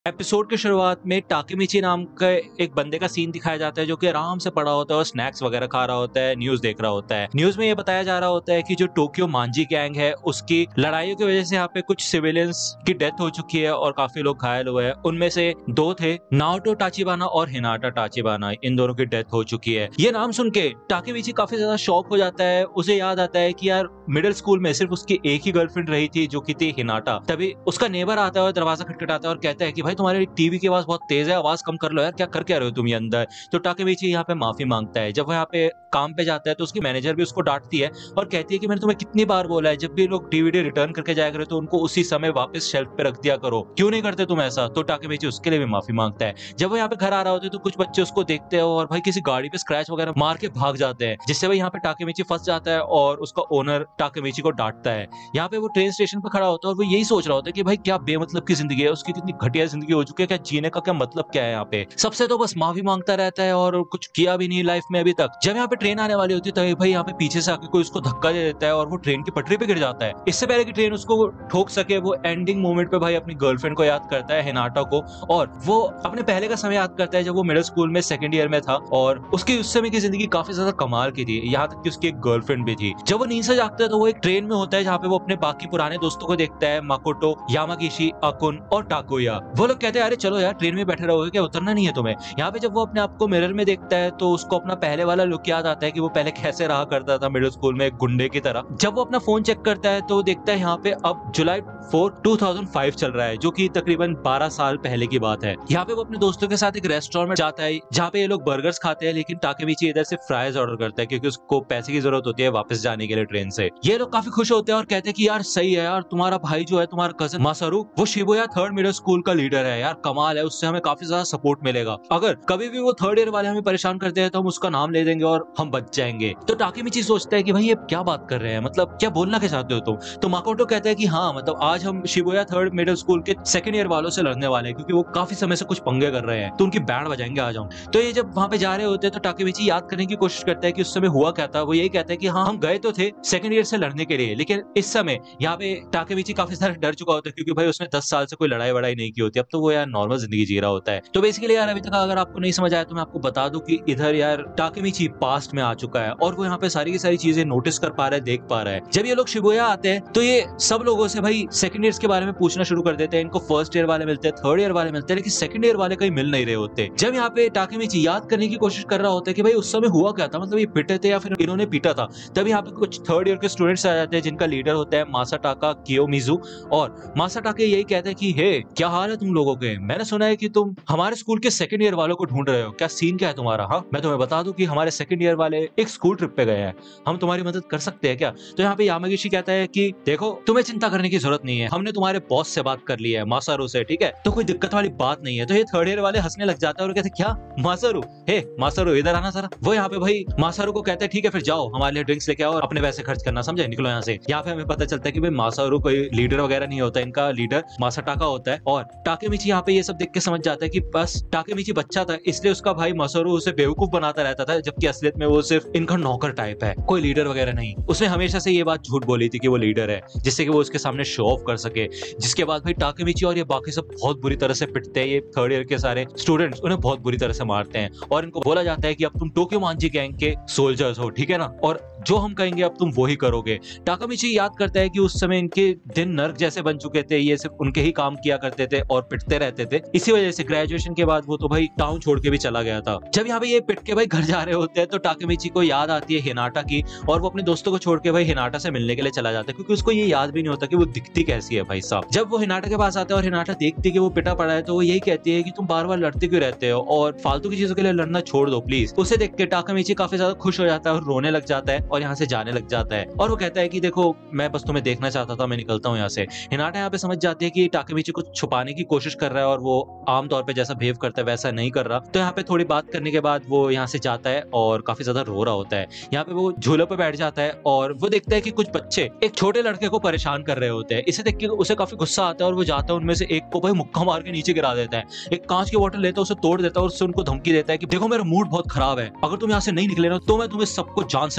Episode की शुरुआत में टाकेमिची नाम का एक बंदे का सीन दिखाया जाता है जो कि आराम से पड़ा होता है और स्नैक्स वगैरह खा रहा होता है, न्यूज देख रहा होता है। न्यूज में ये बताया जा रहा होता है कि जो टोक्यो मांजी गैंग है उसकी लड़ाइयों की वजह से यहाँ पे कुछ सिविलियंस की डेथ हो चुकी है और काफी लोग घायल हुए हैं। उनमें से दो थे, नाओटो टाचिबाना और हिनाटा टाचिबाना, इन दोनों की डेथ हो चुकी है। ये नाम सुन के टाकेमिची काफी ज्यादा शॉक हो जाता है। उसे याद आता है कि यार मिडिल स्कूल में सिर्फ उसकी एक ही गर्लफ्रेंड रही थी जो कि थी हिनाटा। तभी उसका नेबर आता है और दरवाजा खटखटाता है और कहता है कि भाई तुम्हारे टीवी की आवाज बहुत तेज है, आवाज कम कर लो यार, क्या कर क्या रहे हो तुम ये अंदर। तो टाकेमिची यहाँ पे माफी मांगता है। जब वो यहाँ पे काम पे जाता है तो उसकी मैनेजर भी उसको डांटती है और कहती है कि मैंने तुम्हें कितनी बार बोला है जब भी लोग डीवीडी रिटर्न करके जाया करो तो उनको उसी समय वापस शेल्फ पे रख दिया करो, क्यों नहीं करते तुम ऐसा। तो टाकेमिची उसके लिए भी माफी मांगता है। जब वो यहाँ पे घर आ रहा होता है तो कुछ बच्चे उसको देखते हैं और भाई किसी गाड़ी पे स्क्रैच वगैरह मार के भाग जाते हैं, जिससे भाई यहाँ पे टाकेमिची फंस जाता है और उसका ओनर टाकेमिची को डांटता है। यहाँ पे वो ट्रेन स्टेशन पे खड़ा होता है और वो यही सोच रहा होता है कि भाई क्या बेमतलब की जिंदगी है, उसकी कितनी घटिया जिंदगी हो चुकी है, क्या जीने का क्या मतलब क्या है। यहाँ पे सबसे तो बस माफी मांगता रहता है और कुछ किया भी नहीं लाइफ में अभी तक। जब यहाँ पे ट्रेन आने वाली होती है तो भाई यहाँ पे पीछे से आके कोई उसको धक्का दे देता है और वो ट्रेन की पटरी पे गिर जाता है। इससे पहले कि ट्रेन उसको ठोक सके वो एंडिंग मोमेंट पे भाई अपनी गर्लफ्रेंड को याद करता है, हिनाटा को, और वो अपने पहले का समय याद करता है जब वो मिडिल स्कूल में सेकंड ईयर में था और उसकी उस समय की जिंदगी काफी ज्यादा कमाल की थी, यहाँ तक कि उसकी एक गर्लफ्रेंड भी थी। जब वो नींद से जागता है तो वो एक ट्रेन में होता है जहाँ पे वो अपने बाकी पुराने दोस्तों को देखता है, माकोटो, यामागिशी, अकुन और टाकोया। वो लोग कहते हैं अरे चलो यार ट्रेन में बैठे रहोगे क्या, उतरना नहीं है तुम्हें। यहाँ पे जब वो अपने आप को मिरर में देखता है तो उसको अपना पहले वाला लुक याद आता है कि वो पहले कैसे रहा करता था मिडिल स्कूल में एक गुंडे की तरह। जब वो अपना फोन चेक करता है तो देखता है यहाँ पे अब जुलाई 4, 2005 चल रहा है, जो कि तकरीबन 12 साल पहले की बात है। यहाँ पे वो अपने दोस्तों के साथ एक रेस्टोरेंट में जाता है जहाँ पे ये लोग बर्गर्स खाते हैं, लेकिन टाकेमिची इधर से फ्राइज ऑर्डर करता है क्योंकि उसको पैसे की जरूरत होती है वापस जाने के लिए ट्रेन से। ये लोग काफी खुश होते हैं और कहते हैं कि यार सही है यार, तुम्हारा भाई जो है, तुम्हारा कजन मासारू, वो शिबुया 3rd मिडिल स्कूल का लीडर है यार, कमाल है, उससे हमें काफी ज्यादा सपोर्ट मिलेगा। अगर कभी भी वो 3rd ईयर वाले हमें परेशान करते हैं तो हम उसका नाम ले देंगे और हम बच जाएंगे। तो टाकेमिची सोचता है कि भाई ये क्या बात कर रहे हैं, मतलब क्या बोलना क्या चाहते हो तुम। तो माकोटो कहता है कि हाँ, मतलब आज हम शिबुया 3rd मिडिल स्कूल के 2nd ईयर वालों से लड़ने वाले हैं क्योंकि वो काफी समय से कुछ पंगे कर रहे हैं, तो उनकी बैंड बजाएंगे आज हम। तो ये जब वहां पे जा रहे होते हैं तो टाकेमिची याद करने की कोशिश करता है कि उस समय हुआ क्या था। वो यही कहता है कि हाँ, हम गए तो थे 2nd ईयर से लड़ने के लिए, लेकिन इस समय यहाँ पे टाकेमिची काफी सारा डर चुका होता है क्योंकि भाई उसने 10 साल से कोई लड़ाई वड़ाई नहीं की होती, अब तो वो यार नॉर्मल जिंदगी जी रहा होता है। तो बेसिकली यार अभी तक अगर आपको नहीं समझ आया तो मैं आपको बता दूं कि इधर यार टाकेमिची पास्ट में आ चुका है और वो यहाँ पे सारी की सारी चीजें नोटिस कर पा रहा है, देख पा रहा है। जब ये लोग शिबुया आते हैं तो ये सब लोगों से भाई 2nd ईयर्स के बारे में पूछना शुरू कर देते हैं। इनको 1st ईयर वाले मिलते हैं, 3rd ईयर वाले मिलते हैं, लेकिन 2nd ईयर वाले कहीं मिल नहीं रहे होते। जब यहाँ पे टाकेमिची याद करने की कोशिश कर रहा होता है कि भाई उस समय हुआ क्या था, मतलब ये पिटे थे या फिर इन्होंने पीटा था, तब यहाँ पे कुछ 3rd ईयर के स्टूडेंट्स आ जाते हैं जिनका लीडर होता है मासाटाका कियोमिजू। और मासाटाका यही कहते हैं कि हे, क्या हाल है तुम लोगों के, मैंने सुना है कि तुम हमारे स्कूल के 2nd ईयर वालों को ढूंढ रहे हो, क्या सीन क्या है तुम्हारा। हाँ, मैं तुम्हें बता दूं कि हमारे 2nd ईयर वाले एक स्कूल ट्रिप पे गए हैं, हम तुम्हारी मदद कर सकते हैं क्या। तो यहाँ पे यामागिशी कहता है कि देखो तुम्हें चिंता करने की जरूरत नहीं है, हमने तुम्हारे बॉस से बात कर ली है, मासारू से, ठीक है, तो कोई दिक्कत वाली बात नहीं है। तो ये 3rd ईयर वाले हंसने लग जाते हैं और कहते क्या मासारू, हे मासारू इधर आना जरा। वो यहाँ पे भाई मासारू को कहते हैं ठीक है फिर जाओ हमारे लिए ड्रिंक्स लेके आओ और अपने पैसे खर्च करना, समझे, निकलो यहाँ से। यहाँ पे हमें पता चलता है कि भाई मासारू कोई लीडर वगैरह नहीं होता, इनका लीडर मासाटाका होता है। और टाकेमिची यहाँ पे ये सब देख के समझ जाता है कि बस टाकेमिची बच्चा था इसलिए उसका भाई मासारू उसे बेवकूफ बनाता रहता था, जबकि असलियत में वो सिर्फ इनका नौकर टाइप है, कोई लीडर वगैरह नहीं। उसने हमेशा से ये बात झूठ बोली थी कि वो लीडर है, जिससे कि वो उसके सामने शो ऑफ कर सके। जिसके बाद भाई टाकेमिची और ये बाकी सब बहुत बुरी तरह से पिटते हैं। ये 3rd ईयर के सारे स्टूडेंट्स उन्हें बहुत बुरी तरह से मारते हैं और इनको बोला जाता है कि अब तुम टोक्यो मांजी गैंग के सोल्जर्स हो, ठीक है ना, और जो हम कहेंगे अब तुम वो ही करोगे। टाकेमिची याद करता है कि उस समय इनके दिन नर्क जैसे बन चुके थे, ये सिर्फ उनके ही काम किया करते थे और पिटते रहते थे। इसी वजह से ग्रेजुएशन के बाद वो तो भाई टाउन छोड़ के भी चला गया था। जब यहाँ पे ये पिट के भाई घर जा रहे होते हैं तो टाकेमिची को याद आती है हिनाटा की और वो अपने दोस्तों को छोड़ के भाई हिनाटा से मिलने के लिए चला जाता है क्योंकि उसको ये याद भी नहीं होता कि वो दिखती कैसी है भाई साहब। जब वो हिनाटा के पास आता है और हिनाटा देखती है कि वो पिटा पड़ा है तो वो यही कहती है कि तुम बार बार लड़ते क्यों रहते हो और फालतू की चीजों के लिए लड़ना छोड़ दो प्लीज। उसे देख के टाकेमिची काफी ज्यादा खुश हो जाता है और रोने लग जाता है और यहाँ से जाने लग जाता है और वो कहता है कि देखो मैं बस तुम्हें देखना चाहता था, मैं निकलता हूँ यहाँ से। हिनाटा यहाँ पे समझ जाती है कि टाकेमिची को छुपाने की कोशिश कर रहा है और वो आमतौर पे जैसा बिहेव करता है वैसा नहीं कर रहा। तो यहाँ पे थोड़ी बात करने के बाद वो यहाँ से जाता है और काफी ज्यादा रो रहा होता है। यहाँ पे वो झूले पे बैठ जाता है और वो देखता है कि कुछ बच्चे एक छोटे लड़के को परेशान कर रहे होते हैं। इसे देख के उसे काफी गुस्सा आता है और वो जाता है उनमें से एक को भाई मुक्का मार के नीचे गिरा देता है। एक कांच की बोतल लेता है, उसे तोड़ देता है और उससे उनको धमकी देता है कि देखो मेरा मूड बहुत खराब है, अगर तुम यहाँ से नहीं निकले ना तो मैं तुम्हें सबको जान से मार दूंगा।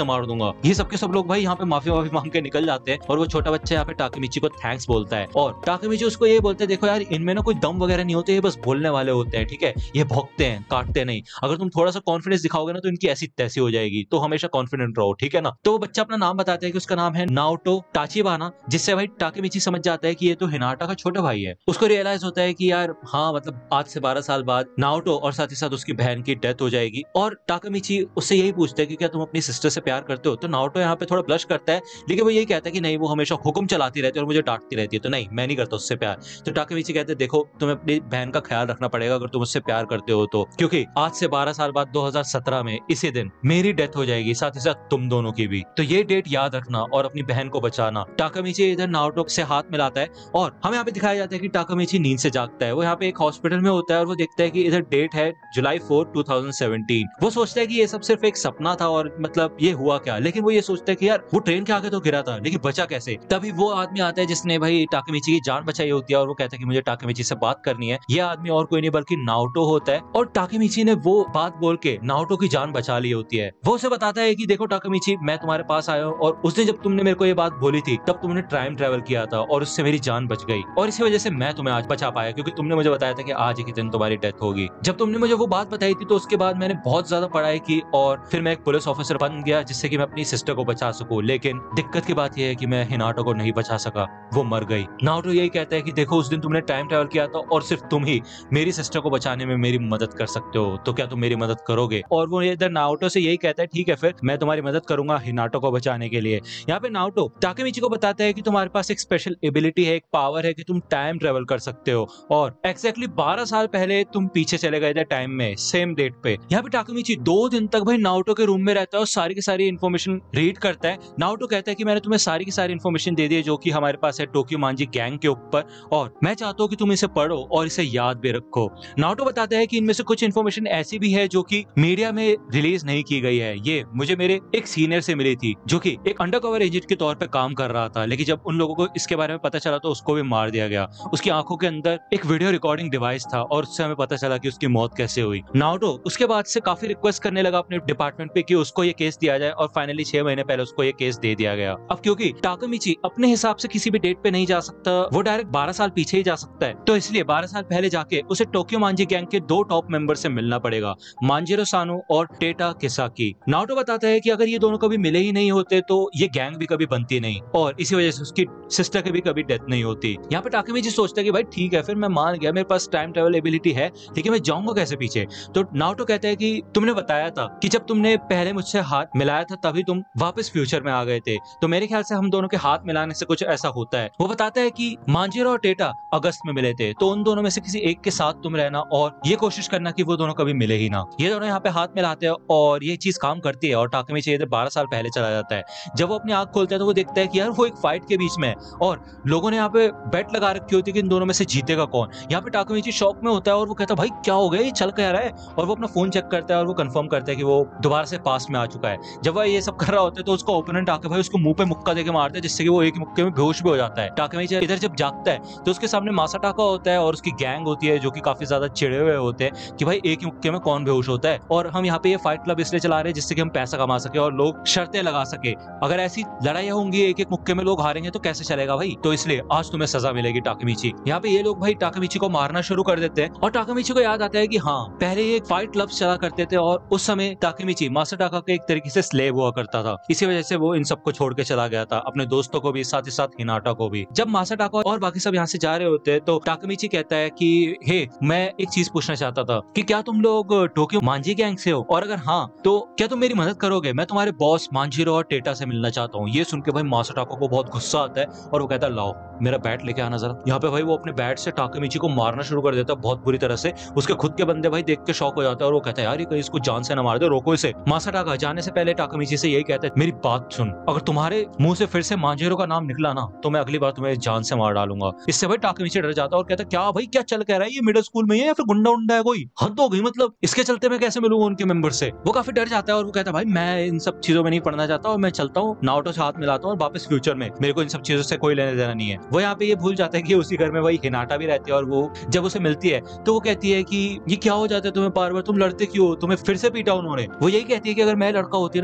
दूंगा। ये सबके सब लोग भाई यहाँ पे माफी मांग के निकल जाते हैं और वो छोटा बच्चा यहाँ पे टाकेमिची को थैंक्स बोलता है और टाकेमिची उसको ये बोलते हैं देखो यार इनमें ना कोई दम वगैरह नहीं होते, ये बस बोलने वाले होते हैं, ठीक है, ये भौंकते हैं काटते नहीं। अगर तुम थोड़ा सा कॉन्फिडेंस दिखाओगे ना तो इनकी ऐसी तैसी हो जाएगी, तो हमेशा कॉन्फिडेंट रहो, ठीक है ना। तो वो बच्चा अपना नाम बताता है कि उसका नाम है नाओटो टाचिबाना, जिससे भाई टाकेमिची समझ जाता है कि ये तो हिनाटा का छोटा भाई है। उसको रियलाइज होता है कि यार हाँ मतलब आज से 12 साल बाद नाओटो और साथ ही साथ उसकी बहन की डेथ हो जाएगी। और टाकेमिची उससे यही पूछता है कि क्या तुम अपनी सिस्टर से प्यार करते हो। तो नाओटो यहाँ पे थोड़ा ब्लश करता है, लेकिन वो यही कहता है कि नहीं, वो हमेशा हुक्म चलाती रहती है और मुझे डांटती रहती है, तो नहीं मैं नहीं करता उससे प्यार। तो टाकेमिची कहते हैं देखो तुम्हें अपनी बहन का ख्याल रखना पड़ेगा अगर तुम उससे प्यार करते हो तो, क्योंकि आज से 12 साल बाद 2017 में इसी दिन मेरी डेथ हो जाएगी, साथ ही साथ तुम दोनों की भी, तो ये डेट याद रखना और अपनी बहन को बचाना। टाकेमिची इधर नाओटो से हाथ मिलाता है और हमें यहाँ पे दिखाया जाता है कि टाकेमिची नींद से जागता है। वो यहाँ पे एक हॉस्पिटल में होता है और वो देखता है कि इधर डेट है जुलाई 4, 2017। वो सोचता है कि ये सब सिर्फ एक सपना था और मतलब ये हुआ क्या, लेकिन वो ये सोचता है कि यार वो ट्रेन के आगे तो गिरा था लेकिन बचा कैसे। तभी वो आदमी आता है जिसने भाई टाकेमिची की जान बचाई होती है और वो कहता है कि मुझे टाकेमिची से बात करनी है। ये आदमी और कोई नहीं बल्कि नाओटो होता है और टाकेमिची ने वो बात बोल के नाओटो की जान बचा ली होती है। वो उसे बताता है कि देखो टाकेमिची, मैं तुम्हारे पास आया हूँ और उस दिन जब तुमने मेरे को ये बात बोली थी तब तुमने टाइम ट्रेवल किया था और उससे मेरी जान बच गई और इसी वजह से मैं तुम्हें आज बचा पाया, क्योंकि तुमने मुझे बताया था कि आज ही के दिन तुम्हारी डेथ होगी। जब तुमने मुझे वो बात बताई थी तो उसके बाद मैंने बहुत ज्यादा पढ़ाई की और फिर मैं एक पुलिस ऑफिसर बन गया जिससे कि मैं अपनी सिस्टर को बचा सकूं, लेकिन दिक्कत की बात यह है कि मैं हिनाटो को नहीं बचा सका, वो मर गई। नाओटो यही कहता है कि देखो उस दिन तुमने टाइम ट्रेवल किया था और सिर्फ तुम ही मेरी सिस्टर को बचाने में मेरी मदद कर सकते हो, तो क्या तुम मेरी मदद करोगे। और वो इधर नाओटो से यही कहता है ठीक है फिर मैं तुम्हारी मदद करूंगा हिनाटो को बचाने के लिए। यहाँ पे नाओटो टाकेमिची को बताता है कि तुम्हारे पास एक स्पेशल एबिलिटी है, एक पावर है कि तुम टाइम ट्रेवल कर सकते हो और एग्जैक्टली 12 साल पहले तुम पीछे चले गए थे टाइम में, सेम डेट पे। यहाँ पे टाकेमिची 2 दिन तक भाई नाओटो के रूम में रहता है और सारी की सारी इन्फॉर्मेशन रीड करता है। नाओटो कहता है कि मैंने तुम्हें सारी की सारी इन्फॉर्मेशन दे दी है जो कि हमारे पास है टोक्यो मांजी गैंग के ऊपर और मैं चाहता हूँ कि तुम इसे पढ़ो और इसे याद भी रखो। नाओटो बताता है कि इनमें से कुछ इन्फॉर्मेशन ऐसी भी है जो कि मीडिया में रिलीज नहीं की गई है, ये मुझे मेरे एक सीनियर से मिली थी जो कि एक अंडरकवर एजेंट के तौर पे काम कर रहा था, लेकिन जब उन लोगों को इसके बारे में पता चला तो उसको भी मार दिया गया। उसकी आंखों के अंदर एक वीडियो रिकॉर्डिंग डिवाइस था और उससे हमें पता चला कि उसकी मौत कैसे हुई। नाओटो उसके बाद से काफी रिक्वेस्ट करने लगा अपने डिपार्टमेंट पे कि उसको ये केस दिया जाए और फाइनली 6 महीने पहले उसको ये केस दे दिया गया। अब क्योंकि टाकेमिची अपने हिसाब से किसी भी डेट पे नहीं जा सकता, वो डायरेक्ट 12 साल पीछे ही जा सकता है, तो इसलिए 12 साल पहले जाके उसे टोक्यो मांजी गैंग के 2 टॉप मेंबर से मिलना पड़ेगा, मांजिरो सानो और टेटा किसाकी। नाओटो बताता है कि अगर ये दोनों कभी मिले ही नहीं होते तो ये गैंग भी कभी बनती नहीं और इसी वजह से उसकी सिस्टर की भी कभी डेथ नहीं होती। यहाँ पे टाकेमिची सोचता है कि भाई ठीक है फिर मैं मान गया, मेरे पास टाइम ट्रेवल एबिलिटी है, लेकिन मैं जाऊंगा कैसे पीछे। तो नाओटो कहता है कि तुमने बताया था कि जब तुमने पहले मुझसे हाथ मिलाया था तभी तुम वापस फ्यूचर में आ गए थे, तो मेरे ख्याल से हम दोनों के हाथ मिलाने से कुछ ऐसा होता है। वो बताता है कि मांजिरो और टेटा अगस्त में मिले थे, तो उन दोनों में से किसी एक के साथ तुम रहना और ये कोशिश करना कि वो दोनों कभी मिले ही ना। ये दोनों यहाँ पे हाथ मिलाते हैं और ये चीज काम करती है और टाकेमिची इधर 12 साल पहले चला जाता है। जब वो अपनी आंख खोलता है तो वो देखता है कि यार वो एक फाइट के बीच में है और लोगों ने यहाँ पे बेट लगा रखी होती है कि इन दोनों में से जीतेगा कौन। यहाँ पे टाकेमिची शॉक में होता है और वो कहता है भाई क्या हो गया, ये चल क्या रहा है, और वो अपना फोन चेक करता है और वो कंफर्म करता है कि वो दोबारा से पास्ट में आ चुका है। जब वह ये सब कर रहा होता है तो उसका ओपोनेंट आके भाई उसको मुंह पे मुक्का देके मारता है जिससे कि वो एक मुक्के में बेहोश भी हो जाता है। टाकेमिची इधर जब जागता है तो उसके सामने मासाटाका होता है और उसकी गैंग होती है जो कि काफी ज्यादा चिड़े हुए होते हैं कि भाई एक ही मुक्के में कौन बेहोश होता है, और हम यहाँ पे ये फाइट क्लब इसलिए चला रहे हैं जिससे कि हम पैसा कमा सके और लोग शर्तें लगा सके। अगर ऐसी लड़ाइयाँ होंगी एक एक मुक्के में लोग हारेंगे तो कैसे चलेगा भाई, तो इसलिए आज तुम्हें सजा मिलेगी टाकेमिची। यहाँ पे ये लोग भाई टाकेमिची को मारना शुरू कर देते हैं और टाकेमिची को याद आता है कि हाँ पहले ये एक फाइट क्लब चला करते थे और उस समय टाकेमिची मासाटाका के एक तरीके से स्लेव हुआ करता था, इसी वजह से वो इन सबको छोड़ के चला गया था, अपने दोस्तों को भी साथ ही साथ हिनाटा को भी। जब मासाटाका और बाकी सब यहाँ से जा रहे होते हैं तो टाकेमिची कहता है कि हे मैं एक चीज पूछना चाहता था कि क्या तुम लोग टोक्यो मांजी गैंग से हो, और अगर हाँ तो क्या तुम मेरी मदद करोगे, मैं तुम्हारे बॉस मांजिरो और टेटा से मिलना चाहता हूँ। ये सुन के भाई मासाटाका को बहुत गुस्सा आता है और वो कहता है लाओ मेरा बैट लेके आना जरा। यहाँ पे भाई वो अपने बैट से टाकेमिची को मारना शुरू कर देता है बहुत बुरी तरह से। उसके खुद के बंदे भाई देख के शॉक हो जाते हैं और वो कहता है यार ये कहीं इसको जान से ना मार दे, रोको इसे। मासाटाका जाने से पहले टाकेमिची से यही कहता है मेरी बात सुन, अगर तुम्हारे मुंह से फिर से मांजिरो का नाम निकला ना तो मैं अगली बार तुम्हें जान से मार डालूंगा। इससे भाई टाकेमिची डर जाता है और कहता है क्या भाई क्या चल कह रहा है, ये मिडिल स्कूल में है या फिर गुंडा उंडा है कोई, हद हो गई, मतलब इसके चलते मैं कैसे मिलूंगा उनके मेंबर से। वो काफी डर जाता है और वो कहता है भाई मैं इन सब चीजों में नहीं पढ़ना चाहता और मैं चलता हूँ, नाओटो से हाथ मिलाता हूँ और वापस फ्यूचर में, मेरे को इन सब चीजों से कोई लेने देना नहीं है। वो यहाँ पे ये भूल जाता है कि उसी घर में वही हिनाटा भी रहती है और वो जब उसे मिलती है तो वो कहती है कि ये क्या हो जाता है तुम्हें बार बार, तुम लड़ते क्यों, तुम्हें फिर से पीटा उन्होंने। वो यही कहती है कि अगर मैं लड़का होती है ना तो मैं पक्का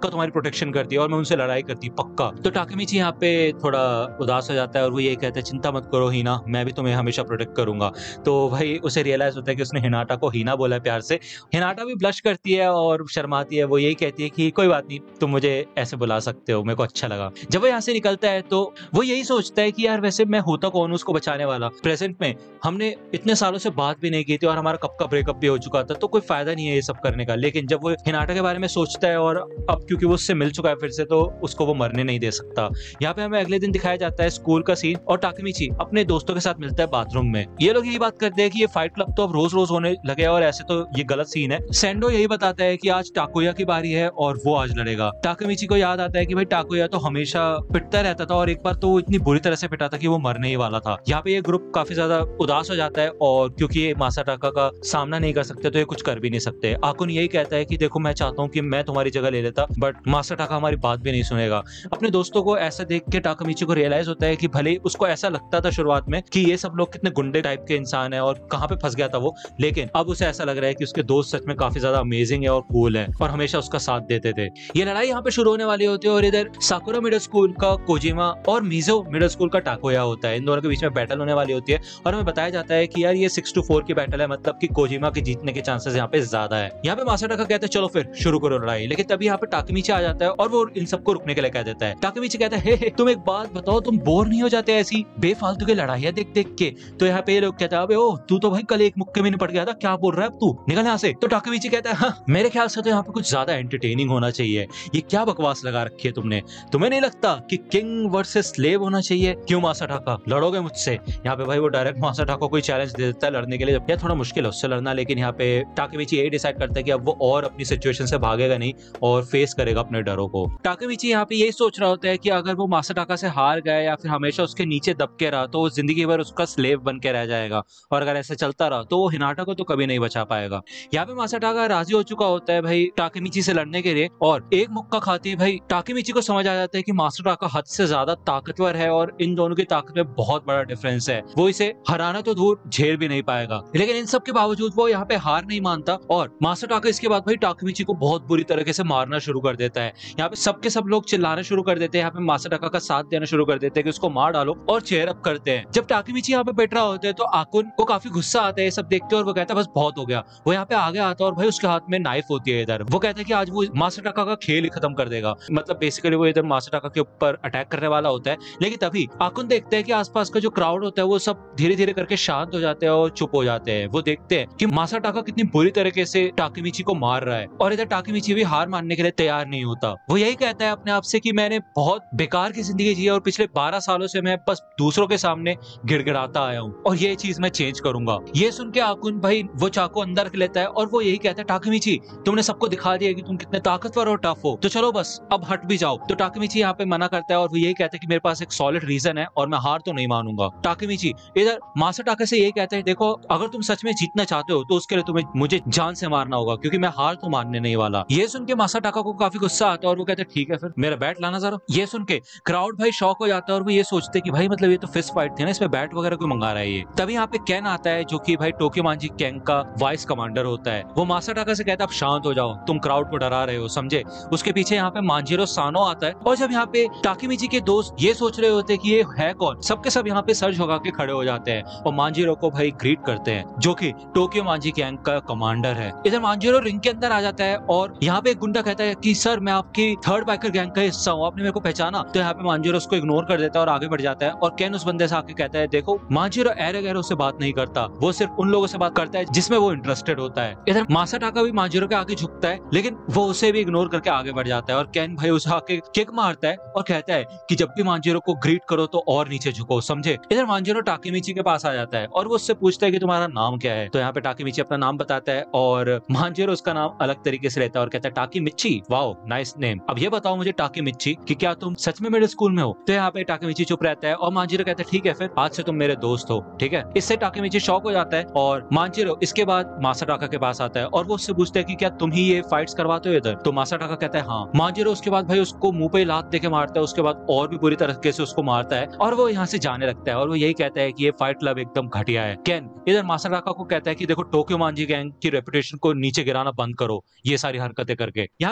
पक्का तुम्हारी प्रोटेक्शन करती है और मैं उनसे लड़ाई करती पक्का। तो टाकेमिची यहाँ पे थोड़ा उदास हो जाता है और वो यही कहता है चिंता मत करो हीना, मैं भी तुम्हें हमेशा प्रोटेक्ट करूंगा। तो भाई उसे रियलाइज होता है कि उसने हिनाटा को हीना बोला है प्यार से। हिनाटा भी ब्लश करती है और शर्माती है, वो यही कहती है कि कोई बात नहीं, तुम मुझे ऐसे बुला सकते हो, मेरे को अच्छा लगा। जब वो यहाँ से निकलता है तो वो यही सोचता है कि यार वैसे मैं होता कौन हूं उसको बचाने वाला। प्रेजेंट में हमने इतने सालों से बात भी नहीं की थी और हमारा कब का ब्रेकअप भी हो चुका था, तो कोई फायदा नहीं है ये सब करने का। लेकिन जब वो हिनाटा के बारे में सोचता है और अब क्योंकि वो उससे मिल चुका है फिर से, तो उसको वो मरने नहीं दे सकता। यहाँ पे हमें अगले दिन दिखाया जाता है स्कूल का सीन और टाकेमिची अपने दोस्तों के साथ मिलता है बाथरूम में। ये लोग यही बात करते हैं कि ये फाइट क्लब तो अब रोज रोज होने लगे और ऐसे तो ये गलत सीन है। सेंडो यही बताता है कि आज टाकुया की बारी है और वो आज लड़ेगा। टाकेमिची को याद आता है कि भाई टाकुया तो हमेशा पिटता रहता था और एक बार तो इतनी बुरी तरह से पिटा था कि वो मरने ही वाला था। यहाँ पे ये ग्रुप काफी ज्यादा उदास हो जाता है और क्योंकि ये मासाटाका का सामना नहीं कर सकते तो ये कुछ कर भी नहीं सकते। आकुन यही कहता है कि देखो मैं चाहता हूँ कि मैं तुम्हारी जगह ले लेता, बट मासाटाका हमारी बात भी नहीं सुनेगा। अपने दोस्तों को ऐसा देख के टाकेमिची को रियलाइज होता है कि भले उसको ऐसा लगता था शुरुआत में कि ये सब लोग कितने गुंडे टाइप के इंसान है और कहाँ पे फंस गया था वो, लेकिन अब उसे ऐसा लग रहा है कि उसके दोस्त सच में काफी ज्यादा अमेजिंग है और कूल है और हमेशा उसका साथ देते थे। ये लड़ाई यहाँ पे शुरू होने वाली होती है और इधर साकुरा मिडिल स्कूल का कोजिमा और मिजो मिडिल स्कूल का टाकुया होता है। इन दोनों के बीच में बैटल होने वाली होती है और हमें बताया जाता है कि यार ये 6-4 की बैटल है, मतलब कि कोजिमा के जीतने के चांसेस यहाँ पे ज्यादा है। यहाँ पे मासाटाका कहते हैं चलो फिर शुरू करो लड़ाई, लेकिन तभी यहाँ पे टाकेमिची आ जाता है और वो इन सबको रुकने के लिए कह देता है। टाकेमिची कहता है हे तुम एक बात बताओ, तुम बोर नहीं हो जाते ऐसी बेफालतू की लड़ाइयां देख देख के? तो यहाँ पे ये लोग कहते हैं अबे ओ तू तो भाई कल एक मुक्के में निपट गया था, क्या बोल रहा है अब तू, निकल यहाँ से। तो टाकेमिची कहता है हाँ मेरे ख्याल से तो यहाँ पे कुछ ज्यादा एंटरटेनिंग होना चाहिए, ये क्या बकवास लगा रखी है तुमने? तुम्हें नहीं लगता कि किंग वर्सेस स्लेव होना चाहिए? क्यों मासाटाका लड़ोगे मुझसे? यहाँ पे भाई वो डायरेक्ट मासाटाका को चैलेंज दे देता है लड़ने के लिए। यह थोड़ा मुश्किल है उससे लड़ना, लेकिन यहाँ पे टाकेमिची यही डिसाइड करता है कि अब वो और अपनी सिचुएशन से भागेगा नहीं और फेस करेगा अपने डरों को। टाकेमिची यहाँ पे यही सोच रहा होता है कि अगर वो मासाटाका से हार गया या फिर हमेशा उसके नीचे दब के रहा तो वो जिंदगी भर उसका स्लेव बन के रह जाएगा और अगर ऐसे चलता रहा तो वो हिनाटा को तो कभी नहीं बचा पाएगा। यहाँ पे मासाटाका राजी हो चुका होता है भाई टाकेमिची से लड़ने के लिए और एक मुक्का खाती है भाई टाकेमिची को समझ आ जाता है कि मासाटाका हद से ज्यादा ताकतवर है और इन दोनों की ताकत में बहुत बड़ा डिफरेंस है। वो इसे हराना तो दूर झेल भी नहीं पाएगा, लेकिन इन सब के बावजूद वो यहाँ पे हार नहीं मानता और मासाटाका इसके बाद भाई टाकेमिची को बहुत बुरी तरीके से मारना शुरू कर देता है। यहाँ पे सबके सब लोग चिल्लाना शुरू कर देते हैं, यहाँ पे मासाटाका का साथ देना शुरू कर देते हैं कि उसको मार डालो और चेयर अप करते हैं। जब टाकेमिची यहाँ पे बैठ रहा होता है तो आकुन को काफी गुस्सा आता है ये सब देखते और वो कहता है बस बहुत हो गया। वो यहाँ पे आगे आता है और भाई उसके हाथ में नाइफ होती है इधर। वो कहता है कि आज वो मासाटाका का खेल ही खत्म कर देगा, मतलब बेसिकली वो इधर मासाटाका के ऊपर अटैक करने वाला होता है। लेकिन तभी आकुन देखते हैं कि आसपास का जो क्राउड होता है वो सब धीरे धीरे करके शांत हो जाते हैं और चुप हो जाते हैं। वो देखते हैं कि मासाटाका कितनी बुरी तरीके से टाकेमिची को मार रहा है और इधर टाकेमिची भी हार मानने के लिए तैयार नहीं होता। वो यही कहता है अपने आप से कि मैंने बहुत बेकार की जिंदगी जी है और पिछले 12 सालों से मैं बस दूसरों के सामने गिड़गिड़ाता आया हूँ और ये चीज मैं चेंज करूंगा। ये सुन के आकुन भाई वो चाकू अंदर रख लेता है और वो यही कहता है टाकेमिची तुमने सबको दिखा दिया कि तुम कितने ताकतवर और टफ हो, तो चलो बस अब हट भी जाओ। तो टाकेमिची यहाँ पे मना करता है और वो यही कहता है कि मेरे पास एक सॉलिड रीजन है और मैं हार तो नहीं मानूंगा। टाकेमिची इधर मासाटाका से यही कहते हैं देखो अगर तुम सच में जीतना चाहते हो तो उसके लिए तुम्हें मुझे जान से मारना होगा क्योंकि मैं हार तो मानने नहीं वाला। ये सुन के मासाटाका को काफी गुस्सा आता है और वो कहते हैं ठीक है फिर मेरा बैट लाना जरा। ये सुन के क्राउड भाई शॉक हो जाता है और वो ये सोचते कि भाई मतलब ये तो फिस्ट फाइट थी ना, इसमें बैट वगैरह कोई मंगा रहा है ये। तभी यहाँ पे कैन आता है जो कि भाई टोक्यो मांजी गैंग का वाइस कमांडर होता है। वो मासाटाका से कहता है अब शांत हो जाओ, तुम क्राउड को डरा रहे हो समझे। उसके पीछे यहाँ पे मांजिरो सानो आता है और जब यहाँ पे टाकेमिची के दोस्त ये सोच रहे होते कि ये है कौन, सबके सब यहाँ पे सर झुका के खड़े हो जाते हैं और मांजिरो को भाई ग्रीट करते हैं जो कि टोक्यो मांजी गैंग का कमांडर है। इधर मांजिरो रिंग के अंदर आ जाता है और यहाँ पे एक गुंडा कहता है कि सर मैं आपकी थर्ड बाइकर गैंग का हिस्सा हूँ, आपने मेरे को पहचाना। तो यहाँ पे मांजिरो उसको इग्नोर कर देता है और आगे बढ़ जाता है और कैन उस बंदे से आके कहता है देखो मांजिरो ऐरे गैरों से बात नहीं करता, वो सिर्फ उन लोगों से बात करता है जिसमें वो इंटरेस्टेड होता है। इधर मासाटाका भी मांजिरो के आगे झुकता है लेकिन वो उसे भी इग्नोर करके आगे बढ़ जाता है और कैन भाई उसे आके किक मारता है और कहता है कि जब भी मांजिरो को ग्रीट करो तो और नीचे झुको समझे। इधर मांजिरो टाकेमिची के पास आ जाता है और वो उससे पूछता है कि तुम्हारा नाम क्या है। तो यहाँ पे टाकेमिची अपना नाम बताता है और मांजिरो उसका नाम अलग तरीके से लेता है और कहता है टाकेमिची, वाओ नाइस नेम। अब ये बताओ मुझे टाकेमिची कि क्या तुम सच में मेरे स्कूल में हो? तो यहाँ पे टाकेमिची चुप रहता है और मांजिरो कहता है ठीक है फिर आज से तुम मेरे दोस्त हो, ठीक है। इससे टाकेमिची शॉक हो जाता है और मांजिरो इसके बाद मासाटाका के पास आता है और वो उससे पूछता है कि क्या तुम ही ये फाइट्स करवाते हो इधर? तो मासाटाका कहता है हाँ। मांजिरो उसके बाद भाई उसको मुंह पे लात देके मारता है, उसके बाद और भी बुरी तरीके से उसको मारता है और वो यहाँ से जाने लगता है और वो यही कहता है कि ये फाइट क्लब एकदम घटिया है। कैन इधर मासाटाका को कहता है कि देखो टोक्यो मांजी गैंग की रेपुटेशन को नीचे गिराना बंद करो ये सारी हरकतें करके। यहाँ पे बाद में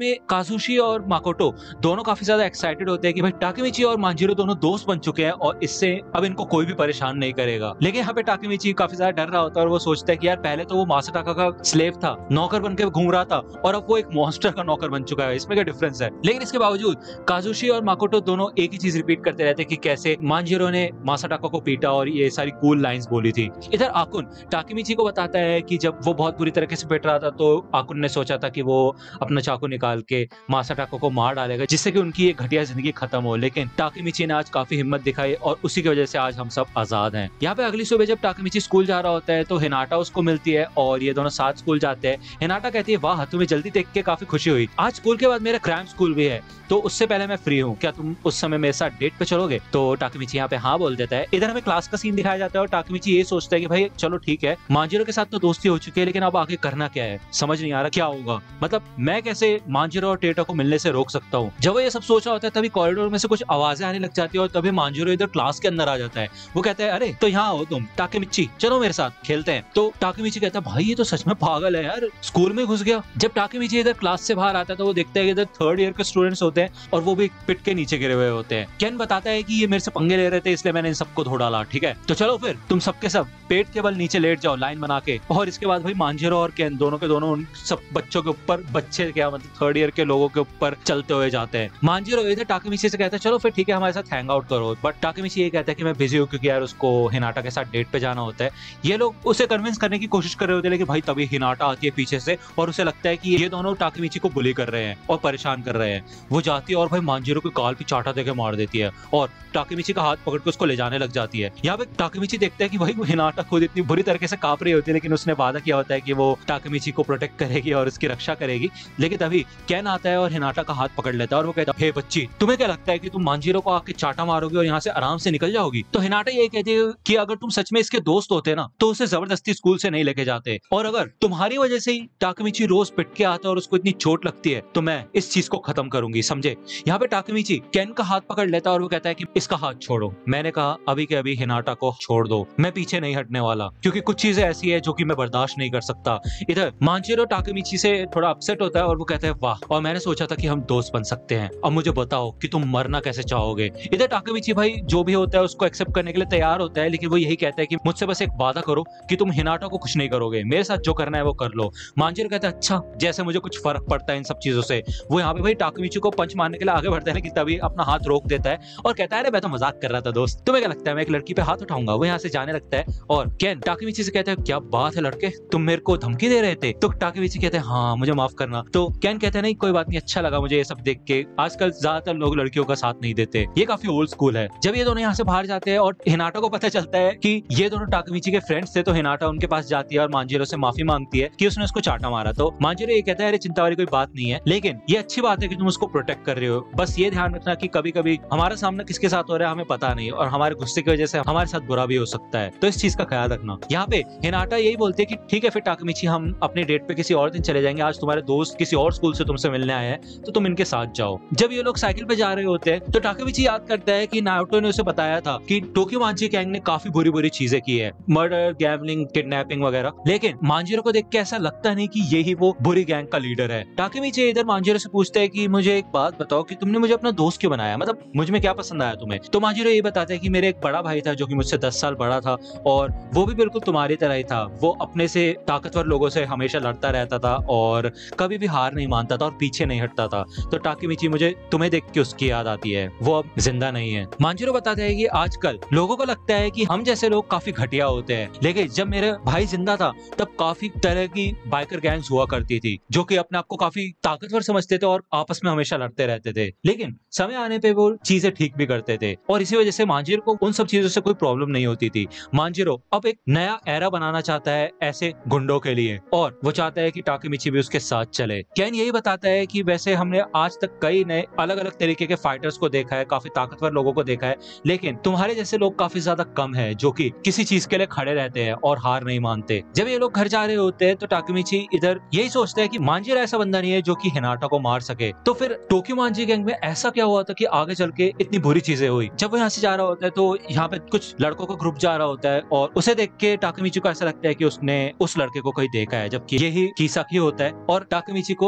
में काजुशी और माकोटो दोनों काफी ज्यादा एक्साइटेड होते हैं कि भाई टाकेमिची और मांजिरो दोनों दोस्त बन चुके हैं और इससे अब इनको कोई भी परेशान नहीं करेगा। लेकिन यहाँ पे टाकेमिची काफी ज्यादा डर रहा होता है और वो सोचता है कि यार पहले तो वो मासाटाका का स्लेव था, नौकर बन के घूम रहा था, और अब वो एक मॉन्स्टर का नौकर बन चुका है, इसमें क्या डिफरेंस है। लेकिन इसके बावजूद काजुशी और माकोटो दोनों एक ही चीज रिपीट करते रहते कि कैसे मांजिरो ने मासाटाका को पीटा और ये सारी कूल लाइंस बोली थी। इधर आकुन टाकेमिची को बताता है कि जब वो बहुत बुरी तरीके से पिट रहा था तो आकुन ने सोचा था कि वो अपना चाकू निकाल के मासाटाका को मार डालेगा जिससे कि उनकी ये घटिया जिंदगी खत्म हो। लेकिन टाकेमिची ने आज काफी हिम्मत दिखाई और उसी की वजह से आज हम सब आजाद हैं। यहाँ पे अगली सुबह जब टाकेमिची स्कूल जा रहा होता है तो हिनाटा उसको मिलती है और ये दोनों साथ स्कूल जाते हैं। हिनाटा कहती है वाह तुम्हें जल्दी देख के काफी खुशी हुई, आज स्कूल के बाद मेरा क्रैम स्कूल भी है तो उससे पहले मैं फ्री हूँ, क्या तुम उस समय मेरे साथ डेट पे चलोगे। तो टाकेमिची यहाँ पे हाँ बोल देता है। इधर हमें क्लास का सीन दिखाया जाता है और टाकेमिची ये सोचता है कि भाई चलो ठीक है मांजिरो के साथ तो दोस्ती हो चुकी है लेकिन अब आगे करना क्या है, समझ नहीं आ रहा क्या होगा, मतलब मैं कैसे मांजिरो और टेटा को मिलने से रोक सकता हूँ। जब वो ये सब सोच रहा होता है तभी कॉरिडोर में से कुछ आवाजें आने लग जाती है और तभी मांजिरो इधर क्लास के अंदर आ जाता है। वो कहता है अरे तो यहाँ हो तुम टाकेमिची, चलो मेरे साथ खेलते हैं। तो टाकेमिची कहता है भाई ये तो सच में पागल है यार, स्कूल में घुस गया। जब टाकेमिची इधर क्लास से बाहर आता है तो वो देखता है कि इधर थर्ड ईयर के स्टूडेंट्स होते हैं और वो भी पिट के नीचे गिरे हुए होते हैं। केन बताता है कि ये मेरे से पंगे ले रहे थे इसलिए मैंने इन सबको धो डाला, ठीक है तो चलो फिर तुम सबके सब पेट के बल नीचे लेट जाओ लाइन बना के। और इसके बाद भाई मांजिरो और केन दोनों के दोनों उन सब बच्चों के ऊपर, बच्चे क्या मतलब थर्ड ईयर के लोगों के ऊपर चलते हुए जाते हैं। मांजिरो इधर टाकेमिची से कहता है चलो फिर ठीक है हमारे साथ हैंग आउट करो, बट टाकेमिची ये कहता है कि मैं बिजी हूँ क्योंकि यार उसको हिनाटा के साथ डेट पे जाना होता है। ये लोग उसे कन्विंस करने की कोशिश कर रहे होते हैं लेकिन भाई तभी हिनाटा आती है पीछे से और उसे लगता है कि ये दोनों टाकेमिची को बुली कर रहे हैं और परेशान कर रहे हैं। वो जाती है और भाई मांजिरो के गाल पे चाटा देके मार देती है और टाकेमिची का हाथ पकड़ के उसको ले जाने लग जाती है। यहाँ पे टाकेमिची देखता है कि भाई वो हिनाटा खुद इतनी बुरी तरीके से कांप रही होती है लेकिन उसने वादा किया होता है कि वो टाकेमिची को प्रोटेक्ट करेगी और उसकी रक्षा करेगी। लेकिन तभी केन आता है और हिनाटा का हाथ पकड़ लेता है और वो कहता है हे बच्ची तुम्हें क्या लगता है कि तुम मांजिरो को आके चाटा मारोगी और यहाँ से आराम से निकल जाओगी। तो हिनाटा ये कहती है कि अगर तुम सच में इसके दोस्त होते ना तो उसे जबरदस्ती स्कूल से नहीं लेके जाते, और अगर तुम्हारी वजह से ही टाकेमिची रोज पिट के आता है और उसको इतनी चोट लगती है तो मैं इस चीज को खत्म करूंगी, समझे। यहाँ पे टाकेमिची केन का हाथ पकड़ लेता है और वो कहता है कि इसका हाथ छोड़ो। मैंने कहा अभी के अभी हिनाटा को छोड़ दो, मैं पीछे नहीं हटने वाला क्योंकि कुछ चीजें ऐसी है जो कि मैं बर्दाश्त नहीं कर सकता। इधर मांजिरो टाकेमिची से थोड़ा अपसेट होता है और वो कहता है वाह और मैंने सोचा था कि हम दोस्त बन सकते हैं, अब मुझे बताओ कि तुम मरना कैसे चाहोगे। इधर टाकेमिची भाई जो भी होता है उसको एक्सेप्ट करने के लिए तैयार होता है लेकिन वो यही कहता है कि मुझसे बस एक वादा करो कि तुम हिनाटा को कुछ नहीं करोगे, मेरे साथ जो करना है वो कर लो। मांजिरो कहता है अच्छा जैसे मुझे कुछ फर्क पड़ता है इन सब चीजों से। वो यहाँ पे भाई टाकेमिची को पंच मारने के लिए आगे बढ़ता है लेकिन तभी अपना हाथ रोक देता है और कहता है मैं तो मजाक कर रहा था दोस्त, तुम्हें क्या लगता है मैं एक लड़की पे हाथ उठाऊंगा। वो यहाँ से जाने लगता है और केन टाकेमिची से कहता है क्या बात है लड़के, तुम मेरे को धमकी दे रहे थे। तो टाकेमिची कहते हैं हाँ मुझे माफ करना। तो केन कहते हैं नहीं कोई बात नहीं, अच्छा लगा मुझे ये सब देख के, आजकल ज्यादातर लोग लड़कियों का साथ नहीं देते, ये काफी ओल्ड स्कूल है। जब ये दोनों यहाँ से बाहर जाते हैं और हिनाटा को पता चलता है कि ये दोनों टाकेमिची के फ्रेंड्स थे तो हिनाटा उनके पास जाती है और मांजिरो से माफी मांगती है कि उसने उसको चाटा मारा। तो मांजिरो ये कहता है अरे चिंता वाली कोई बात नहीं है, लेकिन ये अच्छी बात है कि तुम उसको प्रोटेक्ट कर रहे हो, बस ये ध्यान रखना कि कभी कभी हमारा सामना किसके साथ हो रहा है हमें पता नहीं और हमारे गुस्से की वजह से हमारे साथ बुरा भी हो सकता है, तो इस चीज का ख्याल रखना। यहाँ पे हिनाटा यही बोलते हैं कि ठीक है फिर टाकेमिची हम अपने डेट पे किसी और दिन चले जाएंगे, आज तुम्हारे दोस्त किसी और स्कूल से तुमसे मिलने आए हैं तो तुम इनके साथ जाओ। जब ये लोग साइकिल पे जा रहे होते हैं तो टाकेमिची याद करता है कि नारुतो ने उसे बताया था कि टोक्यो मांजी गैंग ने काफी बुरी बुरी चीजें की है, मर्डर, गैम्बलिंग, किडनैपिंग वगैरह, लेकिन मांजिरो को देख के ऐसा लगता नहीं कि यही वो बुरी गैंग का लीडर है। टाकेमिची इधर मांजिरो से पूछता है कि मुझे एक बात बताओ कि तुमने मुझे अपना दोस्त क्यों बनाया, मतलब मुझ में क्या पसंद आया तुम्हें। तो मांजिरो ये बताता है कि मेरे एक बड़ा भाई था जो कि मुझसे 10 साल बड़ा था और वो भी बिल्कुल तुम्हारी तरह ही था, वो अपने से ताकतवर लोगों से हमेशा लड़ता रहता था और कभी भी हार नहीं मानता था और पीछे नहीं हटता था। तो टाकेमिची मुझे तुम्हें देख के उसकी याद आती है, वो अब जिंदा नहीं है। मांजिरो बताता है कि आजकल लोगों को लगता है कि हम जैसे लोग काफी घटिया होते हैं, लेकिन जब मेरे भाई जिंदा था तब काफी तरह की बाइकर गैंग्स हुआ करती थी जो कि अपने आप को काफी ताकतवर समझते थे और आपस में हमेशा लड़ते रहते थे, लेकिन समय आने पे वो चीजें ठीक भी करते थे और इसी वजह से मांजिरो को उन सब चीजों से कोई प्रॉब्लम नहीं होती थी। मांजिरो अब एक नया एरा बनाना चाहता है ऐसे गुंडों के लिए और वो चाहता है कि टाकेमिची भी उसके साथ चले। केन यही बताता है कि वैसे हमने आज तक कई नए अलग अलग तरीके के फाइटर्स को देखा है, काफी ताकतवर लोगों को देखा है, लेकिन तुम्हारे जैसे लोग काफी ज्यादा कम है जो कि किसी चीज के लिए खड़े रहते हैं और हार नहीं मानते। जब ये लोग घर जा रहे होते हैं तो टाकेमिची इधर यही सोचता है कि मांजिरो ऐसा बंदा नहीं है जो कि हिनाटा को मार सके, तो फिर टोक्यो मांजी गैंग में ऐसा क्या हुआ था कि आगे चल के इतनी बुरी चीजें हुई। जब वो यहाँ से जा रहा होता है तो यहाँ पे कुछ लड़कों का ग्रुप जा रहा होता है और उसे देख के टाकेमिची को ऐसा लगता है कि उसने उस लड़के को कहीं देखा है, जबकि यही किसाकी होता है और टाकेमिची को इन दोनों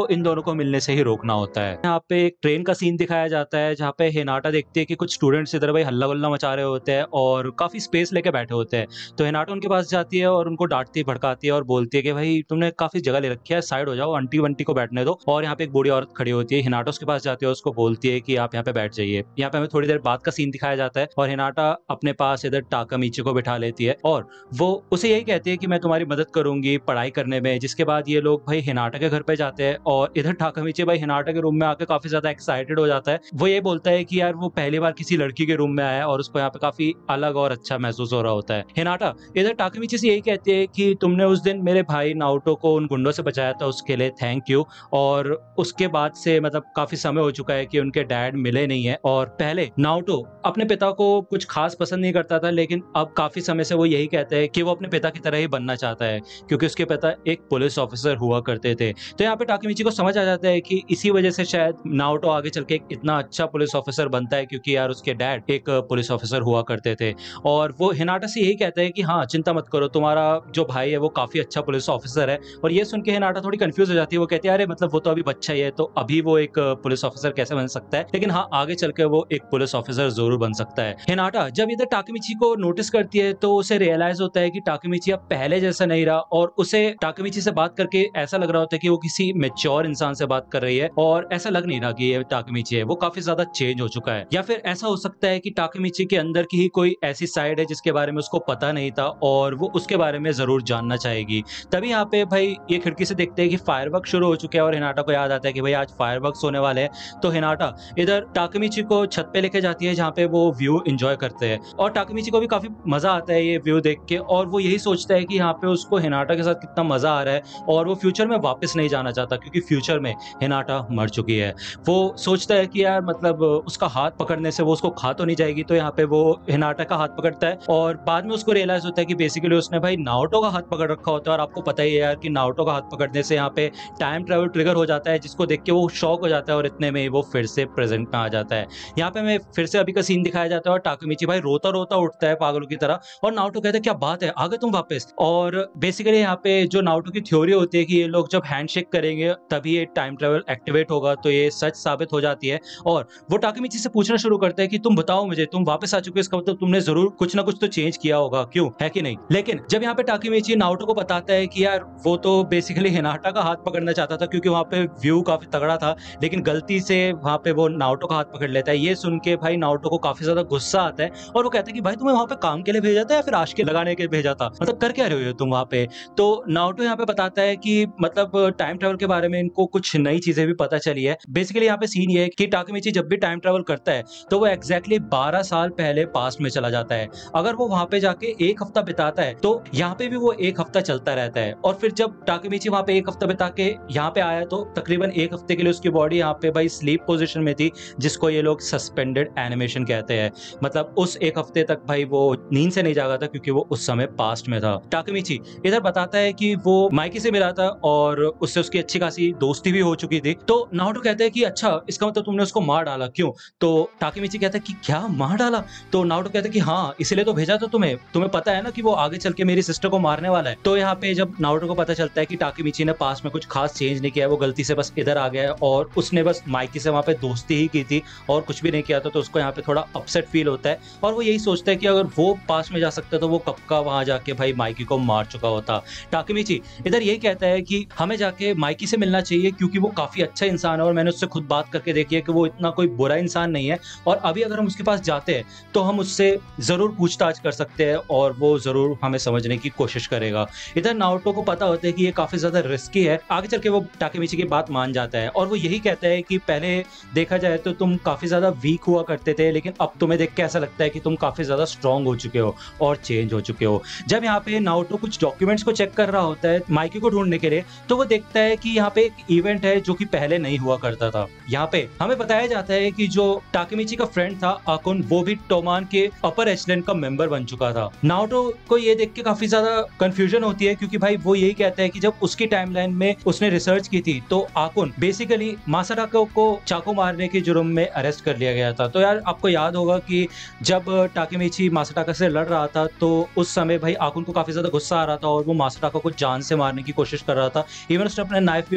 को मिलने से ही रोकना होता है। यहाँ पे एक ट्रेन का सीन दिखाया जाता है जहाँ पे हिनाटा देखती है कि कुछ स्टूडेंट्स इधर भाई हल्ला गुल्ला मचा रहे होते हैं और काफी स्पेस लेके बैठे होते हैं। तो हिनाटा उनके पास जाती है और उनको डांटती भड़काती है और बोलती है कि भाई तुमने काफी जगह ले रखी है, साइड हो जाओ, आंटी वंटी को बैठने दो। और यहाँ पे एक बूढ़ी औरत खड़ी होती है, हिनाटा उसके पास जाती है, उसको बोलती है कि आप यहाँ पे बैठ जाइए। यहाँ पे हमें थोड़ी देर बाद का सीन दिखाया जाता है और हिनाटा अपने पास इधर टाकामीची को बिठा लेती है और वो उसे यही कहती है कि मैं तुम्हारी मदद करूंगी पढ़ाई करने में। जिसके बाद ये लोग भाई हिनाटा के घर पे जाते हैं और इधर टाकामीची भाई हिनाटा के रूम में आकर काफी ज्यादा एक्साइटेड हो जाता है। वो ये बोलता है कि यार वो पहली बार किसी लड़की के रूम में आया है और उसको यहाँ पे काफी अलग और अच्छा महसूस हो रहा होता है। हिनाटा इधर टाकामीची से यही कहती है कि तुमने उस दिन मेरे भाई नाओटो को उन गुंडों से बचाया था, उसके लिए थैंक यू। और उसके बाद से मतलब काफी समय हो चुका है कि उनके डैड मिले नहीं है और पहले नाओटो अपने पिता को कुछ खास पसंद नहीं करता था, लेकिन अब काफी समय से वो यही कहता है कि वो अपने पिता की तरह ही बनना चाहता है क्योंकि उसके पिता एक पुलिस ऑफिसर हुआ करते थे। तो यहाँ पे टाकामीची को समझ आ जाता है कि इसी वजह से शायद नाओटो आगे चल के एक इतना अच्छा पुलिस ऑफिसर बनता है क्योंकि यार उसके डैड एक पुलिस ऑफिसर हुआ करते थे। और वो हिनाटा से यही कहता है कि हाँ चिंता मत करो, तुम्हारा जो भाई है वो काफी अच्छा पुलिस ऑफिसर है। और ये सुन के हिनाटा थोड़ी कंफ्यूज हो जाती है, वो कहती है अरे मतलब वो तो अभी बच्चा ही है, तो अभी वो एक पुलिस ऑफिसर कैसे बन सकता है, लेकिन हाँ आगे चल के वो एक पुलिस ऑफिसर जरूर बन सकता है। हिनाटा जब इधर टाकामीची को नोटिस करती है तो उसे रियलाइज होता है कि टाकामीची अब पहले जैसा नहीं रहा और उसे टाकामीची से बात करके ऐसा लग रहा होता है कि वो किसी मैच्योर इंसान से बात कर रही है और ऐसा लग नहीं रहा कि ये टाकामीची है, वो काफी ज्यादा चेंज हो चुका है। या फिर ऐसा हो सकता है कि टाकामीची के अंदर की ही कोई ऐसी साइड है जिसके बारे में उसको पता नहीं था और वो उसके बारे में जरूर जानना चाहेगी। तभी यहाँ पे भाई ये खिड़की से देखते हैं कि फायरवर्क शुरू हो चुके हैं और हिनाटा को याद आता है कि भाई आज फायरवर्क्स होने वाले हैं। तो हिनाटा इधर टाकामीची को छत पे लेके जाती है जहाँ पे वो व्यू एंजॉय करते हैं और टाकामीची को भी काफी मजा आता है ये व्यू देख के और वो यही सोचता है कि यहाँ पे उसको हिनाटा के साथ कितना मजा आ रहा है और वो फ्यूचर में वापस नहीं जाना चाहता क्योंकि फ्यूचर में हिनाटा मर चुकी है। वो सोचता है कि यार मतलब उसका हाथ पकड़ने से वो उसको खा तो नहीं जाएगी, तो यहाँ पे वो हिनाटा का हाथ पकड़ता है और बाद में उसको रियलाइज होता है कि बेसिकली उसने भाई नाओटो का हाथ पकड़ रखा होता है। और आपको पता ही है यार कि नाओटो का हाथ पकड़ने से यहाँ पे टाइम ट्रेवल ट्रिगर हो जाता है, जिसको देख के वो शॉक हो जाता है और इतने में वो फिर से प्रेजेंट में आ जाता है। यहाँ पे हमें फिर से अभी का सीन दिखाया जाता है और टाकामीची भाई रोता रोता उठता है पागलों की तरह और नाओटो कहता है क्या बात है, आ गए तुम वापस। और बेसिकली यहाँ पे जो नाओटो की थ्योरी होती है कि ये लोग जब हैंडशेक करेंगे तभी ये टाइम ट्रेवल एक्टिवेट होगा, तो ये सच साबित हो जाती है। और वो टाकामीची से पूछना शुरू करता है कि तुम बताओ मुझे, तुम वापस आ चुके हो, इसका मतलब तुमने जरूर कुछ ना कुछ तो चेंज किया होगा, क्यों है कि नहीं। लेकिन जब यहाँ पे टाकामीची नाओटो को बताता है कि यार वो तो बेसिकली हिनाटा का हाथ पकड़ना चाहता था क्योंकि वहां पे व्यू काफी तगड़ा था, लेकिन गलती से वहां पे वो नाओटो का हाथ पकड़ लेता है। ये सुन के भाई नाओटो को काफी ज्यादा गुस्सा आता है और वो कहता है कि भाई तुम्हें वहां पे काम के लिए भेजा था या फिर आशिकी लगाने के लिए भेजा था, मतलब कर क्या रहे हो तुम वहां पे। तो नाओटो यहाँ पे बताता है कि मतलब टाइम ट्रेवल के बारे में इनको कुछ नई चीजें भी पता चली है। बेसिकली यहाँ पे सीन ये है कि टाकामीची जब भी टाइम ट्रेवल करता है तो वो एग्जैक्टली 12 साल पहले पास्ट में चला जाता है। अगर वो वहां पे जाके एक हफ्ता बिताता है तो यहाँ पे भी वो एक हफ्ता चलता रहता है। और फिर जब टाकामीची वहां पे एक हफ्ता बिता के यहाँ पे आया तो तकरीबन एक हफ्ते के लिए उसकी बॉडी यहाँ पे भाई स्लीप पोजिशन में थी, जिसको ये लोग सस्पेंडेड एनिमेशन कहते हैं। मतलब उस एक हफ्ते तक भाई वो नींद से नहीं जागा था क्योंकि वो उस समय पास्ट में था। टाकामीची इधर बताता है कि वो माइकी से मिला था और उससे उसकी अच्छी खासी दोस्ती भी हो चुकी थी। तो नाओटो कहता है कि अच्छा इसका मतलब तुमने उसको मार डाला, क्यों। तो टाकामीची कहता है कि क्या मार डाला। तो नाओटो कहता है कि हाँ इसलिए तो भेजा था तुम्हें पता है ना कि वो आगे चल के मेरी सिस्टर को मारने वाला है। तो यहाँ पे जब नाओटो को पता चलता है कि टाकामीची ने पास्ट में कुछ खास चेंज नहीं किया, वो गलती से बस इधर आ गया है और उसने बस माइकी से वहां पे दोस्ती ही की थी और कुछ भी नहीं किया था, तो उसको यहाँ पे थोड़ा अपसेट फील होता है और वो यही सोचता है कि अगर वो पास्ट में जा सकता तो वो कब का वहां जाके भाई माइकी को मार चुका होता। टाकामीची इधर यही कहता है कि हमें जाके माइकी से मिलना चाहिए क्योंकि वो काफी अच्छा इंसान है और मैंने उससे खुद बात करके देखी है कि वो इतना कोई बुरा इंसान नहीं है और अभी अगर हम उसके पास जाते हैं तो हम उससे जरूर पूछताछ कर सकते हैं और वो जरूर हमें समझने की कोशिश करेगा। इधर नाओटो को पता होता है कि ये काफी ज्यादा रिस्की है, आगे चल के वो टाकामीची की बात मान जाता है और वो यही कहता है कि पहले देखा जाए तो तुम काफी ज्यादा वीक हुआ करते थे, लेकिन अब तुम्हें देख के ऐसा लगता है कि तुम काफी ज्यादा स्ट्रांग हो चुके हो और चेंज हो चुके हो। जब यहाँ पे नाओटो कुछ डॉक्यूमेंट्स को चेक कर रहा होता है माइकी को ढूंढने के लिए, तो वो देखता है कि यहाँ पे एक इवेंट है जो कि पहले नहीं हुआ करता था। यहाँ पे हमें बताया जाता है कि जो टाकामीची का फ्रेंड था आकुन, वो भी टोमान के अपर एचलेन का मेंबर बन चुका था। नाओटो को ये देख के काफी ज्यादा कंफ्यूजन होती है क्योंकि भाई वो यही कहता है कि जब उसकी टाइमलाइन में उसने रिसर्च की थी तो आकुन बेसिकली मासाटाका को चाकू मारने के जुर्म में अरेस्ट कर लिया गया था। तो यार आपको याद होगा कि जब टाकामीची मासाटाका से लड़ रहा था तो उस समय भाई आकुन को काफी ज्यादा गुस्सा आ रहा था और वो मासाटाका को जान से मारने की कोशिश कर रहा था, इवन उसने अपना नाइफ भी बाहर निकाल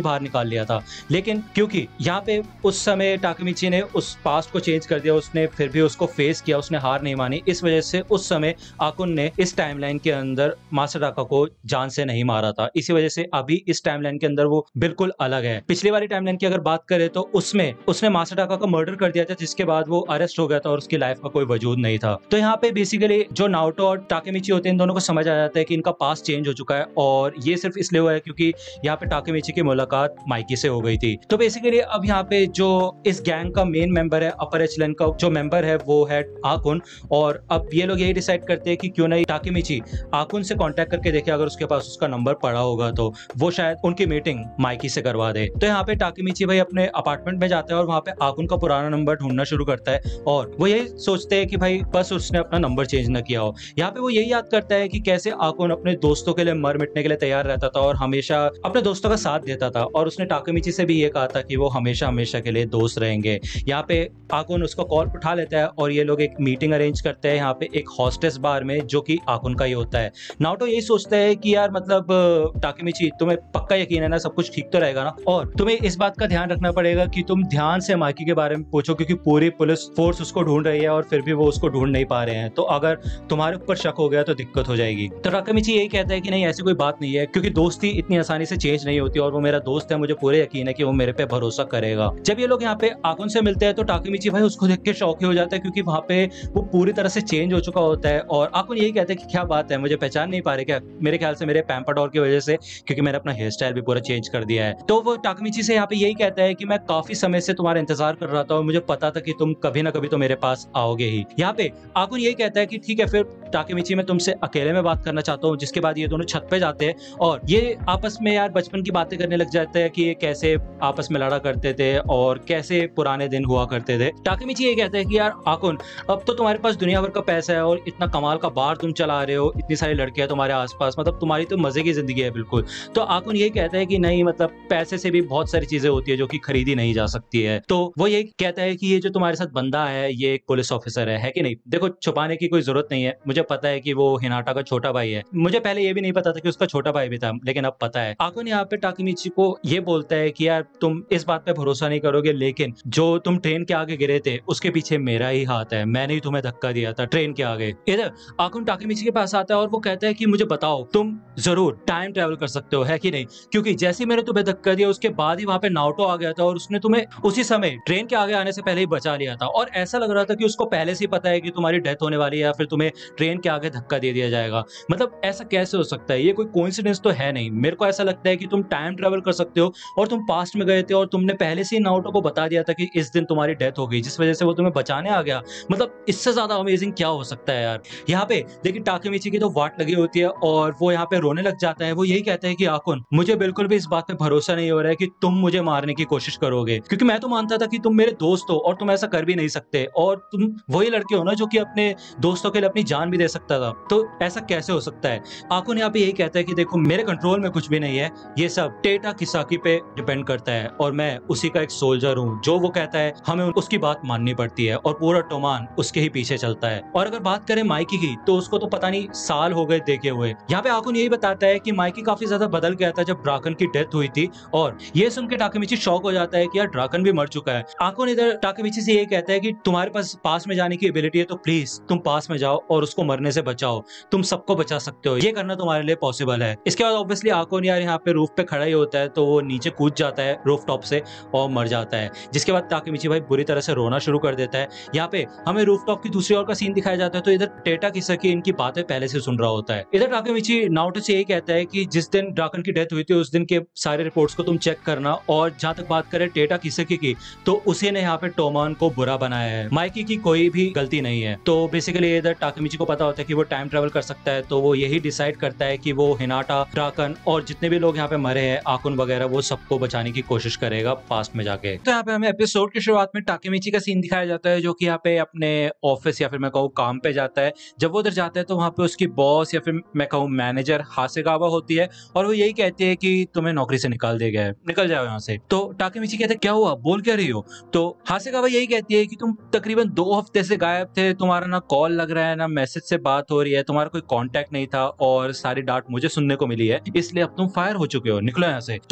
लिया था। लेकिन क्योंकि यहाँ पे उस समय टाकेमिची ने उस पास्ट को चेंज कर दिया, उसने फिर भी उसको फेस किया, उसने हार नहीं मानी, इस वजह से उस समय आकुन ने इस टाइमलाइन के अंदर मासाटाका को जान से नहीं मारा था। इसी वजह से अभी इस टाइमलाइन के अंदर वो बिल्कुल अलग है। पिछली वाली टाइमलाइन की अगर बात करें तो उसमें उसने मासाटाका का मर्डर कर दिया था, जिसके बाद वो अरेस्ट हो गया था और उसकी लाइफ का कोई वजूद नहीं था। तो यहाँ पे बेसिकली जो नारुतो और टाकेमिची होते हैं, इन दोनों को समझ आ जाता है कि इनका पास्ट चेंज हो चुका है, और ये सिर्फ इसलिए हुआ है क्योंकि यहाँ पे टाकेमिची की मुलाकात माइकी से हो गई थी। तो बेसिकली अब यहाँ पे जो इस गैंग का मेन मेंबर है, अपर एचलन का जो मेंबर है, वो है आकुन। और अब ये लोग यही डिसाइड करते हैं कि क्यों नहीं टाकेमिची आकुन से कांटेक्ट करके देखे, अगर उसके पास उसका नंबर पड़ा होगा तो वो शायद उनकी मीटिंग माइकी से करवा दे। तो यहाँ पे टाकेमिची भाई अपने अपार्टमेंट में जाता है और वहाँ पे आकुन का पुराना नंबर ढूंढना शुरू करता है, और वो यही सोचते हैं कि भाई बस उसने अपना नंबर चेंज न किया हो। यहाँ पे वो यही याद करता है कि कैसे आकुन अपने दोस्तों के लिए मर मिटने के लिए तैयार रहता था और हमेशा अपने दोस्तों का साथ देता था, और उसने टाकेमिची से भी ये कहा था कि वो हमेशा हमेशा के लिए दोस्त रहेंगे। यहाँ पे आकुन उसका कॉल उठा लेता है और ये लोग एक मीटिंग अरेंज करते हैं यहाँ पे एक हॉस्टेस बार में, जो कि आकुन का ही होता है। नारुतो यही सोचता है कि यार मतलब टाकेमिची, तुम्हें पक्का यकीन है ना सब कुछ ठीक तो रहेगा ना, और तुम्हें इस बात का ध्यान रखना पड़ेगा कि तुम ध्यान से माइकी के बारे में पूछो, क्योंकि पूरी पुलिस फोर्स उसको ढूंढ रही है और फिर भी वो उसको ढूंढ नहीं पा रहे हैं। तो अगर तुम्हारे ऊपर शक हो गया तो दिक्कत हो जाएगी। तो टाकेमिची यही कहता है कि नहीं, ऐसी कोई बात नहीं है, क्योंकि दोस्ती इतनी आसानी से चेंज नहीं होती, और वो मेरा दोस्त है, मुझे पूरे यकीन है कि वो मेरे पे भरोसा करेगा। जब ये लोग यहाँ पे आकुन से मिलते हैं तो टाकेमिची भाई उसको देख के शॉक हो जाता है, क्योंकि वहाँ पे वो पूरी तरह से चेंज हो चुका होता है। और आकुन यही कहता है कि क्या बात है, मुझे पहचान नहीं पा रहे क्या? मेरे ख्याल से मेरे पैम्पाडोर की वजह से, क्योंकि मैंने अपना हेयर स्टाइल भी पूरा चेंज कर दिया है। तो वो टाकेमिची से यहाँ पे यही कहता है कि मैं काफी समय से तुम्हारा इंतजार कर रहा था और मुझे पता था कि तुम कभी ना कभी तो मेरे पास आओगे ही। यहाँ पे आकुन यही कहता है कि ठीक है फिर टाकेमिची, मैं तुमसे अकेले में बात करना चाहता हूँ। जिसके बाद ये दोनों छत पे जाते हैं और ये आपस में यार बचपन की बातें करने लग जाते हैं कि ये कैसे आपस में लड़ा करते थे और कैसे पुराने दिन हुआ करते थे। टाकेमिची ये कहता है कि यार आकुन, अब तो तुम्हारे पास दुनिया भर का पैसा है और इतना कमाल का बार तुम चला रहे हो, इतनी सारी लड़कियां तुम्हारे आसपास, मतलब तुम्हारी तो मजे की जिंदगी है बिल्कुल। तो आकुन ये कहता है कि नहीं, मतलब पैसे से भी बहुत सारी चीजें होती है जो कि खरीदी नहीं जा सकती है। तो वो ये कहता है कि ये जो तुम्हारे साथ बंदा है, ये एक पुलिस ऑफिसर है कि नहीं? देखो, छुपाने की कोई जरूरत नहीं है, मुझे पता है कि वो हिनाटा का छोटा भाई है। मुझे पहले ये भी नहीं पता था कि उसका छोटा भाई भी था, लेकिन अब पता है। आकुन यहाँ पे टाकेमिची को ये बोलता है कि यार तुम इस बात पे भरोसा नहीं करोगे, लेकिन जो तुम ट्रेन के आगे गिरे थे उसके पीछे मेरा ही हाथ है, मैंने ही तुम्हें धक्का दिया था ट्रेन के आगे। इधर आकुन टाकेमिची के पास आता है और वो कहता है कि मुझे बताओ, तुम जरूर टाइम ट्रेवल कर सकते हो, है कि नहीं? क्योंकि जैसे मैंने तुम्हें धक्का दिया उसके बाद ही वहां पे नारुतो आ गया था और उसने तुम्हें उसी समय ट्रेन के आगे आने से पहले ही बचा लिया था, और ऐसा लग रहा था कि उसको पहले से ही पता है कि तुम्हारी डेथ होने वाली है या फिर तुम्हें ट्रेन के आगे धक्का दे दिया जाएगा। मतलब ऐसा कैसे हो सकता है? ये कोई कोइंसिडेंस तो है नहीं। मेरे को ऐसा लगता है कि तुम टाइम ट्रेवल कर सकते हो और तुम पास्ट में गए थे और तुमने पहले से ही नारुतो को बता दिया था कि इस दिन तुम्हारी डेथ हो गई, जिस वजह से वो तुम्हें बचाने आ गया। मतलब इससे ज्यादा अमेजिंग क्या हो सकता है यार? यहाँ पे लेकिन टाकेमिची की तो वाट लगी होती है और वो यहाँ पे रोने लग जाता है। वो यही कहता है कि आकुन, मुझे बिल्कुल भी इस बात पे भरोसा नहीं हो रहा है कि तुम मुझे मारने की कोशिश करोगे, क्योंकि मैं तो मानता था कि तुम मेरे दोस्त हो और तुम ऐसा कर भी नहीं सकते, और तुम वही लड़के हो ना जो कि अपने दोस्तों के लिए अपनी जान भी दे सकता था, तो ऐसा कैसे हो सकता है? आकुन यहाँ पे यही कहता है कि देखो, मेरे कंट्रोल में कुछ भी नहीं है, ये सब टेटा किसाकी पे डिपेंड करता है और मैं उसी का एक सोल्जर हूँ। जो वो कहता है हमें उसकी बात माननी पड़ती है और पूरा टोमान उसके ही पीछे चलता है। और अगर बात करें माइकी की, तो उसको तो पता नहीं साल हो गए देखे हुए। यहाँ पे आकुन यही बताता है कि माइकी काफी ज्यादा बदल गया था जब ड्राकन की डेथ हुई थी, और ये सुन के टाकेमिची शॉक हो जाता है कि यार ड्राकन भी मर चुका है। आकुन इधर टाकेमिची से ये कहता है कि तुम्हारे पास में जाने की एबिलिटी है, तो प्लीज तुम पास में जाओ और उसको मरने से बचाओ, तुम सबको बचा सकते हो, ये करना तुम्हारे लिए पॉसिबल है। इसके बाद ऑब्वियसली आकुन यार यहाँ पे रूफ पे खड़ा ही होता है, तो वो नीचे कूद जाता है रूफ टॉप से और मर जाता है। जिसके बाद टाकेमिची भाई बुरी तरह से रोना शुरू कर देता है। यहाँ पे हमें रूफ टॉप की दूसरी ओर का सीन दिखाया जाता है, तो इधर टेटा किसाकी इनकी बातें पहले से सुन रहा होता है। इधर टाकेमिची नारुतो से यही कहता है कि जिस दिन ड्राकन की डेथ हुई थी उस दिन के सारे रिपोर्ट्स को तुम चेक करना, और जहां तक बात करें टेटा किसाकी की, तो उसी ने यहाँ पे टोमान को बुरा बनाया है, माइकी की कोई भी गलती नहीं है। तो बेसिकली इधर टाकेमिची को पता होता है कि वो टाइम ट्रेवल कर सकता है, तो वो यही डिसाइड करता है कि वो हिनाटा, ड्राकन और जितने भी लोग यहाँ पे मरे हैं, आकुन वगैरह, वो सबको बचाने की कोशिश करेगा पास्ट में जाके। तो यहाँ पे हमें एपिसोड की शुरुआत में टाकेमिची का सीन दिखाया जाता है, जो कि यहाँ पे अपने ऑफिस या फिर मैं कहूँ काम पे जाता है। जब वो उधर जाता है तो वहाँ पे उसकी बॉस या फिर मैं कहूँ मैनेजर हासेगावा होती है, और वो यही कहती है कि तुम्हें नौकरी से निकाल दिया गया है, निकल जाओ यहाँ से। तो टाकेमिची कहते हैं क्या हुआ, बोल क्या रही हो? तो हासेगावा यही कहती है कि तुम तकरीबन 2 हफ्ते से गायब थे, तुम्हारा ना कॉल लग रहा है ना मैसेज से बात हो रही है, तुम्हारा कोई कांटेक्ट नहीं था और सारी डांट मुझे सुनने को मिली है, इसलिए अब तुम फायर हो चुके हो, निकलो यहाँ से। तो टाकेमिची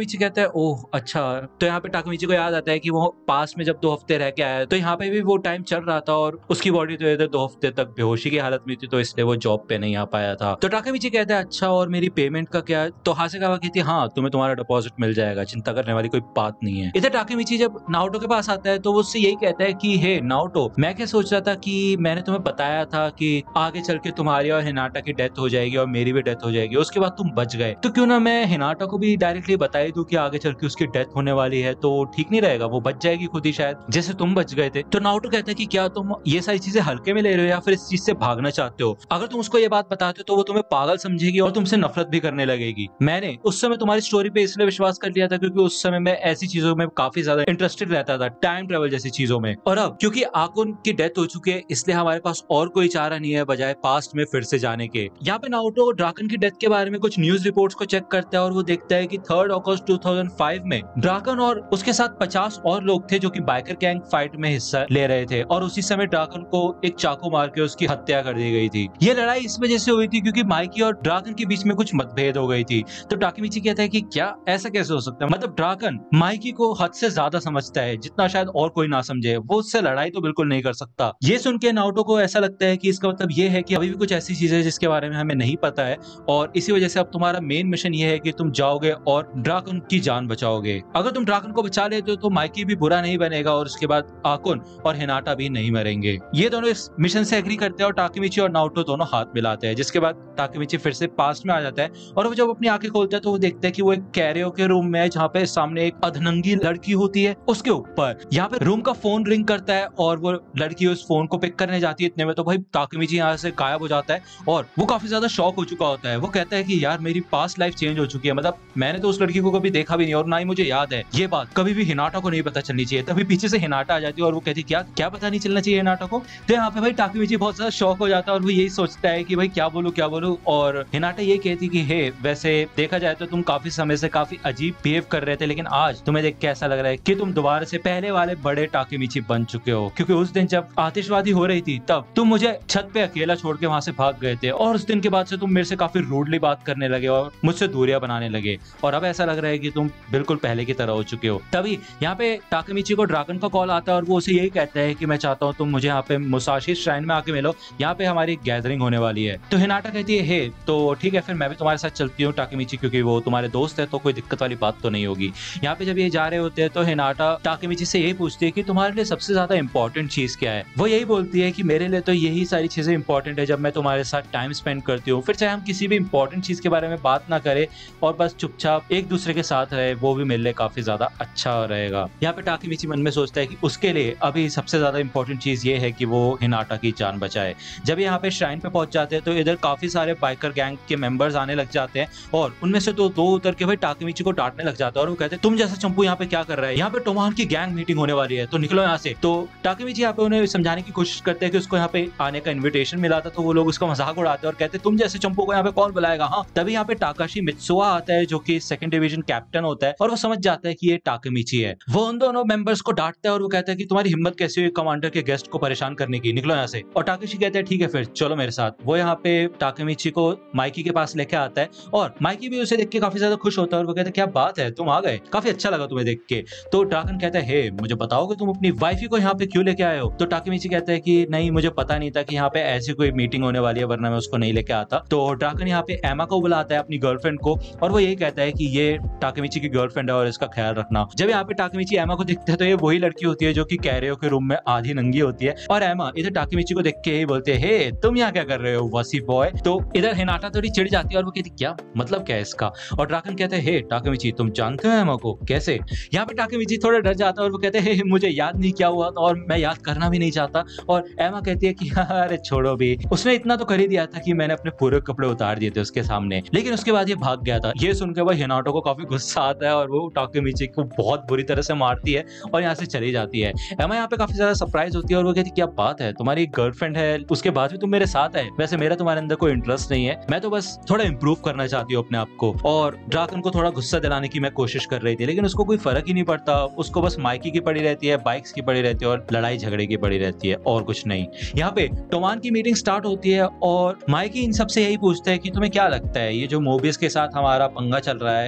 टाकेमिची कहता है ओह अच्छा। तो यहाँ पे टाकेमिची को याद आता है कि वो पास में जब 2 हफ्ते रह के आया तो यहाँ पे भी वो टाइम चल रहा था और उसकी बॉडी तो इधर 2 हफ्ते तक बेहोशी की हालत में थी, तो इसलिए वो जॉब पे नहीं आ पाया था। तो टाकेमिची कहता है अच्छा और मेरी पेमेंट का क्या? तो हासेगावा कहती है हाँ तुम्हें तुम्हारा डिपॉजिट मिल जाएगा, चिंता करने वाली कोई बात नहीं है। इधर टाकेमिची जब नाओटो के पास आता है तो वो उससे यही कहता है कि हे नाओटो, मैं क्या सोच रहा था कि मैंने तुम्हें बताया था कि आगे चल के तुम्हारी और हिनाटा की डेथ हो जाएगी और मेरी भी डेथ हो जाएगी, उसके बाद तुम बच गए, तो क्यों ना मैं हिनाटा को भी डायरेक्टली बता ही दूं कि आगे चल के उसकी डेथ होने वाली है, तो ठीक नहीं रहेगा? वो बच जाएगी खुद ही शायद, जैसे तुम बच गए थे। तो नाओटो कहता है कि क्या तुम ये सारी चीजें हल्के में ले रहे हो या फिर इस चीज से भागना चाहते हो? अगर तुम उसको ये बात बताते हो तो वो तुम्हें पागल समझेगी और तुमसे नफरत भी करने लगेगी। मैंने उस समय तुम्हारी स्टोरी पे इसलिए विश्वास कर लिया था क्योंकि उस समय मैं ऐसी चीजों में काफी ज्यादा इंटरेस्टेड रहता था, टाइम ट्रेवल जैसी चीजों में। और अब क्योंकि आकुन की डेथ हो चुकी है इसलिए हमारे पास और कोई चारा नहीं है बजाय पास्ट में फिर से जाने के। यहाँ पे नाओटो ड्राकन की डेथ के बारे में कुछ न्यूज रिपोर्ट्स को चेक करता है और वो देखता है कि 3 अगस्त 2005 में ड्राकन और उसके साथ 50 और लोग थे जो कि बाइकर गैंग फाइट में हिस्सा ले रहे थे और उसी समय ड्राकन को एक चाकू मार के उसकी हत्या कर दी गई थी। ये लड़ाई इस वजह से हुई थी क्योंकि माइकी और ड्राकन के बीच में कुछ मतभेद हो गई थी। तो टाकेमिची कहता है कि क्या ऐसा कैसे हो सकता है? मतलब ड्राकन माइकी को हद से ज्यादा समझता है जितना शायद और कोई ना समझे, वो उससे लड़ाई तो बिल्कुल नहीं कर सकता। ये सुन के नाओटो को ऐसा लगता है कि इसका मतलब ये है कि अभी भी कुछ ऐसी चीज है जिसके बारे में हमें नहीं पता है और इसी वजह से अब तुम्हारा मेन मिशन ये है कि तुम जाओगे और ड्राकन की जान बचाओगे। अगर तुम ड्राकन को बचा लेते हो तो माइकी भी बुरा नहीं बनेगा और उसके बाद आकुन और हिनाटा भी नहीं मरेंगे। ये दोनों इस मिशन से एग्री करते हैं और टाकेमिची और नाओटो दोनों हाथ मिलाते हैं, जिसके बाद टाकेमिची फिर से पास्ट में आ जाता है और वो जब अपनी आंखें खोलता है तो वो देखता है कि वो एक कैरियो के रूम में है जहाँ पे सामने एक अधनंगी लड़की होती है, उसके ऊपर यहाँ पे रूम का फोन रिंग करता है और वो लड़की उस फोन को पिक करने जाती है। इतने में तो भाई टाकेमिची यहाँ से गायब हो जाता है और वो काफी ज्यादा शॉक हो चुका होता है। वो कहता है कि यार मेरी पास्ट लाइफ चेंज हो चुकी है, मतलब मैंने तो उस लड़की को कभी देखा भी नहीं और ना ही मुझे याद है। ये बात कभी भी हिनाटा को नहीं पता चलनी चाहिए। तभी पीछे से हिनाटा आ जाती है और वो कहती है क्या क्या पता नहीं चलना चाहिए हिनाटा को? तो यहाँ पे भाई टाकेमिची बहुत ज्यादा शॉक हो जाता है और वो यही सोचता है कि भाई क्या बोलूं। और हिनाटा ये कहती कि हे वैसे देखा जाए तो तुम काफी समय से काफी अजीब बिहेव कर रहे थे, लेकिन आज तुम्हें देख के ऐसा लग रहा है कि तुम दोबारा से पहले वाले बड़े टाकेमिची बन चुके हो, क्योंकि उस दिन जब आतिशबाजी हो रही थी तब तुम मुझे छत पे अकेला छोड़ के वहां से भाग गए थे और उस दिन के बाद से तुम मेरे से काफी रूडली बात करने लगे और मुझसे दूरियां बनाने लगे और अब ऐसा लग रहा है कि तुम बिल्कुल पहले की तरह हो चुके हो। तभी यहाँ पे टाकेमिची को ड्रागन का कॉल आता है और वो उसे यही कहता है कि मैं चाहता हूँ तुम मुझे यहाँ पे मुसाशी श्राइन में आके मिलो, यहाँ पे हमारी गैदरिंग होने वाली है। तो हिनाटा कहती है हे तो ठीक है फिर मैं भी तुम्हारे साथ चलती हूँ टाकेमिची, क्योंकि वो तुम्हारे दोस्त है तो कोई दिक्कत वाली बात तो नहीं होगी। यहाँ पे जब ये जा रहे होते हैं तो हिनाटा टाकेमिची से यही पूछती है कि तुम्हारे लिए सबसे ज्यादा इंपॉर्टेंट चीज क्या है? वो यही बोलती है कि मेरे लिए तो यही सारी चीजें इंपॉर्टेंट है जब मैं तुम्हारे साथ टाइम स्पेंड करती हूँ, फिर चाहे हम किसी भी इंपॉर्टेंट चीज के बारे में बात ना करें और बस चुपचाप एक दूसरे के साथ रहे, वो भी मेरे लिए काफी ज्यादा अच्छा रहेगा। यहाँ पे टाकेमिची मन में सोचता है कि उसके लिए अभी सबसे ज्यादा इंपॉर्टेंट चीज ये है कि वो हिनाटा की जान बचाए। जब यहाँ पे श्राइन पे पहुंच जाते हैं तो इधर काफी सारे बाइकर गैंग के मेंबर्स आने लग जाते हैं और उनमें से दो उतर के भाई टाकेमिची को डांटने लग जाता है और वो कहते हैं तुम जैसा चंपू यहाँ पे क्या कर रहा है? यहाँ पे टोमान की गैंग मीटिंग होने वाली है तो निकलो यहाँ से। तो टाकेमिची यहाँ पे उन्हें समझाने की कोशिश करते हैं कि उसको यहाँ पे आने का इन्विटेशन मिला था, तो वो लोग उसका मजाक उड़ाते हैं और कहते हैं तुम जैसे चंपू को यहाँ पे कौन बुलाएगा? हाँ तभी यहाँ पे टाकाशी मित्सुआ आता है जो कि 2nd डिवीजन कैप्टन होता है और वो समझ जाता है कि ये टाकेमिची है। वो उन दोनों मेंबर्स को डांटता है और वो कहता है कि तुम्हारी हिम्मत कैसी हुई कमांडर के गेस्ट को परेशान करने की, निकलो यहाँ से। और टाकेशी कहता है ठीक है फिर चलो मेरे साथ। वो यहाँ पे टाकेमिची को माइकी के पास लेके आता है और माइकी भी उसे देख के काफी ज्यादा खुश होता है और वो कहता है क्या बात है तुम आ गए, काफी अच्छा लगा तुम्हें देख के। तो ड्रागन कहता है हे मुझे बताओगे तुम अपनी वाइफी को यहाँ पे क्यों लेके आए हो? तो टाकेमिची कहता है कि नहीं मुझे पता नहीं था कि यहाँ पे ऐसी कोई मीटिंग होने वाली है, वरना मैं उसको नहीं लेके आता। तो ड्रागन यहाँ पे एमा को बुलाता है अपनी गर्लफ्रेंड को और वो यही कहता है कि ये टाकेमिची की गर्लफ्रेंड है और इसका ख्याल रखना। जब यहाँ पे टाकेमिची एमा को देखते हैं तो ये वही लड़की होती है जो कि कैरियो के रूम में आधी नंगी होती है और एमा इधर टाकेमिची को देख के यही बोलते हैं हे तुम यहाँ क्या कर रहे हो वसी बॉय। तो इधर हिनाटा थोड़ी चिढ़ जाती है और वो कहती क्या मतलब क्या है इसका? और ड्रागन कहते हैं हे टाकेमिची तुम जानते हो एमा को? कैसे? यहाँ पे टाकेमिची थोड़ा डर जाता है और वो कहते हैं मुझे याद नहीं क्या हुआ था और मैं याद करना भी नहीं चाहता। और एमा कहती है कि अरे छोड़ो भी, उसने इतना तो कर ही दिया था कि मैंने अपने पूरे कपड़े उतार दिए थे उसके सामने, लेकिन उसके बाद ये भाग गया था। ये सुनकर भाई हिनाटो को काफी गुस्सा आता है और वो टाकेमिची को बहुत बुरी तरह से मारती है और यहाँ से चली जाती है। एमा यहाँ पे काफी ज्यादा सरप्राइज होती है और वो कहती क्या बात है तुम्हारी गर्लफ्रेंड है उसके बाद भी तुम मेरे साथ है? वैसे मेरा तुम्हारे अंदर कोई इंटरेस्ट नहीं है, मैं तो बस थोड़ा इंप्रूव करना चाहती हूँ अपने आप को। और ड्रागन को थोड़ा गुस्सा दिलाने की मैं कोशिश कर रही थी लेकिन उसको कोई फर्क ही नहीं पड़ता, उसको बस माइकी की पड़ी रहती है, बाइक्स की पड़ी रहती है और लड़ाई झगड़े की पड़ी रहती है और कुछ नहीं। यहाँ पे टोमान की मीटिंग स्टार्ट होती है और माइकी इन सबसे यही पूछता है कि तुम्हें क्या लगता है ये जो मोबियस के साथ हमारा पंगा चल रहा है इसके बारे में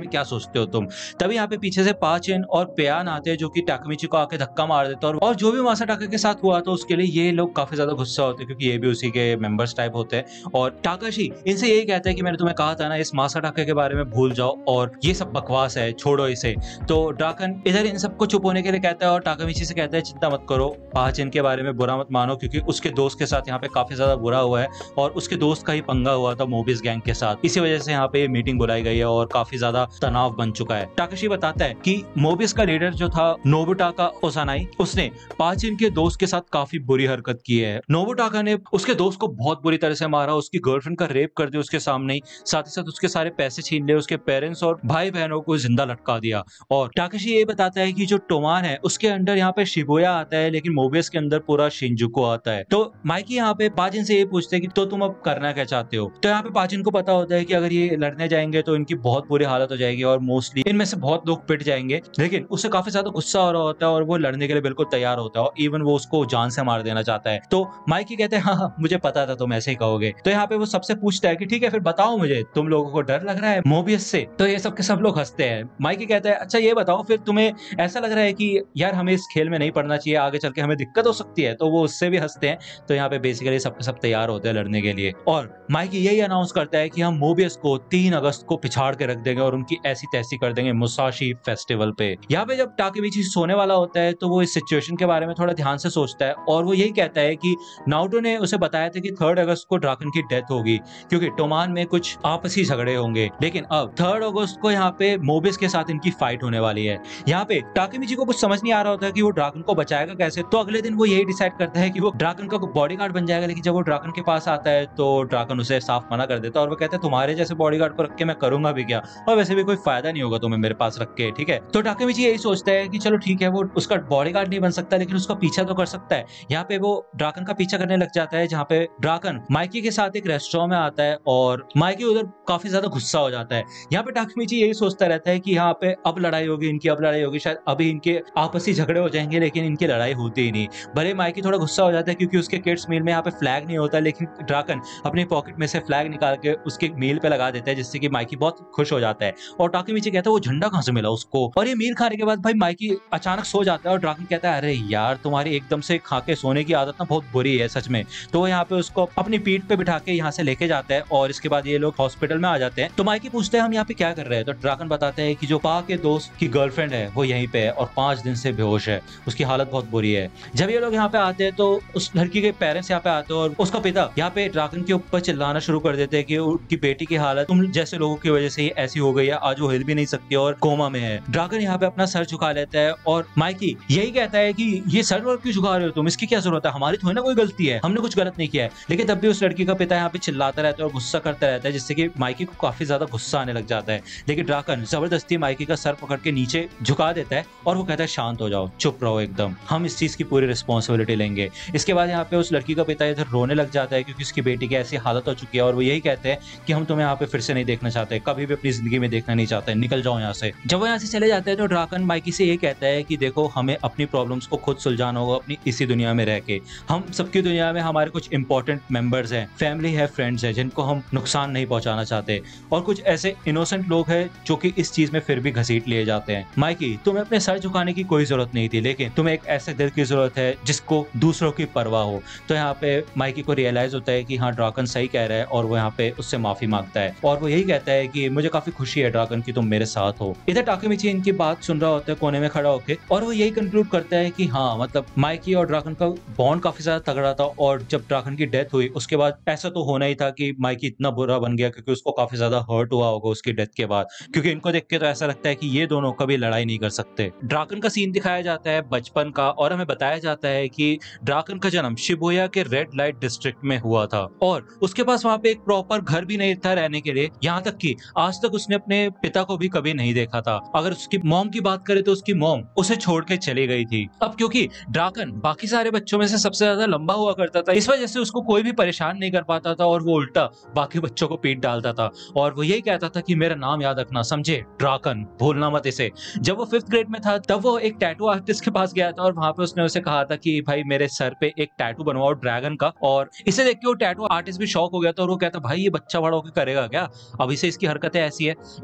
में क्या सोचते हो तुम? तभी यहाँ पे पीछे से पाचिन और पेयान आते हैं जो कि टाकामिची को आके धक्का मार देते हैं और जो भी मासाटाका के साथ हुआ था उसके लिए ये लोग काफी ज्यादा गुस्सा होते हैं क्योंकि ये भी उसी के मेंबर्स टाइप होते हैं। और टाकाशी इनसे यही कहता है कि मैंने तुम्हें कहा था ना इस मासाटाका के बारे में भूल जाओ और ये सब बकवास है, छोड़ो इसे। तो ड्राकन इधर इन सबको चुप होने के लिए कहता है और टाकामिची से कहता है चिंता मत करो, पाचिन के बारे में बुरा मत मानो क्योंकि उसके दोस्त के साथ यहाँ पे काफी ज्यादा बुरा हुआ है और उसके दोस्त का ही पंगा हुआ था मोबिस गैंग के साथ, इसी वजह से यहाँ पे मीटिंग बुलाई गई है और काफी ज्यादा तनाव बन चुका है। टाकाशी बताता है कि मोबिस का लीडर जो था नोबुटाका ओसानाई, उसने पाचिन के दोस्त के साथ काफी बुरी हरकत की है। नोबुटाका ने उसके दोस्त को बहुत बुरी तरह से मारा, उसकी गर्लफ्रेंड का रेप कर दिया उसके सामने ही, साथ ही साथ उसके सारे पैसे छीन लिए, उसके पेरेंट्स और भाई बहनों को जिंदा लटका दिया। और टाकाशी ये बताता है कि जो टोमान है उसके अंदर यहाँ पे शिबुया आता है लेकिन मोबियस के अंदर पूरा शिंजुकू आता है। तो माइकी यहाँ पे पाचिन से ये पूछते हैं कि तो तुम अब करना क्या चाहते हो। तो यहाँ पे पाचिन को पता होता है कि अगर ये लड़ने जाएंगे तो इनकी बहुत बुरी हालत हो जाएगी और मोस्टली इनमें से बहुत लोग पिट जाएंगे, लेकिन उसे काफी ज्यादा गुस्सा हो रहा होता है और वो लड़ने के लिए बिल्कुल तैयार होता है और इवन वो उसको जान से मार देना चाहता है। तो माइकी कहते हैं हाँ मुझे पता था तुम ऐसे ही कहोगे। तो यहाँ पे वो सबसे पूछता है कि ठीक है फिर बताओ मुझे, तुम लोगों को डर लग रहा है मोबियस से? तो ये सब के सब लोग हंसते हैं। माइकी कहता है अच्छा ये बताओ फिर तुम्हें ऐसा लग रहा है कि यार हमें इस खेल में नहीं पड़ना चाहिए, आगे चल के हमें दिक्कत हो सकती है? तो वो उससे भी हंसते हैं। तो यहाँ पे बेसिकली सबके सब तैयार होते हैं लड़ने के लिए और माइकी यही अनाउंस करता है कि हम मोबियस को 3 अगस्त को पिछाड़ के रख देंगे और उनकी ऐसी तैसी कर देंगे मुसाशी फेस्टिवल पे। यहाँ पे जब टाकेमिची सोने वाला होता है तो वो इस सिचुएशन के बारे में थोड़ा ध्यान से सोचता है और वो यही कहता है कि नारुतो ने उसे बताया था कि 3 अगस्त को ड्राकन की डेथ होगी क्योंकि टोमान में कुछ आपसी झगड़े होंगे, लेकिन अब 3 अगस्त को यहाँ पे मोबियस के साथ इनकी फाइट होने वाली है। यहाँ पे टाकेमिची को कुछ समझ नहीं आ रहा होता है कि वो ड्राकन को बचाएगा कैसे। तो अगले दिन वो यही डिसाइड करता है कि वो ड्राकन का बॉडीगार्ड बन जाएगा, लेकिन जब वो ड्राकन के पास आता है तो ड्राकन उसे साफ मना कर देता है और वो कहता है तुम्हारे जैसे बॉडीगार्ड को रख के मैं करूंगा भी क्या, और वैसे भी कोई फायदा नहीं होगा तुम्हें मेरे पास रख के, ठीक है। तो टाकेमिची यही सोचता है कि चलो ठीक है वो उसका बॉडीगार्ड नहीं बन सकता लेकिन उसका पीछा तो कर सकता है। यहाँ पे वो ड्राकन का पीछा करने लग जाता है जहाँ पे ड्राकन माइकी के साथ एक रेस्टोरेंट में आता है और माइकी उधर काफी ज्यादा गुस्सा हो जाता है। यहाँ पे टाकेमिची यही सोचता रहता है कि यहाँ पे अब लड़ाई होगी इनकी, अब लड़ाई होगी, शायद अभी इनके आपसी झगड़े हो जाएंगे लेकिन इनकी लड़ाई होती ही नहीं। भले माइकी थोड़ा गुस्सा हो जाता है क्योंकि उसके किड्स मील में यहाँ पे फ्लैग नहीं होता, लेकिन ड्राकन अपनी पॉकेट में से फ्लैग निकाल के उसके मील पे लगा देता है जिससे कि माइकी बहुत खुश हो जाता है। और टाकेमिची कहता है वो झंडा कहाँ से मिला उसको। और ये मील खाने के बाद भाई माइकी अचानक सो जाता है और ड्राकन कहता है अरे यार तुम्हारी एकदम से खा के सोने की आदत ना बहुत बुरी है सच में। तो वो यहाँ पे उसको अपनी पीठ पे बिठा के यहाँ से लेके जाता है और इसके बाद ये लोग हॉस्पिटल में आ जाते हैं। तो माइकी पूछते हैं हम यहाँ पे क्या कर रहे हैं। तो ड्राकन बताते हैं कि जो पा के दोस्त की गर्लफ्रेंड है वो यहीं पे है और 5 दिन से बेहोश है, उसकी हालत बहुत बुरी है। जब ये लोग यहाँ पे आते हैं तो उस लड़की के पेरेंट्स यहाँ पे आते हैं और उसका पिता यहाँ पे ड्राकन के ऊपर चिल्लाना शुरू कर देते हैं कि उनकी बेटी की हालत तुम जैसे लोगों की वजह से ही ऐसी हो गई है, आज वो हिल भी नहीं सकती और कोमा में है। ड्राकन यहाँ पे अपना सर झुका लेता है और माइकी यही कहता है कि ये सर वर्ग क्यों झुका रहे हो तुम, इसकी क्या जरूरत है, हमारी थोड़ी ना कोई गलती है, हमने कुछ गलत नहीं किया है। लेकिन तब भी उस लड़की का पिता यहाँ पे चिल्लाता रहता है और गुस्सा करता रहता है जिससे कि माइकी को काफी ज्यादा गुस्सा आने लग जाता है। लेकिन ड्राकन जबरदस्ती माइकी का सर पकड़ के नीचे झुका देता है और वो कहता है शांत हो जाओ, चुप रहो एकदम, हम इस चीज की पूरी रिस्पॉन्सिबिलिटी लेंगे। इसके बाद यहाँ पे उस लड़की का पिता इधर रोने लग जाता है क्योंकि उसकी बेटी की ऐसी हालत हो चुकी है और वो यही कहते हैं कि हम तुम्हें यहाँ पे फिर से नहीं देखना चाहते, कभी भी अपनी जिंदगी में देखना नहीं चाहते, निकल जाओ यहाँ से। जब वो यहाँ से चले जाते हैं तो ड्राकन माइकी से ये कहता है कि देखो हमें अपनी प्रॉब्लम्स को खुद सुलझाना होगा अपनी इसी दुनिया में रह के। हम सबकी दुनिया में हमारे कुछ इंपॉर्टेंट मेंबर्स हैं, फैमिली है, फ्रेंड्स है जिनको हम नुकसान नहीं पहुंचाना चाहते और कुछ ऐसे इनोसेंट लोग हैं जो कि इस चीज में फिर भी घसीट लिए जाते हैं। माइकी तुम्हें अपने सर झुकाने की कोई जरूरत नहीं थी, लेकिन तुम्हें एक ऐसे दिल की जरूरत है जिसको दूसरों की परवाह हो। तो यहाँ पे माइकी को रियलाइज होता है कि हाँ ड्राकन सही कह रहा है और वो यहाँ पे उससे माफी मांगता है और वो यही कहता है कि मुझे काफी खुशी है ड्राकन की तुम मेरे साथ हो। इधर टाकेमिची इनकी बात सुन रहा होता है कोने में खड़ा होकर और वो यही कंक्लूड करता है कि हाँ मतलब माइकी और ड्राकन का बॉन्ड काफी ज्यादा तगड़ा था और जब ड्राकन की डेथ हुई उसके बाद ऐसा तो होना ही था कि माइकी इतना बुरा बन गया क्योंकि उसको काफी ज्यादा हर्ट हुआ होगा उसकी डेथ के बाद, क्योंकि इनको देख के तो ऐसा लगता है कि ये दोनों कभी लड़ाई नहीं कर सकते। ड्राकन का सीन दिखाया जाता है बचपन का और हमें बताया जाता है कि ड्राकन का जन्म शिबुया के रेड लाइट डिस्ट्रिक्ट में हुआ था और उसके पास वहां पे एक प्रॉपर घर भी नहीं था रहने के लिए, यहाँ तक कि आज तक उसने अपने पिता को भी कभी नहीं देखा था। अगर उसकी मॉम की बात करें तो उसकी मॉम उसे छोड़ के चली गई थी। अब क्योंकि ड्राकन बाकी सारे बच्चों में से सबसे ज्यादा लंबा हुआ करता था, इस वजह से उसको कोई भी परेशान नहीं कर पाता था और वो उल्टा बाकी बच्चों को पीट डालता था और वो यही कहता था कि मेरा नाम याद रखना, समझे ड्राकन, भूलना मत इसे। जब वो 5th ग्रेड में था तब वो एक टैटू आर्टिस्ट के पास गया था और वहां पे उसने उसे कहा था कि भाई मेरे सर पे एक टैटू बनवाओ ड्रैगन का, और इसे देख के वो टैटू आर्टिस्ट भी शॉक हो गया था और वो कहता भाई ये बच्चा बड़ा होकर करेगा क्या, अभी से इसकी हरकतें ऐसी है।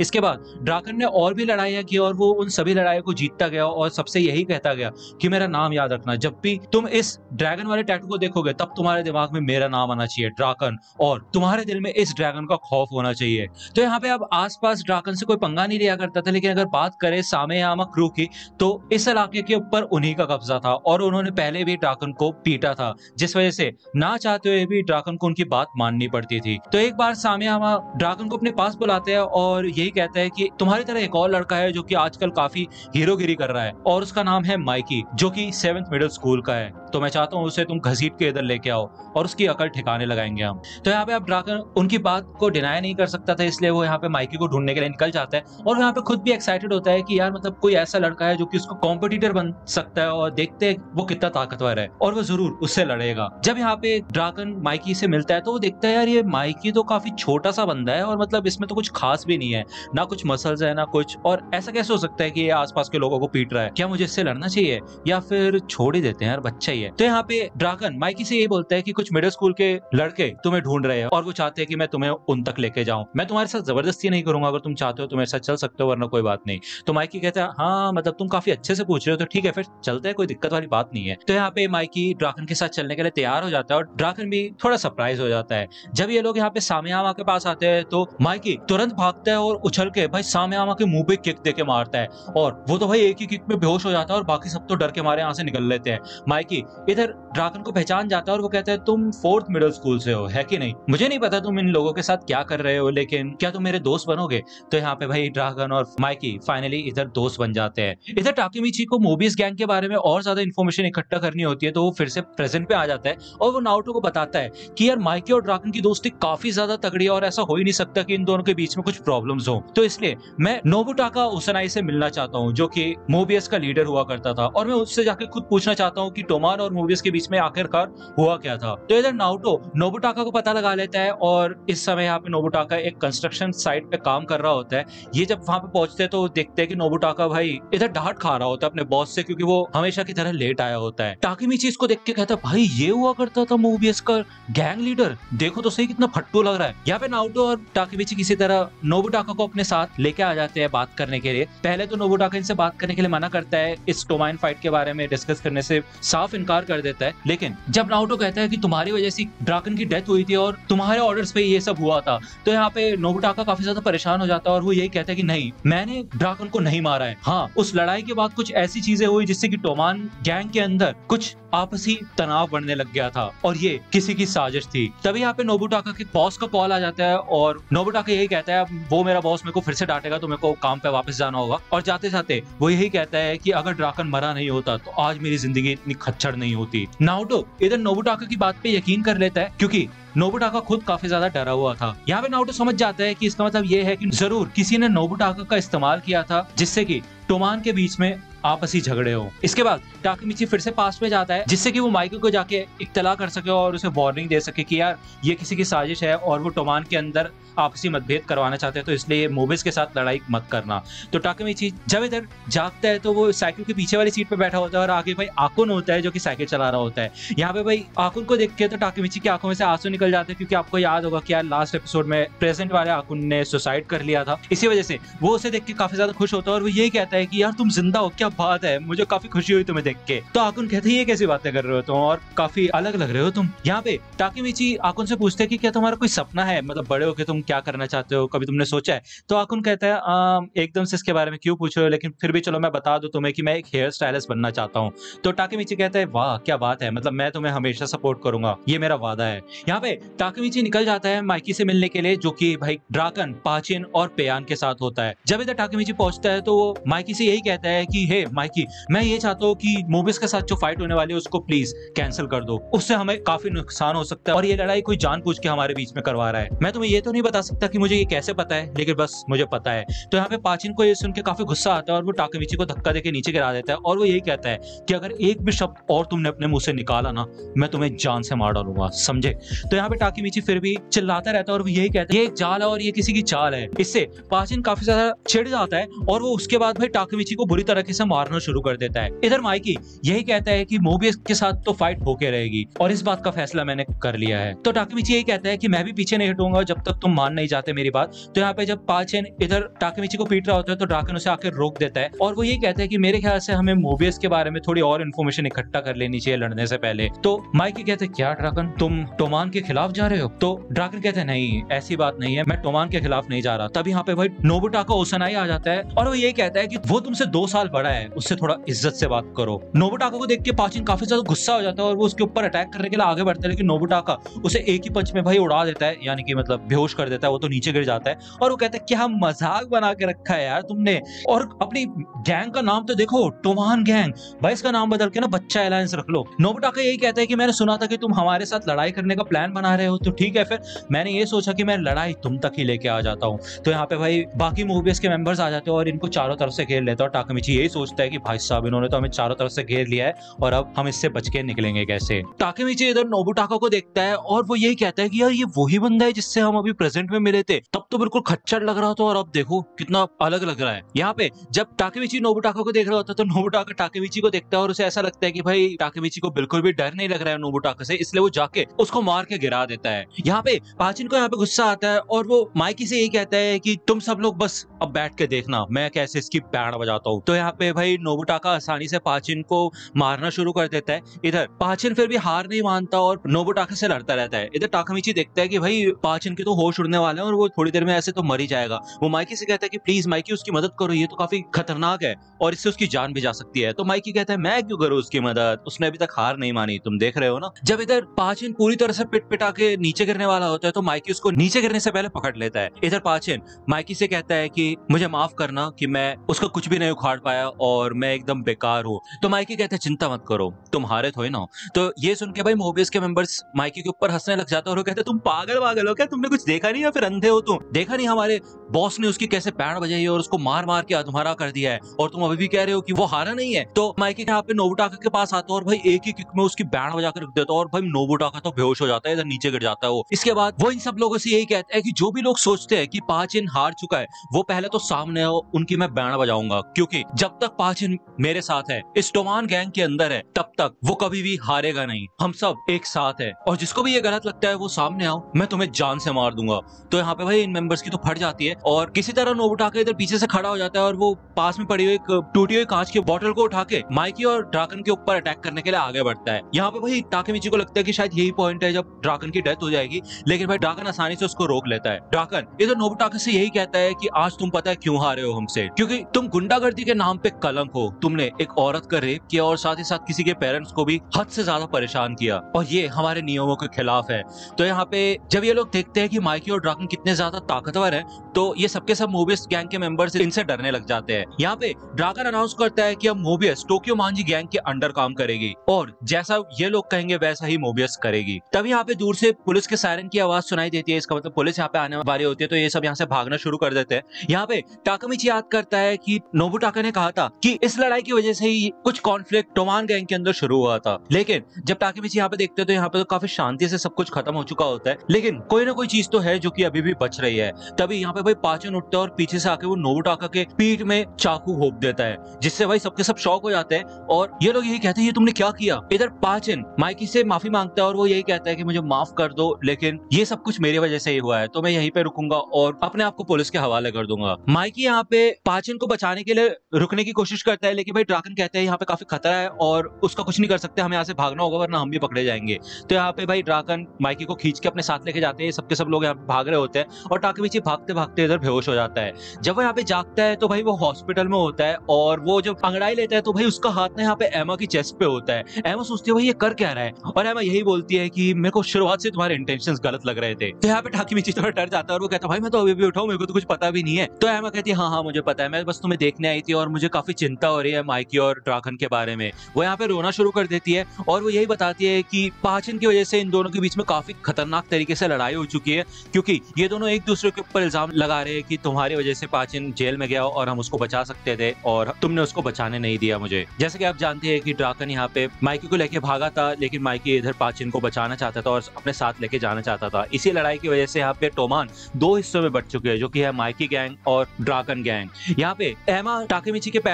इसके बाद ड्राकन ने और भी लड़ाइयां की और वो उन सभी लड़ाइयों को जीतता गया और सबसे यही कहता गया कि मेरा नाम याद रखना, जब भी तुम इस ड्रैगन वाले टैटू को देखोगे तब तुम्हारे दिमाग में मेरा नाम आना चाहिए ड्राकन, और तुम्हारे दिल में इस ड्रैगन का खौफ होना चाहिए। तो यहाँ पे अब आसपास ड्राकन से कोई पंगा नहीं लिया करता था, लेकिन अगर बात करें सामेयामा क्रू की तो इस इलाके के ऊपर उन्हीं का कब्जा था और उन्होंने पहले भी ड्राकन को पीटा था, जिस वजह से ना चाहते हुए भी ड्राकन को उनकी बात माननी पड़ती थी। तो एक बार सामेयामा ड्राकन को अपने पास बुलाते हैं और यही कहता है कि तुम्हारी तरह एक और लड़का है जो कि आजकल काफी हीरोगिरी कर रहा है और उसका नाम है माइकी, जो कि 7th मिडिल स्कूल का है। तो मैं चाहता हूँ उसे तुम घसीट के इधर लेके आओ और उसकी अकल ठिकाने लगाएंगे हम। तो यहाँ पे अब ड्राकन उनकी बात को डिनाई नहीं कर सकता था, इसलिए वो यहाँ पे माइकी को ढूंढने के लिए निकल जाता है और यहाँ पे खुद भी एक्साइटेड होता है कि यार मतलब कोई ऐसा लड़का है जो कि उसको कॉम्पिटिटर बन सकता है और देखते हैं वो कितना ताकतवर है और वो जरूर उससे लड़ेगा। जब यहाँ पे ड्राकन माइकी से मिलता है तो वो देखता है यार ये माइकी तो काफी छोटा सा बंदा है और मतलब इसमें तो कुछ खास भी नहीं है, ना कुछ मसल्स है ना कुछ, और ऐसा कैसे हो सकता है कि ये आसपास के लोगों को पीट रहा है, क्या मुझे इससे लड़ना चाहिए या फिर छोड़ ही देते हैं यार, बच्चा ही है। तो यहाँ पे ड्राकन माइकी से ये बोलता है कि कुछ मिडिल स्कूल के लड़के तुम्हें ढूंढ रहे हैं और वो चाहते हैं कि मैं तुम्हें उन तक लेके जाऊं। मैं तुम्हारे साथ जबरदस्ती नहीं करूंगा, अगर तुम चाहते हो तो मेरे साथ चल सकते हो, वरना कोई बात नहीं। तो माइकी कहता है हाँ मतलब तुम काफी अच्छे से पूछ रहे हो तो ठीक है फिर चलते हैं, कोई दिक्कत वाली बात नहीं है। तो यहाँ पे माइकी ड्राकन के साथ चलने के लिए तैयार हो जाता है और ड्राकन भी थोड़ा सरप्राइज हो जाता है। जब ये लोग यहाँ पे सामेयामा के पास आते हैं तो माइकी तुरंत भागता है और उछल के भाई सामेयामा के मुंह पे किक देके मारता है और वो तो भाई एक ही किक में बेहोश हो जाता है और बाकी सब तो डर के मारे यहाँ से निकल लेते हैं। माइकी इधर ड्राकन को पहचान जाता है और वो कहता है तुम 4th मिडिल स्कूल से हो है कि नहीं, मुझे नहीं पता तुम इन लोगों के साथ क्या कर रहे हो, लेकिन क्या तुम मेरे दोस्त बनोगे। तो यहाँ पे भाई ड्रागन और माइकी फाइनली इधर दोस्त बन जाते हैं। इधर टाकेमिची को मोबियस गैंग के बारे में और ज्यादा इन्फॉर्मेशन इकट्ठा करनी होती है तो वो फिर से प्रेजेंट पे आ जाता है और वो नारुतो को बताता है कि यार माइकी और ड्रागन की दोस्ती काफी ज्यादा तगड़ी है और ऐसा हो ही नहीं सकता कि इन दोनों के बीच में कुछ प्रॉब्लम्स हो। तो इसलिए मैं नोबुटाका उसानाई से मिलना चाहता हूँ जो कि मोबियस का लीडर हुआ करता था और मैं उससे जाके खुद पूछना चाहता हूँ कि टोमान और मोबियस के बीच में आखिरकार हुआ क्या था। तो इधर नारुतो नोबुटाका को पता लगा लेता है और इस समय यहाँ पे नोबुटाका एक कंस्ट्रक्शन साइट पे काम कर रहा होता है। ये जब वहां पे पहुंचते हैं तो देखते हैं कि नोबुटाका भाई इधर डांट खा रहा होता है अपने बॉस से क्योंकि वो हमेशा की तरह लेट आया होता है। टाकेमिची इसको देख के कहता है भाई ये हुआ करता था मोबियस का गैंग लीडर, देखो तो सही कितना फट्टू लग रहा है। यहाँ पे नारुतो और टाकेमिची किसी तरह नोबुटाका को अपने साथ लेके आ जाते हैं बात करने के लिए। पहले तो नोबुटाका इनसे बात करने के लिए मना करता है, इस टोमाइन फाइट के बारे में डिस्कस करने से साफ इनकार कर देता है। लेकिन जब नारुतो कहता है कि तुम्हारी वजह से ड्राकन की डेथ हुई थी और तुम्हारे ऑर्डर्स पे ये सब हुआ था, तो यहाँ पे नोबुटाका काफी ज्यादा परेशान हो जाता है और वो यही कहता है कि नहीं मैंने ड्राकन को नहीं मारा है। हाँ उस लड़ाई के बाद कुछ ऐसी चीजें हुई जिससे कि टोमान गैंग के अंदर कुछ आपसी तनाव बढ़ने लग गया था और ये किसी की साजिश थी। तभी यहाँ पे नोबुटाका के बॉस का कॉल आ जाता है और नोबुटाका यही कहता है वो मेरा बॉस मेरे को फिर से डांटेगा तो मेरे को काम पे वापस जाना होगा, और जाते जाते वो यही कहता है कि अगर ड्राकन मरा नहीं होता तो आज मेरी जिंदगी इतनी खच्चर नहीं होती। नारुतो इधर नोबुटाका की बात पे यकीन कर लेता है क्योंकि नोबुटाका खुद काफी ज्यादा डरा हुआ था। यहाँ पे नारुतो समझ जाता है कि इसका मतलब ये है कि जरूर किसी ने नोबुटाका का इस्तेमाल किया था जिससे कि टोमान के बीच में आपसी झगड़े हो। इसके बाद टाकेमिची फिर से पास में जाता है जिससे कि वो माइकी को जाके इत्तला कर सके और उसे वार्निंग दे सके कि यार ये किसी की साजिश है और वो टोमान के अंदर आपसी मतभेद करवाना चाहते हैं, तो इसलिए मोबिस के साथ लड़ाई मत करना। तो टाकेमिची जब इधर जागता है तो वो साइकिल के पीछे वाली सीट पे बैठा होता है और आगे भाई आकुन होता है जो कि साइकिल चला रहा होता है। यहाँ पे भाई आकुन को देख के तो टाकेमिची की आंखों में से आंसू निकल जाते हैं क्योंकि आपको याद होगा कि यार लास्ट एपिसोड में प्रेजेंट वाले आकुन ने सुसाइड कर लिया था। इसी वजह से वो उसे देख के काफी ज्यादा खुश होता है और वो यही कहता है कि यार तुम जिंदा हो, क्या बात है, मुझे काफी खुशी हुई तुम्हें देख के। तो आकुन कहते हैं ये कैसी बातें कर रहे हो तुम और काफी अलग लग रहे हो तुम। यहाँ पे टाकेमिची आकुन से पूछते हैं कि क्या तुम्हारा कोई सपना है, मतलब बड़े होके तुम क्या करना चाहते हो, कभी तुमने सोचा है। तो आकुन कहता है एकदम से इसके बारे में क्यों पूछ रहे हो, लेकिन फिर भी चलो मैं बता दूं तुम्हें कि मैं एक हेयर स्टाइलिस्ट बनना चाहता हूँ। तो टाकेमिची कहता है वाह क्या बात है, मतलब मैं तुम्हें हमेशा सपोर्ट करूंगा, ये मेरा वादा है। यहाँ पे टाकेमिची निकल जाता है माइकी से मिलने के लिए जो कि भाई ड्राकन, पाचिन और पेयान के साथ होता है। जब इधर टाकेमिची पहुंचता है तो वो माइकी से यही कहता है कि हे माइकी मैं ये चाहता हूँ कि मोबिस के साथ जो फाइट होने वाली है उसको प्लीज कैंसिल कर दो, उससे हमें काफी नुकसान हो सकता है और ये लड़ाई कोई जानबूझ के हमारे बीच में करवा रहा है। मैं तुम्हें ये तो नहीं बता सकता कि मुझे ये कैसे पता है, लेकिन बस मुझे पता है। तो यहाँ पे पाचिन को ये सुन के काफी गुस्सा आता है और वो टाकेमिची को धक्का देके नीचे गिरा देता है और वो यही कहता है कि अगर एक भी शब्द और तुमने अपने मुंह से निकाला ना मैं तुम्हें जान से मार डालूंगा, समझे। तो यहाँ पे टाकेमिची फिर भी चिल्लाता रहता है और वो यही कहता है ये एक जाल है और ये किसी की चाल है। इससे पाचिन काफी ज्यादा चिढ़ जाता है और वो उसके बाद भाई टाकेमिची को बुरी तरीके से मारना शुरू कर देता है। इधर माइकी यही कहता है कि मोबियस के साथ तो फाइट होके रहेगी और इस बात का फैसला मैंने कर लिया है। तो टाकेमिची यही कहता है कि मैं भी पीछे नहीं हटूंगा जब तक तुम मान नहीं जाते मेरी बात। तो यहाँ पे जब पाचेन इधर टाकेमिची को पीट रहा होता है तो ड्राकन उसे आकर रोक देता है और वो यही कहता है कि मेरे ख्याल से हमें मोबियस के बारे में थोड़ी और इन्फॉर्मेशन इकट्ठा कर लेनी चाहिए लड़ने से पहले। तो माइकी कहते हैं क्या ड्राकन तुम टोमान के खिलाफ जा रहे हो? तो ड्राकन कहते हैं नहीं ऐसी बात नहीं है, मैं टोमान के खिलाफ नहीं जा रहा। तब यहाँ पे भाई नोबुटाका ओसानाई आ जाता है और वो यही कहता है कि वो तुमसे 2 साल बड़ा है, उससे थोड़ा इज्जत से बात करो। नोबुटाका को देख के पाचिन काफी ज्यादा गुस्सा हो जाता है और वो उसके ऊपर अटैक करने के लिए आगे बढ़ता है, लेकिन नोबुटाका उसे एक ही पंच में भाई उड़ा देता है, यानी कि मतलब बेहोश कर देता है। वो तो नीचे गिर जाता है और वो कहता है क्या मजाक बना के रखा है यार तुमने, और अपनी गैंग का नाम तो देखो टोमान गैंग, भाई इसका नाम बदल के ना बच्चा एलायंस रख लो। नोबुटाका यही कहता है कि मैंने सुना था कि तुम हमारे साथ लड़ाई करने का प्लान बना रहे हो, तो ठीक है फिर मैंने ये सोचा कि मैं लड़ाई तुम तक ही लेके आ जाता हूँ। तो यहाँ पे भाई बाकी मोबियस के मेंबर्स आ जाते हैं और इनको चारों तरफ से घेर लेता है और टाकेमिची यही सोचता है कि भाई साहब इन्होंने तो हमें चारों तरफ से घेर लिया है और अब हम इससे बच के निकलेंगे कैसे। टाकेमिची इधर नोबुटाका को देखता है और वो यही कहता है कि यार ये वही बंदा है जिससे हम अभी प्रेजेंट में मिले थे, तब तो बिल्कुल खच्चर लग रहा था और अब देखो कितना अलग लग रहा है। यहाँ पे जब टाकेमिची नोबुटाका को देख रहा होता है तो नोबुटाका टाकेमिची को देखता है और उसे ऐसा लगता है कि भाई टाकेमिची को बिल्कुल भी डर नहीं लग रहा है नोबुटाका से, इसलिए वो जाके उसको मार के गिरा देता है। यहाँ पे पाचिन को यहाँ पे गुस्सा आता है और वो माइकी से यही कहता है कि तुम सब लोग बस अब बैठ के देखना मैं कैसे इसकी बैंड बजाता हूँ। तो यहाँ पे भाई नोबुटाका आसानी से पाचिन को मारना शुरू कर देता है। इधर पाचिन फिर भी हार नहीं मानता और नोबुटाका से लड़ता रहता है। इधर टाकामिची देखता है कि भाई पाचिन के तो होश उड़ने वाले हैं और वो थोड़ी देर में ऐसे तो मर ही जाएगा। वो माइकी से कहता है कि प्लीज माइकी उसकी मदद करो, ये तो काफी खतरनाक है और इससे उसकी जान भी जा सकती है। तो माइकी कहता है मैं क्यों करूँ उसकी मदद, उसने अभी तक हार नहीं मानी, तुम देख रहे हो ना। जब इधर पाचिन पूरी तरह से पिट पिटा के नीचे गिरने वाला होता है तो माइकी उसको नीचे गिरने से पहले पकड़ लेता है। इधर पाचिन माइकी से कहता है कि मुझे माफ करना कि मैं उसका कुछ भी नहीं उखाड़ पाया और मैं एकदम बेकार हूँ। तो माइकी कहता है चिंता मत करो, तुम हारे थोड़े ना हो। तो ये सुन के भाई मोबियस के मेंबर्स माइकी के ऊपर हंसने लग जाते हैं और वो कहते हैं तुम पागल हो क्या, तुमने कुछ देखा नहीं या फिर अंधे हो तुम, देखा नहीं हमारे बॉस ने उसकी कैसे बैंड बजाई और उसको मार मार के अधमरा कर दिया है और तुम अभी भी कह रहे हो कि वो हारा नहीं है। तो माइकी यहाँ पे नोबुटाका के पास आता है और भाई एक ही किक में उसकी बैंड बजा कर रख देता है और भाई नोबुटाका तो बेहोश हो जाता है, इधर नीचे गिर जाता है वो। इसके बाद वो इन सब लोगों से यही कहता है कि जो भी लोग सोचते हैं कि पाचिन हार चुका है वो पहले तो सामने आओ, उनकी मैं बैंड बजाऊंगा, क्योंकि जब तक पाचिन मेरे साथ है, इस टोमान गैंग के अंदर है, तब तक वो कभी भी हारेगा नहीं, हम सब एक साथ है और जिसको भी ये गलत लगता है वो सामने आओ, मैं तुम्हें जान से मार दूंगा। तो यहाँ पे भाई इन मेंबर्स की तो फट जाती है और किसी तरह नोबुटाका इधर पीछे से खड़ा हो जाता है और वो पास में पड़ी हुई एक टूटी हुई कांच की बोतल को उठा के माइकी और ड्राकन के ऊपर अटैक करने के लिए आगे बढ़ता है। यहाँ पे भाई टाकेमिची को लगता है कि शायद यही पॉइंट है जब ड्राकन की डेथ हो जाएगी, लेकिन भाई ड्राकन आसानी से उसको रोक लेता है। ड्राकन इधर नोबुटाका से यही कहता है कि आज तुम पता है क्यों हारे हो हमसे, क्योंकि तुम गुंडागर्दी के नाम पे कलंक हो, तुमने एक औरत का रेप किया और साथ ही साथ किसी के पेरेंट्स को भी हद से ज्यादा परेशान किया और ये हमारे नियमों के खिलाफ है। तो यहाँ पे जब ये लोग देखते हैं कि माइकी और ड्राकन कितने ज्यादा ताकतवर हैं, तो ये सबके सब मोबियस गैंग के मेंबर्स इनसे डरने लग जाते हैं। यहाँ पे ड्राकन अनाउंस करता है कि अब मोबियस टोक्यो मांजी गैंग के अंडर काम करेगी और जैसा ये लोग कहेंगे वैसा ही मोबियस करेगी। तभी यहाँ पे दूर से पुलिस के सायरन की आवाज सुनाई देती है, इसका मतलब पुलिस यहाँ पे आने वाली होती है। तो ये सब यहाँ से भागना शुरू कर देते हैं। यहाँ पे टाकामिची याद करता है कि नोबुटाका ने कहा था कि इस लड़ाई की वजह से ही कुछ कॉन्फ्लिक्ट टोमान गैंग के अंदर शुरू हुआ था, लेकिन जब टाकामिची यहाँ पे देखते हैं तो यहाँ पे तो काफी शांति से सब कुछ खत्म हो चुका होता है, लेकिन कोई ना कोई चीज तो है जो कि अभी भी बच रही है। तभी यहाँ पे भाई पाचन उठता है और पीछे से आके वो नोबुटाका के पीठ में चाकू घोंप देता है, जिससे भाई सबके सब शॉक हो जाते हैं और ये लोग यही कहते हैं ये तुमने क्या किया। इधर पाचन माइकी से माफी मांगता है और वो यही कहता है कि मुझे माफ कर दो, लेकिन ये सब कुछ मेरी वजह से ही हुआ है, तो मैं यहीं पे रुकूंगा और अपने आप को पुलिस के हवाले कर दूंगा। माइकी यहाँ पे पाचन को बचाने के लिए रुकने की कोशिश करता है, लेकिन भाई ड्राकन कहते हैं यहाँ पे काफी खतरा है और उसका कुछ नहीं कर सकते, हमें यहाँ से भागना होगा वरना हम भी पकड़े जाएंगे। तो यहाँ पे भाई ड्राकन माइकी को खींच के अपने साथ लेके जाते हैं, सबके सब लोग यहाँ पे भाग रहे होते हैं और टाकामिची भागते भागते इधर बेहोश हो जाता है। जब वो यहाँ पे जागता है तो भाई वो हॉस्पिटल में होता है और वो जब अंगड़ाई लेता है तो भाई उसका हाथ ना यहाँ पे एमा की चेस्ट पे होता है। एमा सोचती है भाई ये कर क्या रहा है और एमा यही बोलती है कि मेरे को शुरुआत से तुम्हारे इंटेंशंस गलत लग रहे थे। तो यहाँ पे टाकामिची थोड़ा डर जाता है और वो कहता है भाई मैं तो अभी भी उठाऊं, मेरे को तो कुछ पता भी नहीं है। तो एमा कहती है हाँ मुझे पता है, मैं बस तुम्हें देखने आई थी और मुझे काफी चिंता हो रही है माइकी और ड्राकन के बारे में। वो यहाँ पे रोना शुरू कर देती है और वो यही बताती है कि पाचन की वजह से इन दोनों के बीच में काफी खतरनाक तरीके से लड़ाई हो चुकी है, क्योंकि ये दोनों एक दूसरे के ऊपर इल्जाम लगा रहे हैं कि तुम्हारी वजह से पाचन जेल में गया और हम उसको बचा सकते थे और तुमने उसको बचाने नहीं दिया मुझे। जैसे कि आप जानते हैं कि ड्राकन यहाँ पे माइकी को लेके भागा था, लेकिन माइकी इधर पाचन को बचाना चाहता था और अपने साथ लेके जाना चाहता था। इसी लड़ाई की वजह से यहाँ पे टोमान दो हिस्सों में बट चुके हैं, जो कि है माइकी गैंग और ड्राकन गैंग। यहाँ पे एमा टाकेमिची के पैर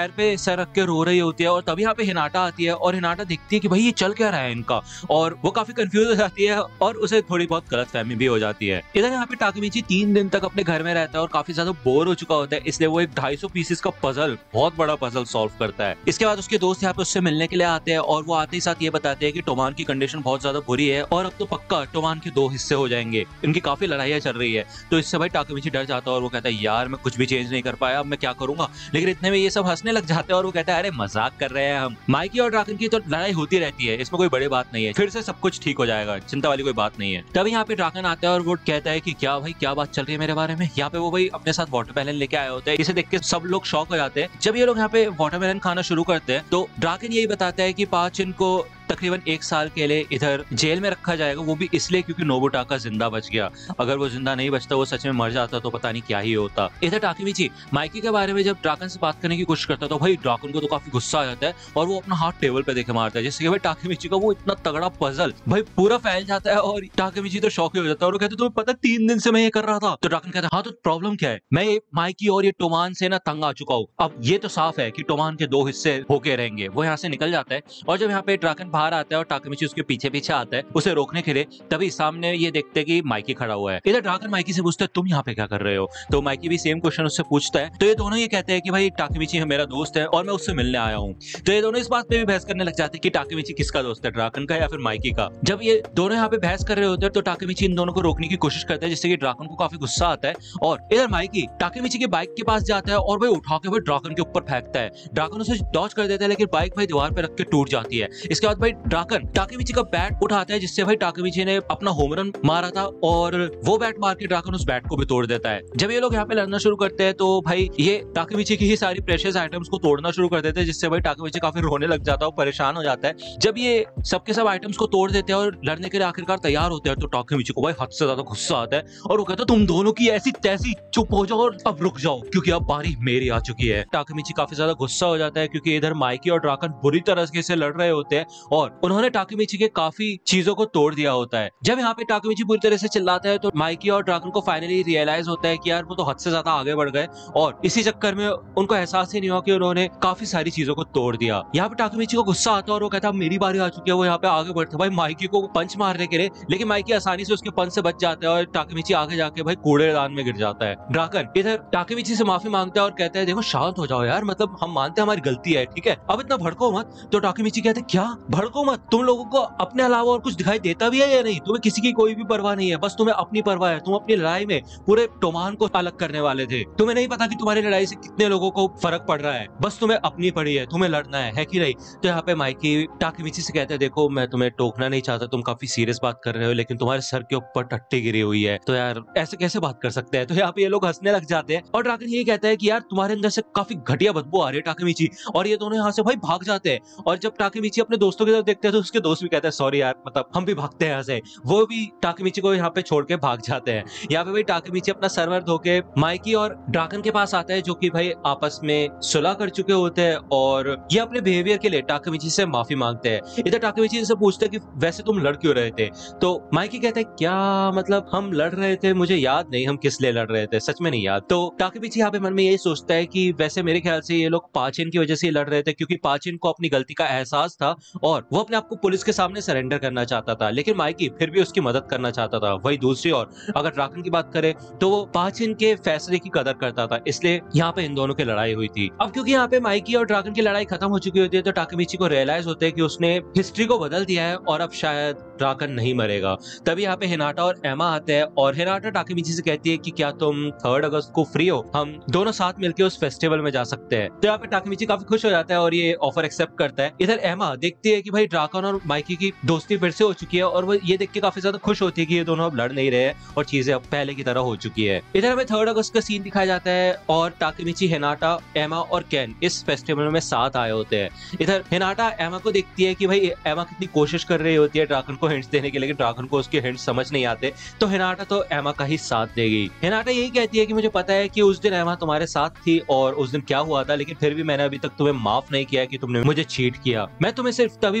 पैर पे सर रख के रो रही होती है और तभी यहाँ पे हिनाटा आती है और हिनाटा देखती है कि भाई ये चल क्या रहा है इनका, और वो काफी कंफ्यूज हो जाती है और उसे थोड़ी बहुत गलतफहमी भी हो जाती है। इधर यहाँ पे टाकेमिची 3 दिन तक अपने घर में रहता है और काफी ज्यादा बोर हो चुका होता है, इसलिए वो एक 250 पीसेस का पजल, बहुत बड़ा पजल सॉल्व करता है। इसके बाद उसके दोस्त यहाँ पे उससे मिलने के लिए आते हैं और वो आते ही साथ ये बताते हैं कि टोमान की कंडीशन बहुत ज्यादा बुरी है और अब तो पक्का टोमान के 2 हिस्से हो जाएंगे, इनकी काफी लड़ाइयां चल रही है। तो इससे भाई टाकेमिची डर जाता है और वो कहता है यार मैं कुछ भी चेंज नहीं कर पाया, अब मैं क्या करूंगा। लेकिन इतने में ये सब हंसने लग जाते हैं और वो कहता है अरे मजाक कर रहे हैं हम, माइकी और ड्राकन की तो लड़ाई होती रहती है, इसमें कोई बड़ी बात नहीं है, फिर से सब कुछ ठीक हो जाएगा, चिंता वाली कोई बात नहीं है। तभी यहाँ पे ड्राकन आता है और वो कहता है कि क्या भाई क्या बात चल रही है मेरे बारे में। यहाँ पे वो भाई अपने साथ वाटरमेलन लेके आए होते हैं, इसे देख के सब लोग शॉक हो जाते हैं। जब ये लोग यहाँ पे वाटरमेलन खाना शुरू करते हैं तो ड्राकन यही बताता है कि पाचिन को तकरीबन 1 साल के लिए इधर जेल में रखा जाएगा, वो भी इसलिए क्योंकि नोबुटाका जिंदा बच गया। अगर वो जिंदा नहीं बचता, वो सच में मर जाता तो पता नहीं क्या ही होता। इधर टाकेमिची माइकी के बारे में जब ड्राकन से बात करने की कोशिश करता है तो भाई ड्राकन को तो काफी गुस्सा आ जाता है और वो अपना हाथ टेबल पे देके मारता है, जिससे कि भाई टाकेमिची का वो इतना तगड़ा पजल भाई पूरा फैल जाता है और टाकेमिची तो शॉक हो जाता है और वो कहते तुम्हें पता 3 दिन से मैं ये कर रहा था। तो ड्राकन कहता है हाँ तो प्रॉब्लम क्या है, मैं माइकी और ये टोमान से ना तंग आ चुका हूँ, अब ये तो साफ है कि टोमान के 2 हिस्से होके रहेंगे। वो यहाँ से निकल जाता है और जब यहाँ पे ड्राकन बाहर आता है और टाकेमिची उसके पीछे पीछे आता है उसे रोकने के लिए, तभी सामने ये देखते हैं कि माइकी खड़ा हुआ है। इधर ड्राकन माइकी से पूछता है तुम यहाँ पे क्या कर रहे हो, तो माइकी भी सेम क्वेश्चन उससे पूछता है। तो ये दोनों ये कहते हैं कि भाई टाकेमिची मेरा दोस्त है और मैं उससे मिलने आया हूँ। तो ये दोनों इस बात पे भी बहस करने लग जाते हैं कि टाकेमिची किसका दोस्त है, ड्राकन का या फिर माइकी का। जब ये दोनों यहाँ पे बहस कर रहे होते हैं तो टाकेमिची इन दोनों को रोकने की कोशिश करता है, जिससे कि ड्राकन को काफी गुस्सा आता है और इधर माइकी टाकेमिची के बाइक के पास जाता है और भाई उठा के भाई ड्राकन के ऊपर फेंकता है। ड्राकन उसे डॉज कर देता है लेकिन बाइक भाई दीवार पे रख के टूट जाती है। इसके बाद भाई ड्राकन टाकेमिची का बैट उठाता है, जिससे भाई टाकेमिची ने अपना होम रन मारा था और वो बैट मार के ड्राकन उस बैट को भी तोड़ देता है। जब ये लोग यहाँ पे लड़ना शुरू करते हैं तो भाई ये टाकेमिची की ही सारी प्रेशियस आइटम्स को तोड़ना शुरू कर देते हैं, जिससे भाई टाकेमिची काफी रोने लग जाता है और परेशान हो जाता है। जब ये सबके सब आइटम्स को तोड़ देते हैं और लड़ने के लिए आखिरकार तैयार होते हैं तो टाकेमिची को भाई हद से ज्यादा गुस्सा आता है और वो कहता है तुम दोनों की ऐसी तैसी, चुप हो जाओ और अब रुक जाओ क्योंकि अब बारी मेरी आ चुकी है। टाकेमिची काफी ज्यादा गुस्सा हो जाता है क्योंकि इधर माइकी और ड्राकन बुरी तरह से लड़ रहे होते हैं और उन्होंने टाकेमिची के काफी चीजों को तोड़ दिया होता है। जब यहाँ पे टाकेमिची बुरी तरह से चिल्लाता है तो माइकी और ड्राकन को फाइनली रियलाइज होता है कि यार वो तो हद से ज्यादा आगे बढ़ गए और इसी चक्कर में उनको एहसास ही नहीं हुआ कि उन्होंने काफी सारी चीजों को तोड़ दिया। यहाँ पे टाकेमिची को गुस्सा आता है और वो कहता है मेरी बारी आ चुकी है। वो यहाँ पे आगे बढ़ता है भाई माइकी को पंच मारने के लिए, लेकिन माइकी आसानी से उसके पंच से बच जाता है और टाकेमिची आगे जाके भाई कूड़ेदान में गिर जाता है। ड्राकन इधर टाकेमिची से माफी मांगता है और कहता है देखो शांत हो जाओ यार, मतलब हम मानते हैं हमारी गलती है, ठीक है, अब इतना भड़को मत। तो टाकेमिची कहते हैं क्या भड़को मत, तुम लोगों को अपने अलावा और कुछ दिखाई देता भी है या नहीं, तुम्हें किसी की कोई भी परवाह नहीं है, बस तुम्हें अपनी परवाह है। तुम अपनी लड़ाई में पूरे टोमान को अलग करने वाले थे, तुम्हें नहीं पता कि तुम्हारी लड़ाई से कितने लोगों को फर्क पड़ रहा है, बस तुम्हें अपनी पड़ी है, तुम्हें लड़ना है कि नहीं। तो यहाँ पे माइकी टाकेमिची से कहते हैं देखो मैं तुम्हें टोकना नहीं चाहता, तुम काफी सीरियस बात कर रहे हो, लेकिन तुम्हारे सर के ऊपर टट्टी गिरी हुई है, तो यार ऐसे कैसे बात कर सकते हैं। तो यहाँ पे ये लोग हंसने लग जाते हैं और ड्राकन ये कहता है कि यार तुम्हारे अंदर से काफी घटिया बदबू आ रही है टाकेमिची, और ये दोनों यहाँ से भाई भाग जाते हैं। और जब टाकेमिची अपने दोस्तों की तरफ देखते हैं तो उसके दोस्त भी कहते हैं सॉरी यार, मतलब हम भी भागते हैं यहाँ से। वो भी टाकेमिची को यहाँ पे छोड़ के भाग जाते हैं। यहाँ पे भाई टाकेमिची अपना सर्वर धोके माइकी और ड्राकन के पास आता है जो कि भाई आपस में सुलह कर चुके होते हैं और ये अपने बिहेवियर के लिए टाकेमिची से माफी मांगते हैं। इधर टाकेमिची से पूछते हैं कि वैसे तुम लड़ क्यों रहे थे, तो माइकी कहते हैं क्या मतलब हम लड़ रहे थे, मुझे याद नहीं हम किस लिए लड़ रहे थे, सच में नहीं याद। तो टाकेमिची यहाँ पे मन में यही सोचता है कि वैसे मेरे ख्याल से ये लोग पाचिन की वजह से लड़ रहे थे, क्योंकि पाचिन को अपनी गलती का एहसास था और वो अपने आप को पुलिस के सामने सरेंडर करना चाहता था, लेकिन माइकी फिर भी उसकी मदद करना चाहता था। वही दूसरी ओर अगर ड्राकन की बात करें तो वो पाचिन के फैसले की कदर करता था, इसलिए यहाँ पे इन दोनों की लड़ाई हुई थी। अब क्योंकि यहाँ पे माइकी और ड्राकन की लड़ाई खत्म हो चुकी होती है तो टाकेमिची को रियलाइज होता है कि उसने हिस्ट्री को बदल दिया है और अब शायद ड्राकन नहीं मरेगा। तभी यहाँ पे हिनाटा और एमा आते हैं और हिनाटा टाकेमिची से कहती है कि क्या तुम 3 अगस्त को फ्री हो, हम दोनों साथ मिलकर उस फेस्टिवल में जा सकते हैं। तो यहाँ पे टाकेमिची काफी खुश हो जाता है और ये ऑफर एक्सेप्ट करता है। इधर एमा देखती है कि भाई ड्राकन और माइकी की दोस्ती फिर से हो चुकी है और वो ये देख के काफी ज्यादा खुश होती है कि ये दोनों अब लड़ नहीं रहे हैं और चीजें अब पहले की तरह हो चुकी है। इधर हमें 3 अगस्त का सीन दिखाया जाता है और टाकेमिची, हिनाटा, एमा और केन इस फेस्टिवल में साथ आए होते हैं। इधर हिनाटा एमा को देखती है कि भाई एमा कितनी कोशिश कर रही होती है ड्राकन को हिंट्स देने के, लेकिन ड्राकन को उसके हिंट्स समझ नहीं आते, तो हिनाटा तो एमा का ही साथ देगी। हिनाटा यही कहती है कि मुझे पता है कि उस दिन एमा तुम्हारे साथ थी और उस दिन क्या हुआ था, लेकिन फिर भी मैंने अभी तक तुम्हें माफ नहीं किया कि तुमने मुझे चीट किया। मैं तुम्हें सिर्फ तभी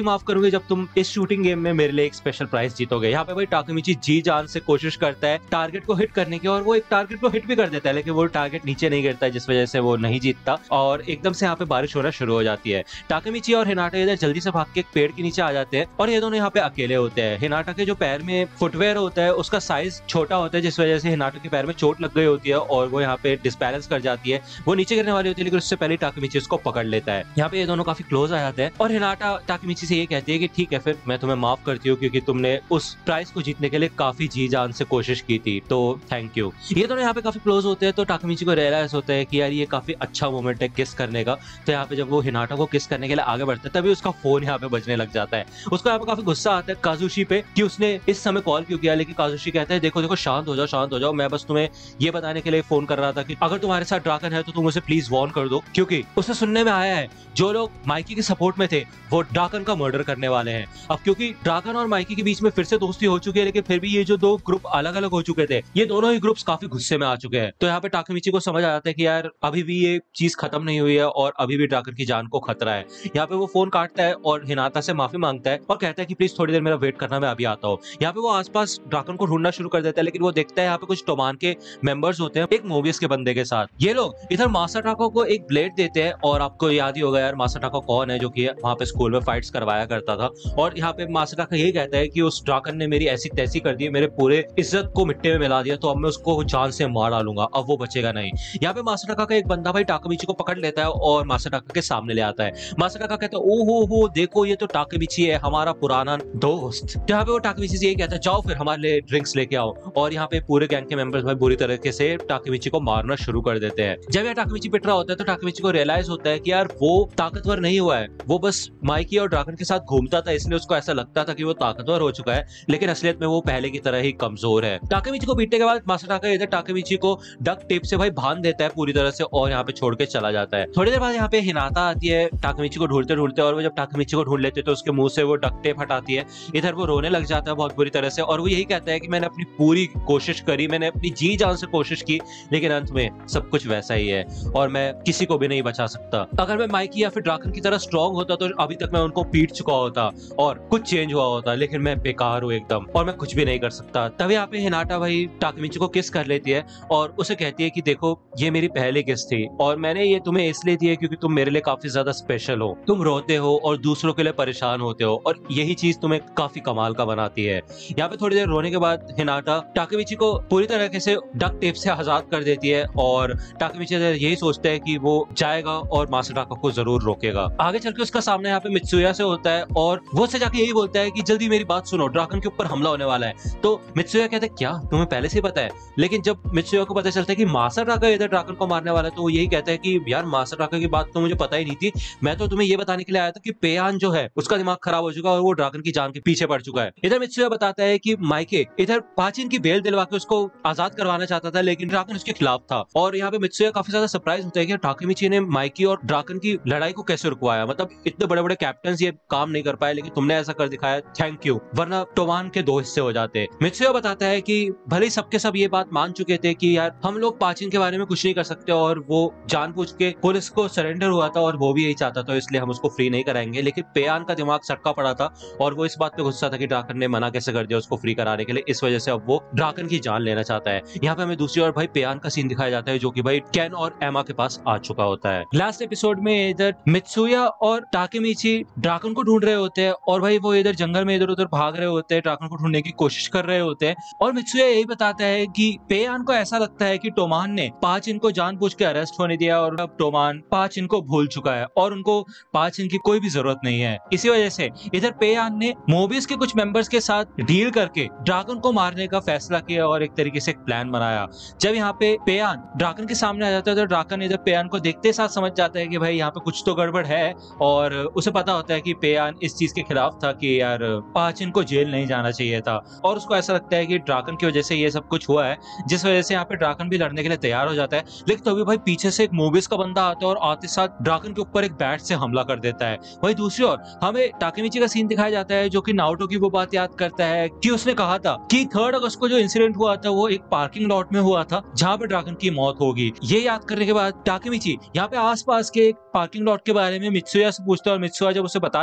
माफ करूंगी जब तुम इस शूटिंग गेम में मेरे लिए एक स्पेशल प्राइज जीतोगे। यहाँ पे भाई टाकेमिची जी जान से कोशिश करता है टारगेट को हिट करने की, और वो एक टारगेट को हिट भी कर देता है, लेकिन वो टारगेट नीचे नहीं गिरता है, जिस वजह से वो नहीं जीतता और एकदम से यहाँ पे बारिश होना शुरू हो जाती है। टाकेमिची और हिनाटा इधर जल्दी से भाग के एक पेड़ के नीचे आ जाते हैं और ये दोनों यहाँ पे अकेले होते हैं। हिनाटा के जो पैर में फुटवेयर होता है उसका साइज छोटा होता है, जिस वजह से हिनाटा के पैर में चोट लग गई होती है और वो यहाँ पे डिसबैलेंस कर जाती है, वो नीचे गिरने वाली होती है, लेकिन उससे पहले टाकेमिची उसको पकड़ लेता है। यहाँ पे ये दोनों काफी क्लोज आ जाते हैं और हिनाटा टाकेमिची से ये कहती है कि ठीक है फिर मैं तुम्हें माफ करती हूँ, क्योंकि तुमने उस प्राइज को जीतने के लिए काफी जी जान से कोशिश की थी, तो थैंक यू। ये दोनों यहाँ पे काफी क्लोज होते हैं, तो टाकेमिची को रियलाइज होता है कि यार ये काफी अच्छा मोमेंट है किस करने का। तो यहाँ पे जब वो हिनाटा को किस करने के लिए आगे बढ़ता है तभी उसका फोन यहाँ पे बजने लग जाता है। उसको यहाँ पे काफी गुस्सा आता है काजुशी पे कि उसने इस समय कॉल क्यों किया, लेकिन काजुशी कहता है देखो देखो शांत हो जाओ, मैं बस तुम्हें ये बताने के लिए फोन कर रहा था कि अगर तुम्हारे साथ ड्रैगन है तो तुम उसे प्लीज वार्न कर दो, क्योंकि उसे सुनने में आया है जो लोग माइकी के सपोर्ट में थे वो ड्रैगन का मर्डर करने वाले हैं। अब क्योंकि ड्रैगन और माइकी के बीच में फिर से दोस्ती हो चुकी है, लेकिन फिर भी ये जो दो ग्रुप अलग अलग हो चुके थे, ये दोनों ही ग्रुप्स काफी गुस्से में आ चुके हैं। तो यहाँ पे टाकेमिची को समझ आ जाता है कि यार अभी भी ये चीज खत्म नहीं हुई है और अभी भी ड्रैगन की जान को खतरा है। यहाँ पे वो फोन काटता है और हिनाटा से माफी मांगता है और कहता है कि प्लीज थोड़ी देर मेरा वेट करना, मैं अभी आता हूँ। यहाँ पे वो आसपास ड्रैगन को ढूंढना शुरू कर देता है, लेकिन वो देखता है यहाँ पे कुछ टोमान के मेंबर्स होते हैं एक मोबियस के बंदे के साथ। ये लोग इधर मासाटाका को एक ब्लेड देते हैं, और आपको याद ही होगा यार मासाटाका कौन है, जो कि वहां पे स्कूल में फाइट्स करवाया करता था। और यहाँ पे मासाटाका यही कहता है कि उस ड्रैगन ने मेरी ऐसी तैसी कर दी, मेरे पूरे इज्जत को मिट्टी में मिला दिया, तो अब मैं उसको जान से मार डालूंगा, अब वो बचेगा नहीं। यहाँ पे मासाटाका का एक बंदा भाई टाकेमिची को पकड़ लेता है और मासाटाका के सामने ले आता है। मासाटाका कहता है ओ हो देखो ये तो टाकेमिची है, हमारा पुराना दोस्त। यहाँ पे वो टाकेमिची से यही कहता है जाओ फिर हमारे लिए ड्रिंक्स लेके आओ, और यहाँ पे पूरे गैंग के मेंबर्स भाई बुरी तरीके से टाकेमिची को मारना शुरू कर देते हैं। जब ये टाकेमिची पिट रहा होता है तो टाकेमिची को रियलाइज होता है कि यार वो ताकतवर नहीं हुआ है, वो बस माइकी और ड्रैगन के साथ घूमता था, इसलिए उसको ऐसा लगता था कि वो ताकतवर हो चुका है, लेकिन असलियत में वो पहले की तरह ही कमजोर है। टाकेमिची को पीटने के बाद मासाटाका इधर टाकेमिची को डक टेप से भाई बांध देता है पूरी तरह से और यहाँ पे छोड़ के चला जाता है। थोड़ी देर बाद यहाँ पे हिनाटा आती है टाकेमिची को ढूंढते ढूंढते, और वो जब टाकेमिची को ढूंढ लेते तो उसके मुंह से वो डक टेप हटाती है। इधर वो रोने लग जाता है बहुत बुरी तरह से, और वो यही कहता है कि मैंने अपनी पूरी कोशिश करी, मैंने अपनी जी जान से कोशिश की, लेकिन अंत में सब कुछ वैसा ही है और मैं किसी को भी नहीं बचा सकता। अगर मैं माइकी या फिर ड्रैगन की तरह स्ट्रांग होता तो अभी तक मैं उनको पीट चुका होता और कुछ चेंज हुआ होता, लेकिन मैं बेकार हूँ एकदम और मैं कुछ भी नहीं कर सकता। तभी यहाँ पे हिनाटा भाई टाकेमिची को किस कर लेती है और उसे कहती है कि देखो ये मेरी पहली किस थी और मैंने ये तुम्हें इसलिए दी है क्योंकि तुम मेरे लिए काफी ज्यादा स्पेशल हो, तुम रोते हो और दूसरों के लिए परेशान होते हो, और यही चीज तुम्हें काफी कमाल का बनाती है। यहाँ पे थोड़ी देर रोने के बाद हिनाटा टाकेमिची को पूरी तरीके से डक टेप से आजाद कर देती है और टाकेमिची यही सोचता है कि वो जाएगा और मासाटाका को जरूर रोकेगा। आगे चल के उसका सामना यहाँ पे मित्सुया से होता है और वो उससे जाके यही बोलता है कि जल्दी मेरी बात सुनो, ड्रैगन के ऊपर हमला होने वाला है। तो मित्सुया कहता है क्या तुम्हें पहले से ही पता है? लेकिन जब मित्सुया को पता चलता है कि मासाटाका इधर ड्रैगन को मारने वाला है तो वो यही कहता है कि यार मासाटाका की बात तो मुझे पता ही नहीं थी, मैं तो तुम्हें ये बताने के लिए आया था कि पेयान जो है उसका दिमाग खराब हो चुका है और वो ड्रैगन की जान के पीछे पड़ चुका है। इधर मित्सुया बताता है कि माइके इधर पाचिन की बेल दिलवा के उसको आजाद करवाना चाहता था, लेकिन ड्रैगन उसके खिलाफ था। और यहाँ पे मित्सुया काफी ज्यादा सरप्राइज होता है कि टाकेमिची ने माइकी और ड्रैगन की लड़ाई को कैसे रुकवाया, मतलब इतने बड़े बड़े कैप्टन ये काम नहीं कर पाए, लेकिन तुमने ऐसा कर दिखाया, थैंक यू, वरना टोमान के 2 हिस्से हो जाते। मित्सुया बताता है कि भले सबके सब ये बात मान चुके थे कि यार हम लोग पाचिन के बारे में कुछ नहीं कर सकते और वो जानबूझ के पुलिस को सरेंडर हुआ था और वो भी यही चाहता था, इसलिए हम उसको फ्री नहीं कराएंगे। लेकिन पेयान का दिमाग सटका पड़ा था और वो इस बात पे गुस्सा था कि ड्रैगन ने मना कैसे कर दिया उसको फ्री कराने के लिए, इस वजह से अब वो ड्रैगन की जान लेना चाहता है। यहाँ पे हमें दूसरी ओर भाई पेयान का सीन दिखाया जाता है जो कि भाई केन और एमा के पास आ चुका होता है। लास्ट एपिसोड में इधर मित्सुया और टाकेमिची ड्रैगन को ढूंढ रहे होते हैं और भाई वो इधर जंगल में इधर उधर भाग रहे होते हैं, ड्रैगन को ढूंढने की कोशिश कर रहे होते हैं, और मित्सुया यही बताता है कि पेयान को ऐसा लगता है कि टोमान ने पाचिन को जानबूझ के अरेस्ट होने दिया और अब टोमान पाचिन को भूल चुका है और उनको पाचिन की कोई भी जरूरत नहीं है। इसी वजह से इधर पेयान ने मोबियस के कुछ मेंबर्स के साथ डील करके ड्रैगन को मारने का फैसला किया और एक तरीके से एक प्लान बनाया। जब यहाँ पे पेयान ड्रैगन के सामने आ जाता है तो ड्रैगन इधर पेयान को देखते साथ समझ जाता है कि भाई यहाँ पे कुछ तो गड़बड़ है, और उसे पता होता है कि पेयान इस चीज के खिलाफ था कि यार पाचिन को जेल नहीं जाना चाहिए था, और उसको ऐसा लगता है कि ड्रैगन की वजह से ये सब कुछ हुआ है, जिस वजह से यहाँ पे ड्रैगन भी लड़ने के लिए तैयार हो जाता है। लेकिन तभी भाई पीछे से एक मोबियस का बंदा आता है और आते साथ ड्रैगन के ऊपर एक बैट से हमला कर देता है। वही दूसरी ओर हमें टाकेमिची का सीन दिखाया जाता है जो कि नारुतो की वो बात याद करता है कि उसने कहा था कि 3 अगस्त को जो इंसिडेंट हुआ था वो एक पार्किंग लॉट में हुआ था जहाँ पे ड्रैगन की मौत होगी। ये याद करने के बाद टाकेमिची यहाँ पे आसपास के एक पार्किंग लॉट के बारे में मित्सुया से पूछता है और मित्सुया जब उसे बता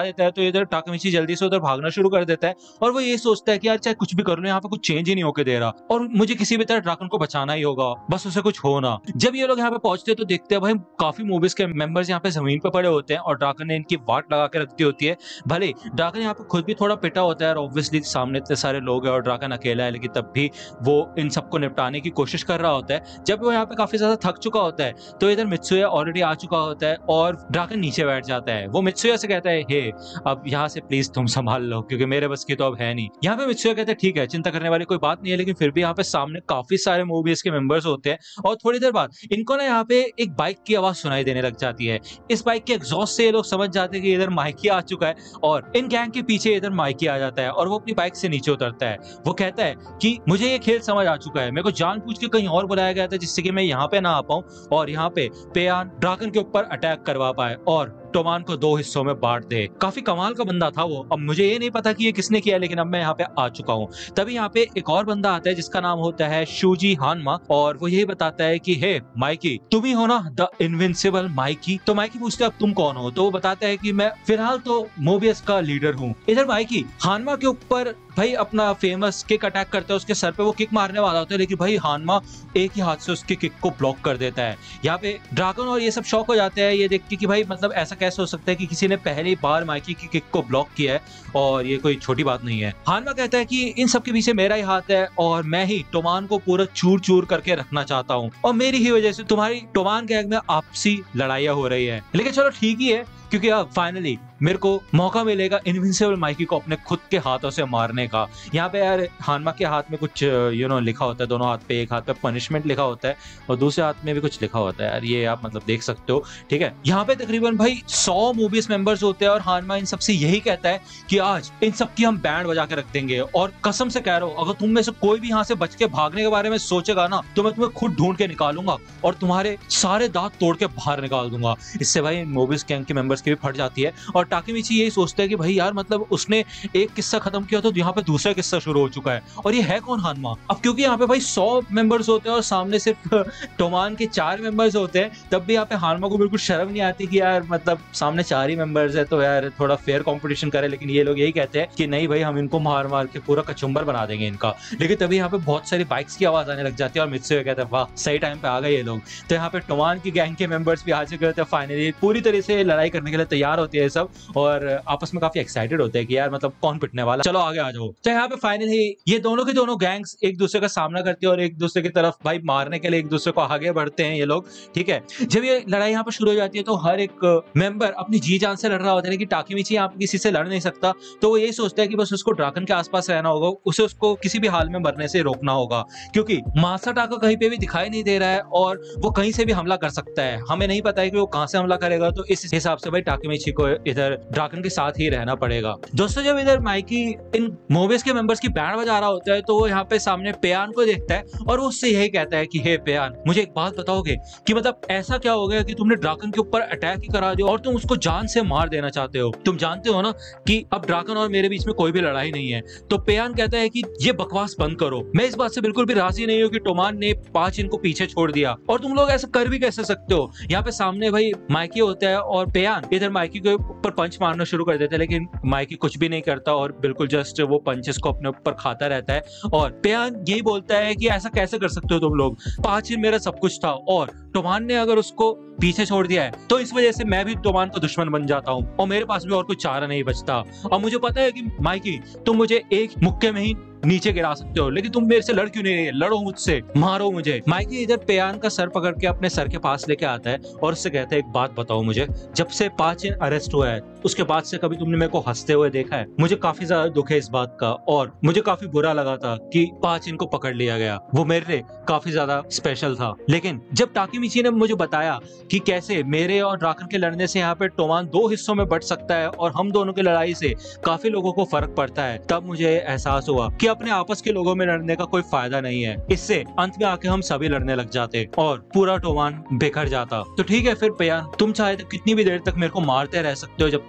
बता देता है तो इधर टाकामिची जल्दी से उधर भागना शुरू कर देता है और वो ये सोचता है कि यार चाहे कुछ भी कर लो, यहाँ पे कुछ चेंज ही नहीं होके दे रहा और मुझे किसी भी तरह ड्रैगन को बचाना ही होगा, बस उसे कुछ हो ना। जब ये लोग यहाँ पे पहुंचते हैं तो देखते हैं भाई काफी मूवीज के मेंबर्स यहाँ पे जमीन पे पड़े होते हैं और ड्रैगन ने इनकी वाट लगा के रखती होती है। भले ड्रैगन यहाँ पे खुद भी थोड़ा पिटा होता है और ऑब्वियसली सामने इतने सारे लोग हैं और ड्रैगन अकेला है, लेकिन तब भी वो इन सबको निपटाने की कोशिश कर रहा होता है। जब वो यहाँ पे काफी ज्यादा थक चुका होता है तो इधर मित्सुया ऑलरेडी आ चुका होता है और ड्रैगन नीचे बैठ जाता है। वो मित्सुया से कहता है, हे अब यहाँ से प्लीज तुम संभाल लो क्योंकि मेरे बस की तो अब है नहीं। यहाँ पे मित्सुया कहते हैं ठीक है, चिंता करने वाली कोई बात नहीं है, लेकिन फिर भी यहाँ पे सामने काफी सारे मूवीज के मेंबर्स होते हैं और थोड़ी देर बाद इनको ना यहाँ पे एक बाइक की आवाज सुनाई देने लग जाती है। इस बाइक के एग्जॉस्ट से ये लोग समझ जाते हैं कि इधर माइकी आ चुका है और इन गैंग के पीछे इधर माइकी आ जाता है और वो अपनी बाइक से नीचे उतरता है। वो कहता है कि मुझे ये खेल समझ आ चुका है, मेरे को जानबूझ के कहीं और बुलाया गया था जिससे कि मैं यहाँ पे ना आ पाऊं और यहाँ पे पेयान ड्रैगन के ऊपर अटैक करवा पाए और टोमान को 2 हिस्सों में बांट दे। काफी कमाल का बंदा था वो। अब मुझे ये नहीं पता कि ये किसने किया, लेकिन अब मैं यहाँ पे आ चुका हूँ। तभी यहाँ पे एक और बंदा आता है जिसका नाम होता है शूजी हानमा और वो यही बताता है कि हे माइकी, तुम ही हो ना द इनविंसिबल माइकी। तो माइकी पूछता है अब तुम कौन हो, तो वो बताता है कि मैं फिलहाल तो मोबियस का लीडर हूँ। इधर माइकी हानमा के ऊपर भाई अपना फेमस किक अटैक करता है, उसके सर पे वो किक मारने वाला होता है, लेकिन भाई हानमा एक ही हाथ से उसके किक को ब्लॉक कर देता है। यहाँ पे ड्रैगन और ये सब शॉक हो जाते हैं ये देख के कि भाई मतलब ऐसा कैसे हो सकता है कि किसी ने पहली बार माइकी की किक को ब्लॉक किया है और ये कोई छोटी बात नहीं है। हानमा कहता है कि इन सब के पीछे मेरा ही हाथ है और मैं ही टोमान को पूरा चूर चूर करके रखना चाहता हूँ और मेरी ही वजह से तुम्हारी टोमान गैंग में आपसी लड़ाइयाँ हो रही है। लेकिन चलो ठीक ही है क्योंकि अब फाइनली मेरे को मौका मिलेगा इनविंसिबल माइकी को अपने खुद के हाथों से मारने का। यहाँ पे यार हानमा के हाथ में कुछ लिखा होता है, दोनों हाथ पे, एक हाथ पे पनिशमेंट लिखा होता है और दूसरे हाथ में भी कुछ लिखा होता है यार, ये आप मतलब देख सकते हो। ठीक है, यहाँ पे तकरीबन भाई 100 मूवीज मेंबर्स होते हैं और हानमा इन सबसे यही कहता है कि आज इन सब की हम बैंड बजा के रख देंगे और कसम से कह रहा हूँ अगर तुम में से कोई भी यहाँ से बच के भागने के बारे में सोचेगा ना तो मैं तुम्हें खुद ढूंढ के निकालूंगा और तुम्हारे सारे दांत तोड़ के बाहर निकाल दूंगा। इससे भाई मूवीज गैंग के मेंबर्स की भी फट जाती है और टाकीमिची यही सोचता है कि भाई यार मतलब उसने एक किस्सा खत्म किया तो यहाँ पे दूसरा किस्सा शुरू हो चुका है और ये है कौन हानमा। अब क्योंकि यहाँ पे भाई 100 मेंबर्स होते हैं और सामने सिर्फ टोमान के 4 मेंबर्स होते हैं, तब भी यहाँ पे हानमा को बिल्कुल शर्म नहीं आती कि यार मतलब सामने 4 ही मेंबर्स है तो यार थोड़ा फेयर कंपटीशन करे। लेकिन ये लोग यही कहते हैं कि नहीं भाई हम इनको मार मार के पूरा कचुम्बर बना देंगे इनका। लेकिन तभी यहाँ पे बहुत सारी बाइक्स की आवाज आने लग जाती है और मित्सुया कहते हैं वाह सही टाइम पे आ गए ये लोग। तो यहाँ पे टोमान की गैंग के मेंबर्स भी आ चुके होते हैं, फाइनली पूरी तरह से लड़ाई करने के लिए तैयार होती है सब और आपस में काफी एक्साइटेड होते हैं कि यार मतलब कौन पिटने वाला, चलो आगे आ जाओ। तो यहाँ पे फाइनली ये दोनों की दोनों गैंग्स एक दूसरे का सामना करती है और एक दूसरे की तरफ भाई मारने के लिए एक दूसरे को आगे बढ़ते हैं ये लोग। ठीक है, जब ये लड़ाई यहाँ पे शुरू हो जाती है तो हर एक मेंबर अपनी जी जान से लड़ रहा होता है कि टाकीमिची यहाँ पे किसी से लड़ नहीं सकता, तो वो यही सोचता है कि बस उसको ड्रैगन के आसपास रहना होगा, उसे उसको किसी भी हाल में मरने से रोकना होगा क्योंकि मासाटाका कहीं पे भी दिखाई नहीं दे रहा है और वो कहीं से भी हमला कर सकता है। हमें नहीं पता है कि वो कहां से हमला करेगा, तो इस हिसाब से भाई टाकीमिची को इधर ड्रैगन के साथ ही रहना पड़ेगा। दोस्तों जब इधर माइकी इन मूवीज के मेंबर्स की बैंड बजा रहा होता है तो वो यहाँ पे सामने पेयान को देखता है और वो उससे यही कहता है कि हे पेयान, मुझे एक बात बताओगे कि मतलब ऐसा क्या हो गया कि तुमने ड्रैगन के ऊपर अटैक ही करा दिया और तुम उसको जान से मार देना चाहते हो। तुम जानते हो ना कि अब ड्रैगन और मेरे बीच में कोई भी लड़ाई नहीं है। तो पेयान कहता है कि ये बकवास बंद करो, मैं इस बात से बिल्कुल भी राजी नहीं हूँ कि टोमान ने 5 इनको पीछे छोड़ दिया और तुम लोग ऐसा कर भी कैसे सकते हो। यहाँ पे सामने भाई माइकी होता है और पेयान इधर माइकी के ऊपर पंच मारना शुरू कर देता है, लेकिन माइकी कुछ भी नहीं करता और बिल्कुल जस्ट वो पंचेस को अपने ऊपर खाता रहता है और पेयान यही बोलता है कि ऐसा कैसे कर सकते हो तुम लोग, 5 ही मेरा सब कुछ था और टोमान ने अगर उसको पीछे छोड़ दिया है तो इस वजह से मैं भी टोमान का दुश्मन बन जाता हूँ और मेरे पास भी और कोई चारा नहीं बचता। और मुझे पता है कि माइकी तुम मुझे एक मुक्के में ही नीचे गिरा सकते हो, लेकिन तुम मेरे से लड़ क्यों नहीं रहे, लड़ो मुझसे, मारो मुझे। माइकी इधर पेयान का सर पकड़ के अपने सर के पास लेके आता है और उससे कहता है एक बात बताओ मुझे, जब से 5 अरेस्ट हुआ है उसके बाद से कभी तुमने मेरे को हंसते हुए देखा है? मुझे काफी ज्यादा दुख है इस बात का और मुझे काफी बुरा लगा था कि 5 को पकड़ लिया गया, वो मेरे लिए काफी ज्यादा स्पेशल था। लेकिन जब टाकीमिची ने मुझे बताया कि कैसे मेरे और ड्रैगन के लड़ने से यहाँ पे टोमान 2 हिस्सों में बट सकता है और हम दोनों की लड़ाई से काफी लोगों को फर्क पड़ता है, तब मुझे एहसास हुआ कि अपने आपस के लोगों में लड़ने का कोई फायदा नहीं है। इससे अंत में आके हम सभी लड़ने लग जाते और पूरा टोमान बिखर जाता। तो ठीक है फिर पेयान, तुम चाहे तो कितनी भी देर तक मेरे को मारते रह सकते हो जब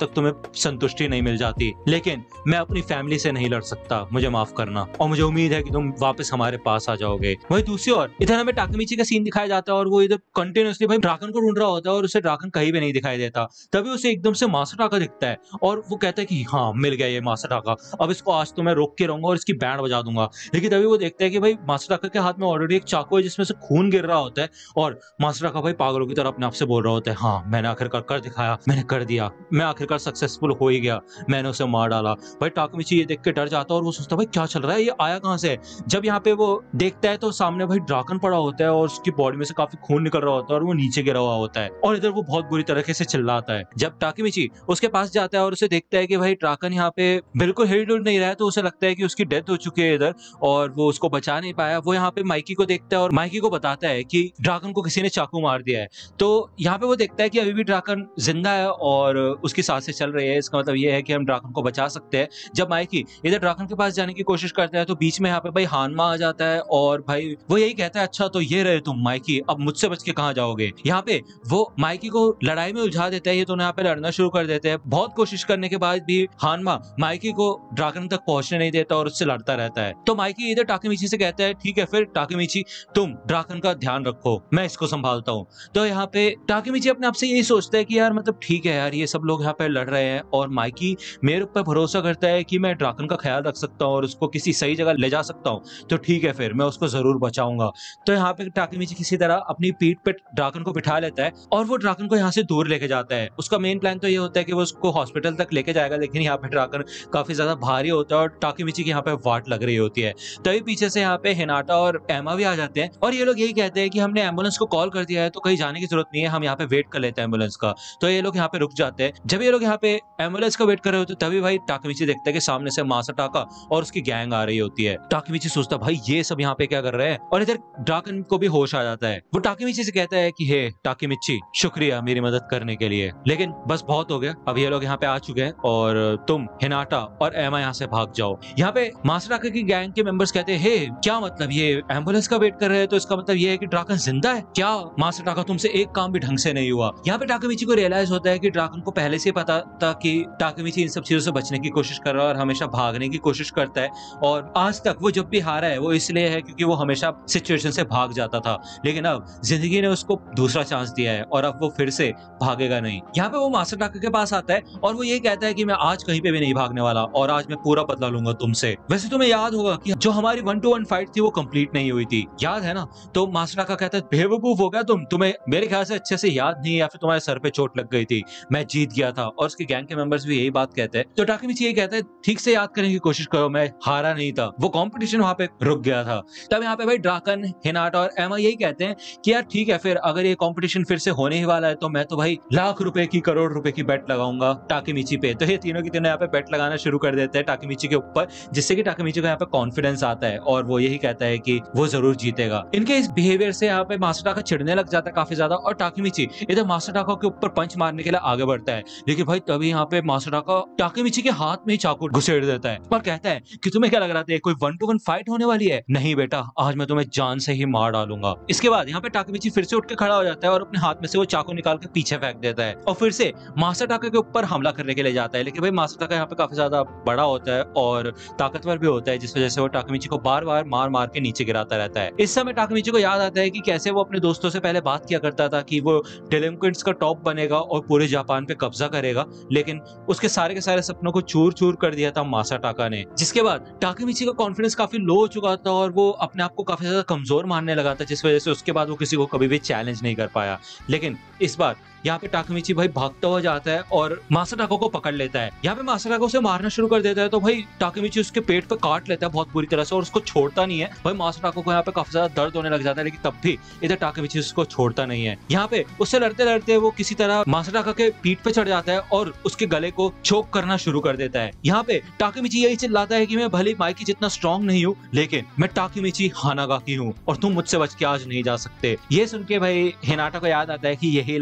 तक तुम्हें संतुष्टि नहीं मिल जाती, लेकिन मैं अपनी फैमिली से नहीं लड़ सकता, मुझे माफ करना, और मुझे उम्मीद है कि तुम वापस हमारे पास आ जाओगे। वहीं दूसरी ओर इधर हमें टाकेमिची का सीन दिखाया जाता है और वो इधर कंटिन्यूअसली भाई ड्रैगन को ढूंढ रहा होता है और उसे ड्रैगन कहीं भी नहीं दिखाई देता। तभी उसे एकदम से मासाटाका दिखता है और वो कहता है कि हाँ, मिल गया ये मासाटाका, अब इसको आज तो मैं रोक के रहूंगा और इसकी बैंड बजा दूंगा। लेकिन तभी वो देखता है कि भाई मासाटाका के हाथ में ऑलरेडी एक चाकू है जिसमें से खून गिर रहा होता है और मासाटाका भाई पागलों की तरह अपने आप से बोल रहा होता है, हाँ मैंने आखिरकार कर दिखाया, मैंने कर दिया, मैं आखिरकार सक्सेसफुल हो ही गया, मैंने उसे मार डाला। भाई टाकेमिची ये देख के डर जाता है और वो सोचता है भाई क्या चल रहा है, ये आया कहां से। जब यहाँ पे वो देखता है तो सामने भाई ड्रैगन पड़ा होता है और उसकी बॉडी में से काफी खून निकल रहा होता है और वो नीचे गिरा हुआ होता है और इधर वो बहुत बुरी तरीके से चिल्लाता है। जब टाकेमिची उसके पास जाता है और उसे देखता है कि भाई ड्रैगन यहाँ पे बिल्कुल हिल डुल नहीं रहा है, तो उसे लगता है कि उसकी डेथ हो चुकी है इधर और वो उसको बचा नहीं पाया। वो यहाँ पे माइकी को देखता है और माइकी को बताता है कि ड्रैगन को किसी ने चाकू मार दिया है। तो यहाँ पे वो देखता है कि अभी भी ड्रैगन जिंदा है और उसकी सांसें चल रही है, इसका मतलब ये है कि हम ड्रैगन को बचा सकते हैं। जब माइकी इधर ड्रैगन के पास जाने की कोशिश करता है तो बीच में यहाँ पे भाई हानमा आ जाता है और भाई वो यही कहता है, अच्छा तो ये रहे तुम माइकी, अब मुझसे बच के कहाँ जाओगे। यहाँ पे वो माइकी को लड़ाई में उलझा देता है, ये दोनों यहाँ पे लड़ना शुरू कर देते हैं। बहुत कोशिश करने के बाद भी हानमा माइकी को ड्रैगन तक पहुंचने नहीं देता और उससे लड़ता रहता है। तो माइकी इधर टाकेमिची से कहता है, ठीक है फिर टाकेमिची तुम ड्रैगन का ध्यान रखो, मैं इसको संभालता हूँ। तो यहाँ पे टाकेमिची अपने आप से यही सोचता है कि यार मतलब ठीक है यार, ये सब लोग यहाँ पे लड़ रहे हैं और माइकी मेरे ऊपर भरोसा करता है कि मैं ड्रैगन का ख्याल रख सकता हूँ और उसको किसी सही जगह ले जा सकता हूँ, तो ठीक है फिर मैं उसको जरूर बचाऊंगा। तो यहाँ पे टाकेमिची किसी तरह अपनी पीठ पे ड्रैगन को बिठा लेता है और वो ड्रैगन को यहाँ से दूर लेके जाता है। उसका मेन प्लान तो ये होता है कि वो उसको हॉस्पिटल तक लेके जाएगा, लेकिन यहाँ पे ड्रैगन काफी ज्यादा भारी होता है और टाकेमिची की यहाँ पे वाट लग रही होती है। तभी पीछे से यहाँ पे हिनाटा और एमा भी आ जाते हैं और ये लोग यही कहते हैं कि हमने एम्बुलेंस को कॉल कर दिया है तो कहीं जाने की जरूरत नहीं है, हम यहाँ पे वेट कर लेते हैं एम्बुलेंस का। तो ये लोग यहाँ पे रुक जाते हैं। जब ये लोग यहाँ पे एम्बुलेंस का वेट कर रहे होते तभी भाई टाकेमिची देखता है कि सामने से मासाटाका और उसकी गैंग आ रही होती है। टाकेमिची सोचता भाई ये सब यहाँ पे क्या कर रहे हैं और इधर ड्रैगन को भी होश आ जाता है। वो टाकेमिची से कहता है कि हे टाकेमिची, शुक्रिया मेरी मदद करने के लिए, लेकिन बस बहुत हो गया, अब ये लोग यहाँ पे आ चुके हैं और तुम हिनाटा और एमा यहाँ से भाग जाओ। यहाँ पे मासाटाका की गैंग के मेंबर्स कहते हैं, हे क्या मतलब, ये एम्बुलेंस का वेट कर रहे हैं तो इसका मतलब ये है कि ड्रैगन जिंदा है क्या? मासाटाका तुमसे एक काम भी ढंग से नहीं हुआ। यहाँ पे टाकेमिची को रियलाइज होता है कि ड्रैगन को पहले से पता था कि टाकेमिची इन सब चीजों से बचने की कोशिश कर रहा है और हमेशा भागने की कोशिश करता है और आज तक वो जब भी हारा है वो इसलिए है क्योंकि वो हमेशा सिचुएशन से भाग जाता था, लेकिन अब जिंदगी ने उसको दूसरा चांस दिया है और अब वो फिर से भागेगा नहीं। यहाँ पे वो मासाटाका के पास आता है और वो ये कहता है कि मैं आज कहीं पे भी नहीं भागने वाला और आज मैं पूरा बदला लूंगा तुमसे। वैसे तुम्हें याद होगा कि जो हमारी 1-to-1 फाइट थी वो कंप्लीट नहीं हुई थी, याद है ना? तो मासाटाका कहता है, बेवकूफ हो गया तुम, तुम्हें मेरे ख्याल से अच्छे से याद नहीं या फिर तुम्हारे सर पे चोट लग गई थी, मैं जीत गया था। और उसके गैंग के मेंबर्स भी यही बात कहते हैं। तो टाकेमिची ये कहता है, ठीक से याद करने की कोशिश करो, मैं हारा नहीं था, वो कंपटीशन वहां पे रुक गया था। तब यहाँ पे भाई ड्रैगन, हिनाटा और एमा यही कहते हैं कि यार ठीक है फिर, अगर ये कंपटीशन फिर से होने ही वाला है तो मैं तो भाई लाख रुपए की, करोड़ रुपए की बेट लगाऊंगा टाकेमिची पे। तो ये तीनों की तीनों यहाँ पे बेट लगाना शुरू कर देते हैं टाकेमिची के ऊपर, जिससे कि टाकेमिची को यहाँ पे कॉन्फिडेंस आता है और वो यही कहता है कि वो जरूर जीतेगा। इनके इस बिहेवियर से यहाँ पे मासाटाका चिढ़ने लग जाता है काफी ज्यादा और टाकेमिची इधर मासाटाका के ऊपर पंच मारने के लिए आगे बढ़ता है, लेकिन भाई तभी यहाँ पे मासाटाका टाकेमिची के हाथ में ही चाकू घुसेड़ देता है और कहता है कि तुम्हें क्या लग रहा था कोई 1-to-1 फाइट होने वाली है? नहीं बेटा, आज मैं तुम्हें जान से ही मार डालूंगा। इसके बाद यहाँ पे टाकेमिची फिर से उठ के खड़ा हो जाता है और अपने हाथ में से वो चाकू निकाल के पीछे फेंक देता है और फिर से मासाटाका के ऊपर हमला करने के लिए जाता है। लेकिन भाई मासाटाका यहाँ पे काफी ज्यादा बड़ा होता है और ताकतवर भी होता है, जिस वजह से वो टाकेमिची को बार बार मार मार के नीचे गिराता रहता है। इस समय टाकेमिची को याद आता है कि कैसे वो अपने दोस्तों से पहले बात किया करता था कि वो डेलिंक्वेंट्स का टॉप बनेगा और पूरे जापान पे कब्जा करेगा, लेकिन उसके सारे के सारे सपनों को चूर चूर कर दिया था मासाटाका ने। जिसके बाद टाकेमिची का कॉन्फिडेंस काफी लो हो चुका था और वो अपने आप को काफी ज्यादा कमजोर मानने लगा था, जिस वजह से उसके बाद वो किसी को कभी भी चैलेंज नहीं कर पाया। लेकिन इस बार यहाँ पे टाकेमिची भाई भागता हुआ जाता है और मासाटाका को पकड़ लेता है। यहाँ पे मासाटाका उसे मारना शुरू कर देता है तो भाई टाकेमिची उसके पेट पे काट लेता है बहुत बुरी तरह से और उसको छोड़ता नहीं है। भाई मासाटाका को यहाँ पे काफी ज्यादा दर्द होने लग जाता है, लेकिन तब भी इधर टाकेमिची उसको छोड़ता नहीं है। यहाँ पे उससे लड़ते लड़ते वो किसी तरह मासाटाका के पीठ पे चढ़ जाता है और उसके गले को चोक करना शुरू कर देता है। यहाँ पे टाकेमिची यही चिल्लाता है कि मैं भले माइकी जितना स्ट्रॉन्ग नहीं हूँ, लेकिन मैं टाकेमिची हानागाकी हूँ और तुम मुझसे बच के आज नहीं जा सकते। ये सुन के भाई हिनाटा को याद आता है कि यही लाइन हिनाटा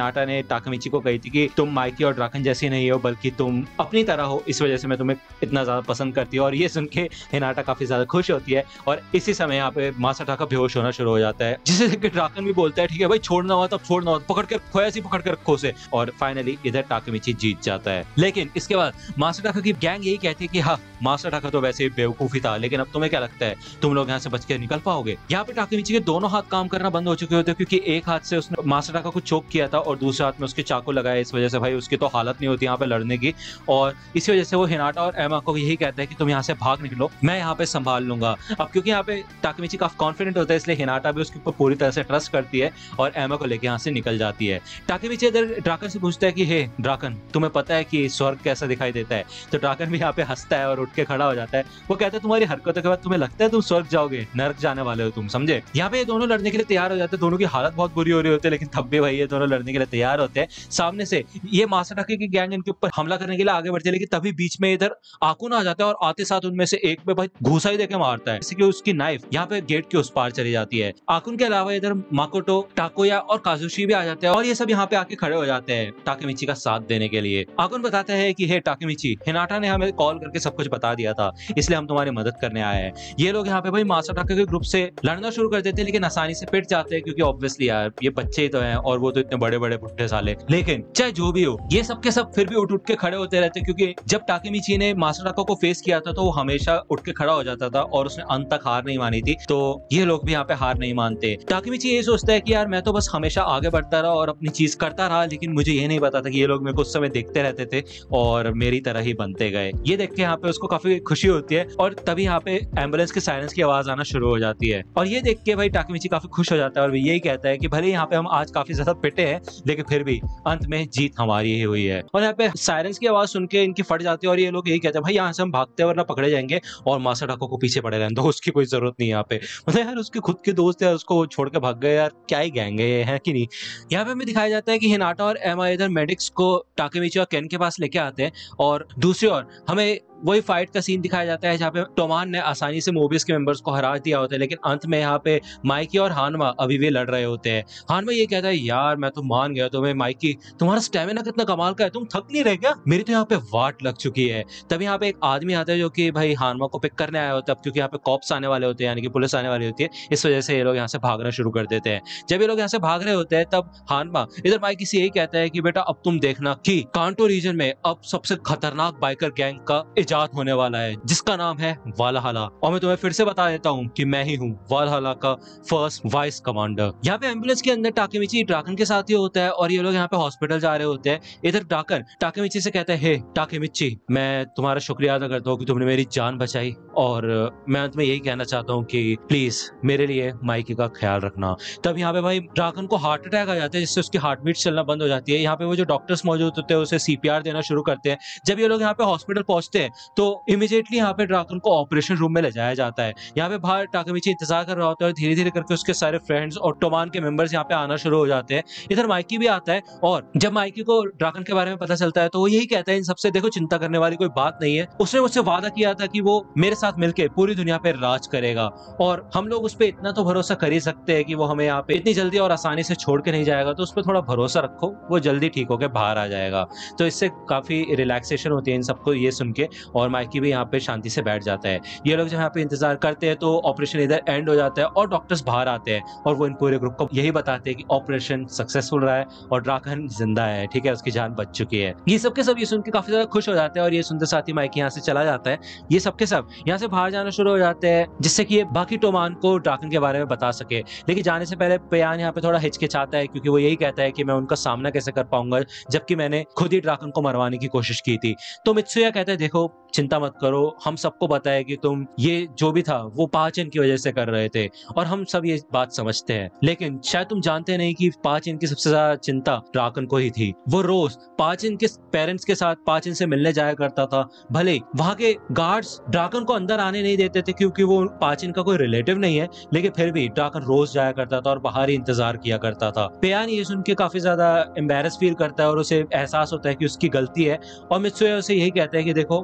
हिनाटा ने टाकामिची को कही थी कि तुम माइकी और ड्राकन जैसी नहीं हो, बल्कि तुम अपनी तरह हो, इस वजह से मैं तुम्हें इतना ज्यादा पसंद करती हूँ। और ये सुन के हिनाटा काफी ज्यादा खुश होती है और इसी समय यहाँ पे मासाटाका बेहोश होना शुरू हो जाता है, जिसे देख के ड्राकन भी बोलता है ठीक है भाई, छोड़ना मत, अब छोड़ना मत, पकड़ कर खोया सी पकड़ कर रखो उसे। और फाइनली इधर टाकामिची जीत जाता है। लेकिन इसके बाद मासाटाका की गैंग यही कहती है कि हाँ, मासाटाका तो वैसे ही बेवकूफी था, लेकिन अब तुम्हें क्या लगता है तुम लोग यहाँ से बच के निकल पाओगे? यहाँ पे टाकामिची के दोनों हाथ काम करना बंद हो चुके होते हैं, क्योंकि एक हाथ से उसने मासाटाका को चोक किया था और दूसरे हाथ में उसके चाकू लगाया। इस वजह से भाई उसकी तो हालत नहीं होती यहाँ पे लड़ने की, और इसी वजह से वो हिनाटा और एमा को यही कहता है कि तुम यहाँ से भाग निकलो, मैं यहाँ पे संभाल लूंगा। अब क्योंकि यहाँ पे टाकामिची काफी कॉन्फिडेंट होता है, इसलिए हिनाटा भी उसके ऊपर पूरी तरह से ट्रस्ट करती है और एमा को लेके यहाँ से निकल जाती है। टाकामिची इधर ड्राकन से पूछता है कि हे ड्राकन, तुम्हें पता है कि स्वर्ग कैसा दिखाई देता है? तो ड्राकन भी यहाँ पे हंसता है और उठ के खड़ा हो जाता है। वो कहता है तुम्हारी हरकतों के बाद तुम्हें लगता है तुम स्वर्ग जाओगे, नर्क जाने वाले हो तुम, समझे? यहाँ पे ये दोनों लड़ने के लिए तैयार हो जाते हैं। दोनों की हालत बहुत बुरी हो रही होती है, लेकिन तब भी भाई ये दोनों लड़ने के लिए तैयार होते हैं। सामने से ये मासाटाका की गैंग इनके ऊपर हमला करने के लिए आगे बढ़ती है, लेकिन तभी बीच में इधर आकुन आ जाता है और आते साथ उनमें से एक पे भाई घूसा ही देके मारता है, जैसे कि उसकी नाइफ यहाँ पे गेट के उस पार चली जाती है। आकुन के अलावा इधर माकोटो, टाकोया और काजुशी भी आ जाते हैं और ये सब यहाँ पे आके खड़े हो जाते हैं टाकामिची का साथ देने के लिए। आकुन बताता है कि हे टाकामिची, हिनाटा ने हमें कॉल करके सब कुछ बता दिया था, इसलिए हम तुम्हारी मदद करने आए हैं। ये लोग यहाँ पे भाई मासाटाका के ग्रुप से लड़ना शुरू कर देते हैं, लेकिन आसानी से पिट जाते हैं, क्योंकि ऑब्वियसली यार ये बच्चे ही तो हैं और वो तो इतने बड़े बड़े बुढ़े साले। लेकिन चाहे जो भी हो, ये सब के सब फिर भी उठ उठ के खड़े होते रहते हैं, क्योंकि जब टाकामिची ने मासाटाका को फेस किया था तो वो हमेशा उठ के खड़ा हो जाता था और उसने अंत तक हार नहीं मानी थी। तो ये लोग भी यहाँ पे हार नहीं मानते। टाकामिची ये सोचता है कि यार मैं तो बस हमेशा आगे बढ़ता रहा और अपनी चीज करता रहा, लेकिन मुझे ये नहीं पता था कि ये लोग मेरे को उस समय देखते रहते थे और मेरी तरह ही बनते गए। ये देख के यहाँ पे उसको काफी खुशी होती है और तभी यहाँ पे एम्बुलेंस के सायरन्स की आवाज आना शुरू हो जाती है और ये देख के भाई टाकामिची काफी खुश हो जाता है और यही कहता है कि भले यहाँ पे हम आज काफी ज्यादा पिटे हैं, लेकिन फिर भी अंत में जीत हमारी ही हुई है। और यहाँ पे सायरन्स की आवाज सुन के इनकी फट जाती है और ये लोग यही कहते हैं भाई यहाँ से हम भागते हैं वरना पकड़े जाएंगे, और मासाटाका को पीछे पड़े रहने दो, उसकी कोई जरूरत नहीं है यहाँ पे। मतलब यार उसके खुद के दोस्त है, उसको छोड़ के भाग गए यार, क्या ही गैंग है ये, है कि नहीं? यहाँ पे हमें दिखाया जाता है कि हिनाटा और एमा इधर मेडिक्स को टाकामिची और केन के पास लेके आते हैं और दूसरी ओर हमें वही फाइट का सीन दिखाया जाता है जहाँ पे टोमान ने आसानी से मोबियस के मेंबर्स को हरा दिया होता है, लेकिन अंत में यहाँ पे माइकी और हानमा अभी भी लड़ रहे होते हैं। हानमा ये कहता है यार मैं तो मान गया तुम्हें माइकी, तुम्हारा स्टेमिना कितना कमाल का है, तुम थक नहीं रहे क्या? मेरी तो यहाँ पे वाट लग चुकी है। तभी यहाँ पे एक आदमी आता है जो कि भाई हानमा को पिक करने आया होता है, क्योंकि यहाँ पे कॉप्स आने वाले होते हैं, यानी कि पुलिस आने वाली होती है। इस वजह से ये लोग यहाँ से भागना शुरू कर देते हैं। जब ये लोग यहाँ से भाग रहे होते हैं तब हानमा इधर माइकी से यही कहता है कि बेटा अब तुम देखना कि कांटो रीजन में अब सबसे खतरनाक बाइकर गैंग का इजाद होने वाला है, जिसका नाम है वालहला। और मैं तुम्हें फिर से बता देता हूँ कि मैं ही हूँ वालहला का फर्स्ट वाइस कमांडर। यहाँ पे एम्बुलेंस के अंदर टाकामिची ड्राकन के साथ ही होता है और ये लोग यहाँ पे हॉस्पिटल जा रहे होते हैं। इधर ड्राकन टाकामिची से कहता है हे टाकामिची, मैं तुम्हारा शुक्रिया अदा करता हूँ कि तुमने मेरी जान बचाई, और मैं अंत में यही कहना चाहता हूँ कि प्लीज मेरे लिए माइकी का ख्याल रखना। तब यहाँ पे भाई ड्राकन को हार्ट अटैक आ जाता है, जिससे उसकी हार्ट बीट चलना बंद हो जाती है। यहाँ पे वो जो डॉक्टर्स मौजूद होते हैं उसे सीपीआर देना शुरू करते हैं। जब ये लोग यहाँ पे हॉस्पिटल पहुंचते हैं तो इमीडिएटली यहाँ पे ड्राकन को ऑपरेशन रूम में ले जाया जाता है। यहाँ पे बाहर टाकामिची इंतजार कर रहा होता है और धीरे धीरे करके उसके सारे फ्रेंड्स और टोमान के मेंबर्स यहाँ पे आना शुरू हो जाते हैं। इधर माइकी भी आता है और जब माइकी को ड्राकन के बारे में पता चलता है तो वो यही कहता है इन सबसे देखो चिंता करने वाली कोई बात नहीं है, उसने मुझसे वादा किया था कि वो मेरे साथ मिलकर पूरी दुनिया पे राज करेगा और हम लोग उस पर इतना तो भरोसा कर ही सकते हैं कि वो हमें यहाँ पे इतनी जल्दी और आसानी से छोड़ के नहीं जाएगा, तो उस पर थोड़ा भरोसा रखो, वो जल्दी ठीक होकर बाहर आ जाएगा। तो इससे काफी रिलैक्सेशन होती है इन सबको ये सुन के और माइकी भी यहाँ पे शांति से बैठ जाता है। ये लोग जब यहाँ पे इंतजार करते हैं तो ऑपरेशन इधर एंड हो जाता है और डॉक्टर्स बाहर आते हैं और वो इन पूरे ग्रुप को यही बताते हैं कि ऑपरेशन सक्सेसफुल रहा है और ड्राकन जिंदा है, ठीक है, उसकी जान बच चुकी है। ये सबके सब ये सुन के काफी ज्यादा खुश हो जाते हैं और ये सुनते साथ ही माइकी यहाँ से चला जाता है। ये सबके सब यहाँ से बाहर जाना शुरू हो जाते हैं जिससे कि ये बाकी टोमान को ड्राकन के बारे में बता सके। लेकिन जाने से पहले पेयान यहाँ पे थोड़ा हिचकिचाता है, क्योंकि वो यही कहता है कि मैं उनका सामना कैसे कर पाऊंगा जबकि मैंने खुद ही ड्राकन को मरवाने की कोशिश की थी। तो मित्सुया कहता है देखो चिंता मत करो, हम सबको पता है कि तुम ये जो भी था वो पाचन की वजह से कर रहे थे और हम सब ये बात समझते हैं, लेकिन शायद तुम जानते नहीं कि पाचन की सबसे ज्यादा चिंता ड्राकन को ही थी। वो रोज पाचन के पेरेंट्स के साथ पाचन से मिलने जाया करता था, भले वहां के गार्ड्स ड्राकन को अंदर आने नहीं देते थे क्योंकि वो पाचन का कोई रिलेटिव नहीं है, लेकिन फिर भी ड्राकन रोज जाया करता था और बाहर ही इंतजार किया करता था। पेयान ये सुन के काफी ज्यादा एम्बैरस फील करता है और उसे एहसास होता है कि उसकी गलती है और मित्सुया उसे यही कहता है कि देखो मुझे पता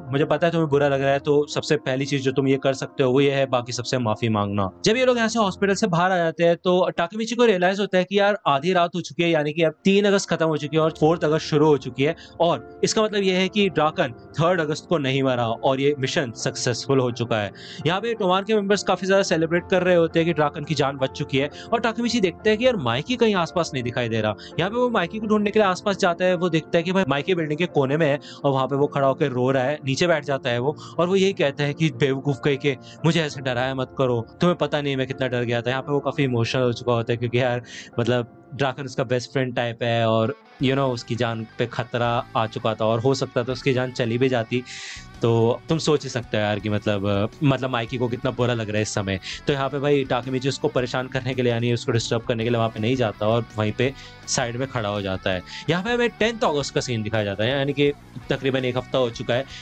पता है तुम्हें बुरा लग रहा है, तो सबसे पहली चीज जो तुम ये कर सकते हो वो ये है बाकी सबसे माफी मांगना। जब ये लोग यहाँ से हॉस्पिटल से बाहर आ जाते हैं तो टाकेमिची को रियलाइज होता है कि यार आधी रात हो चुकी है, यानी कि अब 3 अगस्त खत्म हो चुकी है और 4 अगस्त शुरू हो चुकी है, और इसका मतलब ये है कि ड्राकन 3 अगस्त को नहीं मरा और ये मिशन सक्सेसफुल हो चुका है। यहाँ पे टोमान के मेंबर्स काफी ज्यादा सेलिब्रेट कर रहे होते हैं कि ड्राकन की जान बच चुकी है, और टाकेमिची देखते हैं कि यार माइकी कहीं आसपास नहीं दिखाई दे रहा। यहाँ पे वो माइकी को ढूंढने के लिए आसपास जाता है, वो देखता है कि भाई माइकी बिल्डिंग के कोने में है और वहां पे वो खड़ा होकर रो रहा है, नीचे बैठ जाता है वो, और वो यही कहता है कि बेवकूफ कह के मुझे ऐसे डराया मत करो, तुम्हें पता नहीं मैं कितना डर गया था। यहाँ पे वो काफी इमोशनल हो चुका होता है क्योंकि यार मतलब ड्राकन उसका बेस्ट फ्रेंड टाइप है और उसकी जान पे खतरा आ चुका था और हो सकता था उसकी जान चली भी जाती। तो तुम सोच ही सकते हो यार कि मतलब माइकी को कितना बुरा लग रहा है इस समय। तो यहाँ पे भाई टाकेमिची उसको परेशान करने के लिए यानी उसको डिस्टर्ब करने के लिए वहां पे नहीं जाता और वहीं पे साइड में खड़ा हो जाता है। यहाँ पे हमें 10 अगस्त का सीन दिखाया जाता है, यानी कि तकरीबन 1 हफ्ता हो चुका है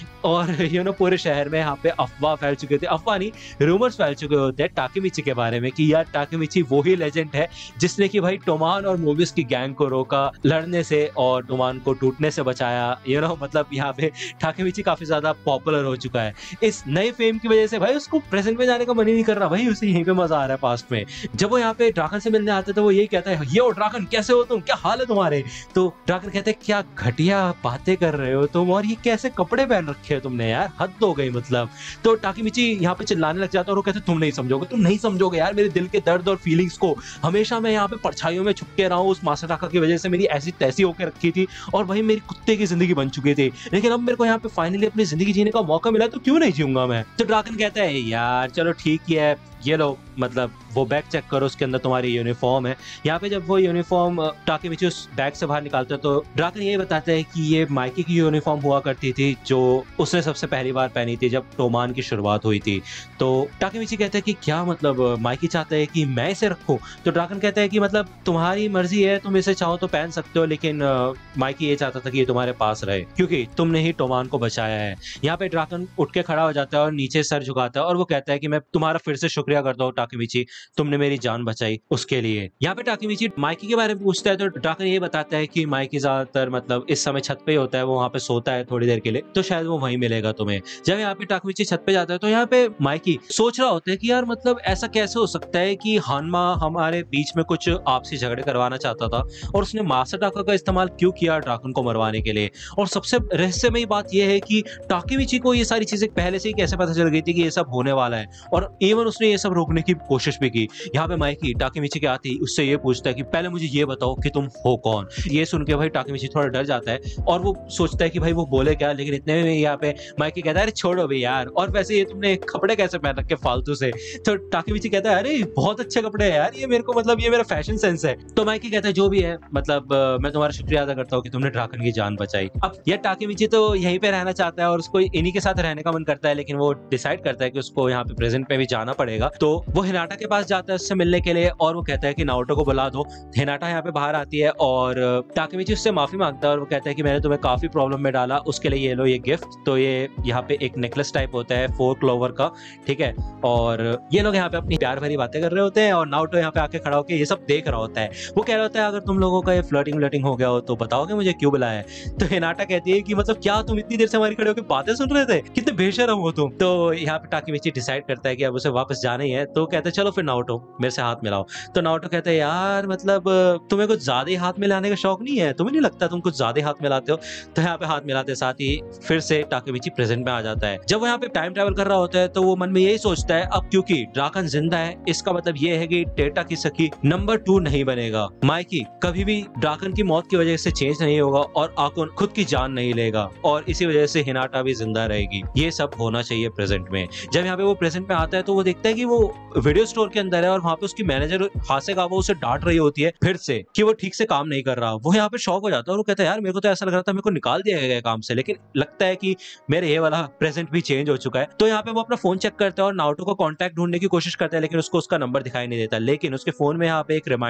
और पूरे शहर में यहाँ पे अफवाह फैल चुके थे, अफवाह नहीं रूमर्स फैल चुके होते हैं टाकेमिची के बारे में कि यार टाकेमिची वो ही लेजेंड है जिसने कि भाई टोमान और मोबियस की गैंग को रोका लड़ने से और टोमान को टूटने से बचाया। मतलब यहाँ पे टाकेमिची काफी ज्यादा पॉपुलर हो चुका है। इस नए फेम की वजह से भाई उसको प्रेजेंट में जाने का मन ही नहीं कर रहा, भाई उसे यहीं पे मजा आ रहा है पास्ट में। जब वो यहाँ पे ड्राकन से मिलने आते तो वो यही कहता है ये ड्राकन कैसे हो तुम, क्या हाल है तुम्हारे। तो ड्राकन कहते हैं क्या घटिया बातें कर रहे हो तुम, और ये कैसे कपड़े पहन रखे हैं तुमने यार, हद हो गई मतलब। तो टाकेमिची यहाँ पे चिल्लाने लग जाता है और वो कहते तुम नहीं समझोगे यार मेरे दिल के दर्द और फीलिंग्स को। हमेशा मैं यहाँ पे परछाइयों में छुप के रहा हूँ, उस मासाटाका की वजह से मेरी ऐसी तैसी होकर रखी थी और भाई मेरी कुत्ते की जिंदगी बन चुकी थी, लेकिन अब मेरे को यहाँ पे फाइनली अपनी जिंदगी जीने का मौका मिला तो क्यों नहीं जीऊंगा मैं। तो ड्राकन कहता है यार चलो ठीक ही है, ये लो मतलब वो बैग चेक करो, उसके अंदर तुम्हारी यूनिफॉर्म है। यहाँ पे जब वो यूनिफॉर्म टाकेमिची उस बैग से बाहर निकालता है तो ड्राकन ये बताता है कि ये माइकी की यूनिफॉर्म हुआ करती थी जो उसने सबसे पहली बार पहनी थी जब टोमान की शुरुआत हुई थी। तो टाकेमिची कहता है कि क्या मतलब माइकी चाहता है कि मैं इसे रखूं। तो ड्राकन कहता है कि मतलब तुम्हारी मर्जी है, तुम इसे चाहो तो पहन सकते हो, लेकिन माइकी ये चाहता था कि ये तुम्हारे पास रहे क्योंकि तुमने ही टोमान को बचाया है। यहाँ पे ड्राकन उठ के खड़ा हो जाता है और नीचे सर झुकाता है और वो कहता है कि मैं तुम्हारा फिर से शुक्रिया करता हूँ टाकेमिची, तुमने मेरी जान बचाई उसके लिए। यहाँ पे टाकेमिची माइकी के बारे में पूछता है तो ड्राकन ये बताता है कि माइकी ज्यादातर मतलब इस समय छत पे ही होता है, वो वहाँ पे सोता है थोड़ी देर के लिए, तो शायद वो वहीं मिलेगा तुम्हें। जब यहाँ पे टाकेमिची छत पे जाता है तो यहाँ पे माइकी सोच रहा होता है कि यार मतलब ऐसा कैसे हो सकता है कि हानमा हमारे बीच में कुछ आपसी झगड़े करवाना चाहता था और उसने मासाटाका का इस्तेमाल क्यों किया ड्राकन को मरवाने के लिए। और सबसे रहस्यमयी बात यह है कि टाकेमिची को ये सारी चीजें पहले से ही कैसे पता चल गई थी कि ये सब होने वाला है और इवन उसने ये सब रोकने की कोशिश भी की। यहाँ पे माइकी टाकेमिची के आते ही उससे ये पूछता है कि पहले मुझे ये बताओ कि तुम हो कौन। ये सुन के भाई टाकेमिची थोड़ा डर जाता है और वो सोचता है कि भाई वो बोले क्या, लेकिन इतने में यहाँ पे माइकी कहता है अरे छोड़ो भी यार, और वैसे ये तुमने कपड़े कैसे पहन रखे फालतू से। तो टाकेमिची कहता है अरे बहुत अच्छे कपड़े हैं यार, ये मेरे को मतलब ये मेरा फैशन सेंस है। तो माइकी कहता है जो भी है मतलब मैं तुम्हारा शुक्रिया अदा करता हूँ कि तुमने ड्राकन की जान बचाई। अब यह टाकेमिची तो यहीं पे रहना चाहता है और उसको इन्हीं के साथ रहने का मन करता है, लेकिन वो डिसाइड करता है कि उसको यहाँ पे प्रेजेंट में भी जाना पड़ेगा। तो वो हिनाटा के पास जाता है उससे मिलने के लिए और वो कहता है कि नाओटो को बुला दो। हिनाटा यहाँ पे बाहर आती है और टाकेमिची उससे माफी मांगता है और वो कहता है कि मैंने तुम्हें काफी प्रॉब्लम में डाला, उसके लिए ये लो ये गिफ्ट। तो ये यहाँ पे एक नेकलेस टाइप होता है 4 क्लोवर का, ठीक है। और ये लोग यहाँ पे अपनी प्यार भरी बातें कर रहे होते हैं और नाओटो यहाँ पे आके खड़ा होकर ये सब देख रहा होता है। वो कह रहा होता है अगर तुम लोगों का ये फ्लर्टिंग हो गया हो तो बताओगे मुझे क्यों बुलाया है। तो हिनाटा कहती है कि मतलब क्या तुम इतनी देर से हमारी खड़े होकर बातें सुन रहे थे, कितने बेशरम हो तुम। तो यहाँ पे टाकेमिची डिसाइड करता है कि अब उसे वापस जाना ही है, तो कहते हैं चलो फिर नाओटो मेरे से हाथ मिलाओ। तो नाओटो कहता है यार मतलब तुम्हें कुछ ज्यादा ही हाथ मिलाने का शौक नहीं है, तुम्हें नहीं लगता तुम कुछ ज्यादा हाथ मिलाते हो। तो यहाँ पे हाथ मिलाते साथ ही फिर से टाकेमिची प्रेजेंट में आ जाता है। जब वो यहाँ पे टाइम ट्रेवल कर रहा होता है तो वो मन में यही सोचता है अब क्योंकि ड्राकन जिंदा है इसका मतलब ये है कि टेटा की सखी नंबर 2 नहीं बनेगा। माइकी कभी भी ड्राकन की मौत की वजह से चेंज नहीं होगा और आकुन खुद की जान नहीं लेगा और इसी वजह से हिनाटा भी जिंदा रहेगी। ये सब होना चाहिए प्रेजेंट में। जब यहाँ पे वो प्रेजेंट में आता है तो वो देखता है कि वो वीडियो स्टोर के अंदर है और वहाँ पे उसकी मैनेजर हासेगावा उसे डांट रही होती है फिर से कि वो ठीक से काम नहीं कर रहा। वो यहाँ पे शॉक हो जाता है और वो कहता है यार मेरे को तो ऐसा लग रहा था मेरे को निकाल दिया गया काम से, लेकिन लगता है कि मेरे ये वाला प्रेजेंट भी चेंज हो चुका है। तो यहाँ पे वो अपना फोन चेक करता है और नाओटो को कांटेक्ट ढूंढने की कोशिश करता है, लेकिन उसको उसका नंबर दिखाई नहीं देता। लेकिन उसके फोन में यहाँ पे एक रिमाइंडर टाइप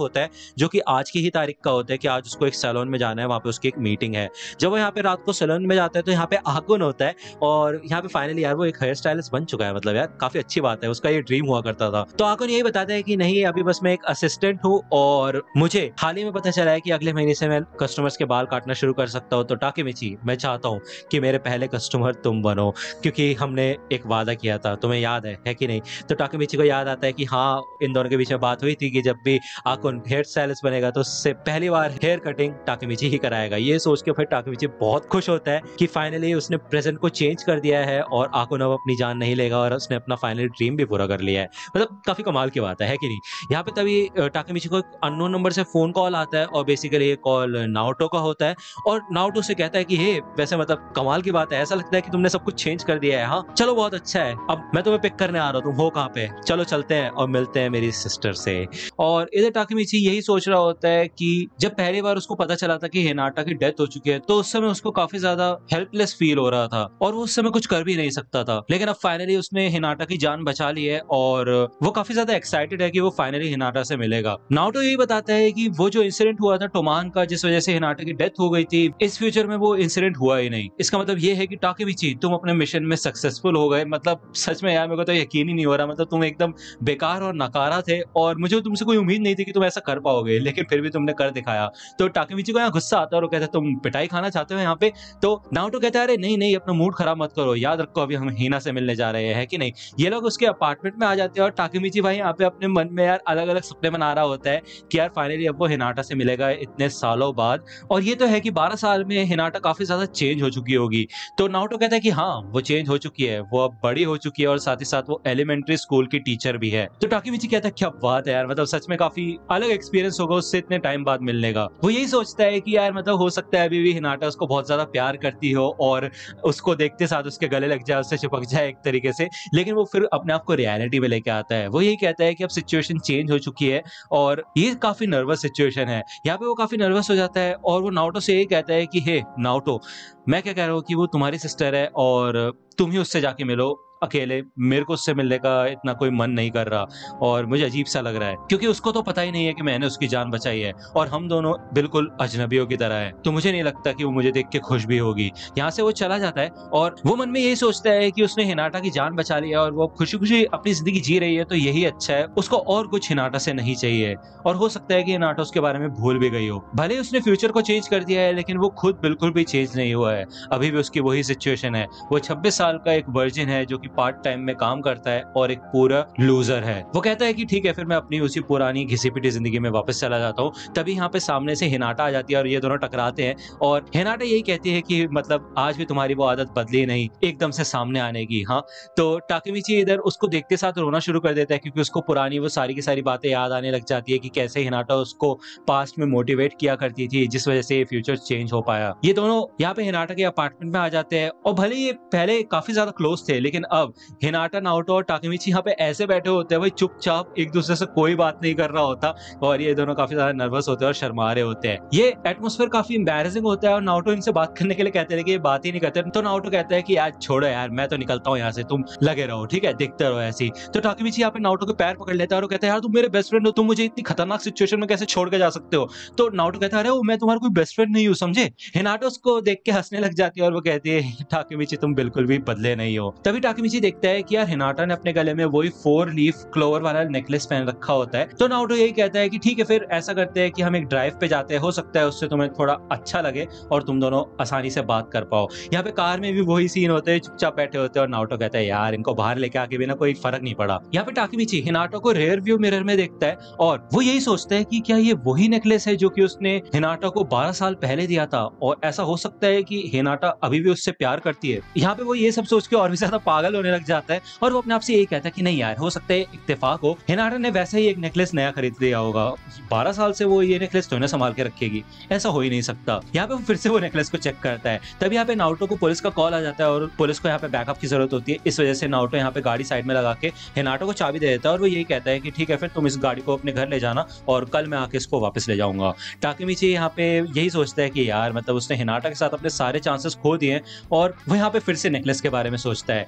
होता है जो कि आज की ही तारीख का होता है कि आज उसको एक सैलून में जाना है, वहाँ पे उसकी एक मीटिंग है। जब वो यहाँ पे रात को सैलून में जाता है तो यहाँ पे आकुन होता है और यहाँ पे फाइनली यार वो एक हेयर स्टाइलिस्ट बन चुका है, मतलब यार काफी अच्छी बात है, उसका ये ड्रीम हुआ करता था। तो आकुन यही बताता है कि नहीं अभी बस मैं एक असिस्टेंट हूँ और मुझे हाल ही में पता चला है कि अगले महीने से मैं कस्टमर्स के बाल काटना शुरू कर सकता हूँ। तो टाकेमिची मैं चाहता हूँ कि मेरे पहले कस्टमर तुम बनो, क्योंकि हमने एक वादा किया था, तुम्हें याद है कि नहीं। तो टाकेमिची को याद आता है कि हाँ इन दोनों के बीच में बात हुई थी कि जब भी आकुन हेयर स्टाइलिस्ट बनेगा तो उससे पहली बार हेयर कटिंग टाकेमिची ही कराएगा। ये सोच के फिर टाकेमिची बहुत खुश होता है कि फाइनली उसने प्रेजेंट को चेंज कर दिया है और आकुन अब अपनी जान नहीं लेगा और उसने अपना फाइनल ड्रीम भी पूरा कर लिया है। मतलब काफी कमाल की बात है कि नहीं। यहाँ पे तभी टाकेमिची को एक अननोन नंबर से फोन कॉल आता है और बेसिकली ये कॉल नाओटो का होता है और नाओटो से कहता है कि हे वैसे मतलब कमाल की बात है, ऐसा लगता है कि तुमने सब कुछ चेंज कर दिया है। हाँ चलो बहुत अच्छा है, अब मैं तुम्हें पिक करने आ रहा हूँ, तुम हो कहाँ पे, चलो चलते हैं और मिलते हैं मेरी सिस्टर से। और इधर टाकेमिची यही सोच रहा होता है कि जब पहली बार उसको पता चला था कि हिनाटा की डेथ हो चुकी है तो उस समय उसको काफी ज्यादा हेल्पलेस फील हो रहा था और वो उस समय कुछ कर भी नहीं सकता था। लेकिन अब फाइनली उसने हिनाटा की जान बचा ली है और वो काफी ज्यादा एक्साइटेड है कि वो फाइनली हिनाटा से मिलेगा। नाओटो यही बताता है कि वो जो इंसिडेंट हुआ था टोमान का, जिस वजह से हिनाटा की डेथ हो गई थी, इस फ्यूचर में वो इंसिडेंट हुआ ही नहीं। इसका मतलब ये है कि टाकेमिची तुम अपने मिशन में सक्सेसफुल हो गए। मतलब सच में यार मेरे को तो यकीन ही नहीं हो रहा, मतलब तुम एकदम बेकार और नकारा थे और मुझे तुमसे कोई उम्मीद नहीं थी कि तुम ऐसा कर पाओगे, लेकिन फिर भी तुमने कर दिखाया। तो टाकेमिची को यहाँ गुस्सा आता है और वो कहता है तुम पिटाई खाना चाहते हो यहाँ पे। तो नाओटो कहता है अरे नहीं नहीं अपना मूड खराब मत करो, याद रखो अभी हम हिना से मिलने जा रहे हैं कि नहीं। ये लोग उसके अपार्टमेंट में आ जाते हैं और टाकेमिची भाई यहाँ पे अपने मन में यार अलग अलग सपने बना रहा होता है कि यार फाइनली अब वो हिनाटा से मिलेगा इतने सालों बाद। और ये तो है कि 12 साल में हिनाटा काफी ज्यादा चेंज हो चुकी होगी। तो नाओटो कहता है कि हाँ वो चेंज हो चुकी है, वो अब बड़ी हो चुकी है और साथ ही साथ वो एलिमेंट्री स्कूल की टीचर भी है। तो टाकेमिची कहता है क्या बात है यार, मतलब सच में काफी अलग एक्सपीरियंस होगा उससे इतने टाइम बाद मिलने का। वो यही सोचता है कि यार मतलब हो सकता है अभी भी हिनाटा उसको बहुत ज्यादा प्यार करती हो और उसको देखते साथ उसके गले लग जाए, उससे चिपक जाए एक तरीके से, लेकिन वो फिर अपने आप को रियलिटी में लेके आता है। वो यही कहता है कि अब सिचुएशन चेंज हो चुकी है और ये काफी नर्वस सिचुएशन है। यहाँ पे वो काफी नर्वस हो जाता है और वो नाओटो से यही कहता है कि हे नाओटो मैं क्या कह रहा हूँ कि वो तुम्हारी सिस्टर है और तुम ही उससे जाके मिलो अकेले, मेरे को उससे मिलने का इतना कोई मन नहीं कर रहा और मुझे अजीब सा लग रहा है क्योंकि उसको तो पता ही नहीं है कि मैंने उसकी जान बचाई है और हम दोनों बिल्कुल अजनबियों की तरह हैं। तो मुझे नहीं लगता कि वो मुझे देख के खुश भी होगी। यहाँ से वो चला जाता है और वो मन में यही सोचता है कि उसने हिनाटा की जान बचा ली है और वो खुशी खुशी अपनी जिंदगी जी रही है तो यही अच्छा है, उसको और कुछ हिनाटा से नहीं चाहिए। और हो सकता है कि हिनाटा उसके बारे में भूल भी गई हो, भले उसने फ्यूचर को चेंज कर दिया है लेकिन वो खुद बिल्कुल भी चेंज नहीं हुआ है, अभी भी उसकी वही सिचुएशन है। वो 26 साल का एक वर्जिन है जो कि पार्ट टाइम में काम करता है और एक पूरा लूजर है। वो कहता है कि ठीक है फिर मैं अपनी उसी पुरानी घिसी पिटी जिंदगी में वापस चला जाता हूँ। तभी यहाँ पे सामने से हिनाटा आ जाती है और ये दोनों टकराते हैं और हिनाटा यही कहती है कि मतलब आज भी तुम्हारी वो आदत बदली नहीं एकदम से सामने आने की। हाँ तो टाकेमिची इधर उसको देखते साथ रोना शुरू कर देता है क्योंकि उसको पुरानी वो सारी की सारी बातें याद आने लग जाती है कि कैसे हिनाटा उसको पास्ट में मोटिवेट किया करती थी जिस वजह से फ्यूचर चेंज हो पाया। ये दोनों यहाँ पे हिनाटा के अपार्टमेंट में आ जाते हैं और भले ये पहले काफी ज्यादा क्लोज थे लेकिन अब हिनाटा नाओटो और टाकेमिची यहाँ पे ऐसे बैठे होते हैं भाई चुपचाप, एक दूसरे से कोई बात नहीं कर रहा होता और ये दोनों काफी ज्यादा नर्वस होते हैं और शर्मा रहे होते हैं। ये एटमॉस्फेयर काफी एम्बैरेसिंग होता है और नाओटो इनसे बात करने के लिए कहते हैं कि ये बात ही नहीं करते। तो नाओटो कहता है कि यार छोड़ो यार मैं तो निकलता हूँ यहाँ से, तुम लगे रहो ठीक है, देखते रहो ऐसे ही। तो टाकेमिची यहाँ पे नाओटो के पैर पकड़ लेता है और कहता है यार तुम मेरे बेस्ट फ्रेंड हो, तुम मुझे इतनी खतरनाक सिचुएशन में कैसे छोड़ के जा सकते हो। तो नाओटो कहता है अरे मैं तुम्हारा कोई बेस्ट फ्रेंड नहीं हूँ समझे। हिनाटा उसको देख के हंसने लग जाती है और वो कहती है टाकेमिची तुम बिल्कुल भी बदले नहीं हो। तभी टाकेमिची देखता है कि यार हिनाटा ने अपने गले में वही 4 लीफ क्लोवर वाला नेकलेस पहन रखा होता है। तो नाओटो यही कहता है कि ठीक है फिर ऐसा करते हैं कि हम एक ड्राइव पे जाते हैं, हो सकता है उससे तुम्हें थोड़ा अच्छा लगे और तुम दोनों आसानी से बात कर पाओ। यहाँ पे कार में भी वही सीन होते हैं, चुपचाप बैठे होते हैं और नाओटो कहता है यार इनको बाहर लेके आके भी ना कोई फर्क नहीं पड़ा। यहाँ पे टाकेमिची हिनाटो को रेयर व्यू मिरर में देखता है और वो यही सोचता है कि क्या ये वही नेकलेस है जो कि उसने हिनाटा को 12 साल पहले दिया था और ऐसा हो सकता है कि हिनाटा अभी भी उससे प्यार करती है। यहाँ पे वो ये सब सोच के और भी ज्यादा पागल होने लग जाता है और वो अपने आप से यही कहता है कि नहीं यार हो सकता है इत्तेफाक हो, हिनाटा ने वैसे ही एक नेकलेस नया खरीद लिया होगा, 12 साल से वो ये नेकलेस तो ना संभाल के रखेगी, ऐसा हो ही नहीं सकता। यहाँ पे वो फिर से वो नेकलेस को चेक करता है। तब यहाँ पे नाओटो को पुलिस का कॉल आ जाता है और पुलिस को यहाँ पे बैकअप की जरूरत होती है। इस वजह से नाओटो यहाँ पे गाड़ी साइड में लगा के हिनाटो को चाबी दे देता है और वो यही कहता है कि ठीक है फिर तुम इस गाड़ी को अपने घर ले जाना और कल मैं आके इसको वापस ले जाऊंगा। टाकेमिची यहाँ पे यही सोचता है कि यार मतलब उसने हिनाटा के साथ अपने सारे चांसेस खो दिए और वो यहाँ पे फिर से नेकलेस के बारे में सोचता है। इधर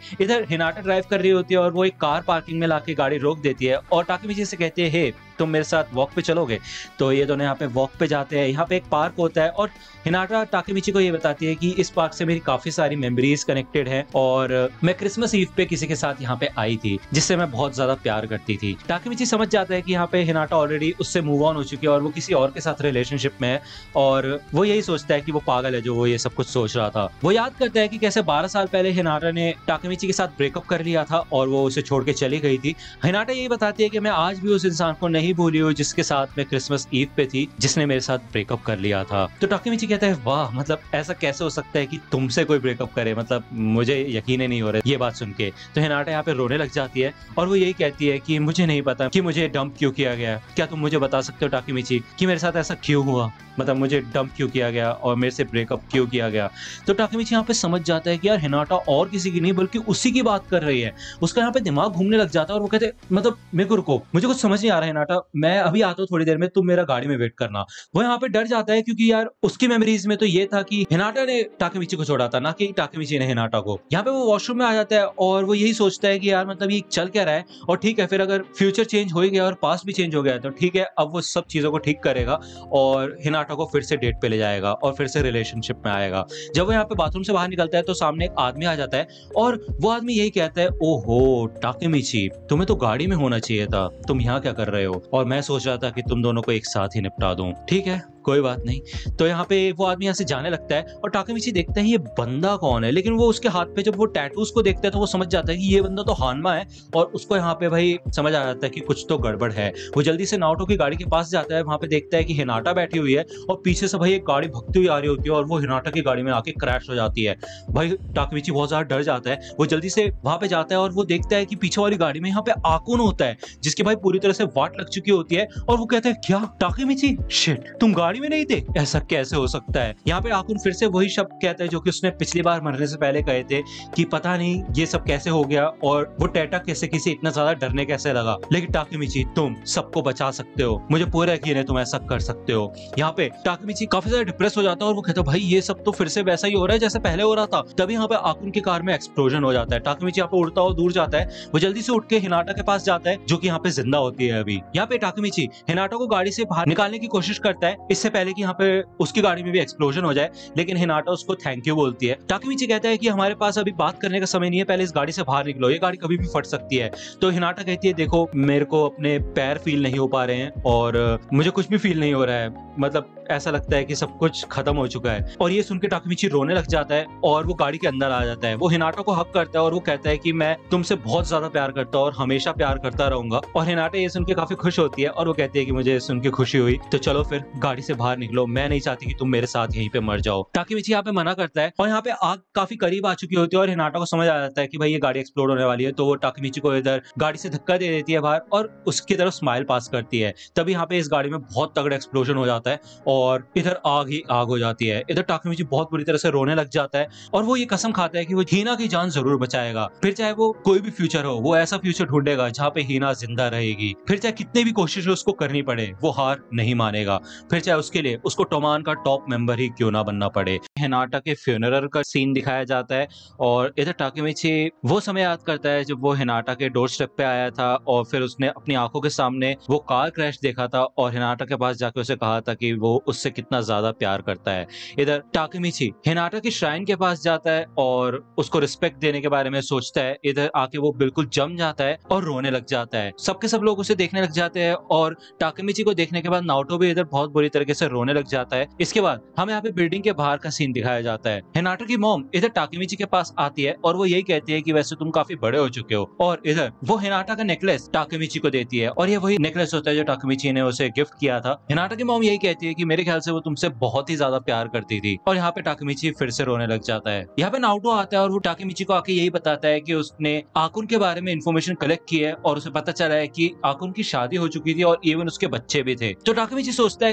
इधर हिनाटा ड्राइव कर रही होती है और वो एक कार पार्किंग में लाके गाड़ी रोक देती है और टाकेमिची से कहती है, हे तुम मेरे साथ वॉक पे चलोगे? तो ये दोनों यहाँ पे वॉक पे जाते हैं। यहाँ पे एक पार्क होता है और हिनाटा टाकेमिची को ये बताती है कि इस पार्क से मेरी काफी सारी मेमोरीज कनेक्टेड है और मैं क्रिसमस ईव पे किसी के साथ यहाँ पे आई थी जिससे मैं बहुत ज्यादा प्यार करती थी। टाकेमिची समझ जाता है कि यहाँ पे हिनाटा ऑलरेडी उससे मूव ऑन हो चुकी है और वो किसी और के साथ रिलेशनशिप में है और वो यही सोचता है कि वो पागल है जो वो ये सब कुछ सोच रहा था। वो याद करता है कि कैसे 12 साल पहले हिनाटा ने टाकेमिची के साथ ब्रेकअप कर लिया था और वो उसे छोड़ के चली गई थी। हिनाटा यही बताती है कि मैं आज भी उस इंसान को नहीं भूली हूँ जिसके साथ मैं क्रिसमस ईव पे थी, जिसने मेरे साथ ब्रेकअप कर लिया था। तो टाकेमिची कहता है, वाह, मतलब ऐसा कैसे हो सकता है कि तुमसे कोई ब्रेकअप करे, मतलब मुझे यकीन ही नहीं हो रहा है ये बात सुन के। तो हिनाटा यहाँ पे रोने लग जाती है और वो यही कहती है कि मुझे नहीं पता कि मुझे डंप क्यों किया गया, क्या तुम मुझे बता सकते हो टाकेमिची कि मेरे साथ ऐसा क्यों हुआ, मतलब मुझे डंप क्यों किया गया और मेरे से ब्रेकअप क्यों किया गया। तो टाकेमिची यहाँ पे समझ जाता है कि यार हिनाटा और किसी की नहीं बल्कि उसी की बात कर रही है। उसका यहाँ पे दिमाग घूमने लग जाता है और वो कहते मतलब मेरे को रुको, मुझे कुछ समझ नहीं आ रहा है हिनाटा, मैं अभी आता हूँ थोड़ी देर में, तुम मेरा गाड़ी में वेट करना। वो यहाँ पे डर जाता है क्योंकि यार उसकी मेमोरीज में तो ये था कि हिनाटा ने टाकेमिची को छोड़ा था, ना कि टाकेमिची ने हिनाटा को। यहाँ पे वो वॉशरूम में आ जाता है और वो यही सोचता है कि यार मतलब ये चल क्या रहा है और ठीक है, फिर अगर फ्यूचर चेंज हो ही गया और पास्ट भी चेंज हो गया तो ठीक है, अब वो सब चीजों को ठीक करेगा और हिनाटा को फिर से डेट पे ले जाएगा और फिर से रिलेशनशिप में आएगा। जब वो यहाँ पे बाथरूम से बाहर निकलता है तो सामने एक आदमी आ जाता है और वो आदमी यही कहता है, ओहो टाकेमिची, तुम्हें तो गाड़ी में होना चाहिए था, तुम यहाँ क्या कर रहे हो? और मैं सोच रहा था कि तुम दोनों को एक साथ ही निपटा दूं। ठीक है, कोई बात नहीं। तो यहाँ पे वो आदमी यहाँ से जाने लगता है और टाकेमिची देखते हैं ये बंदा कौन है, लेकिन वो उसके हाथ पे जब वो टैटूज को देखता है तो वो समझ जाता है कि ये बंदा तो हानमा है और उसको यहाँ पे भाई समझ आ जाता है कि कुछ तो गड़बड़ है। वो जल्दी से नाओटो की गाड़ी के पास जाता है, वहां पे देखता है कि हिनाटा बैठी हुई है और पीछे से भाई एक गाड़ी भगती हुई आ रही होती है और वो हिनाटा की गाड़ी में आके क्रैश हो जाती है। भाई टाकेमिची बहुत ज्यादा डर जाता है, वो जल्दी से वहां पे जाता है और वो देखता है कि पीछे वाली गाड़ी में यहाँ पे आकुन होता है जिसकी भाई पूरी तरह से वाट लग चुकी होती है और वो कहता है, क्या टाकेमिची, शिट, तुम गाड़ी में नहीं थे, ऐसा कैसे हो सकता है? यहाँ पे आकुन फिर से वही शब्द कहता है जो कि उसने पिछली बार मरने से पहले कहे थे कि पता नहीं ये सब कैसे हो गया और वो टेटा कैसे किसी इतना ज्यादा डरने कैसे लगा, लेकिन टाकेमिची तुम सबको बचा सकते हो, मुझे पूरा यकीन है तुम ऐसा कर सकते हो। यहाँ पे टाकेमिची काफी ज्यादा डिप्रेस हो जाता है और वो कहता है, भाई ये सब तो फिर से वैसा ही हो रहा है जैसे पहले हो रहा था। तभी यहाँ पे आकुन की कार में एक्सप्लोजन हो जाता है। टाकेमिची यहाँ पे उड़ता हुआ दूर जाता है, वो जल्दी से उठ के हिनाटा के पास जाता है जो कि यहाँ पे जिंदा होती है अभी। यहाँ पे टाकेमिची हिनाटा को गाड़ी से बाहर निकालने की कोशिश करता है इससे पहले कि यहाँ पे उसकी गाड़ी में भी एक्सप्लोजन हो जाए, लेकिन हिनाटा उसको थैंक यू बोलती है। टाकेमिची कहता है कि हमारे पास अभी बात करने का समय नहीं है, पहले इस गाड़ी से बाहर निकलो, ये गाड़ी कभी भी फट सकती है। तो हिनाटा कहती है, देखो मेरे को अपने पैर फील नहीं हो पा रहे हैं और मुझे कुछ भी फील नहीं हो रहा है, मतलब ऐसा लगता है कि सब कुछ खत्म हो चुका है। और ये सुन के टाकेमिची रोने लग जाता है और वो गाड़ी के अंदर आ जाता है। वो हिनाटा को हक करता है और वो कहता है कि मैं तुमसे बहुत ज्यादा प्यार करता हूँ और हमेशा प्यार करता रहूंगा। और हिनाटा ये सुन के काफी खुश होती है और वो कहती है कि मुझे सुन के खुशी हुई, तो चलो फिर गाड़ी से बाहर निकलो, मैं नहीं चाहती कि तुम मेरे साथ यहीं पे मर जाओ। टाकेमिची यहाँ पे मना करता है और यहाँ पे आग काफी करीब आ चुकी होती है और हिनाटा को समझ आ जाता है कि भाई ये गाड़ी एक्सप्लोड होने वाली है। तो वो टाकेमिची को इधर गाड़ी से धक्का दे देती है बाहर और उसकी तरफ स्माइल पास करती है। तभी यहाँ पे इस गाड़ी में बहुत तगड़ा एक्सप्लोजन हो जाता है और इधर आग ही आग हो जाती है। इधर टाकेमिची बहुत बुरी तरह से रोने लग जाता है और वो ये कसम खाता है कि वो हीना की जान जरूर बचाएगा, फिर चाहे वो कोई भी फ्यूचर हो, वो ऐसा फ्यूचर ढूंढेगा जहाँ पे हीना जिंदा रहेगी, फिर चाहे कितनी भी कोशिश उसको करनी पड़े वो हार नहीं मानेगा, फिर चाहे उसके लिए उसको टोमान का टॉप मेंबर ही क्यों ना बनना पड़े। हिनाटा के फ्यूनरल का सीन दिखाया जाता है और इधर टाकेमिची वो समय याद करता है जब वो हिनाटा के डोर स्टेप पे आया था और फिर उसने अपनी आंखों के सामने वो कार क्रैश देखा था और हिनाटा के पास जाके उसे कहा था कि वो उससे कितना ज्यादा प्यार करता है। इधर टाकेमिची हिनाटा की श्राइन के पास जाता है और उसको रिस्पेक्ट देने के बारे में सोचता है। इधर आके वो बिल्कुल जम जाता है और रोने लग जाता है। सबके सब लोग उसे देखने लग जाते हैं और टाकेमिची को देखने के बाद नाओटो भी इधर बहुत बुरी तरीके से रोने लग जाता है। इसके बाद हमें यहाँ पे बिल्डिंग के बाहर का सीन दिखाया जाता है। हिनाटा की मॉम इधर टाकेमिची के पास आती है और वो यही कहती है कि वैसे तुम काफी बड़े हो चुके हो, और इधर वो हिनाटा का नेकलेस टाकेमिची को देती है और ये वही नेकलेस होता है जो टाकेमिची ने उसे गिफ्ट किया था। हिनाटा की मॉम यही कहती है कि मेरे ख्याल से वो तुमसे बहुत ही ज्यादा प्यार करती थी, और यहाँ पे टाकेमिची फिर से रोने लग जाता है। यहाँ पे नाओटो आता है और वो टाकेमिची को आके यही बताता है कि उसने आकुन के बारे में इन्फॉर्मेशन कलेक्ट की है और उसे पता चला है कि आकुन की शादी हो चुकी थी और इवन उसके बच्चे भी थे। तो टाकेमिची सोचता है कि फिर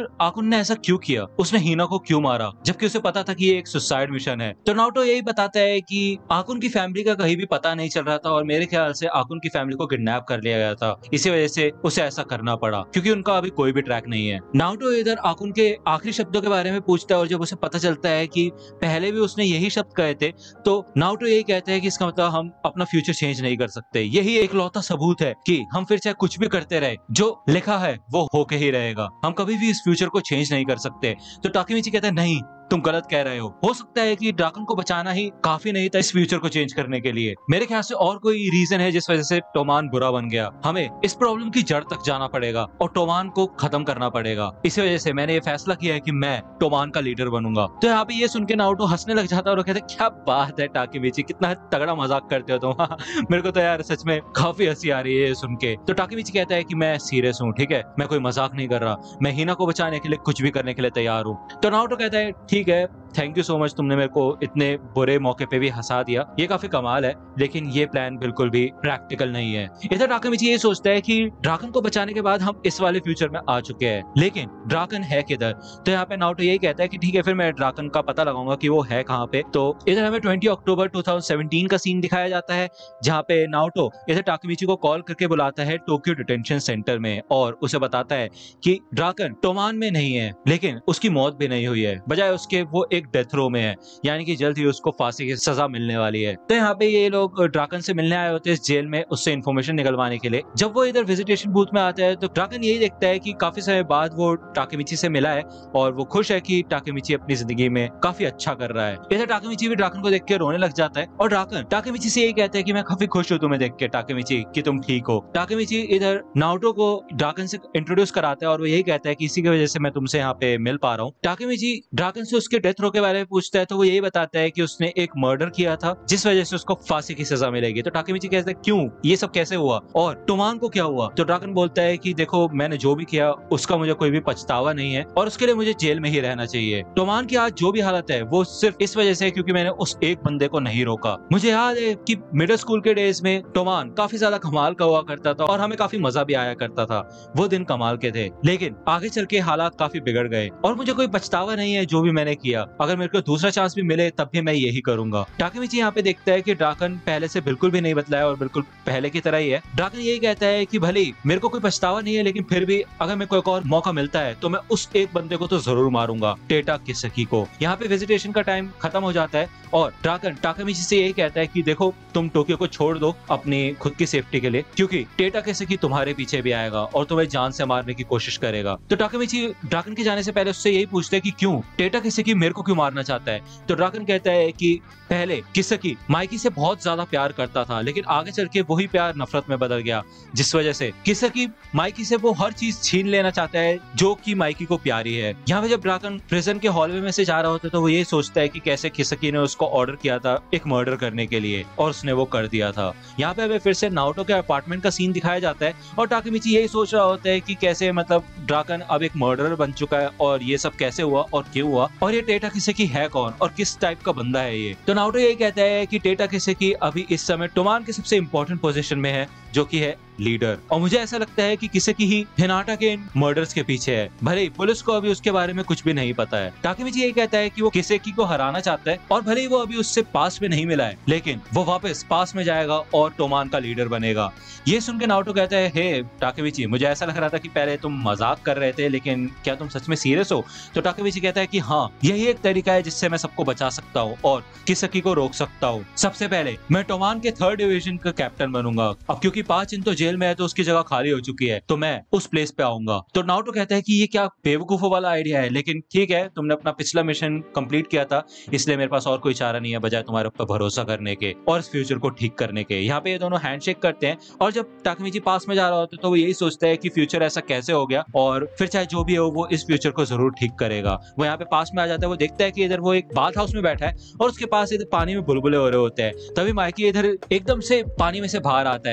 आखिर आकुन ने ऐसा क्यों किया, उसने हीना को क्यों मारा, जबकि उसे पता था कि ये एक सुसाइड मिशन है। तो नारुतो यही बताता है कि आकुन की फैमिली का कहीं भी पता नहीं चल रहा था और मेरे ख्याल से आकुन की फैमिली को किडनैप कर लिया गया था, इसी वजह से उसे ऐसा करना पड़ा क्योंकि उनका अभी कोई भी ट्रैक नहीं है। नारुतो इधर आकुन के आखिरी शब्दों के बारे में पूछता है और जब उसे पता चलता है कि पहले भी उसने यही शब्द कहे थे, तो नारुतो यही कहता है कि इसका मतलब हम अपना फ्यूचर चेंज नहीं कर सकते। यही एक लौता सबूत है कि हम फिर चाहे कुछ भी करते रहे, जो लिखा है वो होके ही रहेगा, हम कभी भी इस फ्यूचर को चेंज नहीं कर सकते। तो टाकेमिची कहता है नहीं, तुम गलत कह रहे हो सकता है कि ड्रैगन को बचाना ही काफी नहीं था इस फ्यूचर को चेंज करने के लिए। मेरे ख्याल से और कोई रीजन है जिस वजह से टोमान बुरा बन गया। हमें इस प्रॉब्लम की जड़ तक जाना पड़ेगा और टोमान को खत्म करना पड़ेगा। इसी वजह से मैंने ये फैसला किया है कि मैं टोमान का लीडर बनूंगा। तो यहाँ पे ये सुन के नारुतो हंसने लग जाता है और कहता है क्या बात है टाकेमिची, कितना तगड़ा मजाक करते हो तुम। मेरे को तो यार सच में काफी हंसी आ रही है सुन के। तो टाकेमिची कहता है कि मैं सीरियस हूँ, ठीक है, मैं कोई मजाक नहीं कर रहा, मैं हिना को बचाने के लिए कुछ भी करने के लिए तैयार हूँ। तो नारुतो कहता है ठीक है, थैंक यू सो मच, तुमने मेरे को इतने बुरे मौके पे भी हंसा दिया, ये काफी कमाल है, लेकिन ये प्लान बिल्कुल भी प्रैक्टिकल नहीं है। इधर टाकेमिची ये सोचता है कि ड्रैगन को बचाने के बाद हम इस वाले फ्यूचर में आ चुके हैं, लेकिन ड्रैगन है किधर। तो यहाँ पे नारुतो यही कहता है कि ठीक है, फिर मैं ड्रैगन का पता लगाऊंगा कि वो है कहाँ पे। तो इधर हमें 20 अक्टूबर 2017 का सीन दिखाया जाता है, जहाँ पे नारुतो इधर टाकेमिची को कॉल करके बुलाता है टोक्यो डिटेंशन सेंटर में और उसे बताता है कि ड्रैगन टोमान में नहीं है, लेकिन उसकी मौत भी नहीं हुई है, बजाय उसके वो एक डेथ रो में है, यानी कि जल्द ही उसको फांसी की सजा मिलने वाली है। तो यहाँ पे ये लोग ड्रैगन से मिलने आए होते हैं इस जेल में, उससे इन्फॉर्मेशन निकलवाने के लिए। जब वो इधर विजिटेशन बूथ में आता है तो ड्रैगन यही देखता है कि काफी समय बाद वो टाकेमिची से मिला है और वो खुश है कि टाकेमिची अपनी जिंदगी में काफी अच्छा कर रहा है। इधर टाकेमिची भी ड्रैगन को देख के रोने लग जाता है और ड्रैगन टाकेमिची से यही कहता है कि मैं काफी खुश हूँ तुम्हें देख के टाकेमिची, कि तुम ठीक हो। टाकेमिची इधर नारुतो को ड्रैगन से इंट्रोड्यूस कराता है और वो यही कहता है कि इसी की वजह से मैं तुमसे यहाँ पे मिल पा रहा हूँ। टाकेमिची ड्रैगन से उसके डेथ रो के बारे में पूछता है तो वो यही बताता है कि उसने एक मर्डर किया था जिस वजह से उसको फांसी की सजा मिलेगी। तो टाकेमिची कहता है क्यों, ये सब कैसे हुआ और टोमान को क्या हुआ। तो ड्रैगन बोलता है कि देखो, मैंने जो भी किया उसका मुझे कोई भी पछतावा नहीं है और उसके लिए मुझे जेल में ही रहना चाहिए। टोमान की आज जो भी हालत है वो सिर्फ इस वजह से क्योंकि मैंने उस एक बंदे को नहीं रोका। मुझे याद है कि मिडिल स्कूल के डेज में टोमान काफी ज्यादा कमाल का हुआ करता था और हमें काफी मजा भी आया करता था, वो दिन कमाल के थे, लेकिन आगे चल के हालात काफी बिगड़ गए और मुझे कोई पछतावा नहीं है जो भी मैंने किया। अगर मेरे को दूसरा चांस भी मिले तब भी मैं यही करूंगा। टाकेमिची यहाँ पे देखता है कि ड्रैगन पहले से बिल्कुल भी नहीं बदला है और बिल्कुल पहले की तरह ही है। ड्रैगन यही कहता है कि भले मेरे को कोई पछतावा नहीं है, लेकिन फिर भी अगर मेरे को एक और मौका मिलता है तो मैं उस एक बंदे को तो जरूर मारूंगा, टेटा किसकी को। यहाँ पे विजिटेशन का टाइम खत्म हो जाता है और ड्रैगन टाकेमिची से यही कहता है कि देखो, तुम टोक्यो को छोड़ दो अपनी खुद की सेफ्टी के लिए, क्योंकि टेटा किसकी तुम्हारे पीछे भी आएगा और तुम्हें जान से मारने की कोशिश करेगा। तो टाकेमिची ड्रैगन के जाने से पहले उससे यही पूछते हैं कि क्यों टेटा किसकी मेरे को क्यों मारना चाहता है। तो ड्रैगन कहता है कि पहले किसकी माइकी से बहुत ज्यादा प्यार करता था, लेकिन आगे चल के वही प्यार नफरत में बदल गया, जिस वजह से किसकी माइकी से वो हर चीज छीन लेना चाहता है जो कि माइकी को प्यारी है। यहाँ पे जब ड्रैगन प्रिजन के हॉलवे में से जा रहा होता है तो वो ये सोचता है कि कैसे किसकी ने उसको ऑर्डर किया था एक मर्डर करने के लिए और उसने वो कर दिया था। यहाँ पे हमें फिर से नारुतो के अपार्टमेंट का सीन दिखाया जाता है और टाकेमिची यही सोच रहा होता है कि कैसे मतलब ड्रैगन अब एक मर्डरर बन चुका है और ये सब कैसे हुआ और क्यों हुआ और ये टेटा किसकी है कौन और किस टाइप का बंदा है ये। तो नारुतो यही कहता है कि टेटा किसकी अभी इस समय टोमान के सबसे इंपॉर्टेंट पोजीशन में है, जो कि है लीडर, और मुझे ऐसा लगता है कि किसकी ही हिनाटा के इन मर्डर्स के पीछे है, भले ही पुलिस को अभी उसके बारे में कुछ भी नहीं पता है। टाकेमिची यही कहता है कि वो किसेकी को हराना चाहता है और भले ही वो अभी उससे पास में नहीं मिला है, लेकिन वो वापस पास में जाएगा और टोमान का लीडर बनेगा। ये सुन के नारुतो कहता है, हे टाकेमिची, मुझे ऐसा लग रहा था कि पहले तुम मजाक कर रहे थे, लेकिन क्या तुम सच में सीरियस हो। तो टाकेमिची कहता है कि हाँ, यही एक तरीका है जिससे मैं सबको बचा सकता हूँ और किसकी को रोक सकता हूँ। सबसे पहले मैं टोमान के 3rd डिवीजन का कैप्टन बनूंगा। अब क्योंकि 5 दिन तो जेल में है तो उसकी जगह खाली हो चुकी है, तो मैं उस प्लेस पे आऊंगा। तो नारुतो कहता है कि ये क्या बेवकूफों वाला आइडिया है, लेकिन ठीक है, तुमने अपना पिछला मिशन कंप्लीट किया था, इसलिए मेरे पास और कोई चारा नहीं है बजाय तुम्हारे ऊपर भरोसा करने के और इस फ्यूचर को ठीक करने के। यहाँ पे ये दोनों हैंडशेक करते हैं और जब टाकेमिची पास में जा रहा होता है तो वो यही सोचता है कि फ्यूचर ऐसा कैसे हो गया और फिर चाहे जो भी हो वो इस फ्यूचर को जरूर ठीक करेगा। वो यहाँ पे पास में आ जाता है, वो देखता है कि इधर वो एक बाथ हाउस में बैठा है और उसके पास इधर पानी में बुलबुले हो रहे होते हैं। तभी माइकी इधर एकदम से पानी में से बाहर आता है और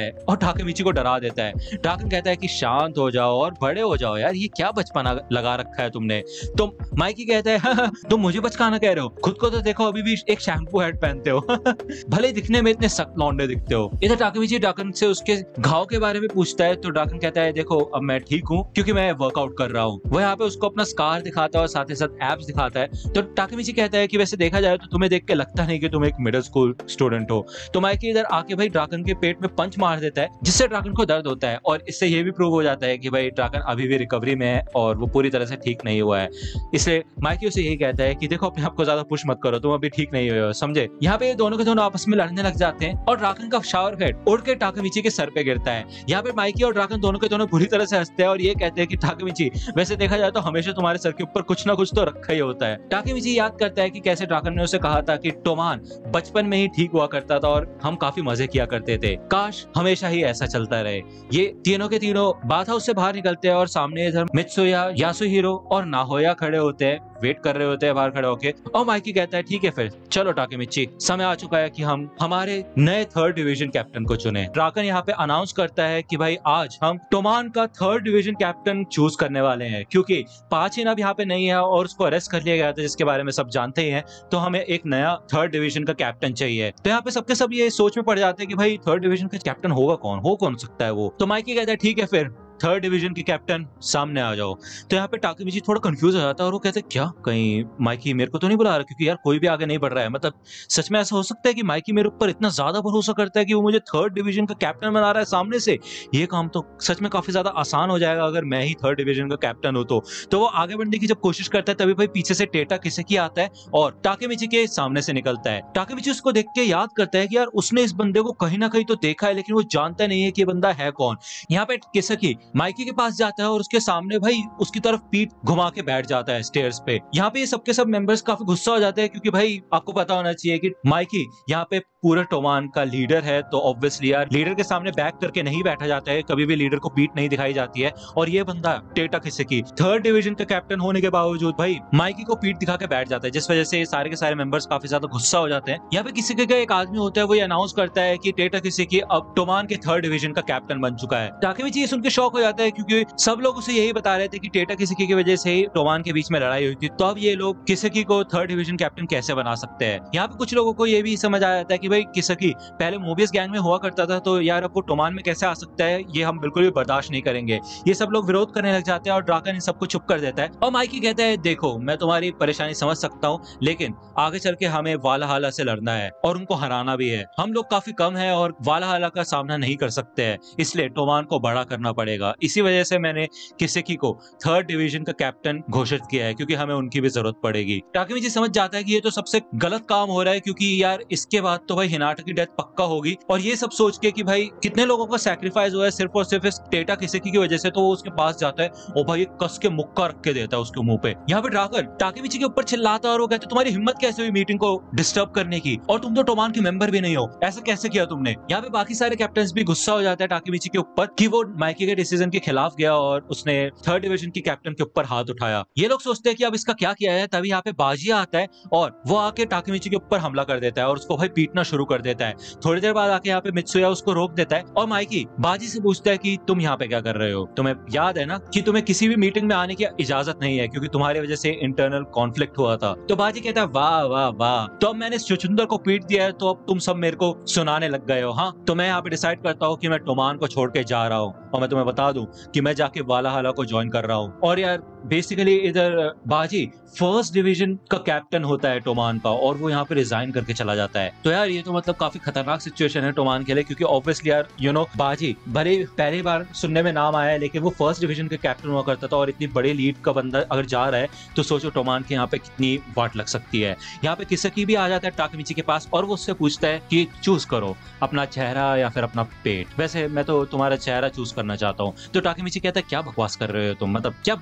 टाकेमिची को डरा देता है। ड्रैगन कहता है कि शांत हो जाओ और बड़े हो जाओ यार, ये क्या बचपना लगा रखा है तुमने। तो माइकी कहता है हाँ, तुम मुझे बचकाना कह रहे हो, खुद को तो देखो अभी भी एक शैम्पू हेड पहनते हो भले ही दिखने में इतने सख्त लौंडे दिखते हो। इधर टाकेमिची ड्रैगन से उसके घाव के बारे में पूछता है तो ड्रैगन कहता है देखो अब मैं ठीक हूँ क्योंकि मैं वर्कआउट कर रहा हूँ। वो यहाँ पे उसको अपना स्कार दिखाता है और साथ ही साथ एब्स दिखाता है। तो टाकेमिची कहता है कि वैसे देखा जाए तो तुम्हें देख के लगता नहीं कि तुम एक मिडिल स्कूल स्टूडेंट हो। तो माइकी इधर आके भाई ड्रैगन के पेट में पंच मार देता है जिससे ड्रैगन को दर्द होता है और इससे ये भी प्रूव हो जाता है कि भाई ड्रैगन अभी भी रिकवरी में है और वो पूरी तरह से ठीक नहीं हुआ है। इसलिए माइकी उसे यही कहता है कि देखो अपने आप को ज्यादा पुश मत करो, तुम अभी ठीक नहीं हुए हो, समझे। यहाँ पे दोनों के दोनों आपस में लड़ने लग जाते हैं और ड्रैगन का शावर हेड उड़ के टाकेमिची के सर पे गिरता है। यहाँ पे माइकी और ड्रैगन दोनों के दोनों बुरी तरह से हंसते हैं और ये कहते हैं कि टाकेमिची वैसे देखा जाए तो हमेशा तुम्हारे सर के ऊपर कुछ ना कुछ तो रखा ही होता है। टाकेमिची याद करता है कि कैसे ड्रैगन ने उसे कहा था कि टोमान बचपन में ही ठीक हुआ करता था और हम काफी मजे किया करते थे, काश हमेशा ही ऐसा चलता रहे। ये तीनों के तीनों बाथ हाउस से बाहर निकलते हैं और सामने इधर मित्सुया, यासुहिरो और नाहोया खड़े होते हैं, वेट कर रहे होते हैं बाहर खड़े होके। और माइकी कहता है ठीक है फिर चलो टाकेमिची, समय आ चुका है कि हम हमारे नए थर्ड डिवीजन कैप्टन को चुने। ड्रैगन यहाँ पे अनाउंस करता है कि भाई आज हम टोमान का थर्ड डिवीजन कैप्टन चूज करने वाले हैं क्योंकि पाचिन अब यहाँ पे नहीं है और उसको अरेस्ट कर लिया गया था जिसके बारे में सब जानते ही हैं। तो हमें एक नया थर्ड डिवीजन का कैप्टन चाहिए। तो यहाँ पे सबके सब ये सोच में पड़ जाते हैं कि भाई थर्ड डिवीजन का कैप्टन होगा कौन, हो कौन सकता है वो। तो माइकी कहता है ठीक है फिर थर्ड डिवीजन के कैप्टन सामने आ जाओ। तो यहाँ पे टाकेमिची थोड़ा कंफ्यूज हो जाता है और वो कहते हैं क्या कहीं माइकी मेरे को तो नहीं बुला रहा, क्योंकि यार कोई भी आगे नहीं बढ़ रहा है। मतलब सच में ऐसा हो सकता है कि माइकी मेरे ऊपर इतना ज्यादा भरोसा करता है कि वो मुझे थर्ड डिवीजन का कैप्टन बना रहा है सामने से। ये काम तो सच में काफी ज्यादा आसान हो जाएगा अगर मैं ही थर्ड डिवीजन का कैप्टन हो तो वो आगे बढ़ने की जब कोशिश करता है तभी भाई पीछे से टेटा किसेकी आता है और टाकेमिची के सामने से निकलता है। टाकेमिची उसको देख के याद करता है कि यार उसने इस बंदे को कहीं ना कहीं तो देखा है लेकिन वो जानता नहीं है कि ये बंदा है कौन। यहाँ पे किसेकी माइकी के पास जाता है और उसके सामने भाई उसकी तरफ पीठ घुमा के बैठ जाता है स्टेयर्स पे। यहाँ पे ये सबके सब मेंबर्स काफी गुस्सा हो जाते हैं क्योंकि भाई आपको पता होना चाहिए कि माइकी यहाँ पे पूरे टोमान का लीडर है तो ऑब्वियसली यार लीडर के सामने बैक करके नहीं बैठा जाता है, कभी भी लीडर को पीठ नहीं दिखाई जाती है। और ये बंदा टेटा किसेकी थर्ड डिवीजन का कैप्टन होने के बावजूद भाई माइकी को पीठ दिखा के बैठ जाता है जिस वजह से सारे के सारे मेंबर्स काफी ज्यादा गुस्सा हो जाते हैं। यहाँ पे किसी का एक आदमी होता है वो ये अनाउंस करता है कि टेटा किसेकी अब टोमान के थर्ड डिवीजन का कैप्टन बन चुका है। टाकेमिची ये सुन के शॉक हो जाता है क्योंकि सब लोग उसे यही बता रहे थे कि टेटा किसेकी की वजह से ही टोमान के बीच में लड़ाई हुई थी, तो अब ये लोग किसेकी को थर्ड डिवीजन कैप्टन कैसे बना सकते हैं। यहाँ पे कुछ लोगों को ये भी समझ आ जाता है कि भाई किसेकी पहले मोबियस गैंग में हुआ करता था तो यार अब वो टोमान में कैसे आ सकता है, ये हम बिल्कुल भी बर्दाश्त नहीं करेंगे। ये सब लोग विरोध करने लग जाते हैं और ड्रैगन इन सबको चुप कर देता है। और माइकी कहता है देखो मैं तुम्हारी परेशानी समझ सकता हूँ लेकिन आगे चल के हमें वालाहाला से लड़ना है और उनको हराना भी है। हम लोग काफी कम है और वालाहाला का सामना नहीं कर सकते हैं, इसलिए टोमान को बड़ा करना पड़ेगा। इसी वजह से मैंने किसेकी को थर्ड डिवीजन का कैप्टन घोषित किया है क्योंकि हमें उनकी भी जरूरत पड़ेगी। टाकेमिची समझ जाता है कि ये तो सबसे गलत काम हो रहा है क्योंकि यार इसके बाद तो भाई हिनाटा की डेथ पक्का होगी। और ये सब सोच के कि भाई कितने लोगों का सैक्रिफाइस हुआ है सिर्फ और सिर्फ इस टेटा किसेकी की वजह से, तो वो उसके पास जाता है और भाई कस के मुक्का रख के देता है उसके मुंह पे। यहाँ पे ड्रैगन टाकेमिची के ऊपर चिल्लाता है और वो कहते तुम्हारी हिम्मत कैसे हुई मीटिंग को डिस्टर्ब करने की, और तुम तो टोमान के मेंबर भी नहीं हो, ऐसा कैसे किया तुमने। यहाँ पे बाकी सारे कैप्टन्स भी गुस्सा हो जाता है टाकेमिची के ऊपर कि वो माइकी के डिसीजन के खिलाफ गया और उसने थर्ड डिवीजन की कैप्टन के ऊपर हाथ उठाया। ये लोग सोचते हैं कि अब इसका क्या किया है, तभी यहाँ पे बाजिया आता है और वो आके टाकेमिची के ऊपर हमला कर देता है और उसको भाई पीटना शुरू कर देता है। थोड़ी देर बाद आके यहाँ पे मित्सुया उसको रोक देता है और माइकी बाजी से पूछता है कि तुम यहाँ पे क्या कर रहे हो, तुम्हें याद है ना कि तुम्हें किसी भी मीटिंग में आने की इजाजत नहीं है क्योंकि तुम्हारी वजह से इंटरनल कॉन्फ्लिक्ट हुआ था। तो बाजी कहता है वाह वाह वाह, तो अब मैंने चुचुंदर को पीट दिया है तो अब तुम सब मेरे को सुनाने लग गए हो। हाँ तो मैं यहाँ पे डिसाइड करता हूँ कि मैं टोमान को छोड़ के जा रहा हूँ और मैं तुम्हें बता दूं कि मैं जाके वालाहाला को ज्वाइन कर रहा हूँ। और यार बेसिकली इधर बाजी फर्स्ट डिवीजन का कैप्टन होता है टोमान का और वो यहाँ पे रिजाइन करके चला जाता है। तो यार ये तो मतलब काफी खतरनाक सिचुएशन है टोमान के लिए क्योंकि ऑब्वियसली यार बाजी भले पहली बार सुनने में नाम आया है लेकिन वो फर्स्ट डिवीजन के कैप्टन हुआ करता था और इतनी बड़ी लीड का बंदा अगर जा रहा है तो सोचो टोमान के यहाँ पे कितनी वाट लग सकती है। यहाँ पे किसेकी भी आ जाता है टाकेमिची के पास और वो उससे पूछता है कि चूज करो अपना चेहरा या फिर अपना पेट। वैसे मैं तो तुम्हारा चेहरा चूज करना चाहता हूँ। तो टाकेमिची कहता है क्या बकवास कर रहे हो तुम, मतलब क्या बोल कह रहे हो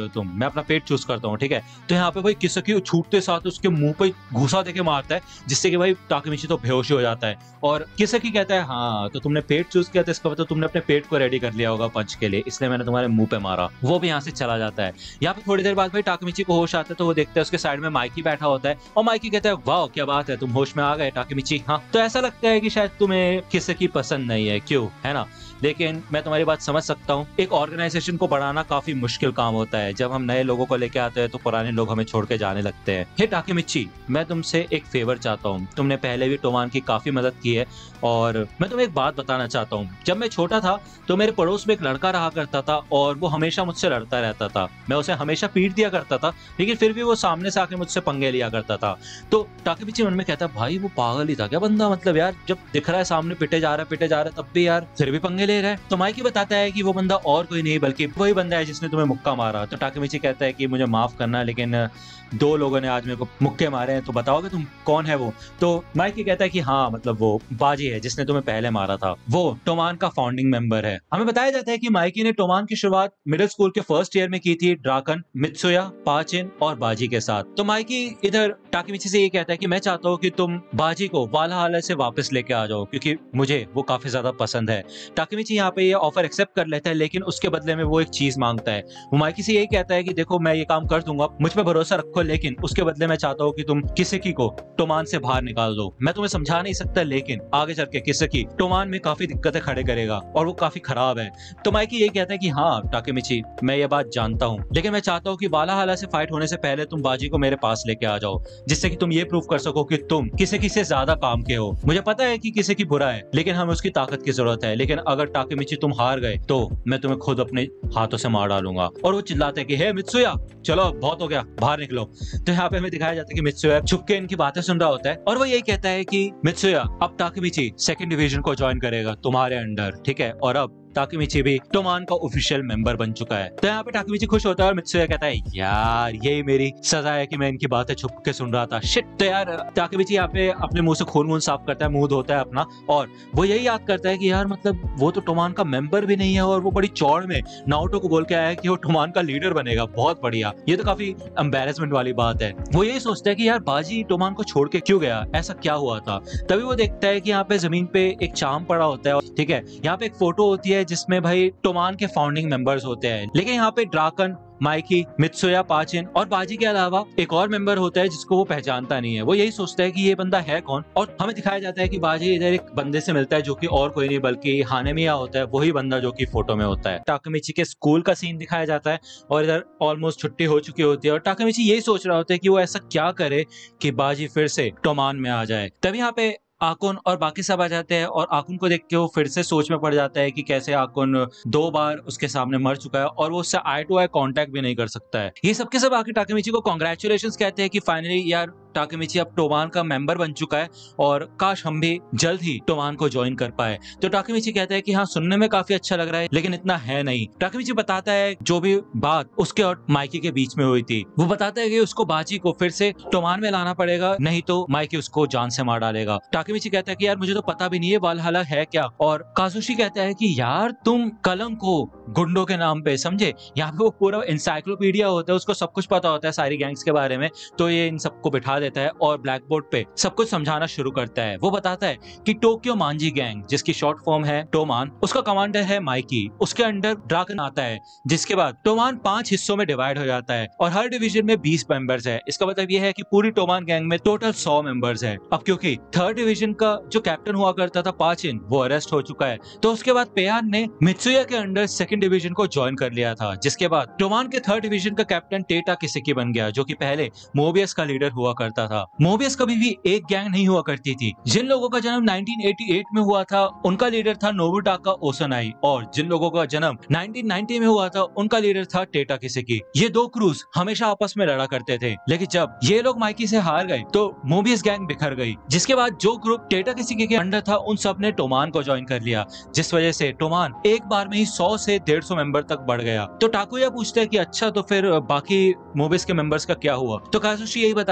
तुम, मैं अपना पेट चूज करता हूँ, ठीक है। तो यहाँ पे भाई किसकी छूटते साथ उसके मुंह पे घूसा देके मारता है, जिससे कि भाई ताकेमिची तो बेहोश हो जाता है। और किसकी कहता है हाँ तो तुमने पेट चूज किया था, इसका मतलब तुमने अपने पेट को रेडी कर लिया होगा पंच के लिए, इसलिए मैंने तुम्हारे मुंह पे मारा। वो भी यहाँ से चला जाता है। यहाँ पे थोड़ी देर बाद भाई ताकेमिची को होश आता है, तो वो देखता है उसके साइड में माइकी बैठा होता है, और माइकी कहता है वाह क्या बात है, तुम होश में आ गए ताकेमिची। हाँ तो ऐसा लगता है कि शायद तुम्हें किसकी पसंद नहीं है, क्यों, है ना। लेकिन मैं तुम्हारी बात समझ सकता हूँ, एक ऑर्गेनाइजेशन को बढ़ाना काफी मुश्किल काम होता है। जब हम नए लोगों को लेके आते हैं तो पुराने लोग हमें छोड़ के जाने लगते हैं। हे ताकेमिची, मैं तुमसे एक फेवर चाहता हूँ। तुमने पहले भी टोमान की काफी मदद की है, और मैं तुम्हें एक बात बताना चाहता हूँ। जब मैं छोटा था तो मेरे पड़ोस में एक लड़का रहा करता था, और वो हमेशा मुझसे लड़ता रहता था। मैं उसे हमेशा पीट दिया करता था, लेकिन फिर भी वो सामने से आके मुझसे पंगे लिया करता था। तो ताकेमिची मन में कहता भाई वो पागल ही था क्या बंदा, मतलब यार जब दिख रहा है सामने पिटे जा रहा है तब भी यार फिर भी पंगे ले रहा है। तो माइकी बताता है कि वो बंदा और कोई नहीं बल्कि वही बंदा है जिसने तुम्हें मुक्का मारा। तो ताकेमिची कहता है कि मुझे माफ करना, लेकिन 2 लोगों ने आज मेरे को मुक्के मारे हैं, तो बताओगे तुम कौन है वो। तो माइकी कहता है कि हाँ मतलब वो बाजी है जिसने तुम्हें पहले मारा था, वो टोमान का फाउंडिंग मेंबर है। हमें बताया जाता है कि माइकी ने टोमान की शुरुआत मिडिल स्कूल के फर्स्ट ईयर में की थी, ड्राकन, मित्सुया, पाचिन और बाजी के साथ। तो माइकी इधर ताकेमिची से ये कहता है कि मैं चाहता हूँ कि तुम बाजी को वालहाला से वापस लेके आ जाओ, क्योंकि मुझे वो काफी ज्यादा पसंद है। ताकेमिची यहाँ पे ये ऑफर एक्सेप्ट कर लेता है, लेकिन उसके बदले में वो एक चीज मांगता है। वो माइकी से यही कहता है कि देखो मैं ये काम कर दूंगा, मुझ पे भरोसा रखो, लेकिन उसके बदले मैं चाहता हूँ कि तुम किसकी को टोमान से बाहर निकाल दो। मैं तुम्हें समझा नहीं सकता, लेकिन आगे चल के किसकी टोमान में काफी दिक्कतें खड़े करेगा, और वो काफी खराब है। तो माइकी यही कहता है कि हाँ ताकेमिची मैं ये बात जानता हूँ, लेकिन मैं चाहता हूँ कि वालहाला से फाइट होने से पहले तुम बाजी को मेरे पास लेके आ जाओ, जिससे कि तुम ये प्रूव कर सको कि तुम किसकी से ज्यादा काम के हो। मुझे पता है कि किसकी बुरा है, लेकिन हमें उसकी ताकत की जरूरत है। लेकिन अगर ताकेमिची तुम हार गए तो मैं तुम्हें खुद अपने हाथों से मार डालूंगा। और वो चिल्लाते हैं कि हे मित्सुया चलो बहुत हो गया, बाहर निकलो। तो यहाँ पे हमें दिखाया जाता है कि मित्सुया छुप के इनकी बातें सुन रहा होता है, और वो यही कहता है कि मित्सुया अब ताकेमिची सेकंड डिवीजन को ज्वाइन करेगा तुम्हारे अंडर, ठीक है, और अब ताकेमिची भी टोमान का ऑफिशियल मेंबर बन चुका है। तो यहाँ पे ताकेमिची खुश होता है, और मित्सुया कहता है यार यही मेरी सजा है कि मैं इनकी बातें छुप के सुन रहा था, शिट। तो यार ताकेमिची यहाँ पे अपने मुंह से खून साफ करता है, मुंह धोता है अपना, और वो यही याद करता है कि यार मतलब वो तो टोमान का मेंबर भी नहीं है, और वो बड़ी चौड़ में नारुतो को बोल के आया है कि वो टोमान का लीडर बनेगा, बहुत बढ़िया। ये तो काफी एम्बैरेसमेंट वाली बात है। वो यही सोचता है कि यार बाजी टोमान को छोड़ के क्यों गया, ऐसा क्या हुआ था। तभी वो देखता है कि यहाँ पे जमीन पे एक चाम पड़ा होता है, ठीक है। यहाँ पे एक फोटो होती है जिसमें भाई टोमान के फाउंडिंग मेंबर्स होते हैं, लेकिन यहाँ पे ड्राकन, माइकी, मित्सुया, पाचिन और बाजी के अलावा एक और मेंबर होता है जिसको वो पहचानता नहीं है। वो यही सोचता है कि ये बंदा है कौन, और हमें दिखाया जाता है कि बाजी इधर एक बंदे से मिलता है जो कि और कोई नहीं बल्कि हानेमिया होता है, वही बंदा जो कि फोटो में होता है। ताकेमिची के स्कूल का सीन दिखाया जाता है, और इधर ऑलमोस्ट छुट्टी हो चुकी होती है, और ताकेमिची यही सोच रहा होता है कि वो ऐसा क्या करे कि बाजी फिर से टोमान में आ जाए। तभी यहाँ पे आकुन और बाकी सब आ जाते हैं, और आकुन को देख के वो फिर से सोच में पड़ जाता है कि कैसे आकुन 2 बार उसके सामने मर चुका है, और वो उससे आई टू आई कांटेक्ट भी नहीं कर सकता है। ये सबके सब आके ताकेमिची को कांग्रेचुलेशंस कहते हैं कि फाइनली यार ताकेमिची अब टोमान का मेंबर बन चुका है, और काश हम भी जल्द ही टोमान को ज्वाइन कर पाए। तो ताकेमिची कहता है कि हाँ सुनने में काफी अच्छा लग रहा है, लेकिन इतना है नहीं। ताकेमिची बताता है जो भी बात उसके और माइकी के बीच में हुई थी। वो बताता है कि उसको बाजी को फिर से टोमान में लाना पड़ेगा, नहीं तो माइकी उसको जान से मार डालेगा। ताकेमिची कहता है कि यार मुझे तो पता भी नहीं है वालहाला है क्या, और काजुशी कहता है कि यार तुम कलंक हो गुंडों के नाम पे, समझे। यहाँ पे वो पूरा इंसाइक्लोपीडिया होता है, उसको सब कुछ पता होता है सारी गैंग्स के बारे में। तो ये इन सबको बिठा देता है और ब्लैक बोर्ड पे सब कुछ समझाना शुरू करता है। वो बताता है कि टोक्यो मांजी गैंग, जिसकी शॉर्ट फॉर्म है टोमान, उसका कमांडर है माइकी, उसके अंडर ड्रागन आता है, जिसके बाद टोमान 5 हिस्सों में डिवाइड हो जाता है, और हर डिवीजन में 20 मेंबर्स है। इसका मतलब ये है कि पूरी टोमान गैंग में टोटल 100 मेंबर्स है। अब क्योंकि थर्ड डिवीजन का जो कैप्टन हुआ करता था पाचिन, वो अरेस्ट हो चुका है, तो उसके बाद पेयान ने मित्सुया के अंडर सेकंड डिवीजन को ज्वाइन कर लिया था, जिसके बाद टोमान के थर्ड डिवीजन का कैप्टन टेटा किसेकी बन गया, जो कि पहले मोबियस का लीडर हुआ करता था। मोबियस कभी भी एक गैंग नहीं हुआ करती थी। जिन लोगों का जन्म 1988 में हुआ था उनका लीडर था नोबुटाका ओसनाई, और जिन लोगों का जन्म 1990 में हुआ था उनका लीडर था टेटा किसेकी। ये 2 क्रूज हमेशा आपस में लड़ा करते थे, लेकिन जब ये लोग माइकी से हार गए तो मोबियस गैंग बिखर गई, जिसके बाद जो ग्रुप टेटा किसेकी के अंडर था उन सब ने टोमान को ज्वाइन कर लिया, जिस वजह से टोमान एक बार में ही 100 से 150 मेंबर तक बढ़ गया। तो टाकुया पूछता है कि अच्छा तो फिर बाकी मोबियस के मेंबर्स का क्या हुआ। तो काजुशी यही बताता है कि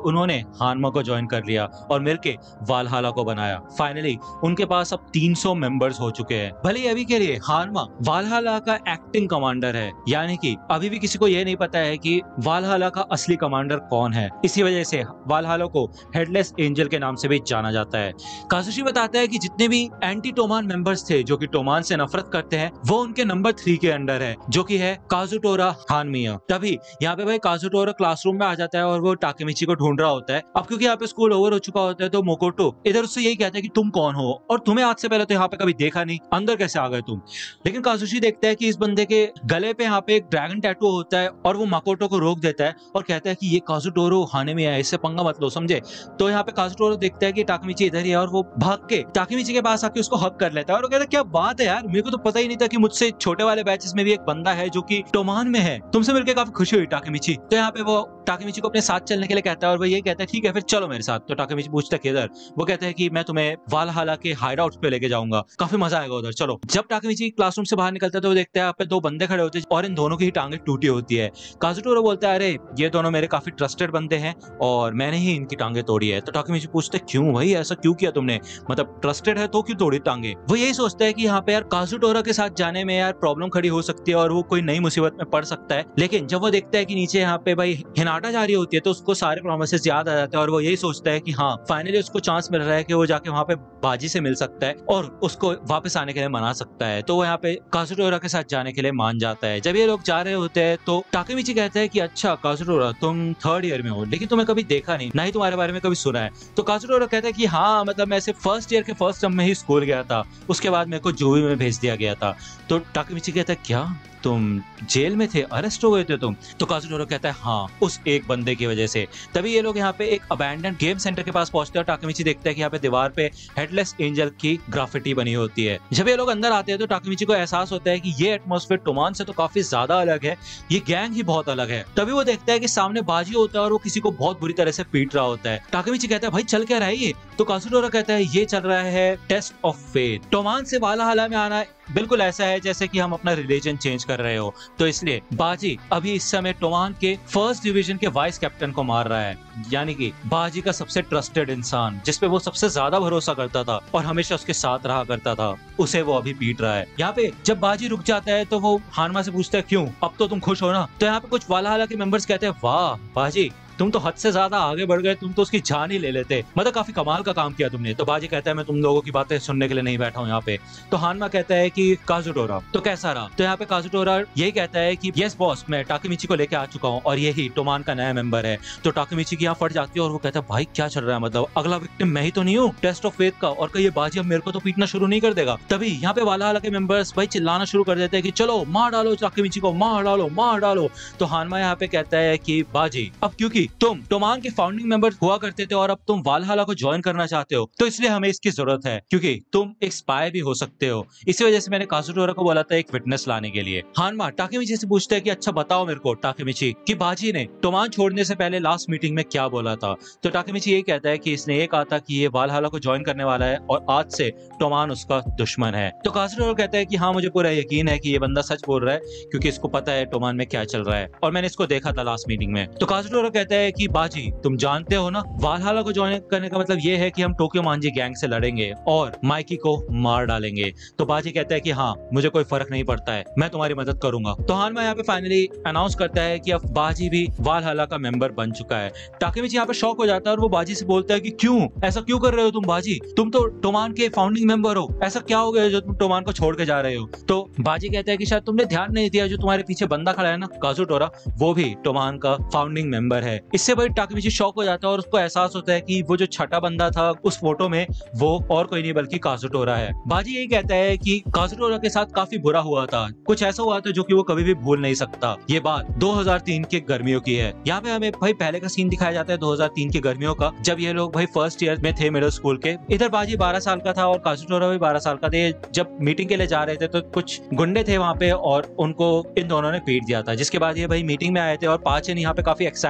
उन्होंने हानमा को ज्वाइन कर लिया और मिलके वालहाला को बनाया। फाइनली उनके पास अब 300 मेंबर्स हो चुके हैं। भले ही अभी के लिए हानमा वालहाला का एक्टिंग कमांडर है, यानी कि अभी भी किसी को ये नहीं पता है कि वालहाला का असली कमांडर कौन है। इसी वजह से वालहाला को हेडलेस एंजल के नाम से भी जाना जाता है। काजुशी बताता है कि जितने भी एंटी टोमान मेंबर्स थे जो कि टोमान से नफरत करते हैं, वो उनके नंबर 3 के अंडर है, जो कि है काजुटोरा हानमिया। तभी यहाँ पे भाई काजुटोरा क्लासरूम में आ जाता है और वो टाकेमिची को ढूंढ रहा होता है। अब क्योंकि यहाँ पे स्कूल ओवर हो चुका होता है तो मोकोटो इधर उससे यही कहता है कि तुम कौन हो और तुम्हें आज से पहले तो यहाँ पे कभी देखा नहीं, अंदर कैसे आ गए तुम। लेकिन काजुशी देखता है कि इस बंदे के गले पे यहाँ पे एक ड्रैगन टैटू होता है और वो माकोटो को रोक देता है और कहता है कि ये काजुटोरो हानमिया है, इससे पंगा मत लो, समझे। तो यहाँ पे काजुटोरो देखता है कि टाकेमिची इधर ही है और वो भाग के टाकेमिची के पास आके उसको हक कर लेता है और वो कहता है क्या बात है यार, मेरे को तो पता ही नहीं था कि मुझसे छोटे वाले बैचेस में भी एक बंदा है जो कि टोमान में है, तुमसे मिलकर काफी खुशी हुई टाकेमिची। तो यहाँ पे वो टाकेमिची को अपने साथ चलने के लिए कहता है और वो ये कहता है ठीक है फिर चलो मेरे साथ। तो टाकेमिची पूछता है किधर, वो कहता है कि मैं तुम्हें वालहाला के हाइडआउट पे लेके जाऊंगा, काफी मजा आएगा उधर, चलो। जब टाकेमिची क्लासरूम से बाहर निकलता है तो वो देखता है यहाँ पे 2 बंदे खड़े होते हैं और इन दोनों की ही टांगे टूटी होती है। काजुटोरो बोलता है अरे ये दोनों मेरे काफी ट्रस्टेड बंदे हैं और मैंने ही इनकी टांगे तोड़ी है। तो टाकेमिची पूछते क्यों भाई, ऐसा क्यों किया तुमने, मतलब ट्रस्टेड है तो क्यों तोड़ी टांगे। वो यही सोचता है कि यहाँ पे यार काजुटोरो के साथ जाने में यार प्रॉब्लम खड़ी हो सकती है और वो कोई नई मुसीबत में पड़ सकता है। लेकिन जब वो देखता है कि नीचे यहाँ पे भाई हिनाटा जा रही होती है तो उसको सारे प्रोमिसेस याद आ जाते हैं और वो यही सोचता है कि हाँ फाइनली उसको चांस मिल रहा है कि वो जाके वहाँ पे बाजी से मिल सकता है और उसको वापस आने के लिए मना सकता है। तो वो यहाँ पे काजुटोरा के साथ जाने के लिए मान जाता है। जब ये लोग जा रहे होते हैं तो टाकेमिची कहता है कि अच्छा काजुटोरा तुम 3rd ईयर में हो लेकिन तुम्हें कभी देखा नहीं, ना ही तुम्हारे बारे में कभी सुना है। तो काजुटोरा कहता है कि हाँ मतलब मैं सिर्फ 1st ईयर के फर्स्ट टर्म में ही स्कूल गया था, उसके बाद मेरे को जुवी में भेज दिया गया था। तो टाकेमिची कहता है क्या तुम जेल में थे, अरेस्ट हो गए थे तुम। तो काजुटोरो कहता है हाँ उस एक बंदे की वजह से। तभी ये लोग यहाँ पे एक अबैंडन गेम सेंटर के पास पहुंचते हैं और टाकेमिची देखता है कि यहाँ पे दीवार पे हेडलेस एंजल की ग्राफिटी बनी होती है। जब ये लोग अंदर आते हैं तो टाकेमिची को एहसास होता है कि ये एटमॉस्फेयर टोमान से तो काफी ज्यादा अलग है, ये गैंग ही बहुत अलग है। तभी वो देखता है कि सामने बाजी होता है और वो किसी को बहुत बुरी तरह से पीट रहा होता है। टाकेमिची कहता है भाई चल क्या रहा है ये। तो काजुटोरो कहता है ये चल रहा है टेस्ट ऑफ फेथ। टोमान से वालहाला में आना बिल्कुल ऐसा है जैसे कि हम अपना रिलीजन चेंज कर रहे हो, तो इसलिए बाजी अभी इस समय टोमान के 1st डिवीजन के वाइस कैप्टन को मार रहा है, यानी कि बाजी का सबसे ट्रस्टेड इंसान जिसपे वो सबसे ज्यादा भरोसा करता था और हमेशा उसके साथ रहा करता था, उसे वो अभी पीट रहा है। यहाँ पे जब बाजी रुक जाता है तो वो हानमा से पूछता है क्यों, अब तो तुम खुश हो ना। तो यहाँ पे कुछ वालहाला के मेंबर्स कहते हैं वाह बाजी तुम तो हद से ज्यादा आगे बढ़ गए, तुम तो उसकी जान ही ले लेते, मतलब काफी कमाल का काम किया तुमने। तो बाजी कहता है मैं तुम लोगों की बातें सुनने के लिए नहीं बैठा हूँ यहाँ पे। तो हानमा कहता है कि काजुटोरा तो कैसा रहा। तो यहाँ पे काजुटोरा यही कहता है कि यस बॉस मैं टाकेमिची को लेके आ चुका हूँ और यही टोमान का नया मेंबर है। तो टाकेमिची की यहाँ फट जाती है और वो कहता है भाई क्या चल रहा है, मतलब अगला विक्टिम मैं ही तो नहीं हूँ टेस्ट ऑफ फेथ का, और कहीं ये बाजी अब मेरे को तो पीटना शुरू नहीं कर देगा। तभी यहाँ पे वालहाला के मेंबर्स भाई चिल्लाना शुरू कर देते हैं कि चलो मार डालो टाकेमिची को, मार डालो मार डालो। तो हानमा यहाँ पे कहता है कि बाजी अब क्योंकि तुम टोमान के फाउंडिंग मेंबर हुआ करते थे और अब तुम वालहाला को ज्वाइन करना चाहते हो तो इसलिए हमें इसकी जरूरत है क्योंकि तुम एक स्पाई भी हो सकते हो। इसी वजह से मैंने काजुटोरा को बोला था एक विटनेस लाने के लिए। हानमा टाकेमिची से पूछता है कि अच्छा बताओ मेरे को टाकेमिची कि बाजी ने टोमान छोड़ने से पहले लास्ट मीटिंग में क्या बोला था। तो टाकेमिची यही कहता है कि इसने ये कहा था कि ये वालहाला को ज्वाइन करने वाला है और आज से टोमान उसका दुश्मन है। तो काजुटोरा कहता है कि हाँ मुझे पूरा यकीन है कि ये बंदा सच बोल रहा है क्योंकि इसको पता है टोमान में क्या चल रहा है और मैंने इसको देखा था लास्ट मीटिंग में। तो काजुटोरा कहता है कि बाजी तुम जानते हो ना वालहाला को ज्वाइन करने का मतलब ये है कि हम टोक्यो मांजी गैंग से लड़ेंगे और माइकी को मार डालेंगे। तो बाजी कहता है कि हाँ मुझे कोई फर्क नहीं पड़ता है, मैं तुम्हारी मदद करूंगा। तो हानमा यहाँ पे फाइनली अनाउंस करता है कि अब बाजी भी वालहाला का मेंबर बन चुका है। टाकेमिची यहाँ पे शॉक हो जाता है और वो बाजी से बोलता है कि क्यों ऐसा क्यों कर रहे हो तुम बाजी, तुम तो टोमान के फाउंडिंग मेंबर हो, ऐसा क्या हो गया जो तुम टोमान को छोड़ के जा रहे हो। तो बाजी कहता है कि शायद तुमने ध्यान नहीं दिया जो तुम्हारे पीछे बंदा खड़ा है ना काजुटोरा, वो भी टोमान का फाउंडिंग मेंबर है। इससे भाई टाकेमिची शॉक हो जाता है और उसको एहसास होता है कि वो जो छठा बंदा था उस फोटो में वो और कोई नहीं बल्कि काजुटोरा है। बाजी यही कहता है कि काजुटोरा के साथ काफी बुरा हुआ था, कुछ ऐसा हुआ था जो कि वो कभी भी भूल नहीं सकता। ये बात 2003 के गर्मियों की है। यहाँ पे हमें भाई पहले का सीन दिखाया जाता है 2003 की गर्मियों का, जब ये लोग भाई 1st ईयर में थे मिडिल स्कूल के। इधर बाजी 12 साल का था और काजुटोरा भी 12 साल का थे। जब मीटिंग के लिए जा रहे थे तो कुछ गुंडे थे वहाँ पे और उनको इन दोनों ने पीट दिया था, जिसके बाद ये भाई मीटिंग में आए थे और पाचन यहाँ पे काफी एक्साइटेड होता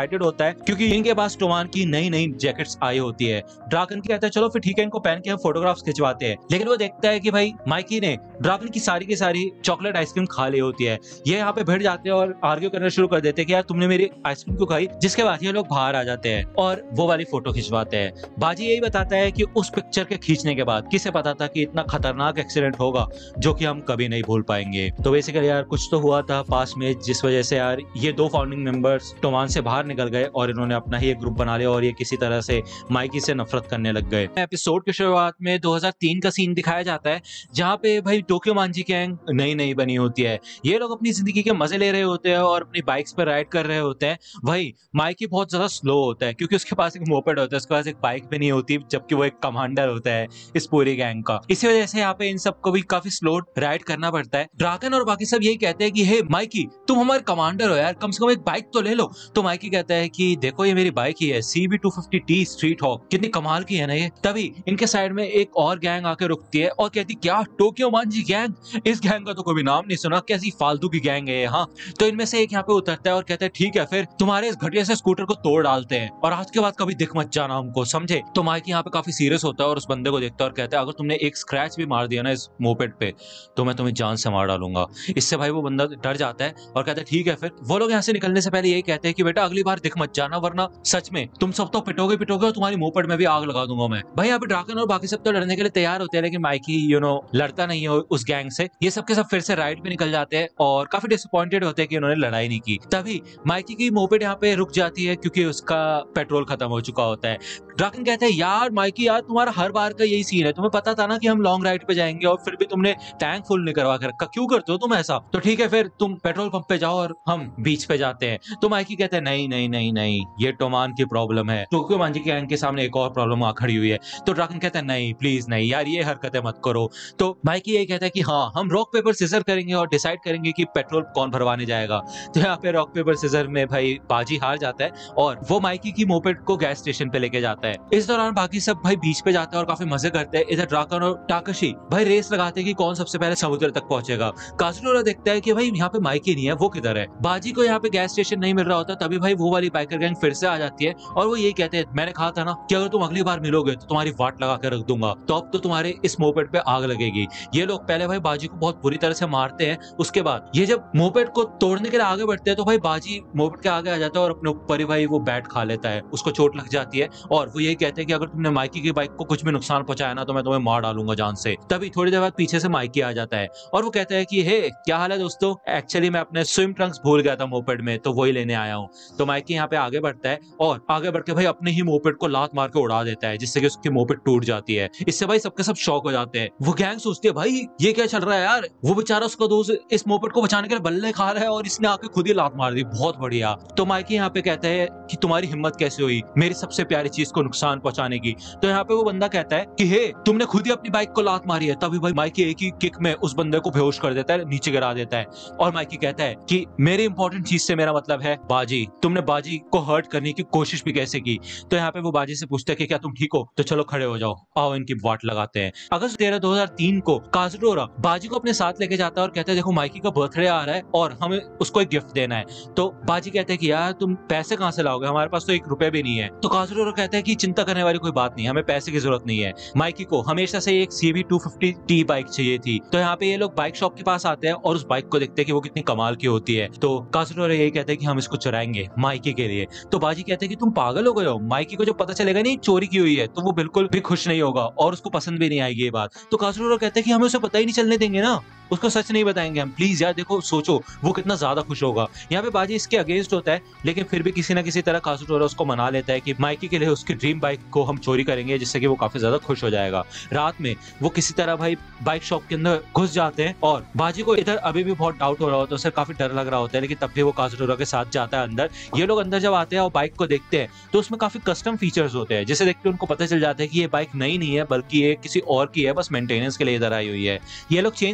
होता है क्योंकि इनके पास टोमान की नई नई जैकेट्स आई होती है। ड्राकन कहता है चलो फिर ठीक है, इनको पहन के हम फोटोग्राफ्स खिंचवाते हैं, लेकिन वो देखता है कि भाई माइकी ने ड्राकन की सारी चॉकलेट आइसक्रीम खा ली होती है। ये यहाँ पे भिड़ जाते हैं और आर्ग्यू करना शुरू कर देते हैं कि यार तुमने मेरी आइसक्रीम क्यों खाई, जिसके बाद ये लोग बाहर आ जाते हैं और वो वाली फोटो खिंचवाते हैं। बाजी यही बताता है कि उस पिक्चर के खींचने के बाद किसे पता था कि इतना खतरनाक एक्सीडेंट होगा जो कि हम कभी नहीं भूल पाएंगे। तो बेसिकली यार कुछ तो हुआ था पास में जिस वजह से यार ये दो फाउंडिंग मेंबर्स टोमान से बाहर निकल गए और इन्होंने अपना ही एक ग्रुप बना लिया और ये किसी तरह से माइकी से नफरत करने लग गए। एपिसोड की शुरुआत में 2003 का सीन दिखाया जाता है जहाँ पे भाई टोक्यो मांजी गैंग नई बनी होती है। ये लोग अपनी जिंदगी के मजे ले रहे होते हैं और अपनी बाइक्स पर राइड कर रहे होते हैं। वही माइकी बहुत ज्यादा स्लो होता है क्योंकि उसके पास एक मोपेड होता है, उसके पास एक बाइक भी नहीं होती, जबकि वो एक कमांडर होता है इस पूरी गैंग का। इसी वजह से यहाँ पे इन सबको भी काफी स्लो राइड करना पड़ता है। ड्राकन और बाकी सब यही कहते हैं कि हे माइकी तुम हमारे कमांडर हो यार, कम से कम एक बाइक तो ले लो। तो माइकी कहता है कि देखो ये मेरी बाइक ही है, CB250T स्ट्रीट हॉक, कितनी कमाल की है ना ये। तभी इनके साइड में एक और गैंग आके रुकती है और कहती क्या टोक्यो मांजी गैंग, इस गैंग का तो कभी नाम नहीं सुना, कैसी फालतू की गैंग है। हाँ तो इनमें से एक यहाँ पे उतरता है और कहता है ठीक है फिर तुम्हारे इस घटिया से स्कूटर को तोड़ डालते हैं और आज के बाद कभी दिख मत जाना हमको, समझे। तो माइकी यहाँ पे काफी सीरियस होता है और उस बंदे को देखता है और कहता है अगर तुमने एक स्क्रैच भी मार दिया ना इस मोपेड पे तो मैं तुम्हें जान से मार डालूंगा। इससे भाई वो बंदा डर जाता है और कहता है ठीक है फिर। वो लोग यहाँ से निकलने से पहले यही कहते हैं कि बेटा अगली बार दिख मत जाना वरना सच में तुम सब तो पिटोगे और तुम्हारी मोपेड में भी आग लगा दूंगा मैं। भाई यहाँ पे ड्राकन और बाकी सब तो लड़ने के लिए तैयार होते हैं लेकिन माइकी लड़ता नहीं है उस गैंग से। ये सबके सब फिर से राइड पे निकल जाते हैं और काफी डिसअपॉइंटेड होते हैं कि उन्होंने लड़ाई नहीं की। तभी माइकी की मोपेड यहाँ पे रुक जाती है क्योंकि उसका पेट्रोल खत्म हो चुका होता है। ड्राकन कहते हैं यार माइकी यार तुम्हारा हर बार का यही सीन है, तुम्हें पता था ना कि हम लॉन्ग राइड पे जाएंगे और फिर भी तुमने टैंक फुल नहीं करवा के रखा, क्यों करते हो तुम ऐसा। तो ठीक है फिर तुम पेट्रोल पंप पे जाओ और हम बीच पे जाते हैं। तो माइकी कहते हैं नहीं नहीं नहीं नहीं ये टोमान की प्रॉब्लम है, टोक्यो मांजी के गैंग के सामने एक और प्रॉब्लम आ खड़ी हुई है। तो ड्राकन कहता है नहीं प्लीज नहीं यार ये हरकतें मत करो। तो माइकी यही कहता है कि हाँ हम रॉक पेपर सीजर करेंगे और डिसाइड करेंगे कि पेट्रोल कौन भरवाने जाएगा। तो यहाँ पे रॉक पेपर सीजर में भाई बाजी हार जाता है और वो माइकी की मोपेड को गैस स्टेशन पे लेके जाता है। इस दौरान बाकी सब भाई बीच पे जाते हैं और काफी मजे करते हैं। इधर ड्राकन और टाकाशी भाई रेस लगाते हैं कि कौन सबसे पहले समुद्र तक पहुंचेगा। काजुनोरा देखता है कि भाई यहाँ पे माइकी नहीं है, वो किधर है। बाजी को यहाँ पे गैस स्टेशन नहीं मिल रहा होता, तभी भाई वो वाली बाइकर गैंग फिर से आ जाती है और वो यही कहते हैं मैंने कहा था ना कि अगर तुम अगली बार मिलोगे तो तुम्हारी वाट लगा के रख दूंगा, तो अब तो तुम्हारे इस मोपेड पे आग लगेगी। ये लोग पहले भाई बाजी को बहुत बुरी तरह से मारते हैं, उसके बाद ये जब मोपेड को तोड़ने के लिए आगे बढ़ते हैं तो भाई बाजी मोपेड के आगे आ जाता है और अपने ऊपर ही भाई वो बैट खा लेता है, उसको चोट लग जाती है और वो यही कहते हैं कि अगर तुमने माइकी की बाइक को कुछ भी नुकसान पहुंचाया ना तो मैं तुम्हें मार डालूंगा जान से। तभी थोड़ी देर बाद पीछे से माइकी आ जाता है और वो कहता है कि हे क्या हाल है दोस्तों, एक्चुअली मैं अपने स्विम ट्रंक्स भूल गया था मोपेड में तो वही लेने आया हूँ। तो माइकी यहाँ पे आगे बढ़ता है और आगे बढ़ के भाई अपने ही मोपेड को लात मार के उड़ा देता है जिससे कि उसकी मोपेड टूट जाती है। इससे भाई सबके सब शॉक हो जाते हैं। वो गैंग सोचती है भाई ये क्या चल रहा है यार, वो बेचारा उसका दोस्त इस मोपेड को बचाने के लिए बल्ले खा रहा है और इसने आके खुद ही लात मार दी, बहुत बढ़िया। तो माइकी यहाँ पे कहता है कि तुम्हारी हिम्मत कैसे हुई मेरी सबसे प्यारी चीज को नुकसान पहुंचाने की। तो यहाँ पे वो बंदा कहता है कि हे तुमने खुद ही अपनी बाइक को लात मारी है। तभी भाई माइकी एक ही किक में उस बंदे को बेहोश कर देता है, नीचे गिरा देता है और माइकी कहता है कि मेरी इंपॉर्टेंट चीज से मेरा मतलब है बाजी, तुमने बाजी को हर्ट करने की कोशिश भी कैसे की। तो यहाँ पे वो बाजी से पूछते हैं कि क्या तुम ठीक हो, तो चलो खड़े हो जाओ, आओ इनकी वाट लगाते हैं। अगस्त 13, 2003 को काजुडोरा बाजी को अपने साथ लेके जाता है और कहता है देखो माइकी का बर्थडे आ रहा है और हमें उसको एक गिफ्ट देना है। तो बाजी कहते हैं कि यार तुम पैसे कहाँ से लाओगे, हमारे पास तो ₹1 भी नहीं है। तो काजुडोरा कहता है कि चिंता करने वाली कोई बात नहीं, हमें पैसे की जरूरत नहीं है। माइकी को हमेशा से एक CB250T बाइक चाहिए थी। तो यहाँ पे ये लोग बाइक शॉप के पास आते हैं और उस बाइक को देखते हैं कि वो कितनी कमाल की होती है। तो काजुडोरा यही कहते हैं कि हम इसको चुराएंगे माइकी के लिए। तो बाजी कहते हैं कि तुम पागल हो गए हो, माइकी को जो पता चलेगा नहीं चोरी की हुई है तो वो बिल्कुल भी खुश नहीं होगा और उसको पसंद भी नहीं आएगी ये बात। तो काजुडोरा कहते हैं कि हमें उसे पता ही नहीं चलने देंगे ना, उसको सच नहीं बताएंगे हम, प्लीज यार देखो सोचो वो कितना ज्यादा खुश होगा। यहाँ पे बाजी इसके अगेंस्ट होता है लेकिन फिर भी किसी ना किसी तरह काजुडोरा उसको मना लेता है कि माइकी के लिए उसकी ड्रीम बाइक को हम चोरी करेंगे जिससे कि वो काफी ज्यादा खुश हो जाएगा। रात में वो किसी तरह भाई बाइक शॉप के अंदर घुस जाते हैं और बाजी को इधर अभी भी बहुत डाउट हो रहा होता है, उसे काफी डर लग रहा होता है लेकिन तब भी वो काजुडोरा के साथ जाता है अंदर। ये लोग अंदर जब आते हैं और बाइक को देखते हैं तो उसमें काफी कस्टम फीचर्स होते हैं जिसे देख के उनको पता चल जाता है कि ये बाइक नई नहीं है बल्कि ये किसी और की है, बस मेंटेनेंस के लिए इधर आई हुई है। ये लोग चेन्स काटना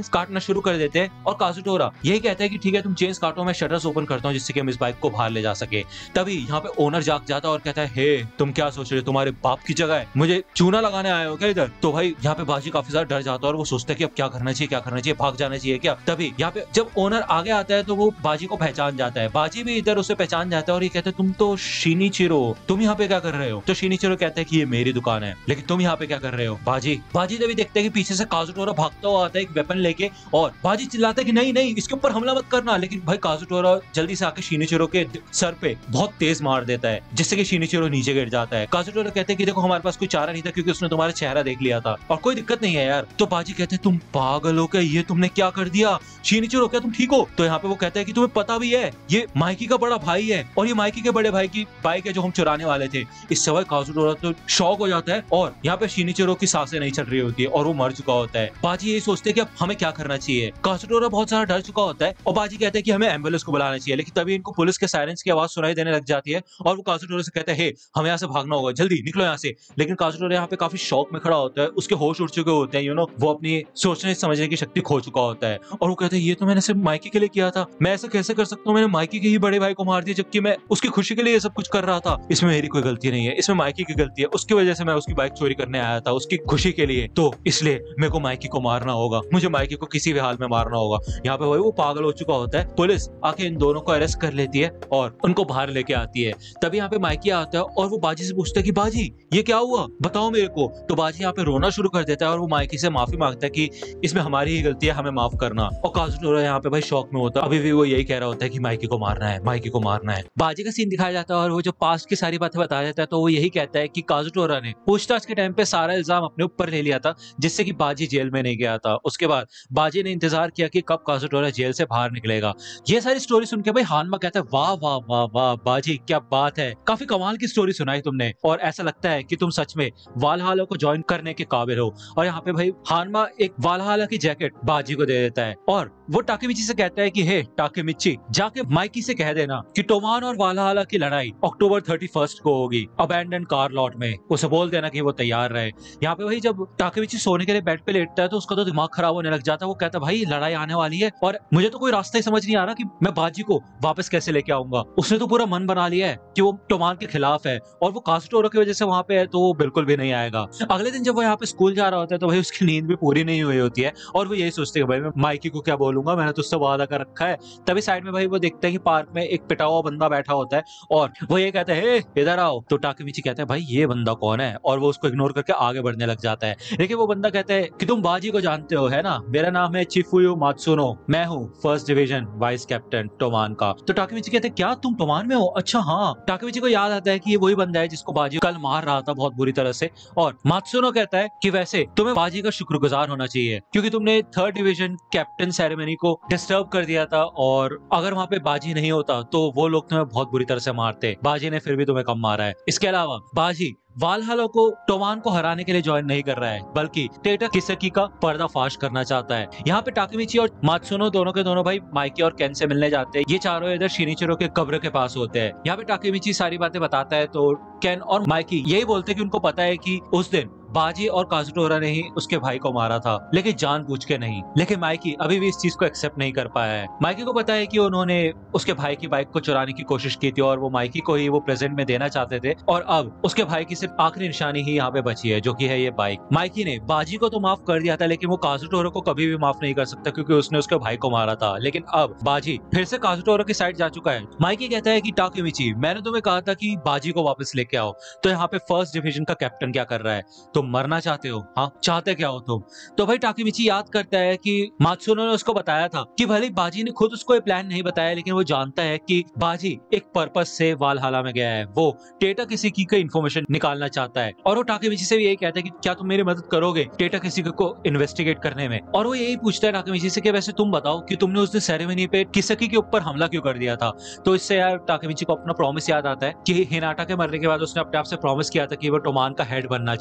शुरू कर देते हैं और काजुटोरा यही कहता है कि ठीक है तुम चेन्स काटो, मैं शटर्स ओपन करता हूँ जिससे कि हम इस बाइक को बाहर ले जा सके। तभी यहाँ पे ओनर जाग जाता है और कहता है हे तुम क्या सोच रहे हो, तुम्हारे बाप की जगह है, मुझे चूना लगाने आए हो क्या इधर? तो भाई यहाँ पे बाजी काफी ज्यादा डर जाता है और वो सोचता है कि अब क्या करना चाहिए, क्या करना चाहिए, भाग जाना चाहिए क्या? तभी यहाँ पे जब ओनर आगे आता है तो वो बाजी को पहचान जाता है, बाजी भी इधर उसे पहचान जाता है और ये कहता है तुम तो शिनिचिरो, तुम यहाँ पे क्या कर रहे हो? तो शिनिचिरो कहता है कि ये मेरी दुकान है, लेकिन तुम यहाँ पे क्या कर रहे हो? बाजी तभी देखते हैं कि पीछे से काजुटोरा भागता हुआ आता है एक वेपन लेके और बाजी चिल्लाता है कि नहीं नहीं इसके ऊपर हमला मत करना, लेकिन भाई काजुटोरा जल्दी से आके शिनिचिरो के सर पे बहुत तेज मार देता है जिससे कि शिनिचिरो नीचे गिर जाता है। काजुटोरा कहते हैं कि देखो हमारे पास कोई चारा नहीं था क्योंकि उसने तुम्हारा चेहरा देख लिया था और कोई दिक्कत नहीं है यार। तो बाजी कहते हैं तुम पागल हो क्या, ये तुमने क्या कर दिया? शिनिचिरो क्या तुम ठीक हो? तो यहाँ पे वो कहता है कि तुम्हें पता भी है ये माइकी का बड़ा भाई है और ये माइकी के बड़े भाई की बाइक है जो हम चुराने वाले थे। इस समय काजुटोरा तो शॉक हो जाता है और यहाँ पे शिनिचिरो की सांसें नहीं चल रही होती है और वो मर चुका होता है। बाजी यही सोचते हैं कि अब हमें क्या करना चाहिए। काजुटोरा बहुत सारा डर चुका होता है और बाजी कहते हैं कि हमें एम्बुलेंस को बुलाना चाहिए, लेकिन तभी इनको पुलिस के सायरेंस की आवाज सुनाई देने लग जाती है और वो काजुटोरा से कहते हैं हे हमें यहाँ से भागना होगा, जल्दी निकलो यहाँ से। लेकिन काजुटोरा यहाँ पे काफी शौक में खड़ा होता है, उसके होश उड़ चुके होते हैं, वो अपनी सोचने समझने की शक्ति खो चुका होता है और वो कहते हैं ये तो मैंने सिर्फ माइकी के लिए किया था, मैं ऐसा कैसे कर सकता हूँ, मैंने माइकी के ही बड़े भाई को मार दिया जबकि मैं उसकी खुशी के लिए ये सब कुछ कर रहा था। इसमें मेरी कोई गलती नहीं है, इसमें माइकी की गलती है, उसकी वजह से मैं उसकी बाइक चोरी करने आया था उसकी खुशी के लिए, तो इसलिए मेरे को माइकी को मारना होगा, मुझे माइकी को किसी भी हाल में मारना होगा। यहाँ पे वो पागल हो चुका होता है। पुलिस आके इन दोनों को अरेस्ट कर लेती है और उनको बाहर लेके आती है। तभी यहाँ पे माइकी आता है और वो बाजी से पूछता है कि बाजी ये क्या हुआ, बताओ मेरे को। तो बाजी यहाँ पे रोना शुरू कर देता है और वो माइकी से माफी मांगता है कि इसमें हमारी ही गलती है, हमें माफ करना। और काजुटोरा यहाँ पे भाई शौक में होता है, अभी भी वो यही कह रहा होता है कि माइकी को मारना है, माइकी को मारना है। बाजी का सीन दिखाया जाता है और वो जो पास्ट की सारी बातें बताया जाता है तो वो यही कहता है कि काजुटोरा ने पूछताछ के टाइम पे सारा इल्जाम अपने ऊपर ले लिया था जिससे कि बाजी जेल में नहीं गया था। उसके बाद बाजी ने इंतजार किया कि कब काजुटोरा जेल से बाहर निकलेगा। ये सारी स्टोरी सुन के भाई हानमा कहता है वाह वाह वाह वाह बाजी क्या बात है, काफी कमाल की स्टोरी सुनाई तुमने और ऐसा लगता है कि तुम सच में वालहाला को ज्वाइन करने के काबिल हो। और यहाँ पे भाई हानमा एक वालहाला की जैकेट बाजी को दे देता है और वो टाकेमिची से कहता है कि हे टाकेमिची जाके माइकी से कह देना कि टोमान और वालहाला की लड़ाई अक्टूबर 31 को होगी अबैंडन कार लॉट में, उसे बोल देना कि वो तैयार रहे। यहाँ पे भाई जब टाकेमिची सोने के लिए बेड पे लेटता है तो उसका तो दिमाग खराब होने लग जाता है। वो कहता है भाई लड़ाई आने वाली है और मुझे तो कोई रास्ता ही समझ नहीं आ रहा कि मैं बाजी को वापस कैसे लेके आऊंगा। उसने तो पूरा मन बना लिया है कि वो टोमान के खिलाफ है और वो काजुटोरा की वजह से वहां पे है तो वो बिल्कुल भी नहीं आएगा। अगले दिन जब वो यहाँ पे स्कूल जा रहा होता है तो भाई उसकी नींद भी पूरी नहीं हुई होती है और वो यही सोचते हैं भाई मैं माइकी को क्या बोलूंगा, मैंने तो उससे वादा कर रखा है। तभी साइड में भाई वो देखते हैं कि पार्क में एक पिटा हुआ बंदा बैठा होता है और वो ये कहता है इधर आओ। तो टाकेमिची कहता है भाई ये बंदा कौन है और वो उसको इग्नोर करके आगे बढ़ने लग जाता है। लेकिन वो बंदा कहता है कि तुम बाजी को जानते हो है ना, मेरा नाम है चिफुयो मात्सुनो, मैं हूँ first division vice captain Toman का। तो टाकेमिची कहते हैं क्या तुम टोमान में हो? अच्छा हाँ। टाकेमिची को याद आता है कि ये वही बंदा है जिसको बाजी कल मार रहा था बहुत बुरी तरह से। और मात्सुनो कहता है कि वैसे तुम्हें बाजी का शुक्रगुजार होना चाहिए क्योंकि तुमने थर्ड डिवीजन कैप्टन सेरेमनी को डिस्टर्ब कर दिया था और अगर वहाँ पे बाजी नहीं होता तो वो लोग तुम्हें बहुत बुरी तरह से मारते, बाजी ने फिर भी तुम्हें कम मारा है। इसके अलावा बाजी वालहाला को टोमान को हराने के लिए ज्वाइन नहीं कर रहा है बल्कि टेटा किसकी का पर्दाफाश करना चाहता है। यहाँ पे टाकेमिची और मात्सुनो दोनों के दोनों भाई माइकी और केन से मिलने जाते हैं। ये चारों इधर शिनिचिरो के कब्र के पास होते हैं। यहाँ पे टाकेमिची सारी बातें बताता है तो केन और माइकी यही बोलते हैं कि उनको पता है कि उस दिन बाजी और काजुटोरा ने ही उसके भाई को मारा था लेकिन जानबूझ के नहीं। लेकिन माइकी अभी भी इस चीज को एक्सेप्ट नहीं कर पाया है। माइकी को पता है कि उन्होंने उसके भाई की बाइक को चुराने की कोशिश की थी और वो माइकी को ही वो प्रेजेंट में देना चाहते थे और अब उसके भाई की सिर्फ आखिरी निशानी ही यहाँ पे बची है जो कि है ये बाइक। माइकी ने बाजी को तो माफ कर दिया था लेकिन वो काजुटोरा को कभी भी माफ नहीं कर सकता क्योंकि उसने उसके भाई को मारा था। लेकिन अब बाजी फिर से काजुटोरा की साइड जा चुका है। माइकी कहता है कि टाकेमिची मैंने तुम्हें कहा था कि बाजी को वापस लेके आओ, तो यहाँ पे फर्स्ट डिवीजन का कैप्टन क्या कर रहा है? तुम मरना चाहते हो? हाँ चाहते क्या हो तुम? तो भाई टाकेमिची याद करता है कि मात्सुनो ने उसको बताया था कि भले बाजी ने खुद उसको ये प्लान नहीं बताया लेकिन वो जानता है कि बाजी एक पर्पस से वालहाला में गया है, वो टेटा किसी की इंफॉर्मेशन निकालना चाहता है और वो टाकेमिची से भी यही कहता है कि क्या तुम मेरी मदद करोगे टेटा किसी को इन्वेस्टिगेट करने में। और वो यही पूछता है टाकेमिची से कि वैसे तुम बताओ कि तुमने उस दिन सेरेमनी पे किसकी के ऊपर हमला क्यों कर दिया था। तो इससे यार टाकेमिची को अपना प्रॉमिस याद आता है कि हिनाटा के मरने के बाद उसने अपने आप से प्रॉमिस किया था कि वो टोमान का हेड बनना चाहता है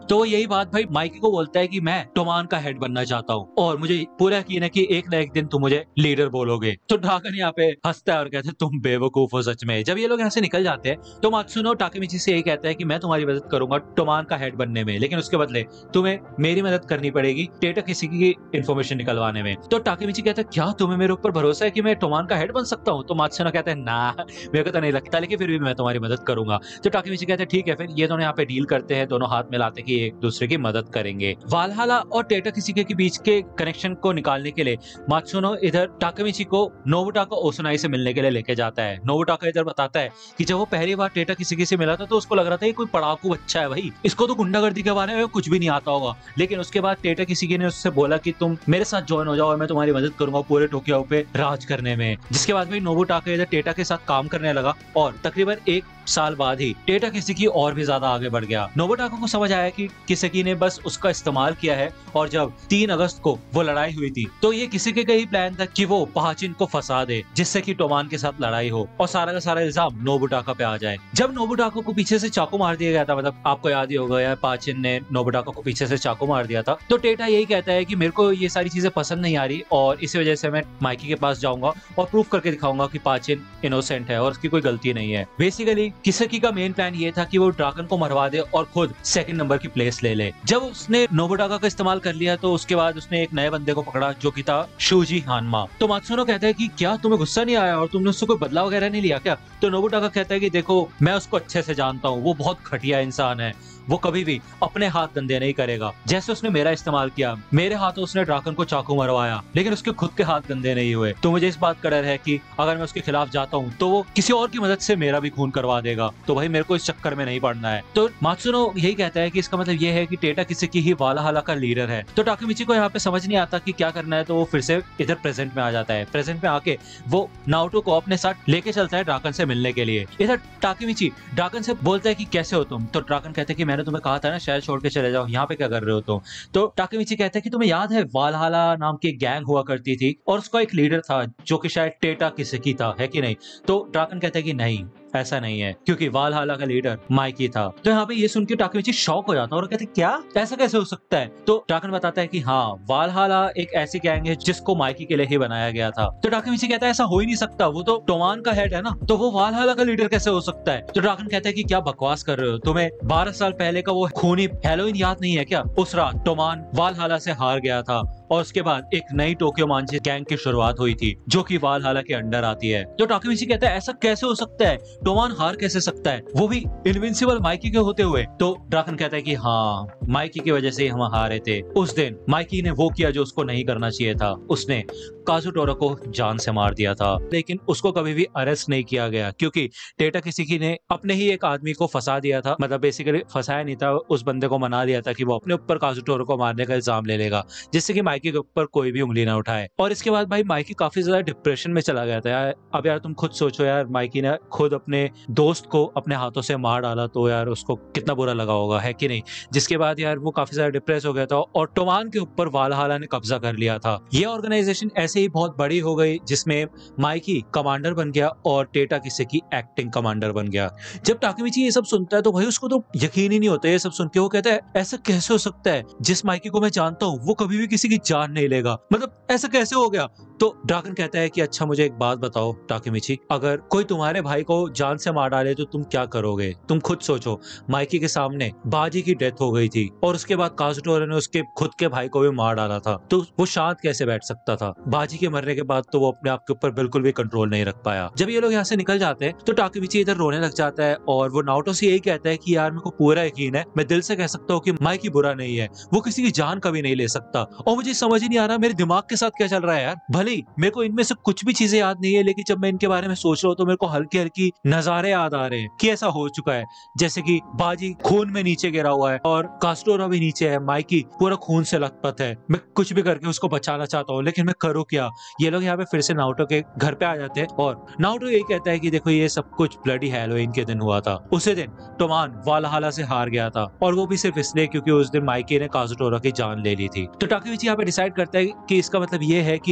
तो वो यही बात भाई माइकी को बोलता है कि मैं टोमान का हेड बनना चाहता हूँ और मुझे पूरा यकीन है कि एक ना एक दिन तुम मुझे लीडर बोलोगे। तो ड्रागन यहाँ पे हंसता है और कहता है तुम बेवकूफ हो सच में। जब ये लोग यहाँ से निकल जाते हैं तो मात्सुनो टाकेमिची से यही कहता है कि मैं तुम्हारी मदद करूंगा टोमान का हेड बनने में, लेकिन उसके बदले तुम्हें मेरी मदद करनी पड़ेगी टेटा किसी की इन्फॉर्मेशन निकलवाने में। तो टाकेमिची कहता है क्या तुम्हें मेरे ऊपर भरोसा है कि मैं टोमान का हेड बन सकता हूँ? तो मात्सुनो कहता है ना, मेरे को तो नहीं लगता, लेकिन फिर भी मैं तुम्हारी मदद करूंगा। तो टाकेमिची कहते हैं ठीक है। फिर ये दोनों यहाँ पे डील करते हैं, दोनों हाथ मिलाते कि एक दूसरे की मदद करेंगे। वालहाला और टेटा किसिके के बीच के कनेक्शन को निकालने के लिए मात्सुनो इधर टाकेमिची को नोबुटाका ओसुनाई से मिलने के लिए लेके जाता है। नोबुटाका इधर बताता है कि जब वो पहली बार टेटा किसिके से मिला था तो उसको लग रहा था ये कोई पढ़ाकू बच्चा है भाई, इसको तो गुंडागर्दी के बारे में कुछ भी नहीं आता होगा। लेकिन उसके बाद टेटा किसिके ने उससे बोला कि तुम मेरे साथ ज्वाइन हो जाओ और मैं तुम्हारी मदद करूंगा पूरे टोक्यो पे राज करने में। जिसके बाद भाई नोबुटाका इधर टेटा के साथ काम करने लगा और तकरीबन 1 साल बाद ही टेटा किसिकी और भी ज्यादा आगे बढ़ गया। नोबुटाका को समझ आया कि किसिकी ने बस उसका इस्तेमाल किया है और जब 3 अगस्त को वो लड़ाई हुई थी तो ये किसिकी का ही प्लान था कि वो पाचिन को फंसा दे जिससे कि टोमान के साथ लड़ाई हो और सारा का सारा इल्जाम नोबुटाका पे आ जाए। जब नोबुटाका को पीछे से चाकू मार दिया गया था, मतलब आपको याद ही होगा यार, पाचिन ने नोबुटाका को पीछे से चाकू मार दिया था, तो टेटा यही कहता है कि मेरे को ये सारी चीजें पसंद नहीं आ रही और इसी वजह से मैं माइकी के पास जाऊंगा और प्रूफ करके दिखाऊंगा कि पाचिन इनोसेंट है और उसकी कोई गलती नहीं है। बेसिकली किसिकी का मेन प्लान ये था कि वो ड्रैगन को मरवा दे और खुद सेकंड नंबर की प्लेस ले ले। जब उसने नोबुटाका का इस्तेमाल कर लिया तो उसके बाद उसने एक नए बंदे को पकड़ा जो कि था शूजी हानमा। तो मात्सुनो कहता है कि क्या तुम्हें गुस्सा नहीं आया और तुमने उससे कोई बदला वगैरह नहीं लिया क्या? तो नोबुटाका कहता है कि देखो मैं उसको अच्छे से जानता हूँ, वो बहुत घटिया इंसान है, वो कभी भी अपने हाथ गंदे नहीं करेगा। जैसे उसने मेरा इस्तेमाल किया, मेरे हाथों उसने ड्रैगन को चाकू मरवाया, लेकिन उसके खुद के हाथ गंदे नहीं हुए। तो मुझे इस बात का डर है कि अगर मैं उसके खिलाफ जाता हूँ तो वो किसी और की मदद से मेरा भी खून करवा देगा, तो भाई मेरे को इस चक्कर में नहीं पड़ना है। तो मात्सुनो यही कहता है कि इसका मतलब ये है कि टेटा किसिकी ही वालाहाला का लीडर है। तो टाकेमिची को यहाँ पे समझ नहीं आता कि क्या करना है, तो वो फिर से इधर प्रेजेंट में आ जाता है। प्रेजेंट में आके वो नारुतो को अपने साथ लेके चलता है ड्रैगन से मिलने के लिए। इधर टाकेमिची ड्रैगन से बोलता है कि कैसे हो तुम? तो ड्रैगन कहते हैं कि मैंने तुम्हें कहा था ना शायद छोड़ के चले जाओ, यहाँ पे क्या कर रहे हो तुम? तो टाकेमिची कहता है कि तुम्हें याद है वालहाला नाम की एक गैंग हुआ करती थी और उसका एक लीडर था जो कि शायद टेटा किसिकी था, है कि नहीं? तो ड्रैगन कहता है कि नहीं, ऐसा नहीं है, क्योंकि वालहाला का लीडर माइकी था। तो यहाँ पे ये सुन के टाकेमिची शॉक हो जाता है और कहते हैं क्या, ऐसा कैसे हो सकता है? तो ड्रैगन बताता है कि हाँ, वालहाला एक ऐसी गैंग है जिसको माइकी के लिए ही बनाया गया था। तो टाकेमिची कहता है ऐसा हो ही नहीं सकता, वो तो टोमान का हेड है ना, तो वो वालहाला का लीडर कैसे हो सकता है? तो ड्रैगन कहता है कि क्या बकवास कर रहे हो, तुम्हें 12 साल पहले का वो खूनी हैलोवीन याद नहीं है क्या? उस रात टोमान वालहाला से हार गया था और उसके बाद एक नई टोक्यो मांजी गैंग की शुरुआत हुई थी जो कि वालहाला के अंडर आती है। तो टाकेमिची कहता है ऐसा कैसे हो सकता है, टोमान हार कैसे सकता है, वो भी इनविंसिबल माइकी के होते हुए? तो ड्रैगन कहता है कि हाँ, माइकी की वजह से हम हारे थे। उस दिन माइकी ने वो किया जो उसको नहीं करना चाहिए था, उसने काजुटोरो को जान से मार दिया था, लेकिन उसको कभी भी अरेस्ट नहीं किया गया क्योंकि टेटा किसिकी ने अपने ही एक आदमी को फंसा दिया था, मतलब बेसिकली फंसाया नहीं था, उस बंदे को मना लिया था कि वो अपने ऊपर काजुटोरो को मारने का इल्जाम ले लेगा जिससे कि माइकी के ऊपर कोई भी उंगली ना उठाए। और इसके बाद भाई माइकी काफी ज्यादा डिप्रेशन में चला गया था यार। अब यार तुम खुद सोचो यार, माइकी ने खुद अपने दोस्त को अपने हाथों से मार डाला, तो यार उसको कितना बुरा लगा होगा, है कि नहीं? जिसके बाद यार वो काफी ज्यादा डिप्रेस हो गया था और टोमान के ऊपर वालहाला ने कब्जा कर लिया था। ये ऑर्गेनाइजेशन ऐसे ही बहुत बड़ी हो गई जिसमें माइकी कमांडर बन गया और टेटा किसिकी एक्टिंग कमांडर बन गया। जब टाकेमिची ये सब सुनता है तो भाई उसको तो यकीन ही नहीं होता ये सब सुन के। वो कहता है ऐसा कैसे हो सकता है, जिस माइकी को मैं जानता हूँ वो कभी भी किसी की जान नहीं लेगा, मतलब ऐसा कैसे हो गया? तो ड्रैगन कहता है कि अच्छा मुझे एक बात बताओ टाकेमिची, अगर कोई तुम्हारे भाई को जान से मार डाले तो तुम क्या करोगे? तुम खुद सोचो, माइकी के सामने बाजी की डेथ हो गई थी और उसके बाद काजुटोरो ने उसके खुद के भाई को भी मार डाला था, तो वो शांत कैसे बैठ सकता था? बाजी के मरने के बाद तो वो अपने आप के ऊपर बिल्कुल भी कंट्रोल नहीं रख पाया। जब ये लोग यहाँ से निकल जाते हैं तो टाकेमिची इधर रोने लग जाता है और वो नारुतो से यही कहता है कि यार मेरे को पूरा यकीन है, मैं दिल से कह सकता हूँ कि माइकी बुरा नहीं है, वो किसी की जान कभी नहीं ले सकता। और मुझे समझ ही नहीं आ रहा मेरे दिमाग के साथ क्या चल रहा है यार। भले ही मेरे को इनमें से कुछ भी चीजें याद नहीं है, लेकिन जब मैं इनके बारे में सोच रहा हूँ तो मेरे को हल्की हल्की नजारे याद आ रहे हैं कि ऐसा हो चुका है, जैसे कि बाजी खून में नीचे गिरा हुआ है और कास्टोरा भी नीचे है, माइकी पूरा खून से लथपथ है, मैं कुछ भी करके उसको बचाना चाहता हूँ लेकिन मैं करूँ क्या? ये लोग यहाँ पे फिर से नारुतो के घर पे आ जाते हैं और नारुतो यही कहता है कि देखो ये सब कुछ ब्लडी हैलोवीन के दिन हुआ था। उसी दिन टोमान वालहाला से हार गया था और वो भी सिर्फ इसलिए क्योंकि उस दिन माइकी ने काजुटोरो की जान ले ली थी। तो टाकेमिची यहाँ पे डिसाइड करता है कि इसका मतलब ये है कि हमें बाजी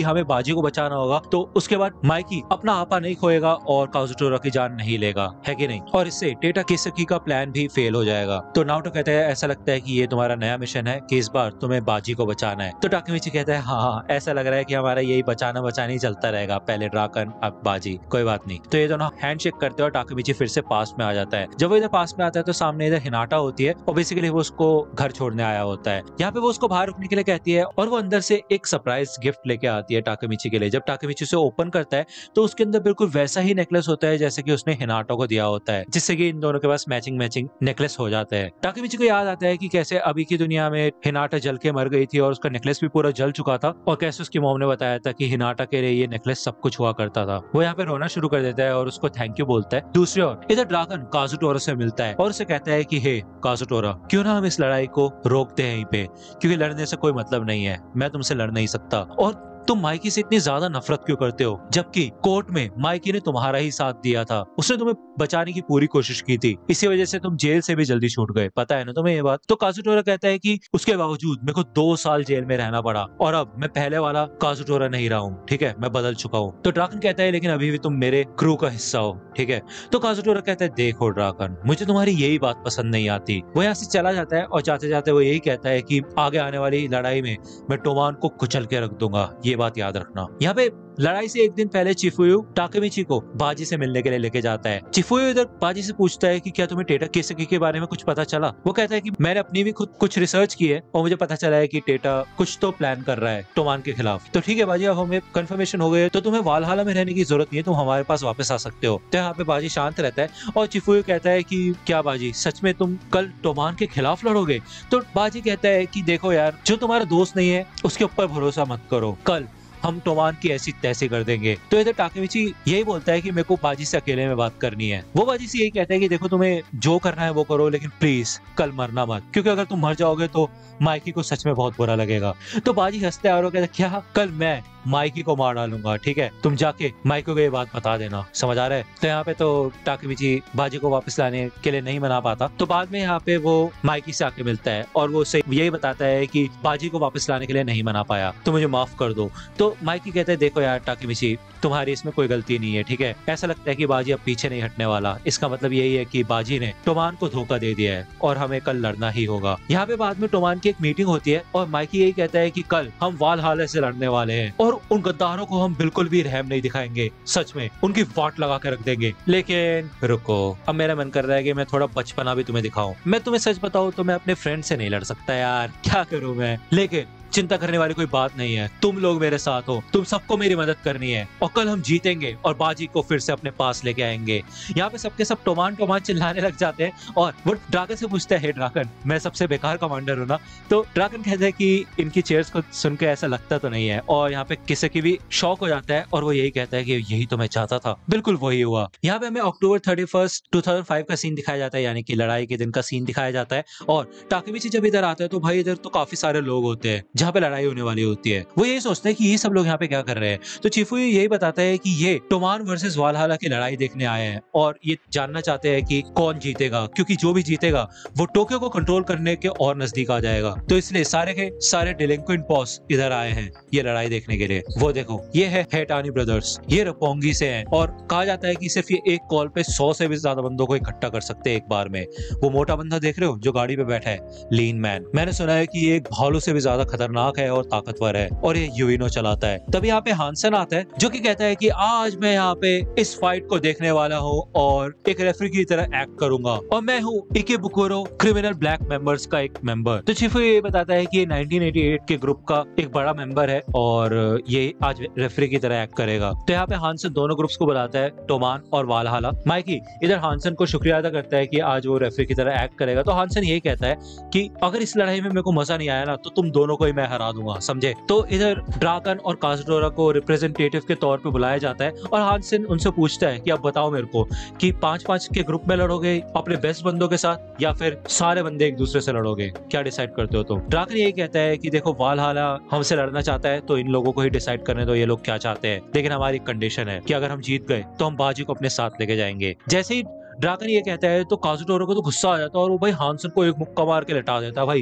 बाजी को बचाना होगा, तो उसके बाद माइकी अपना आपा नहीं खोएगा और काजुटोरा की जान नहीं लेगा, है कि नहीं। और इससे टेटा किसकी का प्लान भी फेल हो जाएगा। तो नारुतो कहता है ऐसा लगता है कि ये तुम्हारा नया मिशन है कि इस बार तुम्हें बाजी को बचाना है। तो टाकेमिची कहता है हाँ, ऐसा लग रहा है कि हमारा यही बचाना बचाना चलता रहेगा, पहले ड्राकन अब बाजी, कोई बात नहीं। तो ये दोनों हैंडशेक करते हैं और टाकेमिची फिर से पास में आ जाता है। जब वो इधर पास में आता है तो सामने इधर हिनाटा होती है और बेसिकली वो उसको घर छोड़ने आया होता है। यहाँ पे वो उसको बाहर रुकने के लिए कहती है और वो अंदर से एक सरप्राइज गिफ्ट लेके आती है टाकेमिची के लिए। जब टाकेमिची उसे ओपन करता है तो उसके अंदर बिल्कुल वैसा ही नेकलेस होता है जैसे कि उसने हिनाटा को दिया होता है, जिससे कि इन दोनों के पास मैचिंग नेकलेस हो जाता है। टाकेमिची को याद आता है कि कैसे अभी की दुनिया में हिनाटा जल के मर गई थी और उसका नेकलेस भी पूरा जल चुका था और कैसे उसकी मॉम ने बताया था कि हिनाटा के लिए ये नेकलेस सब कुछ हुआ करता था। वो यहाँ पे रोना शुरू कर देता है और उसको थैंक यू बोलता है। दूसरी ओर इधर ड्रैगन काजुटोरा से मिलता है और उसे कहता है कि हे काजुटोरा, क्यों ना हम इस लड़ाई को रोकते हैं यहीं पे, क्योंकि लड़ने से कोई मतलब नहीं है, मैं तुमसे लड़ नहीं सकता। और तुम माइकी से इतनी ज्यादा नफरत क्यों करते हो, जबकि कोर्ट में माइकी ने तुम्हारा ही साथ दिया था, उसने तुम्हें बचाने की पूरी कोशिश की थी, इसी वजह से तुम जेल से भी जल्दी छूट गए, पता है ना तुम्हें ये बात। तो काजुटोरा कहता है कि उसके बावजूद मेरे को 2 साल जेल में रहना पड़ा और अब मैं पहले वाला काजुटोरा नहीं रहा हूँ, ठीक है, मैं बदल चुका हूँ। तो ड्रैगन कहता है लेकिन अभी भी तुम मेरे क्रू का हिस्सा हो, ठीक है। तो काजुटोरा कहता है देखो ड्रैगन, मुझे तुम्हारी यही बात पसंद नहीं आती। वो यहाँ से चला जाता है और जाते जाते वो यही कहता है कि आगे आने वाली लड़ाई में मैं टोमान को कुचल के रख दूंगा, ये बात याद रखना। यहाँ पे लड़ाई से एक दिन पहले चिफुयु टाकेमिची को बाजी से मिलने के लिए लेके जाता है। चिफुयु इधर बाजी से पूछता है कि क्या तुम्हें टेटा किसकी के बारे में कुछ पता चला। वो कहता है कि मैंने अपनी भी खुद कुछ रिसर्च की है और मुझे पता चला है कि टेटा कुछ तो प्लान कर रहा है टोमान के खिलाफ। तो ठीक है बाजी, अब हमें कंफर्मेशन हो गई, तो तुम्हें वालहाला में रहने की जरूरत नहीं है, तुम हमारे पास वापस आ सकते हो। तो यहाँ पे बाजी शांत रहता है और चिफुयु कहता है कि क्या बाजी, सच में तुम कल टोमान के खिलाफ लड़ोगे। तो बाजी कहता है कि देखो यार, जो तुम्हारा दोस्त नहीं है उसके ऊपर भरोसा मत करो, कल हम टोमान की ऐसी तैसी कर देंगे। तो इधर टाकेमिची यही बोलता है कि मेरे को बाजी से अकेले में बात करनी है। वो बाजी से यही कहता है कि देखो तुम्हें जो करना है वो करो, लेकिन प्लीज कल मरना मत, क्योंकि अगर तुम मर जाओगे तो माइकी को सच में बहुत बुरा लगेगा। तो बाजी हंसता है और वो कहता है क्या कल मैं माइकी को मार डालूंगा, ठीक है, तुम जाके माइकी को ये बात बता देना, समझ आ रहा है। तो यहाँ पे तो टाकेमिची बाजी को वापस लाने के लिए नहीं मना पाता। तो बाद में यहाँ पे वो माइकी से आके मिलता है और वो उसे यही बताता है कि बाजी को वापस लाने के लिए नहीं मना पाया, तो मुझे माफ कर दो। तो माइकी कहता है देखो यार टाकेमिची, तुम्हारी इसमें कोई गलती नहीं है, ठीक है, ऐसा लगता है कि बाजी अब पीछे नहीं हटने वाला, इसका मतलब यही है कि बाजी ने टोमान को धोखा दे दिया है और हमें कल लड़ना ही होगा। यहाँ पे बाद में टोमान की एक मीटिंग होती है और माइकी यही कहता है कि कल हम वालहाला से लड़ने वाले हैं और उन गद्दारों को हम बिल्कुल भी रहम नहीं दिखाएंगे, सच में उनकी वाट लगा के रख देंगे। लेकिन रुको, अब मेरा मन कर रहा है कि मैं थोड़ा बचपना भी तुम्हें दिखाऊं। मैं तुम्हें सच बताऊं तो मैं अपने फ्रेंड से नहीं लड़ सकता यार, क्या करूं मैं, लेकिन चिंता करने वाली कोई बात नहीं है, तुम लोग मेरे साथ हो, तुम सबको मेरी मदद करनी है और कल हम जीतेंगे और बाजी को फिर से अपने पास लेके आएंगे। यहाँ पे सबके सब टोमान टोमान चिल्लाने लग जाते हैं और वो ड्रैगन से पूछता है ड्रैगन, मैं सबसे बेकार कमांडर हूँ ना। तो ड्रैगन कहता है कि इनकी चेयर्स को सुन के ऐसा लगता तो नहीं है और यहाँ पे किसी की भी शौक हो जाता है और वो यही कहता है कि यही तो मैं चाहता था, बिल्कुल वही हुआ। यहाँ पे हमें अक्टूबर 31, 2005 का सीन दिखाया जाता है, यानी कि लड़ाई के दिन का सीन दिखाया जाता है। और टाकेमिची जब इधर आता है तो भाई इधर तो काफी सारे लोग होते हैं जहाँ पे लड़ाई होने वाली होती है। वो यही सोचते हैं कि ये सब लोग यहाँ पे क्या कर रहे हैं। तो चिफुयु यही बताता है कि ये टोमान वर्सेस वालहाला की लड़ाई देखने आए हैं और ये जानना चाहते हैं कि कौन जीतेगा, क्योंकि जो भी जीतेगा वो टोक्यो को कंट्रोल करने के और नजदीक आ जाएगा। तो इसलिए सारे के सारे डिलिंक्वेंट बॉस इधर आए हैं ये लड़ाई देखने के लिए। वो देखो, ये है हेटानी ब्रदर्स, ये रपोंगी से हैं और कहा जाता है कि सिर्फ ये एक कॉल पे 100 से भी ज्यादा बंदों को इकट्ठा कर सकते हैं एक बार में। वो मोटा बंदा देख रहे हो जो गाड़ी पे बैठा है, लीन मैन, मैंने सुना है कि ये एक भालू से भी ज्यादा खतरनाक है और ताकतवर है और ये यूइनो चलाता है। तभी यहाँ पे हानसन आता है जो कि कहता है कि आज मैं यहाँ पे इस फाइट को देखने वाला हूँ और एक रेफरी की तरह एक्ट करूंगा और मैं हूँ इकेबुकुरो क्रिमिनल ब्लैक मेंबर्स का एक मेंबर। तो चिफुयु ये बताता है कि ये 1988 के ग्रुप का एक बड़ा मेंबर है और ये आज रेफरी की तरह एक्ट करेगा। तो यहाँ पे हानसन दोनों ग्रुप्स को बुलाता है, टोमान और वालहाला। माइकी इधर हानसन को शुक्रिया अदा करता है कि आज वो रेफरी की तरह एक्ट करेगा। तो हानसन यही कहता है कि अगर इस लड़ाई में मेरे को मजा नहीं आया ना तो तुम दोनों को ही मैं हरा दूंगा, समझे। तो इधर ड्रैगन और काजुटोरा को रिप्रेजेंटेटिव के तौर पे बुलाया जाता है और हानसन उनसे पूछता है कि अब बताओ मेरे को कि 5-5 के ग्रुप में लड़ोगे अपने बेस्ट बंदों के साथ या फिर सारे बंदे एक दूसरे से लड़ोगे, क्या डिसाइड करते हो। तो ड्रैगन यही कहता है कि देखो वालहाला हमसे लड़ना चाहता है तो इन लोगों को ही डिसाइड करने दो ये लोग क्या चाहते हैं, लेकिन हमारी कंडीशन है कि अगर हम जीत गए तो हम बाजी को अपने साथ लेके जाएंगे। जैसे ही ड्रैगन ये कहता है तो काजुटोरा को तो गुस्सा आ जाता है और वो भाई हानसन को एक मुक्का मार के लटा देता है। भाई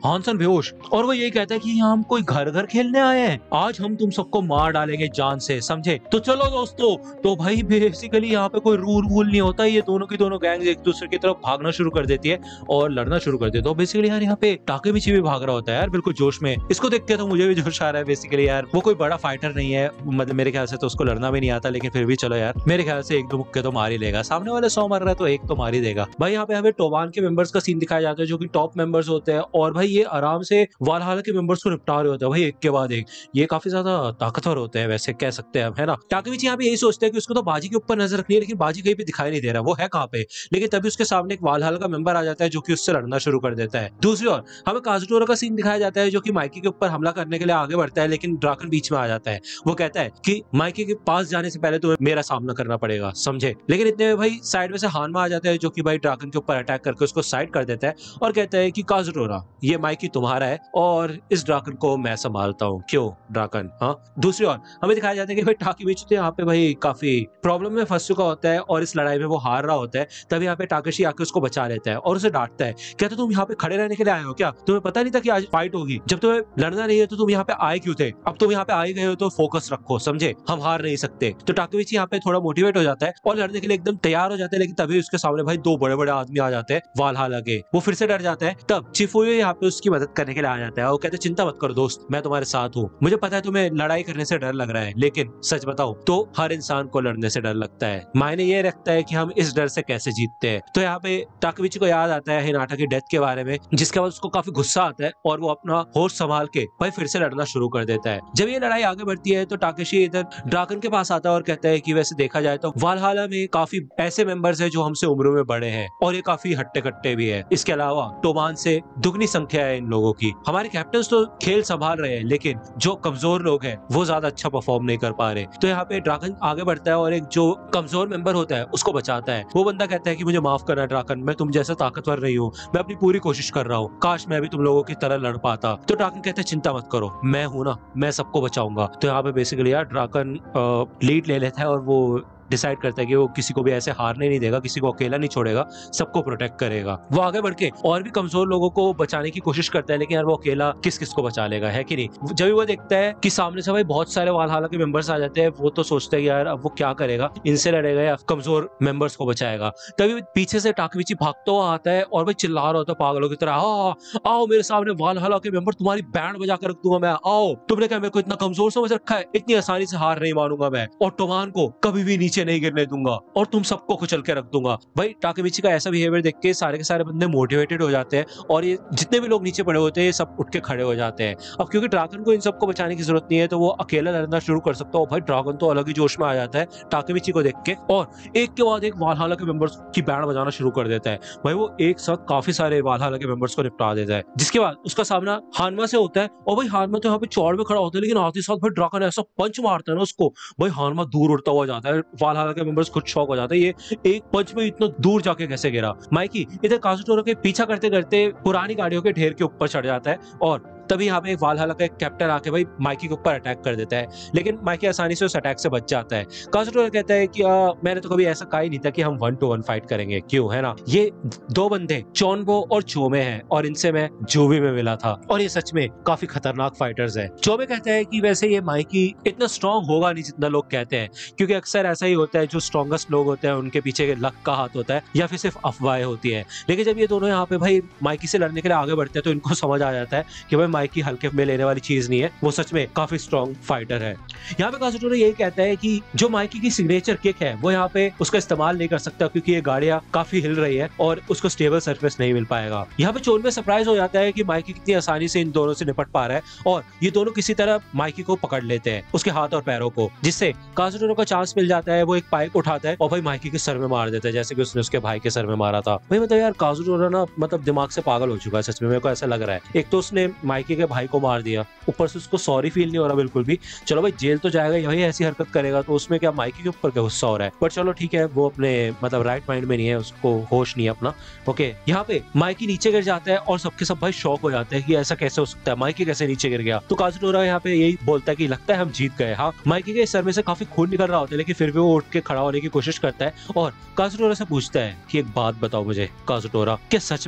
हानसन बेहोश, और वो यही कहता है कि यहाँ हम कोई घर घर खेलने आए हैं, आज हम तुम सबको मार डालेंगे जान से, समझे? तो चलो दोस्तों। तो भाई बेसिकली यहाँ पे कोई रूल नहीं होता, ये दोनों की दोनों गैंग एक दूसरे की तरफ भागना शुरू कर देती है और लड़ना शुरू कर देती है। तो बेसिकली यार यहाँ पे टाकेमिची भी भाग रहा होता है यार बिल्कुल जोश में। इसको देख के तो मुझे भी जोश आ रहा है। बेसिकली यार वो कोई बड़ा फाइटर नहीं है, मतलब मेरे ख्याल से तो उसको लड़ना भी नहीं आता, लेकिन फिर भी चलो यार, मेरे ख्याल से एक दो मुक्के तो मार ही लेगा। सामने वाले 100 मर रहा है तो एक तो मार ही देगा। भाई यहाँ पे हमें टोबान के मेंबर्स का सीन दिखाया जाता है जो कि टॉप मेंबर्स होते हैं, और भाई ये आराम से वालहाला के मेंबर्स को निपटा रहे होते हैं भाई एक के बाद एक। ये काफी ज्यादा ताकतवर होते हैं वैसे कह सकते हैं हम, है ना? टाकेमिची यहाँ पे यही सोचते हैं कि उसको तो बाजी के ऊपर नजर रखनी है, लेकिन बाजी कहीं पे दिखाई नहीं दे रहा वो है कहाँ पे। लेकिन तभी उसके सामने एक वालहाला का मेंबर आ जाता है जो कि उससे लड़ना शुरू कर देता है। दूसरी ओर हमें काजुटोरा का सीन दिखाया जाता है जो कि माइकी के ऊपर हमला करने के लिए आगे बढ़ता है, लेकिन ड्राकन बीच में आ जाता है। वो कहता है कि माइकी के पास जाने से पहले तुम्हें मेरा सामना करना पड़ेगा, समझे? लेकिन इतने में भाई साइड में से हानमा आ जाता है जो कि भाई ड्राकन के ऊपर अटैक करके उसको साइड कर देता है और कहता है कि काजुटोरा ये माइकी तुम्हारा है और इस ड्राकन को मैं संभालता हूँ, क्यों ड्राकन? हाँ। दूसरी ओर हमें दिखाया जाता है कि भाई टाकेमिची तो यहाँ पे भाई काफी प्रॉब्लम में फंस चुका होता है और इस लड़ाई में वो हार रहा होता है। तभी यहाँ पे टाकेशी आके उसको बचा लेता है और उसे डांटता है, कहता तुम यहाँ पे खड़े रहने के लिए आए हो क्या? तुम्हें पता नहीं था कि आज फाइट होगी? जब तुम्हें लड़ना नहीं है तो तुम यहाँ पे आए क्यों थे? अब तुम यहाँ पे आए गए हो तो फोकस रखो, समझे? हम हार नहीं सकते। तो टाकेमिची यहाँ पे थोड़ा मोटिवेट हो जाता है और लड़ने के लिए एकदम तैयार हो जाता है, लेकिन तभी उसके सामने भाई दो बड़े बड़े आदमी आ जाते हैं वालहाला के। वो फिर से डर जाता है। तब चिफुयो यहाँ पे उसकी मदद करने के लिए आ जाता है। वो कहते चिंता मत करो दोस्त, मैं तुम्हारे साथ हूँ। मुझे पता है तुम्हें लड़ाई करने से डर लग रहा है, लेकिन सच बताओ तो हर इंसान को लड़ने से डर लगता है। मायने ये रखता है कि हम इस डर से कैसे जीतते हैं। तो यहाँ पे टाकेमिची को याद आता है हिनाटा की डेथ के बारे में, जिसके बाद उसको काफी गुस्सा आता है और वो अपना होश संभाल के भाई फिर से लड़ना शुरू कर देता है। जब ये लड़ाई आगे बढ़ती है तो टाकेशी इधर ड्रागन के पास आता है और कहता है कि वैसे देखा जाए तो वालहाला में काफी ऐसे मेंबर्स हैं जो हमसे उम्र में बड़े हैं और ये काफी हट्टे कट्टे भी है। इसके अलावा टोबान से दुगनी संख्या है इन लोगों की। हमारे कैप्टन तो खेल संभाल रहे हैं, लेकिन जो कमजोर लोग हैं वो ज्यादा अच्छा परफॉर्म नहीं कर पा रहे। तो यहाँ पे ड्रागन आगे बढ़ता है और एक जो कमजोर मेंबर होता है उसको बचाता है। वो बंदा कहता है कि मुझे माफ करना ड्रागन, मैं तुम जैसा ताकतवर नहीं हूँ, मैं अपनी पूरी कोशिश कर रहा हूँ, काश मैं भी तुम लोगों की तरह लड़ पाता। तो ड्रागन कहता है चिंता मत करो, मैं हूं ना, मैं सबको बचाऊंगा। तो यहाँ पे बेसिकली यार ड्रागन लीड ले लेता है और वो डिसाइड करता है कि वो किसी को भी ऐसे हारने नहीं देगा, किसी को अकेला नहीं छोड़ेगा, सबको प्रोटेक्ट करेगा। वो आगे बढ़ के और भी कमजोर लोगों को बचाने की कोशिश करता है, लेकिन यार वो अकेला किस किस को बचा लेगा, है कि नहीं? जब भी वो देखता है कि सामने से भाई बहुत सारे वालहाला के मेंबर्स आ जाते हैं, वो तो सोचता है यार अब वो क्या करेगा, इनसे लड़ेगा या कमजोर मेंबर्स को बचाएगा। तभी पीछे से टाकेमिची भागता हुआ आता है और भाई चिल्ला रहा होता है पागलों की तरह, आओ आओ मेरे सामने वालहाला के मेंबर, तुम्हारी बैंड बजा कर रख दूंगा मैं, आओ। तुमने क्या मेरे को इतना कमजोर समझ रखा है? इतनी आसानी से हार नहीं मानूंगा मैं, और टोबान को कभी भी नीचे नहीं गिरने दूंगा और तुम सबको कुचल के रख दूंगा। भाई टाकेमिची का ऐसा बिहेवियर देख के सारे के सारे बंदे मोटिवेटेड हो जाते हैं और ये जितने भी लोग नीचे पड़े होते हैं ये सब उठ के खड़े हो जाते हैं। अब क्योंकि ड्रागन को इन सबको बचाने की जरूरत नहीं है तो वो अकेला लड़ना शुरू कर सकता है। भाई ड्रागन तो अलग ही जोश में आ जाता है टाकेमिची को देख के और एक के बाद एक वालहाला के मेंबर्स की बैंड बजाना शुरू कर देता है। भाई वो एक साथ काफी सारे वालहाला के मेंबर्स को निपटा देता है, जिसके बाद उसका सामना हानमा से होता है और भाई हानमा तो यहाँ पे चौड़ में खड़ा होता है, लेकिन आते ही साथ भाई ड्रागन ऐसा पंच मारता है ना उसको, भाई हानमा दूर उड़ता हुआ जाता है। वालहाला के मेंबर्स खुद शॉक हो जाते हैं, ये एक पंच में इतना दूर जाके कैसे गिरा। माइकी इधर काजुटोरो के पीछा करते करते पुरानी गाड़ियों के ढेर के ऊपर चढ़ जाता है और तभी यहाँ पे वालहाला का एक कैप्टन आके भाई माइकी के ऊपर अटैक कर देता है, लेकिन माइकी आसानी से उस अटैक से बच जाता है। काजुटोरो कहता है कि मैंने तो कभी ऐसा कहा ही नहीं था कि हम 1-to-1 फाइट करेंगे, क्यों, है ना? ये दो बंदे चोनबो और चोमे हैं और इनसे मैं जोवी में मिला था और ये सच में काफी खतरनाक फाइटर्स हैं। चोमे कहता है कि वैसे ये माइकी इतना स्ट्रॉन्ग होगा नहीं जितना लोग कहते हैं, क्योंकि अक्सर ऐसा ही होता है, जो स्ट्रॉन्गेस्ट लोग होते हैं उनके पीछे लक का हाथ होता है या फिर सिर्फ अफवाहें होती है। लेकिन जब ये दोनों यहाँ पे भाई माइकी से लड़ने के लिए आगे बढ़ते हैं तो इनको समझ आ जाता है कि भाई माइकी हल्के में लेने वाली चीज नहीं है, वो सच में काफी स्ट्रॉन्ग फाइटर है। यहाँ पे काजुटोरो यही कहता है कि जो माइकी की सिग्नेचर किक है वो यहाँ पे उसका इस्तेमाल नहीं कर सकता क्योंकि ये गाड़ियां काफी हिल रही है और उसको स्टेबल सरफेस नहीं मिल पाएगा। यहाँ पे चोनबे सरप्राइज हो जाता है कि माइकी कितनी आसानी से इन दोनों से निपट पा रहा है और ये दोनों किसी तरह माइकी को पकड़ लेते हैं, उसके हाथ और पैरों को, जिससे काजुटोरो को चांस मिल जाता है। वो एक पाइप उठाता है और भाई माइकी के सर में मार देता है, जैसे कि उसने उसके भाई के सर में मारा था। भाई मतलब यार काजुटोरो ना मतलब दिमाग से पागल हो चुका है सच में, मेरे को ऐसा लग रहा है। एक तो उसने माइकी के भाई को मार दिया, ऊपर से उसको सॉरी फील नहीं हो रहा बिल्कुल भी। चलो भाई जेल तो जाएगा, यही ऐसी हरकत करेगा तो उसमें क्या माइकी के ऊपर क्या गुस्सा हो रहा है, पर चलो ठीक है, वो अपने मतलब राइट माइंड में नहीं है, उसको होश नहीं है अपना। ओके, यहाँ पे माइकी नीचे गिर जाता है और सबके सब भाई शॉक हो जाते हैं कि ऐसा कैसे हो सकता है, माइकी कैसे नीचे गिर गया। तो काजुटोरो यहाँ पे यही बोलता है कि लगता है हम जीत गए। हाँ, माइकी के सर में से काफी खून निकल रहा होता है, लेकिन फिर भी वो उठ के खड़ा होने की कोशिश करता है और काजुटोरो से पूछता है कि एक बात बताओ मुझे काजुटोरा, क्या सच में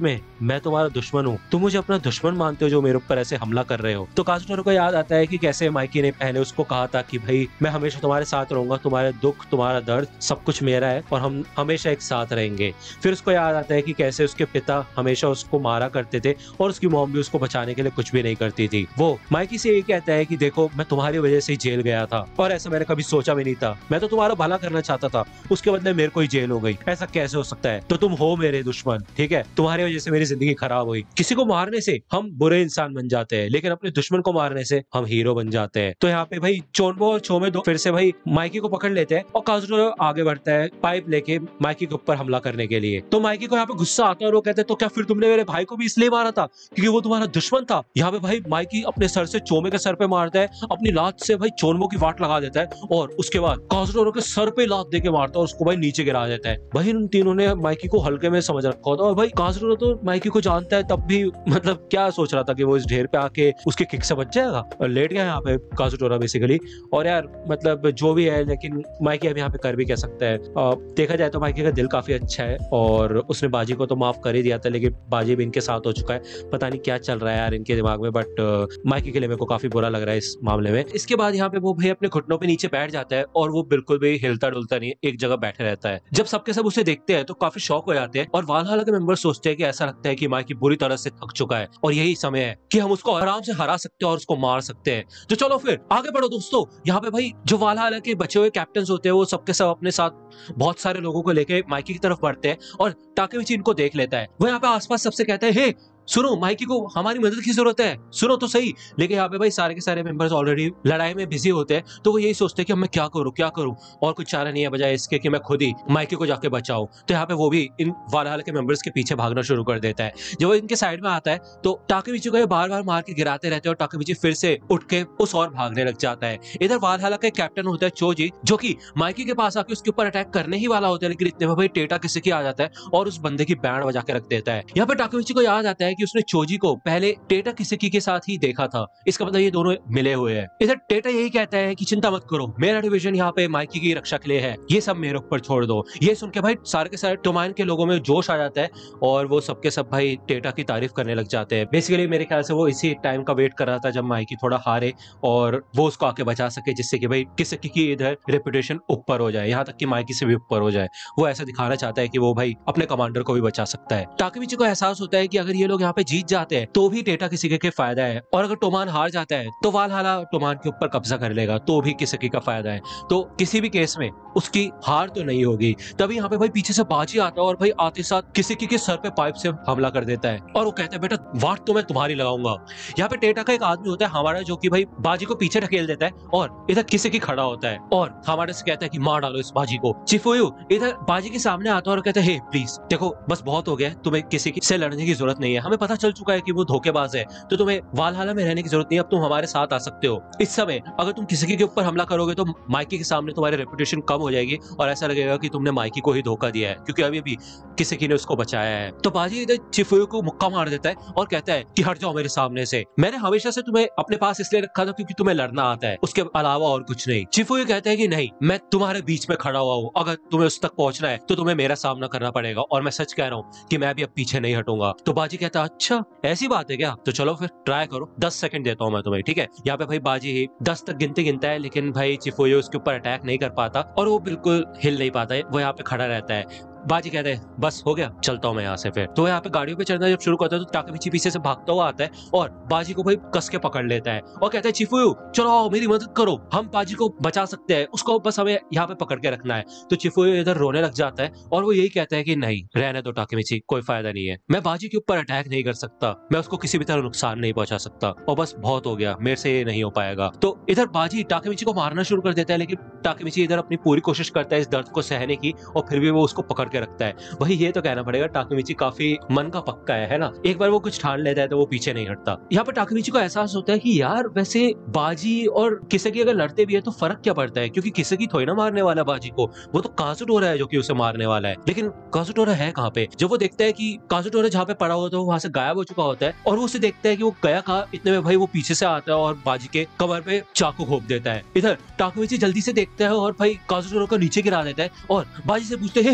मैं तुम्हारा दुश्मन हूँ, तुम मुझे अपना दुश्मन मानते हो जो मेरे ऊपर ऐसे हमला कर रहे हो। तो काजुटोरो को याद आता है कि कैसे माइकी ने पहले उसको कहा था कि भाई मैं हमेशा तुम्हारे साथ रहूंगा, तुम्हारे दुख तुम्हारा दर्द सब कुछ मेरा है और हम हमेशा एक साथ रहेंगे। फिर उसको याद आता है कि कैसे उसके पिता हमेशा उसको मारा करते थे और उसकी मॉम भी उसको बचाने के लिए कुछ भी नहीं करती थी। वो माइकी से यही कहता है कि देखो मैं तुम्हारी वजह से ही जेल गया था और ऐसा मैंने कभी सोचा भी नहीं था, मैं तो तुम्हारा भला करना चाहता था, उसके बदले मेरे को ही जेल हो गई, ऐसा कैसे हो सकता है? तो तुम हो मेरे दुश्मन, ठीक है, तुम्हारी वजह से मेरी जिंदगी खराब हुई। किसी को मारने से हम बुरे इंसान बन जाते हैं लेकिन अपने दुश्मन को मारने से हम हीरो बन जाते हैं। तो यहाँ पे भाई चोनबो और छोमेदो फिर से भाई माइकी को पकड़ लेते हैं और काजुटोरो आगे बढ़ता है पाइप लेके माइकी के ऊपर हमला करने के लिए। तो माइकी को यहाँ पे गुस्सा आता है और वो कहते हैं तो क्या फिर तुमने मेरे भाई को भी इसलिए मारा था क्योंकि वो तुम्हारा दुश्मन था? यहाँ पे भाई माइकी अपने सर से चोमे के सर पे मारता है, अपनी लात से भाई चोनबो की वाट लगा देता है और उसके बाद काजुटोरो के सर पे लात देके मारता है और उसको भाई नीचे गिरा देता है। भाई इन तीनों ने माइकी को हल्के में समझ रखा होता है और भाई काजुटोरो तो माइकी को जानता है तब भी मतलब क्या सोच रहा था कि वो इस ढेर पे आके उसके किक से बच जाएगा और लेट गया यहाँ पे काजुटोरो बेसिकली। और यार मतलब जो भी है लेकिन माइकी अब यहाँ पे कर भी क्या सकता है। देखा जाए तो माइकी का दिल काफी अच्छा है और उसने बाजी को तो माफ कर ही दिया था लेकिन बाजी भी इनके साथ हो चुका है, पता नहीं क्या चल रहा है यार इनके दिमाग में, बट माइकी के लिए मेरे को काफी बुरा लग रहा है इस मामले में। इसके बाद यहाँ पे वो भाई अपने घुटनों पे नीचे बैठ जाता है और वो बिल्कुल भी हिलता डुलता नहीं, एक जगह बैठे रहता है। जब सबके सब उसे देखते हैं तो काफी शॉक हो जाते हैं और वालहल्ला के मेंबर सोचते हैं कि ऐसा लगता है कि माइकी बुरी तरह से थक चुका है और यही समय है कि हम उसको आराम से हरा सकते हैं और उसको मार सकते हैं। तो चलो फिर आगे बढ़ो दोस्तों। यहाँ पे भाई जो वालहल्ला के बचे हुए कैप्टन होते हैं वो सबके सब अपने साथ बहुत सारे लोगों को लेके माइकी की तरफ बढ़ते हैं और टाकेमिची इनको देख लेता है। वो यहाँ पे आसपास सबसे कहता है हे सुनो, माइकी को हमारी मदद की जरूरत है, सुनो तो सही। लेकिन यहाँ पे भाई सारे के सारे मेंबर्स ऑलरेडी लड़ाई में बिजी होते हैं तो वो यही सोचते हैं कि अब मैं क्या करूं और कुछ चारा नहीं है बजाय इसके कि मैं खुद ही माइकी को जाके बचाऊं। तो यहाँ पे वो भी इन वालहल्ला के मेंबर्स के पीछे भागना शुरू कर देता है। जब वो इनके साइड में आता है तो टाकेमिची को बार बार मार के गिराते रहते हैं और टाकेमिची फिर से उठ के उस और भागने लग जाता है। इधर वालहल्ला का कैप्टन होता है चोजी जो की माइकी के पास आके उसके ऊपर अटैक करने ही वाला होता है लेकिन इतने में भाई टेटा किसी की आ जाता है और उस बंदे की बैंड बजा के रख देता है। यहाँ पे टाकेमिची को याद आता है कि उसने चोजी को पहले टेटा किसेकी के साथ ही देखा था, इसका मतलब ये दोनों मिले हुए हैं। इधर टेटा यही कहता है कि चिंता मत करो, मेरा डिवीजन यहाँ पे माइकी की रक्षा के लिए है, ये सब मेरे ऊपर छोड़ दो। ये सुन के भाई सारे के सारे टोमान के लोगों में जोश आ जाता है और वो सबके सब भाई टेटा की तारीफ करने लग जाते हैं। बेसिकली मेरे ख्याल से वो इसी टाइम का वेट कर रहा था जब माइकी थोड़ा हारे और वो उसको आके बचा सके जिससे कि भाई किसेकी की इधर रेपुटेशन ऊपर हो जाए, यहाँ तक कि माइकी से भी ऊपर हो जाए। वो ऐसा दिखाना चाहता है कि वो भाई अपने कमांडर को भी बचा सकता है। टाकेमिची को एहसास होता है कि अगर ये लोग यहाँ पे जीत जाते हैं तो भी टेटा किसेकी के फायदा है और अगर टोमान हार जाता है तो वालहल्ला टोमान के ऊपर कब्जा कर लेगा तो भी किसेकी का फायदा है। तो किसी भी केस में उसकी हार तो नहीं होगी। तभी यहाँ पे भाई पीछे से बाजी आता है और भाई आते साथ किसेकी के सर पे पाइप से हमला कर देता है और वो कहता है बेटा वाट तो मैं तुम्हारी लगाऊंगा। यहाँ पे टेटा का एक आदमी होता है हमारा जो कि भाई बाजी को पीछे ढकेल देता है और इधर किसेकी खड़ा होता है और हमारे से कहता है कि मार डालो इस बाजी को। चिफुयु इधर बाजी के सामने आता है और कहता है हे प्लीज देखो बस बहुत हो गया, तुम्हें किसी से लड़ने की जरूरत नहीं है, हमें पता चल चुका है कि वो धोखेबाज है तो तुम्हें वालहल्ला में रहने की जरूरत नहीं है, अब तुम हमारे साथ आ सकते हो। इस समय अगर तुम किसी के ऊपर हमला करोगे तो माइकी के सामने तुम्हारी रेपुटेशन कम हो जाएगी और ऐसा लगेगा कि तुमने माइकी को ही धोखा दिया है क्योंकि अभी भी किसी ने उसको बचाया है। तो बाजी इधर चिफुयु को मुक्का मार देता है और कहता है कि हट जाओ मेरे सामने से, मैंने हमेशा से तुम्हें अपने पास इसलिए रखा था क्योंकि तुम्हें लड़ना आता है, उसके अलावा और कुछ नहीं। चिफुयु कहता है कि नहीं, मैं तुम्हारे बीच में खड़ा हुआ हूँ, अगर तुम्हें उस तक पहुंचना है तो तुम्हें मेरा सामना करना पड़ेगा और मैं सच कह रहा हूँ कि मैं भी अब पीछे नहीं हटूंगा। तो बाजी कहता है अच्छा ऐसी बात है क्या, तो चलो फिर ट्राई करो, 10 सेकंड देता हूँ मैं तुम्हें, ठीक है। यहाँ पे भाई बाजी 10 तक गिनता है लेकिन भाई चिफुयु उसके ऊपर अटैक नहीं कर पाता और वो बिल्कुल हिल नहीं पाता है, वो यहाँ पे खड़ा रहता है। बाजी कहते हैं बस हो गया, चलता हूँ मैं यहाँ से। फिर तो यहाँ पे गाड़ियों पे चढ़ना जब शुरू करता है तो टाकेमिची पीछे से भागता हुआ आता है और बाजी को भाई कस के पकड़ लेता है और कहता है चिफुयु चलो आओ मेरी मदद करो, हम बाजी को बचा सकते हैं, उसको बस हमें यहाँ पे पकड़ के रखना है। तो चिफुयु इधर रोने लग जाता है और वो यही कहता है कि नहीं रहने दो टाकेमिची, कोई फायदा नहीं है, मैं बाजी के ऊपर अटैक नहीं कर सकता, मैं उसको किसी भी तरह नुकसान नहीं पहुंचा सकता और बस बहुत हो गया, मेरे से ये नहीं हो पाएगा। तो इधर बाजी टाकेमिची को मारना शुरू कर देता है लेकिन टाकेमिची इधर अपनी पूरी कोशिश करता है इस दर्द को सहने की और फिर भी वो उसको पकड़ के रखता है। वही ये तो कहना पड़ेगा टाकेमिची काफी मन का पक्का है ना, एक बार वो कुछ ठान लेता है तो वो पीछे नहीं हटता। यहाँ पे टाकेमिची को एहसास होता है कि यार वैसे बाजी और किसेकी अगर लड़ते भी है तो फर्क क्या पड़ता है क्योंकि किसेकी थोड़ी ना मारने वाला बाजी को, वो तो काजुटोरा है जो कि उसे मारने वाला है। लेकिन काजुटोरा है कहाँ पे? जब वो देखता है कि काजुटोरा जहाँ पे पड़ा हुआ था वो वहां से गायब हो चुका होता है और वो उसे देखता है कि वो गया कहाँ, इतने में भाई वो पीछे से आता है और बाजी के कमर पे चाकू घोंप देता है। इधर टाकेमिची जल्दी से देखता है और भाई काजुटोरा को नीचे गिरा देता है और बाजी से पूछते हैं हे बाजी क्या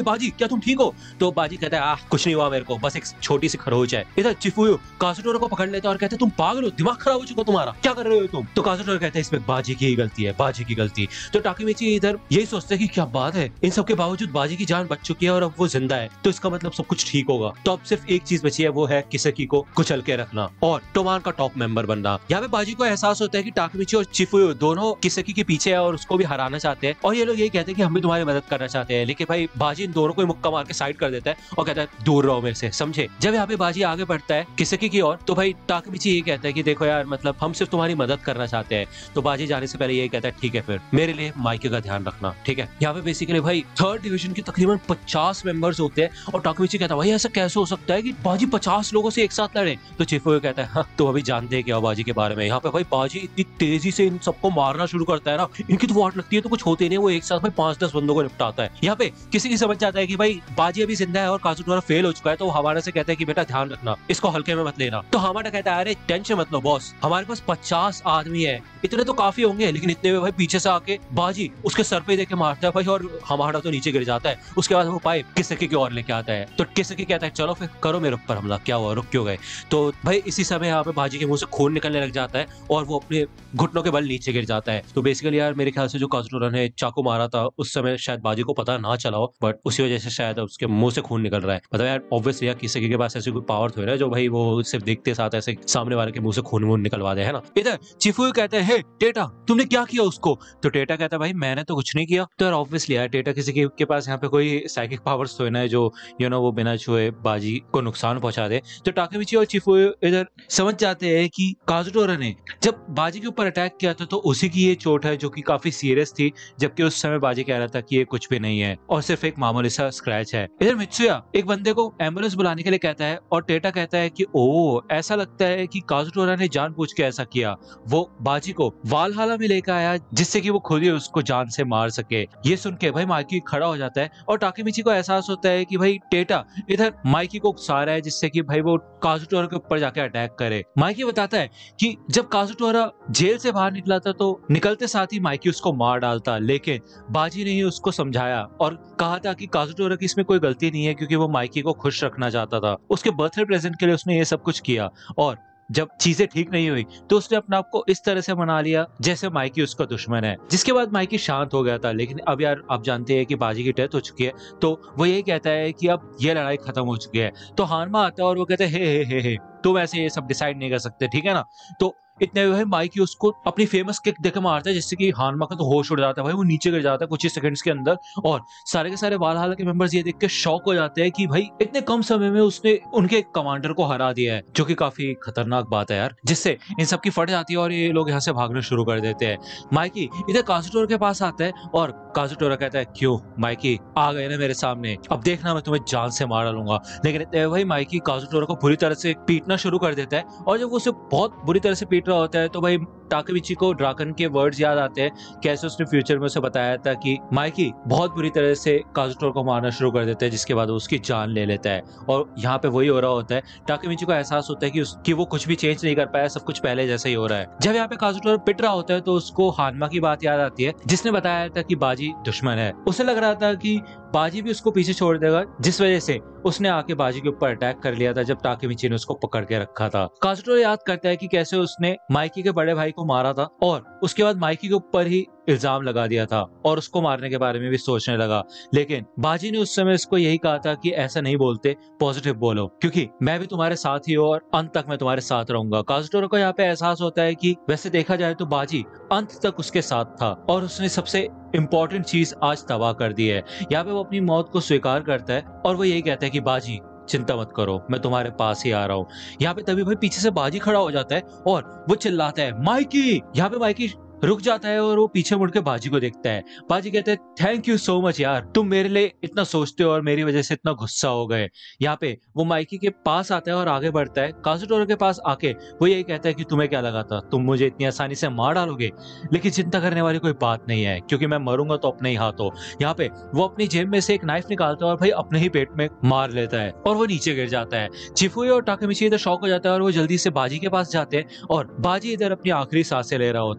तुम ठीक हो? तो बाजी कहता है कुछ नहीं हुआ मेरे को, बस एक छोटी सी खरोच है। इधर चिफुयो काजुटोरो को पकड़ लेता है और कहते हैं तुम पागल हो, दिमाग खराब हो चुका तुम्हारा, क्या कर रहे हो तुम? तो काजुटोरो कहता है इसमें बाजी की ही गलती है, बाजी की गलती। तो टाकेमिची इधर यही सोचते हैं कि क्या बात है, इन सबके बावजूद बाजी की जान बच चुकी है और अब वो जिंदा है, तो इसका मतलब सब कुछ ठीक होगा। तो अब सिर्फ एक चीज बची है, वो है किसेकी को कुचल के रखना और टोमान का टॉप मेंबर बनना। यहाँ पे बाजी को एहसास होता है कि टाकेमिची और चिफुयो दोनों किसेकी के पीछे है और उसको भी हराना चाहते हैं, और ये लोग यही कहते हैं कि हम भी तुम्हारी मदद करना चाहते हैं। लेकिन भाई बाजी इन दोनों को मुक्का मार के साइड कर देता है और कहता है दूर रहो मेरे से, समझे? जब यहाँ पे बाजी आगे बढ़ता है किसेकी की ओर, तो भाई टाकेमिची ये कहता है कि देखो यार, मतलब हम सिर्फ तुम्हारी मदद करना चाहते हैं। तो बाजी जाने से पहले यही कहता है ठीक है फिर मेरे लिए माइकी का ध्यान रखना, ठीक है? यहाँ पे बेसिकली भाई थर्ड डिवीजन के तकरीबन 50 मेंबर्स होते हैं और टाकेमिची कहता है भाई ऐसा कैसे हो सकता है कि बाजी 50 लोगों से एक साथ लड़े? तो चिफुयो कहता है तो अभी जानते हैं क्या बाजी के बारे में। यहाँ पे भाई बाजी इतनी तेजी से इन सबको मारना शुरू करता है ना, इनकी तो वाट लगती है तो कुछ होते नहीं, वो एक साथ भाई 5-10 बंदों को निपटाता है। यहाँ पे किसी की समझ जाता है कि भाई बाजी अभी जिंदा है और काजुटोरा फेल हो चुका है, तो वो हमारा से कहता है कि बेटा ध्यान रखना, इसको हल्के में मत लेना। तो हमारा कहता है अरे टेंशन मत लो बॉस, हमारे पास 50 आदमी है, इतने तो काफी होंगे। लेकिन इतने में भाई पीछे से आके बाजी उसके सर पे देके मारता है भाई, और हमारा तो नीचे गिर जाता है। उसके बाद वो पाइप किसेकी की ओर लेके आता है, तो किसेकी कहता है चलो फिर करो मेरे ऊपर हमला, क्या हुआ, रुक क्यों गए? तो भाई इसी समय यहाँ पे बाजी के मुंह से खून निकलने लग जाता है और वो अपने घुटनों के बल नीचे गिर जाता है। तो बेसिकली यार मेरे ख्याल से जो काजुटोरा ने चाकू मारा था उस समय शायद बाजी को पता ना चला हो, बट उसी वजह से शायद उसके मुंह से खून निकल रहा है। मतलब यार ऑब्वियसली यार किसी के पास ऐसी कोई पावर तो है ना जो भाई वो सिर्फ देखते साथ ऐसे सामने वाले के मुंह से खून वून निकलवा दे, है ना? इधर चिफुयो कहते हैं हे टेटा तुमने क्या किया उसको? तो टेटा कहता है भाई मैंने तो कुछ नहीं किया। तो यार ऑब्वियसली यार टेटा किसी के पास यहाँ पे कोई साइकिक पावर्स तो है ना जो वो बिना छुए बाजी को नुकसान पहुंचा दे। तो टाकेमिची और चिफुयो इधर समझ जाते हैं कि काजुटोरा ने जब बाजी के ऊपर अटैक किया था तो उसी की ये चोट है जो कि काफी सीरियस थी, जबकि उस समय बाजी कह रहा था कि ये कुछ भी नहीं है और सिर्फ एक मामूली सा स्क्रैच है। इधर मित्सुया एक बंदे को एम्बुलेंस बुलाने के लिए कहता है और टेटा कहता है कि ओ ऐसा लगता है कि काजुटोरा ने जानबूझ के ऐसा किया, वो बाजी को वालहाला में लेकर आया जिससे कि वो खुद ही उसको जान से मार सके। ये सुन के भाई माइकी खड़ा हो जाता है और टाकेमिची को एहसास होता है कि भाई टेटा इधर माइकी को उकसा रहा है जिससे कि भाई वो काजुटोरा के ऊपर जाके अटैक करे। माइकी बताता है कि जब काजुटोरा जेल से बाहर निकला था तो निकलते साथ ही माइकी उसको मार डालता, लेकिन बाजी ने ही उसको समझाया और कहा था कि काजुटोरा की इसमें कोई गलती नहीं है क्योंकि वो माइकी को खुश रखना चाहता था। उसके बर्थडे प्रेजेंट के लिए उसने ये सब कुछ किया और जब चीजें ठीक नहीं हुई तो उसने अपने आप को इस तरह से मना लिया जैसे माइकी उसका दुश्मन है। जिसके बाद माइकी शांत हो गया था। लेकिन अब यार आप जानते हैं कि बाजी की डेथ हो चुकी है, तो वो यही कहता है कि अब ये लड़ाई खत्म हो चुकी है। तो हानमा आता है और वो कहते हैं हे तुम ऐसे ये सब डिसाइड नहीं कर सकते, ठीक है ना? तो इतने में माइकी उसको अपनी फेमस किक देकर मारता है जिससे कि हानमा का तो होश उड़ जाता है भाई, वो नीचे गिर जाता है कुछ ही सेकंड्स के अंदर। और सारे के सारे वालहाला के मेंबर्स ये देख के शॉक हो जाते हैं कि भाई इतने कम समय में उसने उनके कमांडर को हरा दिया है, जो कि काफी खतरनाक बात है यार, जिससे इन सब की फट जाती है और ये लोग यहाँ से भागना शुरू कर देते हैं। माइकी इधर काजुटोरा के पास आता है और काजुटोरा कहता है क्यों माइकी आ गए ना मेरे सामने, अब देखना मैं तुम्हें जान से मार डालूंगा। लेकिन भाई माइकी काजुटोरा को बुरी तरह से पीटना शुरू कर देता है और जब उसे बहुत बुरी तरह से पीट रहा होता है तो भाई टाकेमिची को ड्राकन के वर्ड्स याद आते हैं, कैसे उसने फ्यूचर में उसे बताया था कि माइकी बहुत बुरी तरह से काजुटोरा को मारना शुरू कर देता है जिसके बाद वो उसकी जान ले लेता है। और यहाँ पे वही हो रहा होता है, टाकेमिची को एहसास होता है कि वो कुछ भी चेंज नहीं कर पाया, सब कुछ पहले जैसा ही हो रहा है। जब यहाँ पे काजुटोरा पिट रहा होता है तो उसको हानमा की बात याद आती है जिसने बताया था कि बाजी दुश्मन है। उसे लग रहा था कि बाजी भी उसको पीछे छोड़ देगा, जिस वजह से उसने आके बाजी के ऊपर अटैक कर लिया था जब टाकेमिची ने उसको पकड़ के रखा था। काजुटोरा याद करता है कि कैसे उसने माइकी के बड़े भाई को मारा था और उसके बाद माइकी के ऊपर ही इल्जाम लगा दिया था और उसको मारने के बारे में भी सोचने लगा। लेकिन बाजी ने उस समय उसको यही कहा था कि ऐसा नहीं बोलते, पॉजिटिव बोलो, क्योंकि मैं भी तुम्हारे साथ ही हूँ और अंत तक मैं तुम्हारे साथ रहूंगा। काजुटोरा को यहाँ पे एहसास होता है कि वैसे देखा जाए तो बाजी अंत तक उसके साथ था और उसने सबसे इम्पोर्टेंट चीज आज तबाह कर दी है। यहाँ पे वो अपनी मौत को स्वीकार करता है और वो यही कहता है कि बाजी चिंता मत करो, मैं तुम्हारे पास ही आ रहा हूँ। यहाँ पे तभी भाई पीछे से बाजी खड़ा हो जाता है और वो चिल्लाता है माइकी। यहाँ पे माइकी रुक जाता है और वो पीछे मुड़ के बाजी को देखता है। बाजी कहते हैं थैंक यू सो मच यार, तुम मेरे लिए इतना सोचते हो और मेरी वजह से इतना गुस्सा हो गए। यहाँ पे वो माइकी के पास आता है और आगे बढ़ता है। काजुटोरा के पास आके वो यही कहता है कि तुम्हें क्या लगा था तुम मुझे इतनी आसानी से मार डालोगे? लेकिन चिंता करने वाली कोई बात नहीं है क्योंकि मैं मरूंगा तो अपने ही हाथों। यहाँ पे वो अपनी जेब में से एक नाइफ निकालता है और भाई अपने ही पेट में मार लेता है और वो नीचे गिर जाता है। चिफुयो और टाकेमिची इधर शॉक हो जाता है और वो जल्दी से बाजी के पास जाते हैं और बाजी इधर अपनी आखिरी सांसें ले रहा होता है।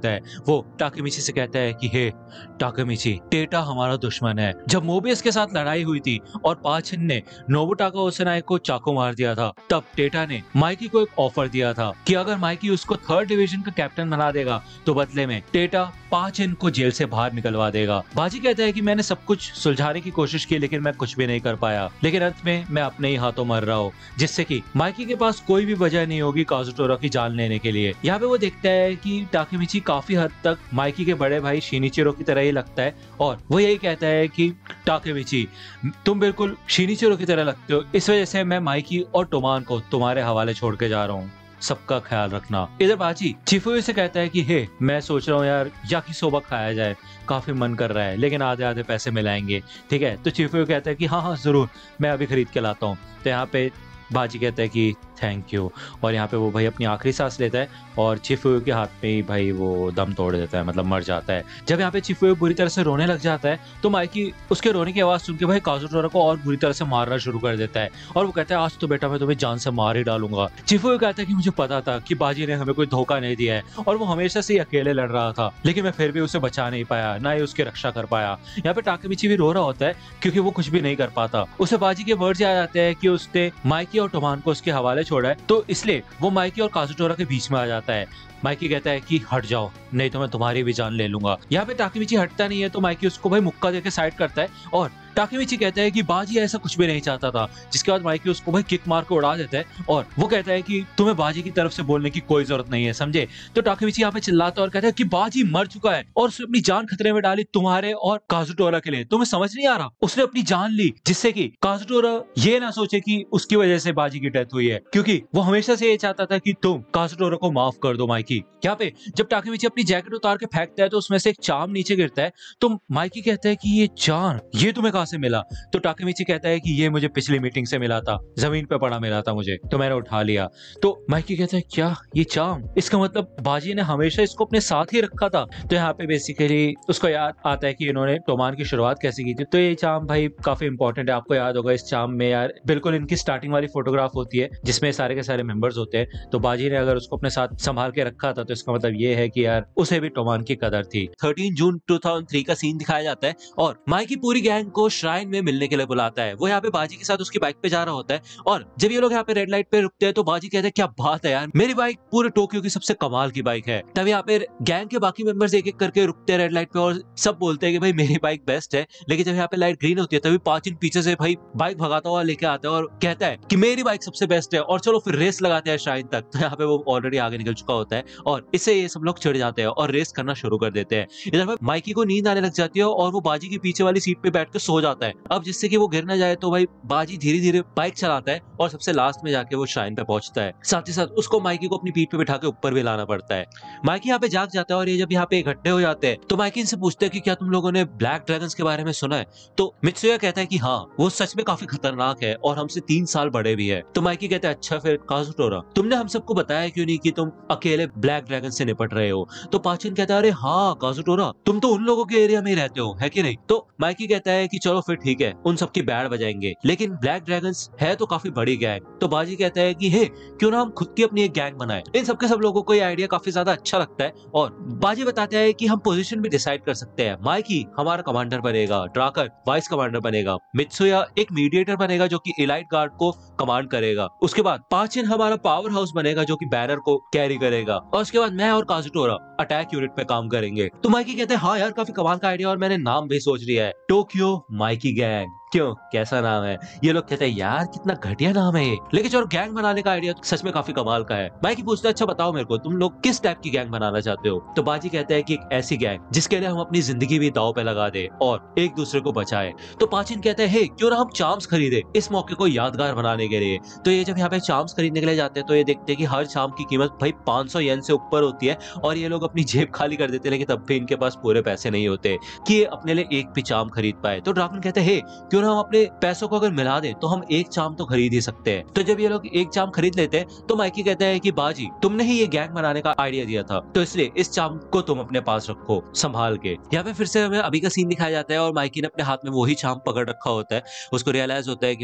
वो टाकेमिची से कहता है कि हे टाकेमिची, टेटा हमारा दुश्मन है। जब मोबियस के साथ लड़ाई हुई थी और पाचिन ने नोबुटाका ओसाई को चाकू मार दिया था, तब टेटा ने माइकी को एक ऑफर दिया था कि अगर माइकी उसको 3rd डिवीजन का कैप्टन बना देगा तो बदले में टेटा पाचिन को जेल से बाहर निकलवा देगा। बाजी कहता है कि मैंने सब कुछ सुलझाने की कोशिश की लेकिन मैं कुछ भी नहीं कर पाया, लेकिन अंत में मैं अपने ही हाथों मर रहा हूँ, जिससे कि माइकी के पास कोई भी वजह नहीं होगी काजुटोरा की जान लेने के लिए। यहाँ पे वो देखता है कि टाकेमिची काफी हद तक माइकी के बड़े भाई शिनिचिरो की तरह ही लगता है और वो यही कहता है कि टाकेमिची, तुम बिल्कुल शिनिचिरो की तरह लगते हो, इस वजह से मैं माइकी और टोमान को तुम्हारे हवाले छोड़ के जा रहा हूँ, सबका ख्याल रखना। इधर बाजी चिफुयो से कहता है कि हे मैं सोच रहा हूँ यार याकिसोबा खाया जाए, काफी मन कर रहा है, लेकिन आधे आधे पैसे मिलाएंगे, ठीक है? तो चिफुयो कहता है कि हाँ जरूर, मैं अभी खरीद के लाता हूँ। तो यहाँ पे बाजी कहता है कि थैंक यू, और यहाँ पे वो भाई अपनी आखिरी सांस लेता है और चिफुयो के हाथ में ही भाई वो दम तोड़ देता है, मतलब मर जाता है। जब यहाँ पे चिफुयो बुरी तरह से रोने लग जाता है तो माइकी उसके रोने की आवाज सुन के भाई काजुटोरा को और बुरी तरह से मारना शुरू कर देता है और वो कहता है आज तो बेटा मैं तुम्हें जान से मार ही डालूंगा। चिफुयो कहता है कि मुझे पता था कि बाजी ने हमें कोई धोखा नहीं दिया है और वो हमेशा से ही अकेले लड़ रहा था, लेकिन मैं फिर भी उसे बचा नहीं पाया, ना ही उसकी रक्षा कर पाया। यहाँ पे टाकेमिची भी रो रहा होता है क्योंकि वो कुछ भी नहीं कर पाता। उसे बाजी के वर्ड्स याद आते हैं कि उसने माइकी और टोमान को उसके हवाले छोड़ा है, तो इसलिए वो माइकी और काजुटोरा के बीच में आ जाता है। माइकी कहता है कि हट जाओ नहीं तो मैं तुम्हारी भी जान ले लूंगा। यहाँ पे टाकेमिची हटता नहीं है तो माइकी उसको भाई मुक्का देके साइड करता है और टाकेमिची कहता है कि बाजी ऐसा कुछ भी नहीं चाहता था, जिसके बाद माइकी उसको भाई किक मार के उड़ा देता है और वो कहता है कि तुम्हें बाजी की तरफ से बोलने की कोई जरूरत नहीं है, समझे? तो टाकेमिची यहाँ पे चिल्लाता है और कहता है कि बाजी मर चुका है और उसने अपनी जान खतरे में डाली तुम्हारे और काजुटोरा के लिए, तुम्हें समझ नहीं आ रहा? उसने अपनी जान ली जिससे कि काजुटोरा ये ना सोचे कि उसकी वजह से बाजी की डेथ हुई है, क्योंकि वो हमेशा से ये चाहता था कि तुम काजुटोरा को माफ कर दो माइकी। यहाँ पे जब टाकेमिची अपनी जैकेट उतार के फेंकता है तो उसमें से एक चाम नीचे गिरता है, तो माइकी कहता है कि ये चाम ये तुम्हें कहां से मिला? तो टाकेमिची कहता है कि ये मुझे पिछली मीटिंग से मिला था, जमीन पे पड़ा मिला था मुझे, तो मैंने उठा लिया। तो माइकी कहता है क्या ये चाम? इसका मतलब बाजी ने हमेशा इसको अपने साथ ही रखा था। तो यहाँ पे बेसिकली उसको याद आता है कि इन्होंने टोमान की शुरुआत कैसे की थी। तो ये चाम भाई काफी इंपॉर्टेंट है, आपको याद होगा इस चाम में यार बिल्कुल इनकी स्टार्टिंग वाली फोटोग्राफ होती है जिसमें सारे के सारे मेंबर्स होते हैं। तो बाजी ने अगर उसको अपने साथ संभाल के रखा था तो इसका मतलब ये है कि यार उसे भी टोमान की कदर थी। 13 जून 2003 का सीन दिखाया जाता है और माइकी पूरी गैंग को श्राइन में मिलने के लिए बुलाता है। वो यहाँ पे बाजी के साथ उसकी बाइक पे जा रहा होता है और जब ये लोग यहाँ पे रेड लाइट पे रुकते हैं तो बाजी कहते हैं क्या बात है यार, मेरी बाइक पूरे टोक्यो की सबसे कमाल की बाइक है। तब यहाँ पे गैंग के बाकी मेंबर्स एक एक करके रुकते हैं रेड लाइट पे और सब बोलते हैं कि भाई मेरी बाइक बेस्ट है। लेकिन जब यहाँ पे लाइट ग्रीन होती है तभी पाचिन पीछे से भाई बाइक भगाता हुआ लेके आता है और कहता है कि मेरी बाइक सबसे बेस्ट है और चलो फिर रेस लगाते हैं श्राइन तक। तो यहाँ पे वो ऑलरेडी आगे निकल चुका होता है और इससे ये सब लोग चिढ़ जाते हैं और रेस करना शुरू कर देते हैं। इधर पर माइकी को नींद आने लग जाती है और वो बाजी के पीछे वाली सीट पे बैठ के सो जाता है। अब जिससे कि वो गिर ना जाए तो भाई बाजी धीरे धीरे बाइक चलाता है और सबसे लास्ट में जाके वो श्राइन पे पहुंचता है। साथ ही साथ उसको माइकी को अपनी पीठ पे बिठा के ऊपर भी लाना पड़ता है। माइकी यहाँ पे जाग जाता है और ये जब यहाँ पे इकट्ठे हो जाते हैं तो माइकी इनसे पूछते हैं कि क्या तुम लोगों ने ब्लैक ड्रैगन्स के बारे में सुना है? तो मित्सुया कहता है कि हाँ वो सच में काफी खतरनाक है और हमसे 3 साल बड़े भी है। तो माइकी कहता है अच्छा फिर काजुटोरा तुमने हम सबको बताया क्यों नहीं कि तुम अकेले ब्लैक ड्रैगन से निपट रहे हो? तो पाचिन कहता है अरे हाँ काजुटोरा तुम तो उन लोगों के एरिया में ही रहते हो, है कि नहीं? तो माइकी कहता है कि चलो फिर ठीक है उन सबकी बैंड बजाएंगे, लेकिन ब्लैक ड्रैगन्स है तो काफी बड़ी गैंग। तो बाजी कहता है कि हे क्यों ना हम खुद की अपनी एक गैंग बनाएं। इन सबके सब लोगों को ये आइडिया काफी ज्यादा अच्छा लगता है और बाजी बताता है कि हम पोजीशन भी डिसाइड कर सकते हैं। माइकी हमारा कमांडर बनेगा, ड्राकर वाइस कमांडर बनेगा, मित्सुया एक मीडिएटर बनेगा जो कि एलाइट गार्ड को कमांड करेगा, उसके बाद पाचिन हमारा पावर हाउस बनेगा जो कि बैनर को कैरी करेगा और उसके बाद मैं और काजुटोरा अटैक यूनिट पे काम करेंगे। तो माइकी कहते हैं हाँ यार काफी कमाल का आइडिया और मैंने नाम भी सोच लिया है, टोक्यो माइकी गैंग। क्यों कैसा नाम है? ये लोग कहते हैं यार कितना घटिया नाम है ये, लेकिन चलो गैंग बनाने का आइडिया सच में काफी कमाल का है। माइकी पूछता है अच्छा बताओ मेरे को तुम लोग किस टाइप की गैंग बनाना चाहते हो? तो बाजी कहता है कि एक ऐसी गैंग जिसके लिए हम अपनी जिंदगी भी दांव पे लगा दे और एक दूसरे को बचाए। तो पाचिन कहते हैं क्यों ना हम चार्म्स खरीदे इस मौके को यादगार बनाने के लिए। तो ये जब यहाँ पे चार्म्स खरीदने के लिए जाते हैं तो ये देखते हैं कि हर चार्म की कीमत भाई 500 येन से ऊपर होती है और ये लोग अपनी जेब खाली कर देते हैं, लेकिन तब भी इनके पास पूरे पैसे नहीं होते कि ये अपने लिए एक भी चार्म खरीद पाए। तो ड्रागन कहते हैं क्यों ना हम अपने पैसों को अगर मिला दे तो हम एक चार्म तो खरीद ही सकते हैं। तो जब ये लोग एक चार्म खरीद लेते हैं तो माइकी कहता है कि बाजी तुमने ही ये गैंग बनाने का आइडिया दिया था तो इसलिए इस चार्म को तुम अपने पास रखो संभाल के। यहाँ पे फिर से हमें अभी का सीन दिखाया जाता है और माइकी ने अपने हाथ में वही चार्म पकड़ रखा होता है। उसको रियलाइज होता है कि भाई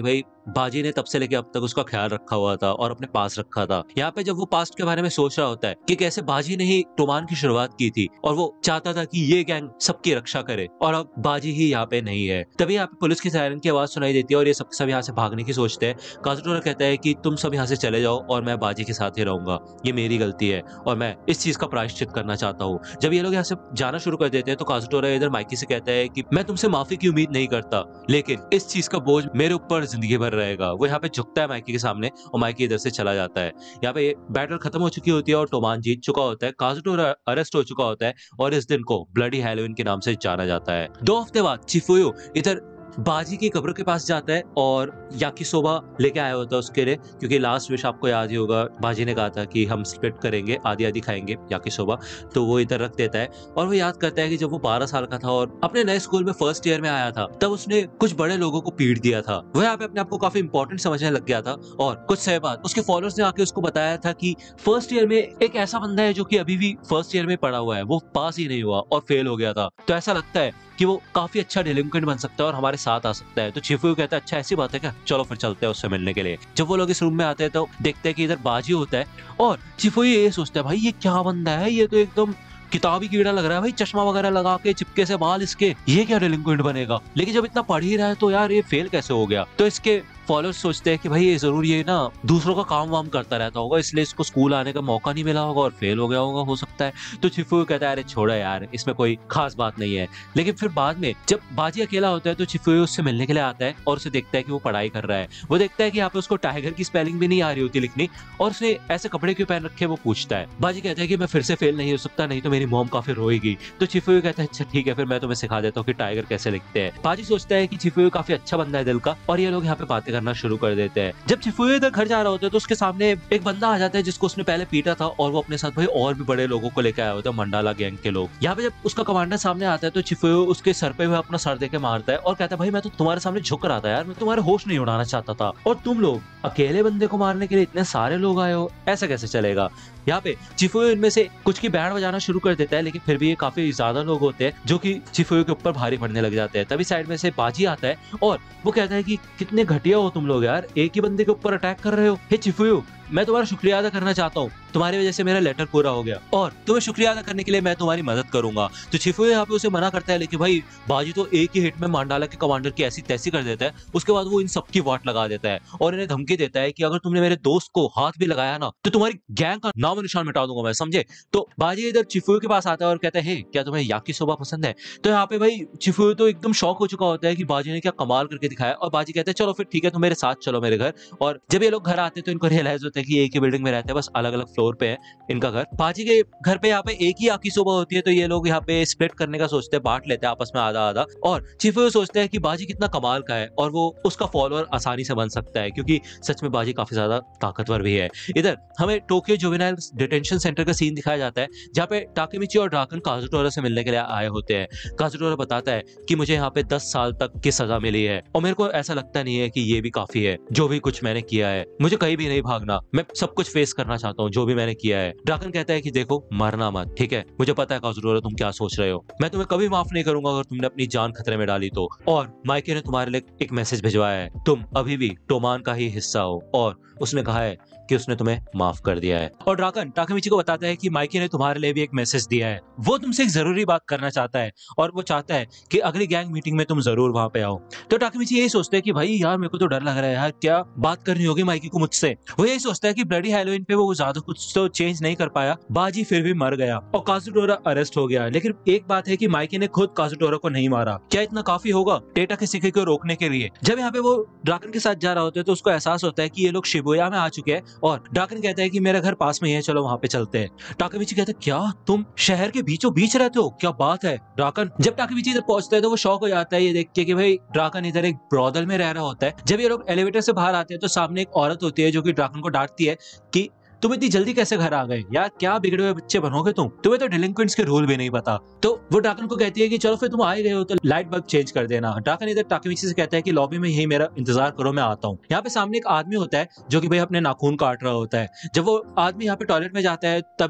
बाजी ने तब से लेके अब तक उसका ख्याल रखा हुआ था और अपने पास रखा था। यहाँ पे जब वो पास्ट के बारे में सोच रहा होता है कि कैसे बाजी ने ही टोमान की शुरुआत की थी और वो चाहता था कि ये गैंग सबकी रक्षा करे और अब बाजी ही यहाँ पे नहीं है, तभी यहाँ पे पुलिस की सायरन की आवाज सुनाई देती है और ये सब यहाँ से भागने की सोचते हैं। काजुटोरा कहता है कि तुम सब यहाँ से चले जाओ और मैं बाजी के साथ ही रहूंगा, ये मेरी गलती है और मैं इस चीज का प्रायश्चित करना चाहता हूँ। जब ये लोग यहाँ से जाना शुरू कर देते हैं तो काजुटोरा इधर माइकी से कहता है कि मैं तुमसे माफी की उम्मीद नहीं करता, लेकिन इस चीज का बोझ मेरे ऊपर जिंदगी भर रहेगा। वो यहाँ पे झुकता है माइकी के सामने और माइकी इधर से चला जाता है। यहाँ पे बैटल खत्म हो चुकी होती है और टोमान जीत चुका होता है, काजुटोरा अरेस्ट हो चुका होता है और इस दिन को ब्लडी हैलोवीन के नाम से जाना जाता है। 2 हफ्ते बाद चिफुयो इधर बाजी की कब्र के पास जाता है और याकिसोबा लेके आया होता है उसके लिए, क्योंकि लास्ट विश आपको याद ही होगा, बाजी ने कहा था कि हम स्प्लिट करेंगे, आधी आधी खाएंगे याकिसोबा, तो वो इधर रख देता है। और वो याद करता है कि जब वो 12 साल का था और अपने नए स्कूल में फर्स्ट ईयर में आया था तब उसने कुछ बड़े लोगों को पीट दिया था। वो यहाँ पे अपने आप को काफी इंपॉर्टेंट समझने लग गया था और कुछ समय बाद उसके फॉलोअर्स ने आके उसको बताया था कि फर्स्ट ईयर में एक ऐसा बंदा है जो कि अभी भी फर्स्ट ईयर में पढ़ा हुआ है, वो पास ही नहीं हुआ और फेल हो गया था, तो ऐसा लगता है कि वो काफी अच्छा डेलिंक्वेंट बन सकता है और हमारे साथ आ सकता है। तो चिफुयो कहता है अच्छा ऐसी बात है क्या, चलो फिर चलते हैं उससे मिलने के लिए। जब वो लोग इस रूम में आते हैं तो देखते हैं कि इधर बाजी होता है और चिफुयो ये सोचता है भाई ये क्या बंदा है, ये तो एकदम किताबी कीड़ा लग रहा है भाई, चश्मा वगैरह लगा के चिपके से बाल इसके, ये क्या डेलिंक्वेंट बनेगा। लेकिन जब इतना पढ़ ही रहा है तो यार ये फेल कैसे हो गया। तो इसके फॉलोअर्स सोचते हैं कि भाई ये जरूर ये ना दूसरों का काम वाम करता रहता होगा, इसलिए इसको स्कूल आने का मौका नहीं मिला होगा और फेल हो गया होगा, हो सकता है। तो चिफुयो कहता है अरे छोड़ो यार, इसमें कोई खास बात नहीं है। लेकिन फिर बाद में जब बाजी अकेला होता है तो चिफुयो उससे मिलने के लिए आता है और उसे देखता है कि वो पढ़ाई कर रहा है। वो देखता है कि यहाँ पे उसको टाइगर की स्पेलिंग भी नहीं आ रही होती लिखनी और उसने ऐसे कपड़े क्यों पहन रखे, वो पूछता है। बाजी कहता है कि मैं फिर से फेल नहीं हो सकता, नहीं तो मेरी मॉम काफी रोएगी। तो चिफुयो कहता है अच्छा ठीक है, फिर मैं तुम्हें सिखा देता हूँ कि टाइगर कैसे लिखते हैं। बाजी सोचता है कि चिफुयो काफी अच्छा बंदा है दिल का और ये लोग यहाँ पे बातें करना शुरू कर देते हैं। जब चिफुयो इधर घर जा रहा होता है तो उसके सामने एक बंदा आ जाता है जिसको उसने पहले पीटा था और वो अपने साथ भाई और भी बड़े लोगों को लेकर आया होता है, मंडाला गैंग के लोग। यहाँ पे जब उसका कमांडर सामने आता है तो चिफुयो उसके सर पे हुए अपना सर देके मारता है और कहता है भाई मैं तो तुम्हारे सामने झुक रहा था यार, मैं तुम्हारे होश नहीं उड़ाना चाहता था और तुम लोग अकेले बंदे को मारने के लिए इतने सारे लोग आए हो, ऐसा कैसे चलेगा। यहाँ पे चिफुयो इनमें से कुछ की बैंड बजाना शुरू कर देता है, लेकिन फिर भी ये काफी ज्यादा लोग होते हैं जो कि चिफुयो के ऊपर भारी पड़ने लग जाते हैं। तभी साइड में से बाजी आता है और वो कहता है कि कितने घटिया हो तुम लोग यार, एक ही बंदे के ऊपर अटैक कर रहे हो। हे चिफुयो, मैं तुम्हारा शुक्रिया अदा करना चाहता हूँ, तुम्हारी वजह से मेरा लेटर पूरा हो गया और तुम्हें शुक्रिया अदा करने के लिए मैं तुम्हारी मदद करूंगा। तो चिफुयो यहाँ पे उसे मना करता है, लेकिन भाई बाजी तो एक ही हिट में मंडाला के कमांडर की ऐसी तैसी कर देता है। उसके बाद वो इन सबकी वाट लगा देता है और इन्हें धमकी देता है कि अगर तुमने मेरे दोस्त को हाथ भी लगाया ना तो तुम्हारी गैंग का नाम निशान मिटा दूंगा मैं, समझे। तो बाजी इधर चिफुयो के पास आता है और कहता है क्या तुम्हें याकिसोबा पसंद है। तो यहाँ पे भाई चिफुयो तो एकदम शॉक हो चुका होता है कि बाजी ने क्या कमाल करके दिखाया और बाजी कहता है चलो फिर ठीक है, तुम मेरे साथ चलो मेरे घर। और जब ये लोग घर आते हैं तो इनको रियलाइज होता है कि एक ही बिल्डिंग में रहते हैं, बस अलग अलग फ्लोर पे है इनका घर। बाजी के घर पे यहाँ पे एक ही याकिसोबा होती है तो ये लोग यहाँ पे स्प्लिट करने का सोचते हैं, बांट लेते हैं आपस में आधा आधा। और चिफुयो सोचता है कि बाजी कितना कमाल का है और वो उसका फॉलोअर आसानी से बन सकता है, क्योंकि सच में बाजी काफी ज्यादा ताकतवर भी है। इधर हमें टोक्यो जुवेनाइल डिटेंशन सेंटर का सीन दिखाया जाता है जहाँ पे टाकेमिची और ड्राकन काजुटोरा से मिलने के लिए आए होते हैं। काजुटोरा बताता है कि मुझे यहाँ पे 10 साल तक की सजा मिली है और मेरे को ऐसा लगता नहीं है कि ये भी काफी है, जो भी कुछ मैंने किया है मुझे कहीं भी नहीं भागना, मैं सब कुछ फेस करना चाहता हूँ जो भी मैंने किया है। ड्राकन कहता है कि देखो मरना मत, ठीक है, मुझे पता है काजुटोरा तुम क्या सोच रहे हो, मैं तुम्हें कभी माफ नहीं करूंगा अगर तुमने अपनी जान खतरे में डाली तो। और माइके ने तुम्हारे लिए एक मैसेज भिजवाया है, तुम अभी भी टोमान का ही हिस्सा हो और उसने कहा है कि उसने तुम्हें माफ कर दिया है। और ड्राकन टाकेमिची को बताता है कि माइकी ने तुम्हारे लिए भी एक मैसेज दिया है, वो तुमसे एक जरूरी बात करना चाहता है और वो चाहता है कि अगली गैंग मीटिंग में तुम जरूर वहां पे आओ। तो टाकेमिची यही सोचता है कि भाई यार मेरे को तो डर लग रहा है यार, क्या बात करनी होगी माइकी को मुझसे। वो यही सोचता है कि ब्लडी हैलोवीन पे वो ज्यादा कुछ तो चेंज नहीं कर पाया, बाजी फिर भी मर गया और काजुटोरा अरेस्ट हो गया। लेकिन एक बात है कि माइकी ने खुद काजुटोरा को नहीं मारा, क्या इतना काफी होगा टेटा के सिक्के को रोकने के लिए। जब यहाँ पे वो ड्राकन के साथ जा रहा होता है तो उसको एहसास होता है कि ये लोग शिबुया में आ चुके हैं और ड्राकन कहता है कि मेरा घर पास में ही है, चलो वहां पे चलते हैं। टाकेमिची कहता है क्या तुम शहर के बीचों बीच रहते हो, क्या बात है ड्राकन। जब टाकेमिची इधर पहुंचता है तो वो शॉक हो जाता है ये देख के कि भाई ड्राकन इधर एक ब्रॉदल में रह रहा होता है। जब ये लोग एलिवेटर से बाहर आते हैं तो सामने एक औरत होती है जो कि ड्राकन को डांटती है कि तुम इतनी जल्दी कैसे घर आ गए यार, क्या बिगड़े हुए बच्चे बनोगे तुम्हें तो डिलिंक्वेंट्स के रूल भी नहीं पता। तो वो ड्राकन को कहती है कि चलो फिर तुम आए गए हो तो लाइट बल्ब चेंज कर देना। ड्राकन इधर टाकेमिची से कहता है कि लॉबी में यही मेरा इंतजार करो, मैं आता हूँ। यहाँ पे सामने एक आदमी होता है जो कि भाई अपने नाखून काट रहा होता है। जब वो आदमी यहाँ पे टॉयलेट में जाता है तभी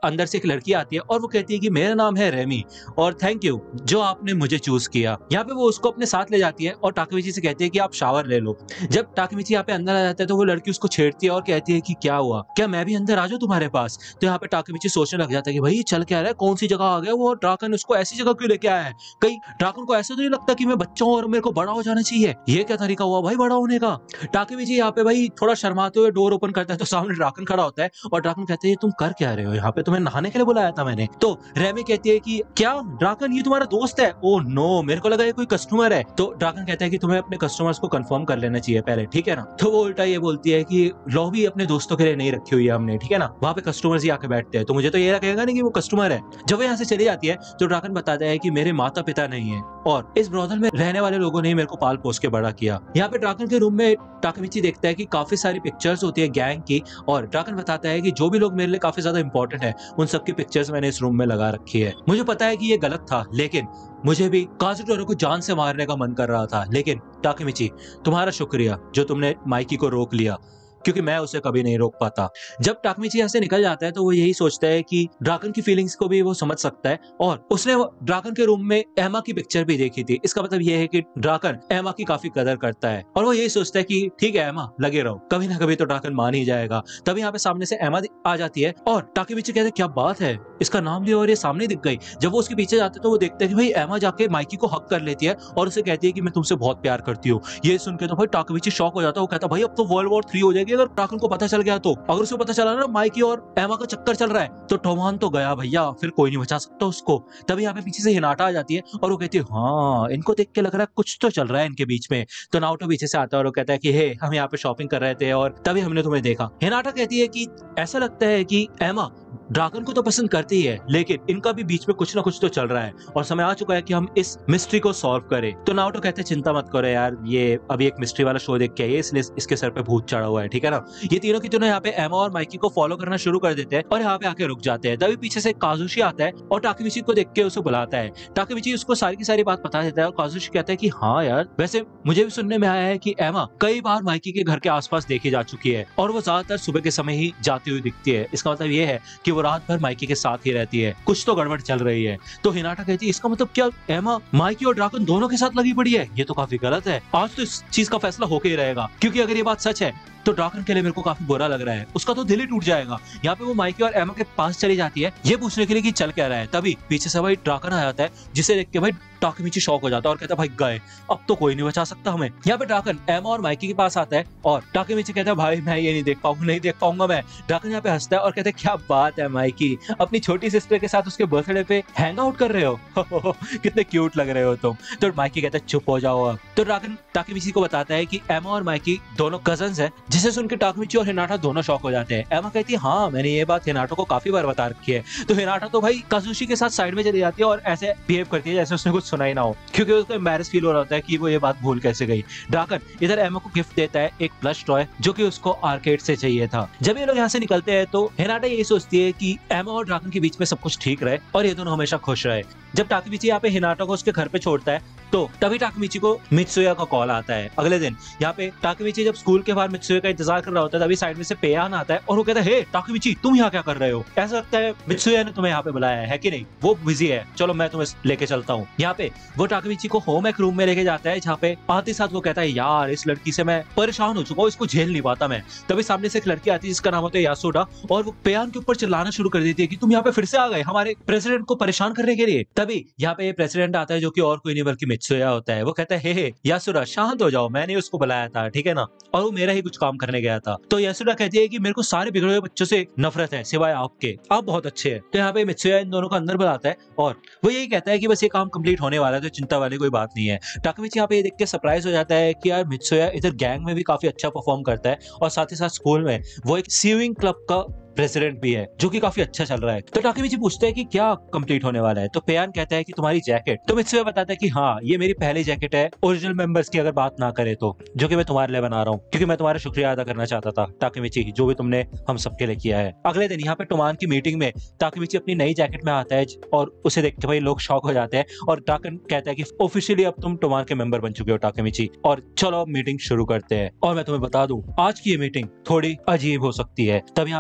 अंदर से एक लड़की आती है और वो कहती है कि मेरा नाम है रेमी और थैंक यू जो आपने मुझे चूज किया। यहाँ पे वो उसको अपने साथ ले जाती है और टाकेमिची से कहती है कि आप शावर ले लो। जब टाकेमिची यहाँ पे अंदर आ जाता है तो वो लड़की उसको छेड़ती है और कहती है कि क्या हुआ, क्या मैं भी अंदर आ जाऊं तुम्हारे पास। तो यहाँ पे टाकेमिची सोचने लग जाता है कि भाई चल क्या रहा है, कौन सी जगह आ गया वो, ड्राकन उसको ऐसी जगह क्यों लेके आया है, कहीं ड्राकन को ऐसा तो नहीं लगता कि मैं बच्चा हूं और मेरे को बड़ा हो जाना चाहिए, ये क्या तरीका हुआ भाई बड़ा होने का। टाकेमिची यहाँ पे भाई थोड़ा शर्माते हुए डोर ओपन करता है तो सामने ड्राकन खड़ा होता है और ड्राकन कहते हैं तुम कर क्या रहे हो यहाँ पे, तुम्हें नहाने के लिए बुलाया था मैंने। तो रेमी कहती है कि क्या ड्राकन ये तुम्हारा दोस्त है, ओ नो मेरे को लगा ये कोई कस्टमर है। तो ड्राकन कहता है कि तुम्हें अपने कस्टमर्स को कंफर्म कर लेना चाहिए पहले, ठीक है ना। तो वो उल्टा ये बोलती है कि लॉबी अपने दोस्तों के लिए नहीं रखी हुई है हमने, ठीक है ना, वहां पे कस्टमर्स ही आके बैठते हैं, तो मुझे तो ये लगेगा नहीं कि वो कस्टमर है। जब वो यहाँ से चली जाती है तो ड्राकन बताता है कि मेरे माता पिता नहीं है और इस ब्रॉदर में रहने वाले लोगों ने मेरे को पाल पोस के बड़ा किया। यहाँ पे ड्राकन के रूम में टाकेमिची देखता है कि काफी सारी पिक्चर्स होती है गैंग की और ड्राकन बताता है कि जो भी लोग मेरे लिए काफी ज्यादा इंपॉर्टेंट है उन सबकी पिक्चर्स मैंने इस रूम में लगा रखी है। मुझे पता है कि ये गलत था लेकिन मुझे भी काजुटोरो को जान से मारने का मन कर रहा था, लेकिन टाकेमिची तुम्हारा शुक्रिया जो तुमने माइकी को रोक लिया क्योंकि मैं उसे कभी नहीं रोक पाता। जब टाकेमिची यहाँ से निकल जाता है तो वो यही सोचता है कि ड्राकन की फीलिंग्स को भी वो समझ सकता है और उसने ड्राकन के रूम में एमा की पिक्चर भी देखी थी। इसका मतलब ये है कि ड्राकन एमा की काफी कदर करता है और वो यही सोचता है कि ठीक है एमा लगे रहो, कभी ना कभी तो ड्राकन मान ही जाएगा। तभी यहाँ पे सामने से एमा आ जाती है और टाकेमिची कहते हैं क्या बात है, इसका नाम लिया और ये सामने दिख गई। जब वो उसके पीछे जाते तो वो देखते हैं कि भाई एमा जाके माइकी को हक कर लेती है और उसे कहती है कि मैं तुमसे बहुत प्यार करती हूँ। ये सुन के तो भाई टाकेमिची शॉक हो जाता है, वो कहता है भाई अब तो वर्ल्ड वॉर 3 हो जाएगी अगर ड्राकन को पता चल गया तो। अगर उसे पता चला ना माइकी और एमा का चक्कर चल रहा है तो टोमान तो गया भैया, फिर कोई नहीं बचा सकता उसको। तभी यहाँ पे पीछे से हिनाटा आ जाती है और वो कहती है हाँ इनको देख के लग रहा है कुछ तो चल रहा है इनके बीच में। तो नाओटो पीछे से आता है और वो कहता है कि हे हम यहाँ पे शॉपिंग कर रहे थे और तभी हमने तुम्हें देखा। हिनाटा कहती है कि ऐसा लगता है कि एमा ड्रागन को तो पसंद करती है लेकिन इनका भी बीच में कुछ ना कुछ तो चल रहा है और समय आ चुका है कि हम इस मिस्ट्री को सॉल्व करें। तो नाओटो कहते हैं चिंता मत करो यार, ये अभी एक मिस्ट्री वाला शो देख के आई है इसलिए इसके सर पे भूत चढ़ा हुआ है, ठीक है ना। ये तीनों की तीनों यहाँ पे एमा और माइकी को फॉलो करना शुरू कर देते हैं और यहाँ पे आके रुक जाते हैं। तभी पीछे से काजुशी आता है और टाकेमिची को देख के उसे बुलाता है। टाकेमिची उसको सारी की सारी बात बता देता है और काजुशी कहता है कि हाँ यार वैसे मुझे भी सुनने में आया है कि एमा कई बार माइकी के घर के आसपास देखी जा चुकी है और वो ज्यादातर सुबह के समय ही जाती हुई दिखती है। इसका मतलब ये है कि वो रात भर माइकी के साथ ही रहती है, कुछ तो गड़बड़ चल रही है। तो हिनाटा कहती है इसका मतलब क्या एमा माइकी और ड्राकन दोनों के साथ लगी पड़ी है, ये तो काफी गलत है। आज तो इस चीज का फैसला होके ही रहेगा क्योंकि अगर ये बात सच है तो ड्राकन के लिए मेरे को काफी बुरा लग रहा है, उसका तो दिल ही टूट जाएगा। यहाँ पे वो माइकी और एमा के पास चली जाती है ये पूछने के लिए कि चल क्या रहा है। तभी पीछे से भाई ड्राकन आ जाता है जिसे देख के भाई टाकेमिची शॉक हो जाता है और कहता है भाई गए, अब तो कोई नहीं बचा सकता हमें। यहाँ पे ड्राकन एमा और माइकी के पास आता है और टाकेमिची कहता है भाई मैं ये नहीं देख पाऊंगा मैं। ड्राकन यहाँ पे हंसता है और कहता है क्या बात है माइकी, अपनी छोटी सिस्टर के साथ उसके बर्थडे पे हैंग आउट कर रहे हो कितने क्यूट लग रहे हो तुम। तो माइकी कहता है चुप हो जाओ अब। तो ड्राकन टाकेमिची को बताता है कि एमा और माइकी दोनों कजन्स हैं, जिसे सुन के टाकेमिची और हिनाटा दोनों शॉक हो जाते हैं। एमा कहती है हाँ मैंने ये बात हिनाटा को काफी बार बता रखी है। तो हिनाटा तो भाई काजुशी के साथ साइड में चली जाती है और ऐसे बिहेव करती है जैसे उसने कुछ सुना ही ना हो क्योंकि उसको एम्बैरेस फील हो रहा होता है कि वो ये बात भूल कैसे गई। ड्राकन इधर एमा को गिफ्ट देता है एक प्लश टॉय जो कि उसको आर्केड से चाहिए था। जब ये लोग यहाँ से निकलते हैं तो हिनाटा यही सोचती है कि एमा और ड्राकन के बीच में सब कुछ ठीक रहे और ये दोनों हमेशा खुश रहे। जब टाकेमिची यहाँ पे हिनाटा को उसके घर पे छोड़ता है तो तभी टाकेमिची को मित्सुया का कॉल आता है। अगले दिन यहाँ पे टाकेमिची जब स्कूल के बाहर मित्सुया का इंतजार कर रहा होता है तभी साइड में से पेयान आता है और वो कहता है हे टाकेमिची तुम यहाँ क्या कर रहे हो, ऐसा लगता है मित्सुया ने तुम्हें यहाँ पे बुलाया है कि नहीं, वो बिजी है चलो मैं तुम्हें लेके चलता हूँ। यहाँ पे वो टाकेमिची को होम एक रूम में लेके जाता है जहाँ पे आते साथ वो कहता है यार इस लड़की से मैं परेशान हो चुका हूँ, इसको झेल नहीं पाता मैं। तभी सामने से एक लड़की आती है जिसका नाम होता है यासुडा और वो पेयान के ऊपर चिल्लाना शुरू कर देती है कि तुम यहाँ पे फिर से आ गए हमारे प्रेसिडेंट को परेशान करने के लिए। तभी यहाँ पे प्रेसिडेंट आता है जो कि और कोई नहीं बल्कि मित्सुया होता है। वो कहता है हे यासुडा शांत हो जाओ, मैंने उसको बुलाया था ठीक है ना, और वो मेरा ही कुछ काम करने गया था। तो यासुडा कहती है कि मेरे को सारे बिगड़े हुए बच्चों से नफरत है सिवाय आपके, आप बहुत अच्छे हैं। तो यहाँ पे मित्सुया इन दोनों को अंदर बुलाता है और वो यही कहता है कि बस ये काम कंप्लीट होने वाला है तो चिंता वाली कोई बात नहीं है। टाकेमिची यहाँ पे देख के सरप्राइज हो जाता है कि यार मित्सुया इधर गैंग में भी काफी अच्छा परफॉर्म करता है और साथ ही साथ स्कूल में वो एक स्विमिंग क्लब का प्रेसिडेंट भी है जो कि काफी अच्छा चल रहा है। तो टाकेमिची पूछता है कि क्या कंप्लीट होने वाला है। तो पेयान कहता है कि तुम्हारी जैकेट। तो मित्सुया बताता है कि हाँ ये मेरी पहली जैकेट है ओरिजिनल मेंबर्स की अगर बात ना करे तो, जो कि मैं तुम्हारे लिए बना रहा हूँ क्योंकि मैं तुम्हारा शुक्रिया अदा करना चाहता था टाकेमिची जो भी तुमने हम सबके लिए किया है। अगले दिन यहाँ पे टोमान की मीटिंग में टाकेमिची अपनी नई जैकेट में आता है और उसे देख के भाई लोग शॉक हो जाते हैं और टाकन कहता है कि ऑफिशियली अब तुम टोमान के मेंबर बन चुके हो टाकेमिची, और चलो अब मीटिंग शुरू करते हैं। और मैं तुम्हें बता दूं आज की ये मीटिंग थोड़ी अजीब हो सकती है। तब यहाँ पे भाई हमें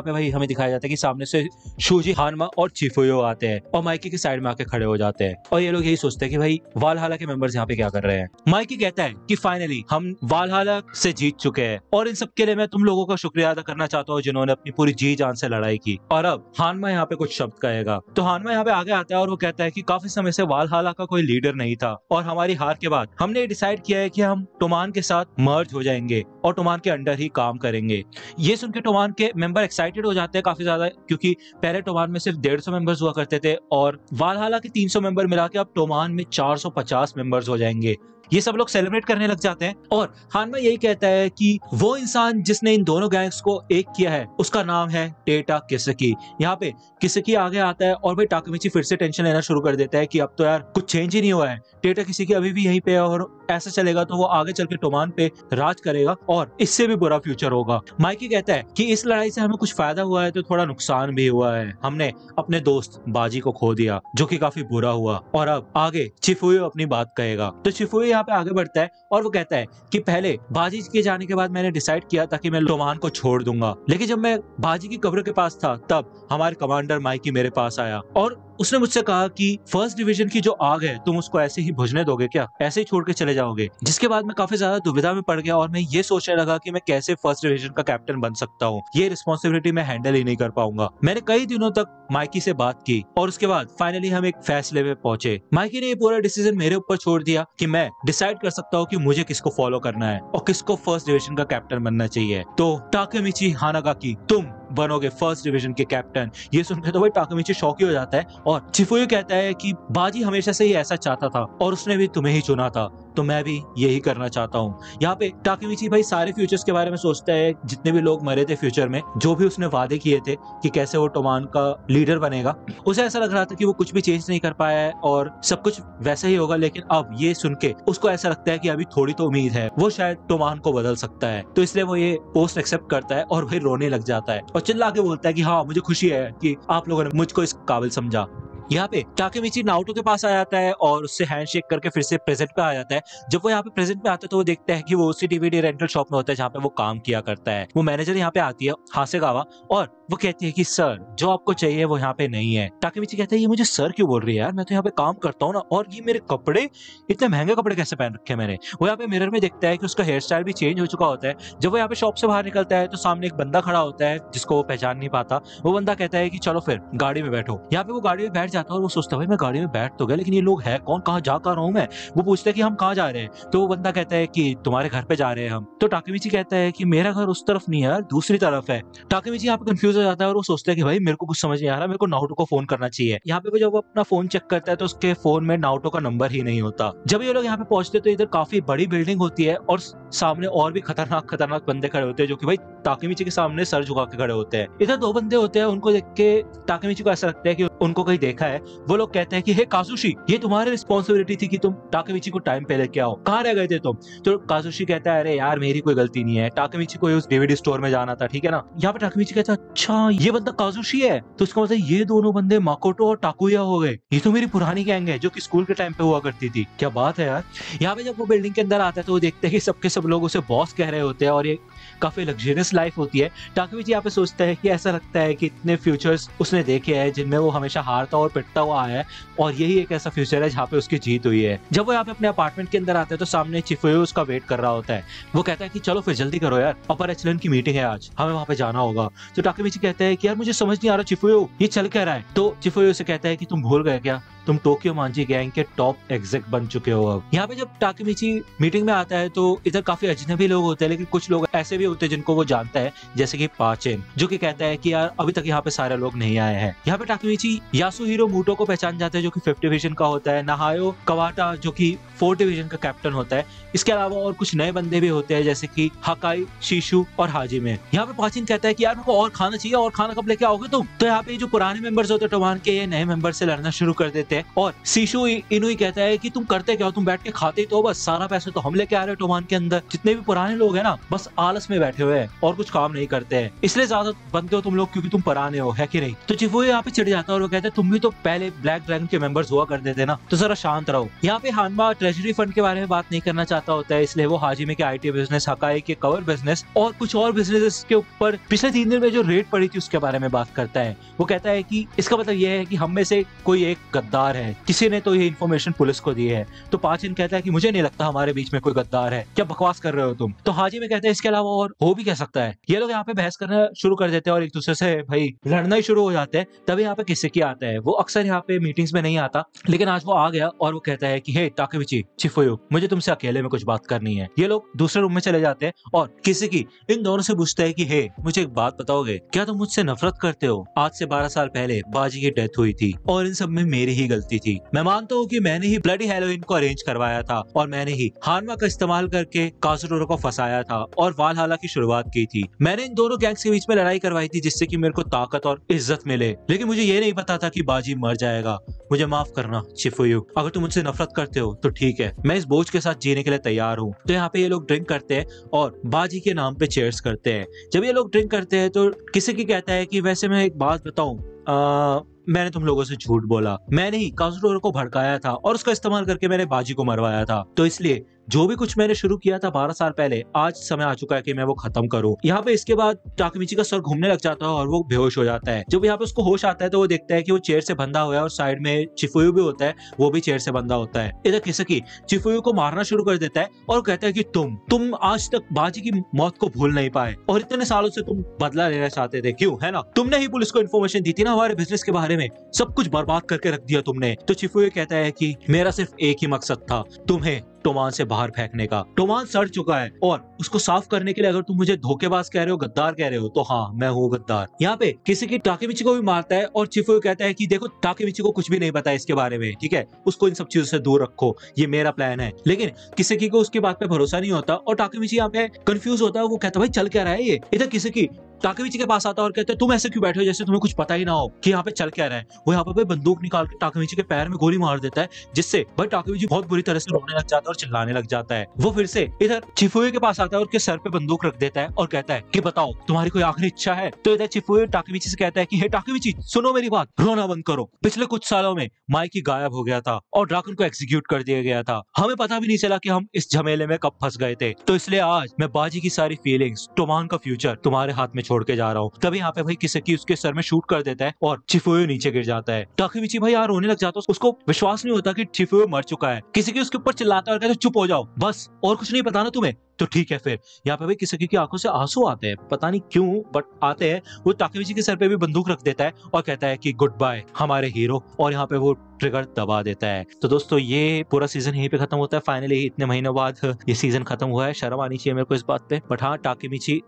हमें दिखाया जाता है कि सामने से शूजी, हानमा और चिफुयो आते हैं और माइकी के साइड में आके खड़े हो जाते हैं और ये लोग यही सोचते हैं कि भाई वालहाला के मेंबर्स यहाँ पे क्या कर रहे हैं। माइकी कहता है कि फाइनली हम वालहाला से जीत चुके हैं और इन सब के लिए मैं तुम लोगों का शुक्रिया अदा करना चाहता हूँ जिन्होंने अपनी पूरी जी जान से लड़ाई की। और अब हानमा यहाँ पे कुछ शब्द कहेगा तो हानमा यहाँ पे आगे आता है और वो कहता है कि काफी समय से वालहाला का कोई लीडर नहीं था और हमारी हार के बाद हमने डिसाइड किया है कि हम टोमान के साथ मर्ज हो जाएंगे और टोमान के अंडर ही काम करेंगे। ये सुन के टोमान के मेंबर एक्साइटेड हो जाते हैं काफी ज्यादा, क्योंकि पहले टोमान में सिर्फ 150 मेंबर्स हुआ करते थे और वालहाला के 300 मेंबर मिला के अब टोमान में 450 मेंबर्स हो जाएंगे। ये सब लोग सेलिब्रेट करने लग जाते हैं और हानमा यही कहता है कि वो इंसान जिसने इन दोनों गैंग्स को एक किया है उसका नाम है टेटा किसकी। यहाँ पे किसकी आगे आता है और भाई टाकेमिची फिर से टेंशन लेना शुरू कर देता है कि अब तो यार कुछ चेंज ही नहीं हुआ है, टेटा किसकी अभी भी यहीं पे है और ऐसा चलेगा तो वो आगे चल के टोमान पे राज करेगा और इससे भी बुरा फ्यूचर होगा। माइकी कहता है कि इस लड़ाई से हमें कुछ फायदा हुआ है तो थोड़ा नुकसान भी हुआ है, हमने अपने दोस्त बाजी को खो दिया जो कि काफी बुरा हुआ। और अब आगे चिफुयो अपनी बात कहेगा तो चिफुयो यहाँ पे आगे बढ़ता है और वो कहता है कि पहले बाजी के जाने के बाद मैंने डिसाइड किया था कि मैं टोमान को छोड़ दूंगा, लेकिन जब मैं बाजी की कब्र के पास था तब हमारे कमांडर माइकी मेरे पास आया और उसने मुझसे कहा कि फर्स्ट डिवीजन की जो आग है तुम उसको ऐसे ही बुझने दोगे क्या, ऐसे ही छोड़ के चले जाओगे। जिसके बाद मैं काफी ज्यादा दुविधा में पड़ गया और मैं ये सोचने लगा कि मैं कैसे फर्स्ट डिवीजन का कैप्टन बन सकता हूँ, ये रिस्पॉन्सिबिलिटी मैं हैंडल ही नहीं कर पाऊंगा। मैंने कई दिनों तक माइकी से बात की और उसके बाद फाइनली हम एक फैसले पे पहुंचे। माइकी ने ये पूरा डिसीजन मेरे ऊपर छोड़ दिया कि मैं डिसाइड कर सकता हूँ कि मुझे किसको फॉलो करना है और किसको फर्स्ट डिवीजन का कैप्टन बनना चाहिए। तो टाकेमिची हानागाकी तुम बनोगे फर्स्ट डिवीजन के कैप्टन। ये सुनकर तो भाई टाकेमिची शॉक ही हो जाता है और चिफुयो कहता है कि बाजी हमेशा से ही ऐसा चाहता था और उसने भी तुम्हें ही चुना था तो मैं भी यही करना चाहता हूँ। यहाँ पे टाकेमिची भाई सारे फ्यूचर्स के बारे में सोचता है, जितने भी लोग मरे थे फ्यूचर में, जो भी उसने वादे किए थे कि कैसे वो टोमान का लीडर बनेगा, उसे ऐसा लग रहा था कि वो कुछ भी चेंज नहीं कर पाया है और सब कुछ वैसा ही होगा। लेकिन अब ये सुन के उसको ऐसा लगता है कि अभी थोड़ी तो उम्मीद है, वो शायद टोमान को बदल सकता है। तो इसलिए वो ये पोस्ट एक्सेप्ट करता है और भाई रोने लग जाता है और चिल्ला के बोलता है कि हाँ मुझे खुशी है कि आप लोगों ने मुझको इस काबिल समझा। यहाँ पे टाकेमिची नाओटो के पास आ जाता है और उससे हैंडशेक करके फिर से प्रेजेंट पे आ जाता है। जब वो यहाँ पे प्रेजेंट पे आता है तो वो देखता है कि वो उसी डीवीडी रेंटल शॉप में होता है जहाँ पे वो काम किया करता है। वो मैनेजर यहाँ पे आती है हासेगावा और वो कहती है कि सर जो आपको चाहिए वो यहाँ पे नहीं है। टाकेमिची कहता है ये मुझे सर क्यों बोल रही है यार, मैं तो यहाँ पे काम करता हूँ ना, और ये मेरे कपड़े इतने महंगे कपड़े कैसे पहन रखे मैंने। वो यहाँ पे मिरर में देखता है कि उसका हेयर स्टाइल भी चेंज हो चुका होता है। जब वो यहाँ पे शॉप से बाहर निकलता है तो सामने एक बंदा खड़ा होता है जिसको वो पहचान नहीं पाता। वो बंदा कहता है कि चलो फिर गाड़ी में बैठो। यहाँ पे वो गाड़ी में बैठ जाता है और वो सोचता है गाड़ी में बैठ तो गया लेकिन ये लोग है कौन, कहाँ जा कर रहा हूँ मैं। वो पूछता है कि हम कहाँ जा रहे हैं तो वो बंदा कहता है कि तुम्हारे घर पे जा रहे हैं हम। तो टाकेमिची कहता है कि मेरा घर उस तरफ नहीं है यार, दूसरी तरफ है। टाकेमिची यहाँ पे कंफ्यूज हो जाता है और वो सोचता है कि भाई मेरे को कुछ समझ नहीं आ रहा, मेरे को नाओटो को फोन करना चाहिए। यहाँ पे जब वो अपना फोन चेक करता है तो उसके फोन में नाओटो का नंबर ही नहीं होता। जब ये लोग यहाँ पे पहुंचते तो इधर काफी बड़ी बिल्डिंग होती है और सामने और भी खतरनाक बंदे खड़े होते हैं जो कि भाई टाकेमिची के सामने सर झुका के खड़े होते हैं। इधर दो बंदे होते हैं, उनको देख के टाकेमिची को ऐसा लगता है कि उनको कहीं देखा है। वो लोग कहते हैं कि हे काजुशी ये तुम्हारी रिस्पॉन्सिबिलिटी थी कि तुम टाकेमिची को टाइम पे लेके आओ, कहाँ रह गए थे तुम। तो काजुशी कहता है अरे यार मेरी कोई गलती नहीं है, टाकेमिची को उस डीवीडी स्टोर में जाना था, ठीक है ना। यहाँ पे टाकेमिची कहता है अच्छा ये बंदा काजुशी है, तो इसका मतलब ये दोनों बंदे माकोटो और टाकुया हो गए, ये तो मेरी पुरानी गैंग है जो कि स्कूल के टाइम पे हुआ करती थी। क्या बात है यार। यहाँ पे जब वो बिल्डिंग के अंदर आता है तो वो देखते हैं कि सबके सब लोग उसे बॉस कह रहे होते हैं और ये काफी लग्जरियस लाइफ होती है। टाकेमिची यहाँ पे सोचता है कि ऐसा लगता है कि इतने फ्यूचर्स उसने देखे हैं जिनमें वो हमेशा हारता और पिटता हुआ आया है और यही एक ऐसा फ्यूचर है जहाँ पे उसकी जीत हुई है। जब वो यहाँ पे अपने अपार्टमेंट के अंदर आता है तो सामने चिफुयो उसका वेट कर रहा होता है। वो कहता है कि चलो फिर जल्दी करो यार, अपर एचलन की मीटिंग है आज, हमें वहाँ पे जाना होगा। तो टाकेमिची कहता है कि यार मुझे समझ नहीं आ रहा चिफुयो ये चल क्या रहा है। तो चिफुयो से कहता है कि तुम भूल गए क्या, तुम टोक्यो मांजी गैंग के टॉप एग्जेक बन चुके हो अब। यहाँ पे जब टाकेमिची मीटिंग में आता है तो इधर काफी अजनबी लोग होते हैं, लेकिन कुछ लोग ऐसे भी होते हैं जिनको वो जानता है, जैसे कि पाचेन जो कि कहता है कि यार अभी तक यहाँ पे सारे लोग नहीं आए हैं। यहाँ पे टाकेमिची यासुहिरो मूटो को पहचान जाता है जो कि 5th डिवीजन का होता है, नहायो कवाटा जो कि 4th डिवीजन का कैप्टन होता है। इसके अलावा और कुछ नए बंदे भी होते हैं जैसे कि हकाई, शीशु और हाजिमे। यहाँ पे पाचेन कहता है कि यार मेरे को और खाना चाहिए, और खाना कब लेके आओगे तुम। तो यहाँ पे जो पुराने मेंबर्स होते हैं टोमान के, ये नए मेंबर से लड़ना शुरू कर देते हैं और सीशु इनुई कहता है कि तुम करते क्या हो, तुम बैठ के खाते ही तो हो, बस सारा पैसा तो हम लेके आ रहे हो टोमान के अंदर, जितने भी पुराने लोग हैं ना बस आलस में बैठे हुए हैं और कुछ काम नहीं करते हैं, इसलिए ज्यादा बनते हो तुम लोग क्योंकि तुम पुराने हो, है कि नहीं। तो चिफुए यहाँ पे चिढ़ जाता है और वो कहते हैं तुम भी तो पहले ब्लैक ड्रैगन के मेंबर्स हुआ करते थे ना, तो जरा शांत रहो। यहाँ पे हानमा ट्रेजरी फंड के बारे में बात नहीं करना चाहता होता है, इसलिए वो हाजिमे के आईटी बिजनेस, हकाई के कवर बिजनेस और कुछ और बिजनेस के ऊपर पिछले 3 दिन में जो रेट पड़ी थी उसके बारे में बात करता है। वो कहता है कि इसका मतलब यह है कि हम में से कोई एक गद्दार है, किसी ने तो ये इन्फॉर्मेशन पुलिस को दी है। तो पाचिन कहता है कि मुझे नहीं लगता हमारे बीच में कोई गद्दार है, क्या बकवास कर रहे हो तुम। तो हाजिमे कहते हैं इसके अलावा और हो भी कह सकता है। ये लोग यहाँ पे बहस करना शुरू कर देते हैं और एक दूसरे से भाई लड़ना ही शुरू हो जाते हैं। तभी यहाँ पे किसेकी आता है। वो अक्सर यहाँ पे मीटिंग्स में नहीं आता, लेकिन आज वो आ गया और वो कहता है कि हे ताकेमिची, चिफुयो, मुझे तुमसे अकेले में कुछ बात करनी है। ये लोग दूसरे रूम में चले जाते हैं और किसेकी इन दोनों से पूछता है कि हे मुझे एक बात बताओगे, क्या तुम मुझसे नफरत करते हो? आज से 12 साल पहले बाजी की डेथ हुई थी और इन सब में मेरी ही गलती थी। मैं मानता हूँ कि मैंने ही ब्लडी हैलोवीन को अरेंज करवाया था और मैंने ही हानमा का इस्तेमाल करके काजुरोरो को फंसाया था और वालहाला की शुरुआत की थी। मैंने इन दोनों गैंग्स के बीच में लड़ाई करवाई थी जिससे कि मेरे को ताकत और इज्जत मिले, लेकिन मुझे ये नहीं पता था कि बाजी मर जाएगा। मुझे माफ करना चिफुयो, अगर तुम मुझसे नफरत करते हो तो ठीक है, मैं इस बोझ के साथ जीने के लिए तैयार हूँ। तो यहाँ पे ये लोग ड्रिंक करते हैं और बाजी के नाम पे चेयर्स करते हैं। जब ये लोग ड्रिंक करते हैं तो किसी कहता है कि वैसे मैं एक बात बताऊं, मैंने तुम लोगों से झूठ बोला, मैंने ही काजुरोरो को भड़काया था और उसका इस्तेमाल करके मैंने बाजी को मरवाया था। तो इसलिए जो भी कुछ मैंने शुरू किया था 12 साल पहले, आज समय आ चुका है कि मैं वो खत्म करूं। यहाँ पे इसके बाद ताकेमिची का सर घूमने लग जाता है और वो बेहोश हो जाता है। जब यहाँ पे उसको होश आता है तो वो देखता है कि वो चेयर से बंधा हुआ है और साइड में चिफुयो भी होता है, वो भी चेयर से बंधा होता है। इधर किसेकी चिफुयो को मारना शुरू कर देता है और कहता है कि तुम आज तक बाजी की मौत को भूल नहीं पाए और इतने सालों से तुम बदला लेना चाहते थे, क्यों? है ना, तुमने ही पुलिस को इन्फॉर्मेशन दी थी ना हमारे बिजनेस के बारे में, सब कुछ बर्बाद करके रख दिया तुमने। तो चिफुयो कहता है कि मेरा सिर्फ एक ही मकसद था, तुम्हें टोमान से बाहर फेंकने का। टोमान सड़ चुका है और उसको साफ करने के लिए अगर तुम मुझे धोखेबाज कह रहे हो, गद्दार कह रहे हो, तो हाँ मैं हूँ गद्दार। यहाँ पे किसी की ताकेमिची को भी मारता है और चिफुयो कहता है कि देखो ताकेमिची को कुछ भी नहीं पता इसके बारे में, ठीक है, उसको इन सब चीजों से दूर रखो, ये मेरा प्लान है। लेकिन किसी को उसकी बात पे भरोसा नहीं होता और ताकेमिची यहाँ पे कंफ्यूज होता है। वो कहता है भाई चल क्या रहा है ये। इधर किसी की ताकेमिची के पास आता है और कहते हैं तुम ऐसे क्यों बैठे हो जैसे तुम्हें कुछ पता ही ना हो कि यहाँ पे चल क्या रहा है। वो यहाँ पे बंदूक निकाल के ताकेमिची के पैर में गोली मार देता है, जिससे भाई ताकेमिची बहुत बुरी तरह से रोने लग जाता है और चिल्लाने लग जाता है। वो फिर से इधर चिफुयो के पास आता है और उसके सर पे बंदूक रख देता है और कहता है कि बताओ तुम्हारी कोई आखिरी इच्छा है। तो इधर चिफुयो ताकेमिची से कहता है कि हे ताकेमिची, सुनो मेरी बात, रोना बंद करो। पिछले कुछ सालों में माइकी गायब हो गया था और ड्रैगन को एग्जीक्यूट कर दिया गया था, हमें पता भी नहीं चला कि हम इस झमेले में कब फंस गए थे। तो इसलिए आज मैं बाजी की सारी फीलिंग्स, टोमान का फ्यूचर तुम्हारे हाथ में छोड़ के जा रहा हूँ। तभी यहाँ पे भाई किसेकी उसके सर में शूट कर देता है और चिफुयो नीचे गिर जाता है। ताकेमिची भाई यार रोने लग जाता है, उसको विश्वास नहीं होता कि चिफुयो मर चुका है। किसेकी उसके ऊपर चिल्लाता है और कहता है चुप हो जाओ, बस और कुछ नहीं पता ना तुम्हें। तो ठीक है, फिर यहाँ पे भाई किसेकी की आंखों से आंसू आते हैं, पता नहीं क्यों बट आते हैं। वो ताकेमिची के सर पे भी बंदूक रख देता है और कहता है कि गुड बाय हमारे हीरो, और यहाँ पे वो ट्रिगर दबा देता है। तो दोस्तों ये पूरा सीजन यहीं पे खत्म होता है फाइनली। इतने महीनों बाद ये सीजन खत्म हुआ है, शर्म आनी चाहिए मेरे को इस बात पे। बट हाँ, ताकेमिची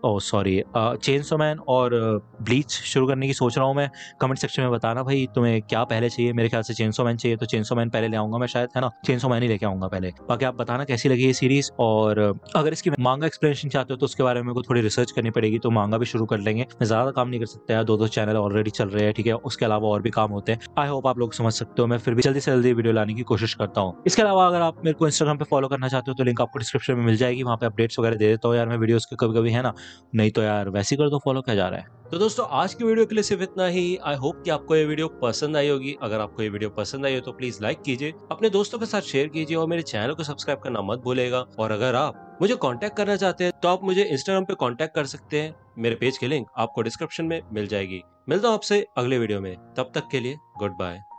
चेनसो मैन और ब्लीच शुरू करने की सोच रहा हूँ मैं। कमेंट सेक्शन में बताना भाई तुम्हें क्या पहले चाहिए। मेरे ख्याल से चेनसो मैन चाहिए तो चेनसो मैन पहले ले आऊंगा मैं शायद, है ना, चेनसो मैन ही लेके आऊंगा पहले। बाकी आप बताना कैसी लगी ये सीरीज, और अगर इसकी मांगा एक्सप्लेनेशन चाहते हो तो उसके बारे में को थोड़ी रिसर्च करनी पड़ेगी, तो मांगा भी शुरू कर लेंगे। मैं ज्यादा काम नहीं कर सकता यार, 2 चैनल ऑलरेडी चल रहे हैं, ठीक है, उसके अलावा और भी काम होते हैं। आई होप आप लोग समझ सकते हो। मैं फिर भी जल्दी से जल्दी वीडियो लाने की कोशिश करता हूँ। इसके अलावा अगर आप मेरे को इंस्टाग्राम पे फॉलो करना चाहते हो तो लिंक आपको डिस्क्रिप्शन में मिल जाएगी, वहाँ पे अपडेट्स वगैरह दे देता हूँ यार मैं वीडियोस के कभी कभी, है ना। नहीं तो यार वैसे कर दो फॉलो, क्या जा रहा है। तो दोस्तों आज की वीडियो के लिए सिर्फ इतना ही। आई होप कि आपको ये वीडियो पसंद आई होगी। अगर आपको ये वीडियो पसंद आई हो तो प्लीज लाइक कीजिए, अपने दोस्तों के साथ शेयर कीजिए और मेरे चैनल को सब्सक्राइब करना मत भूलेगा। और अगर आप मुझे कांटेक्ट करना चाहते हैं तो आप मुझे इंस्टाग्राम पे कांटेक्ट कर सकते हैं। मेरे पेज की लिंक आपको डिस्क्रिप्शन में मिल जाएगी। मिलता हूँ आपसे अगले वीडियो में, तब तक के लिए गुड बाय।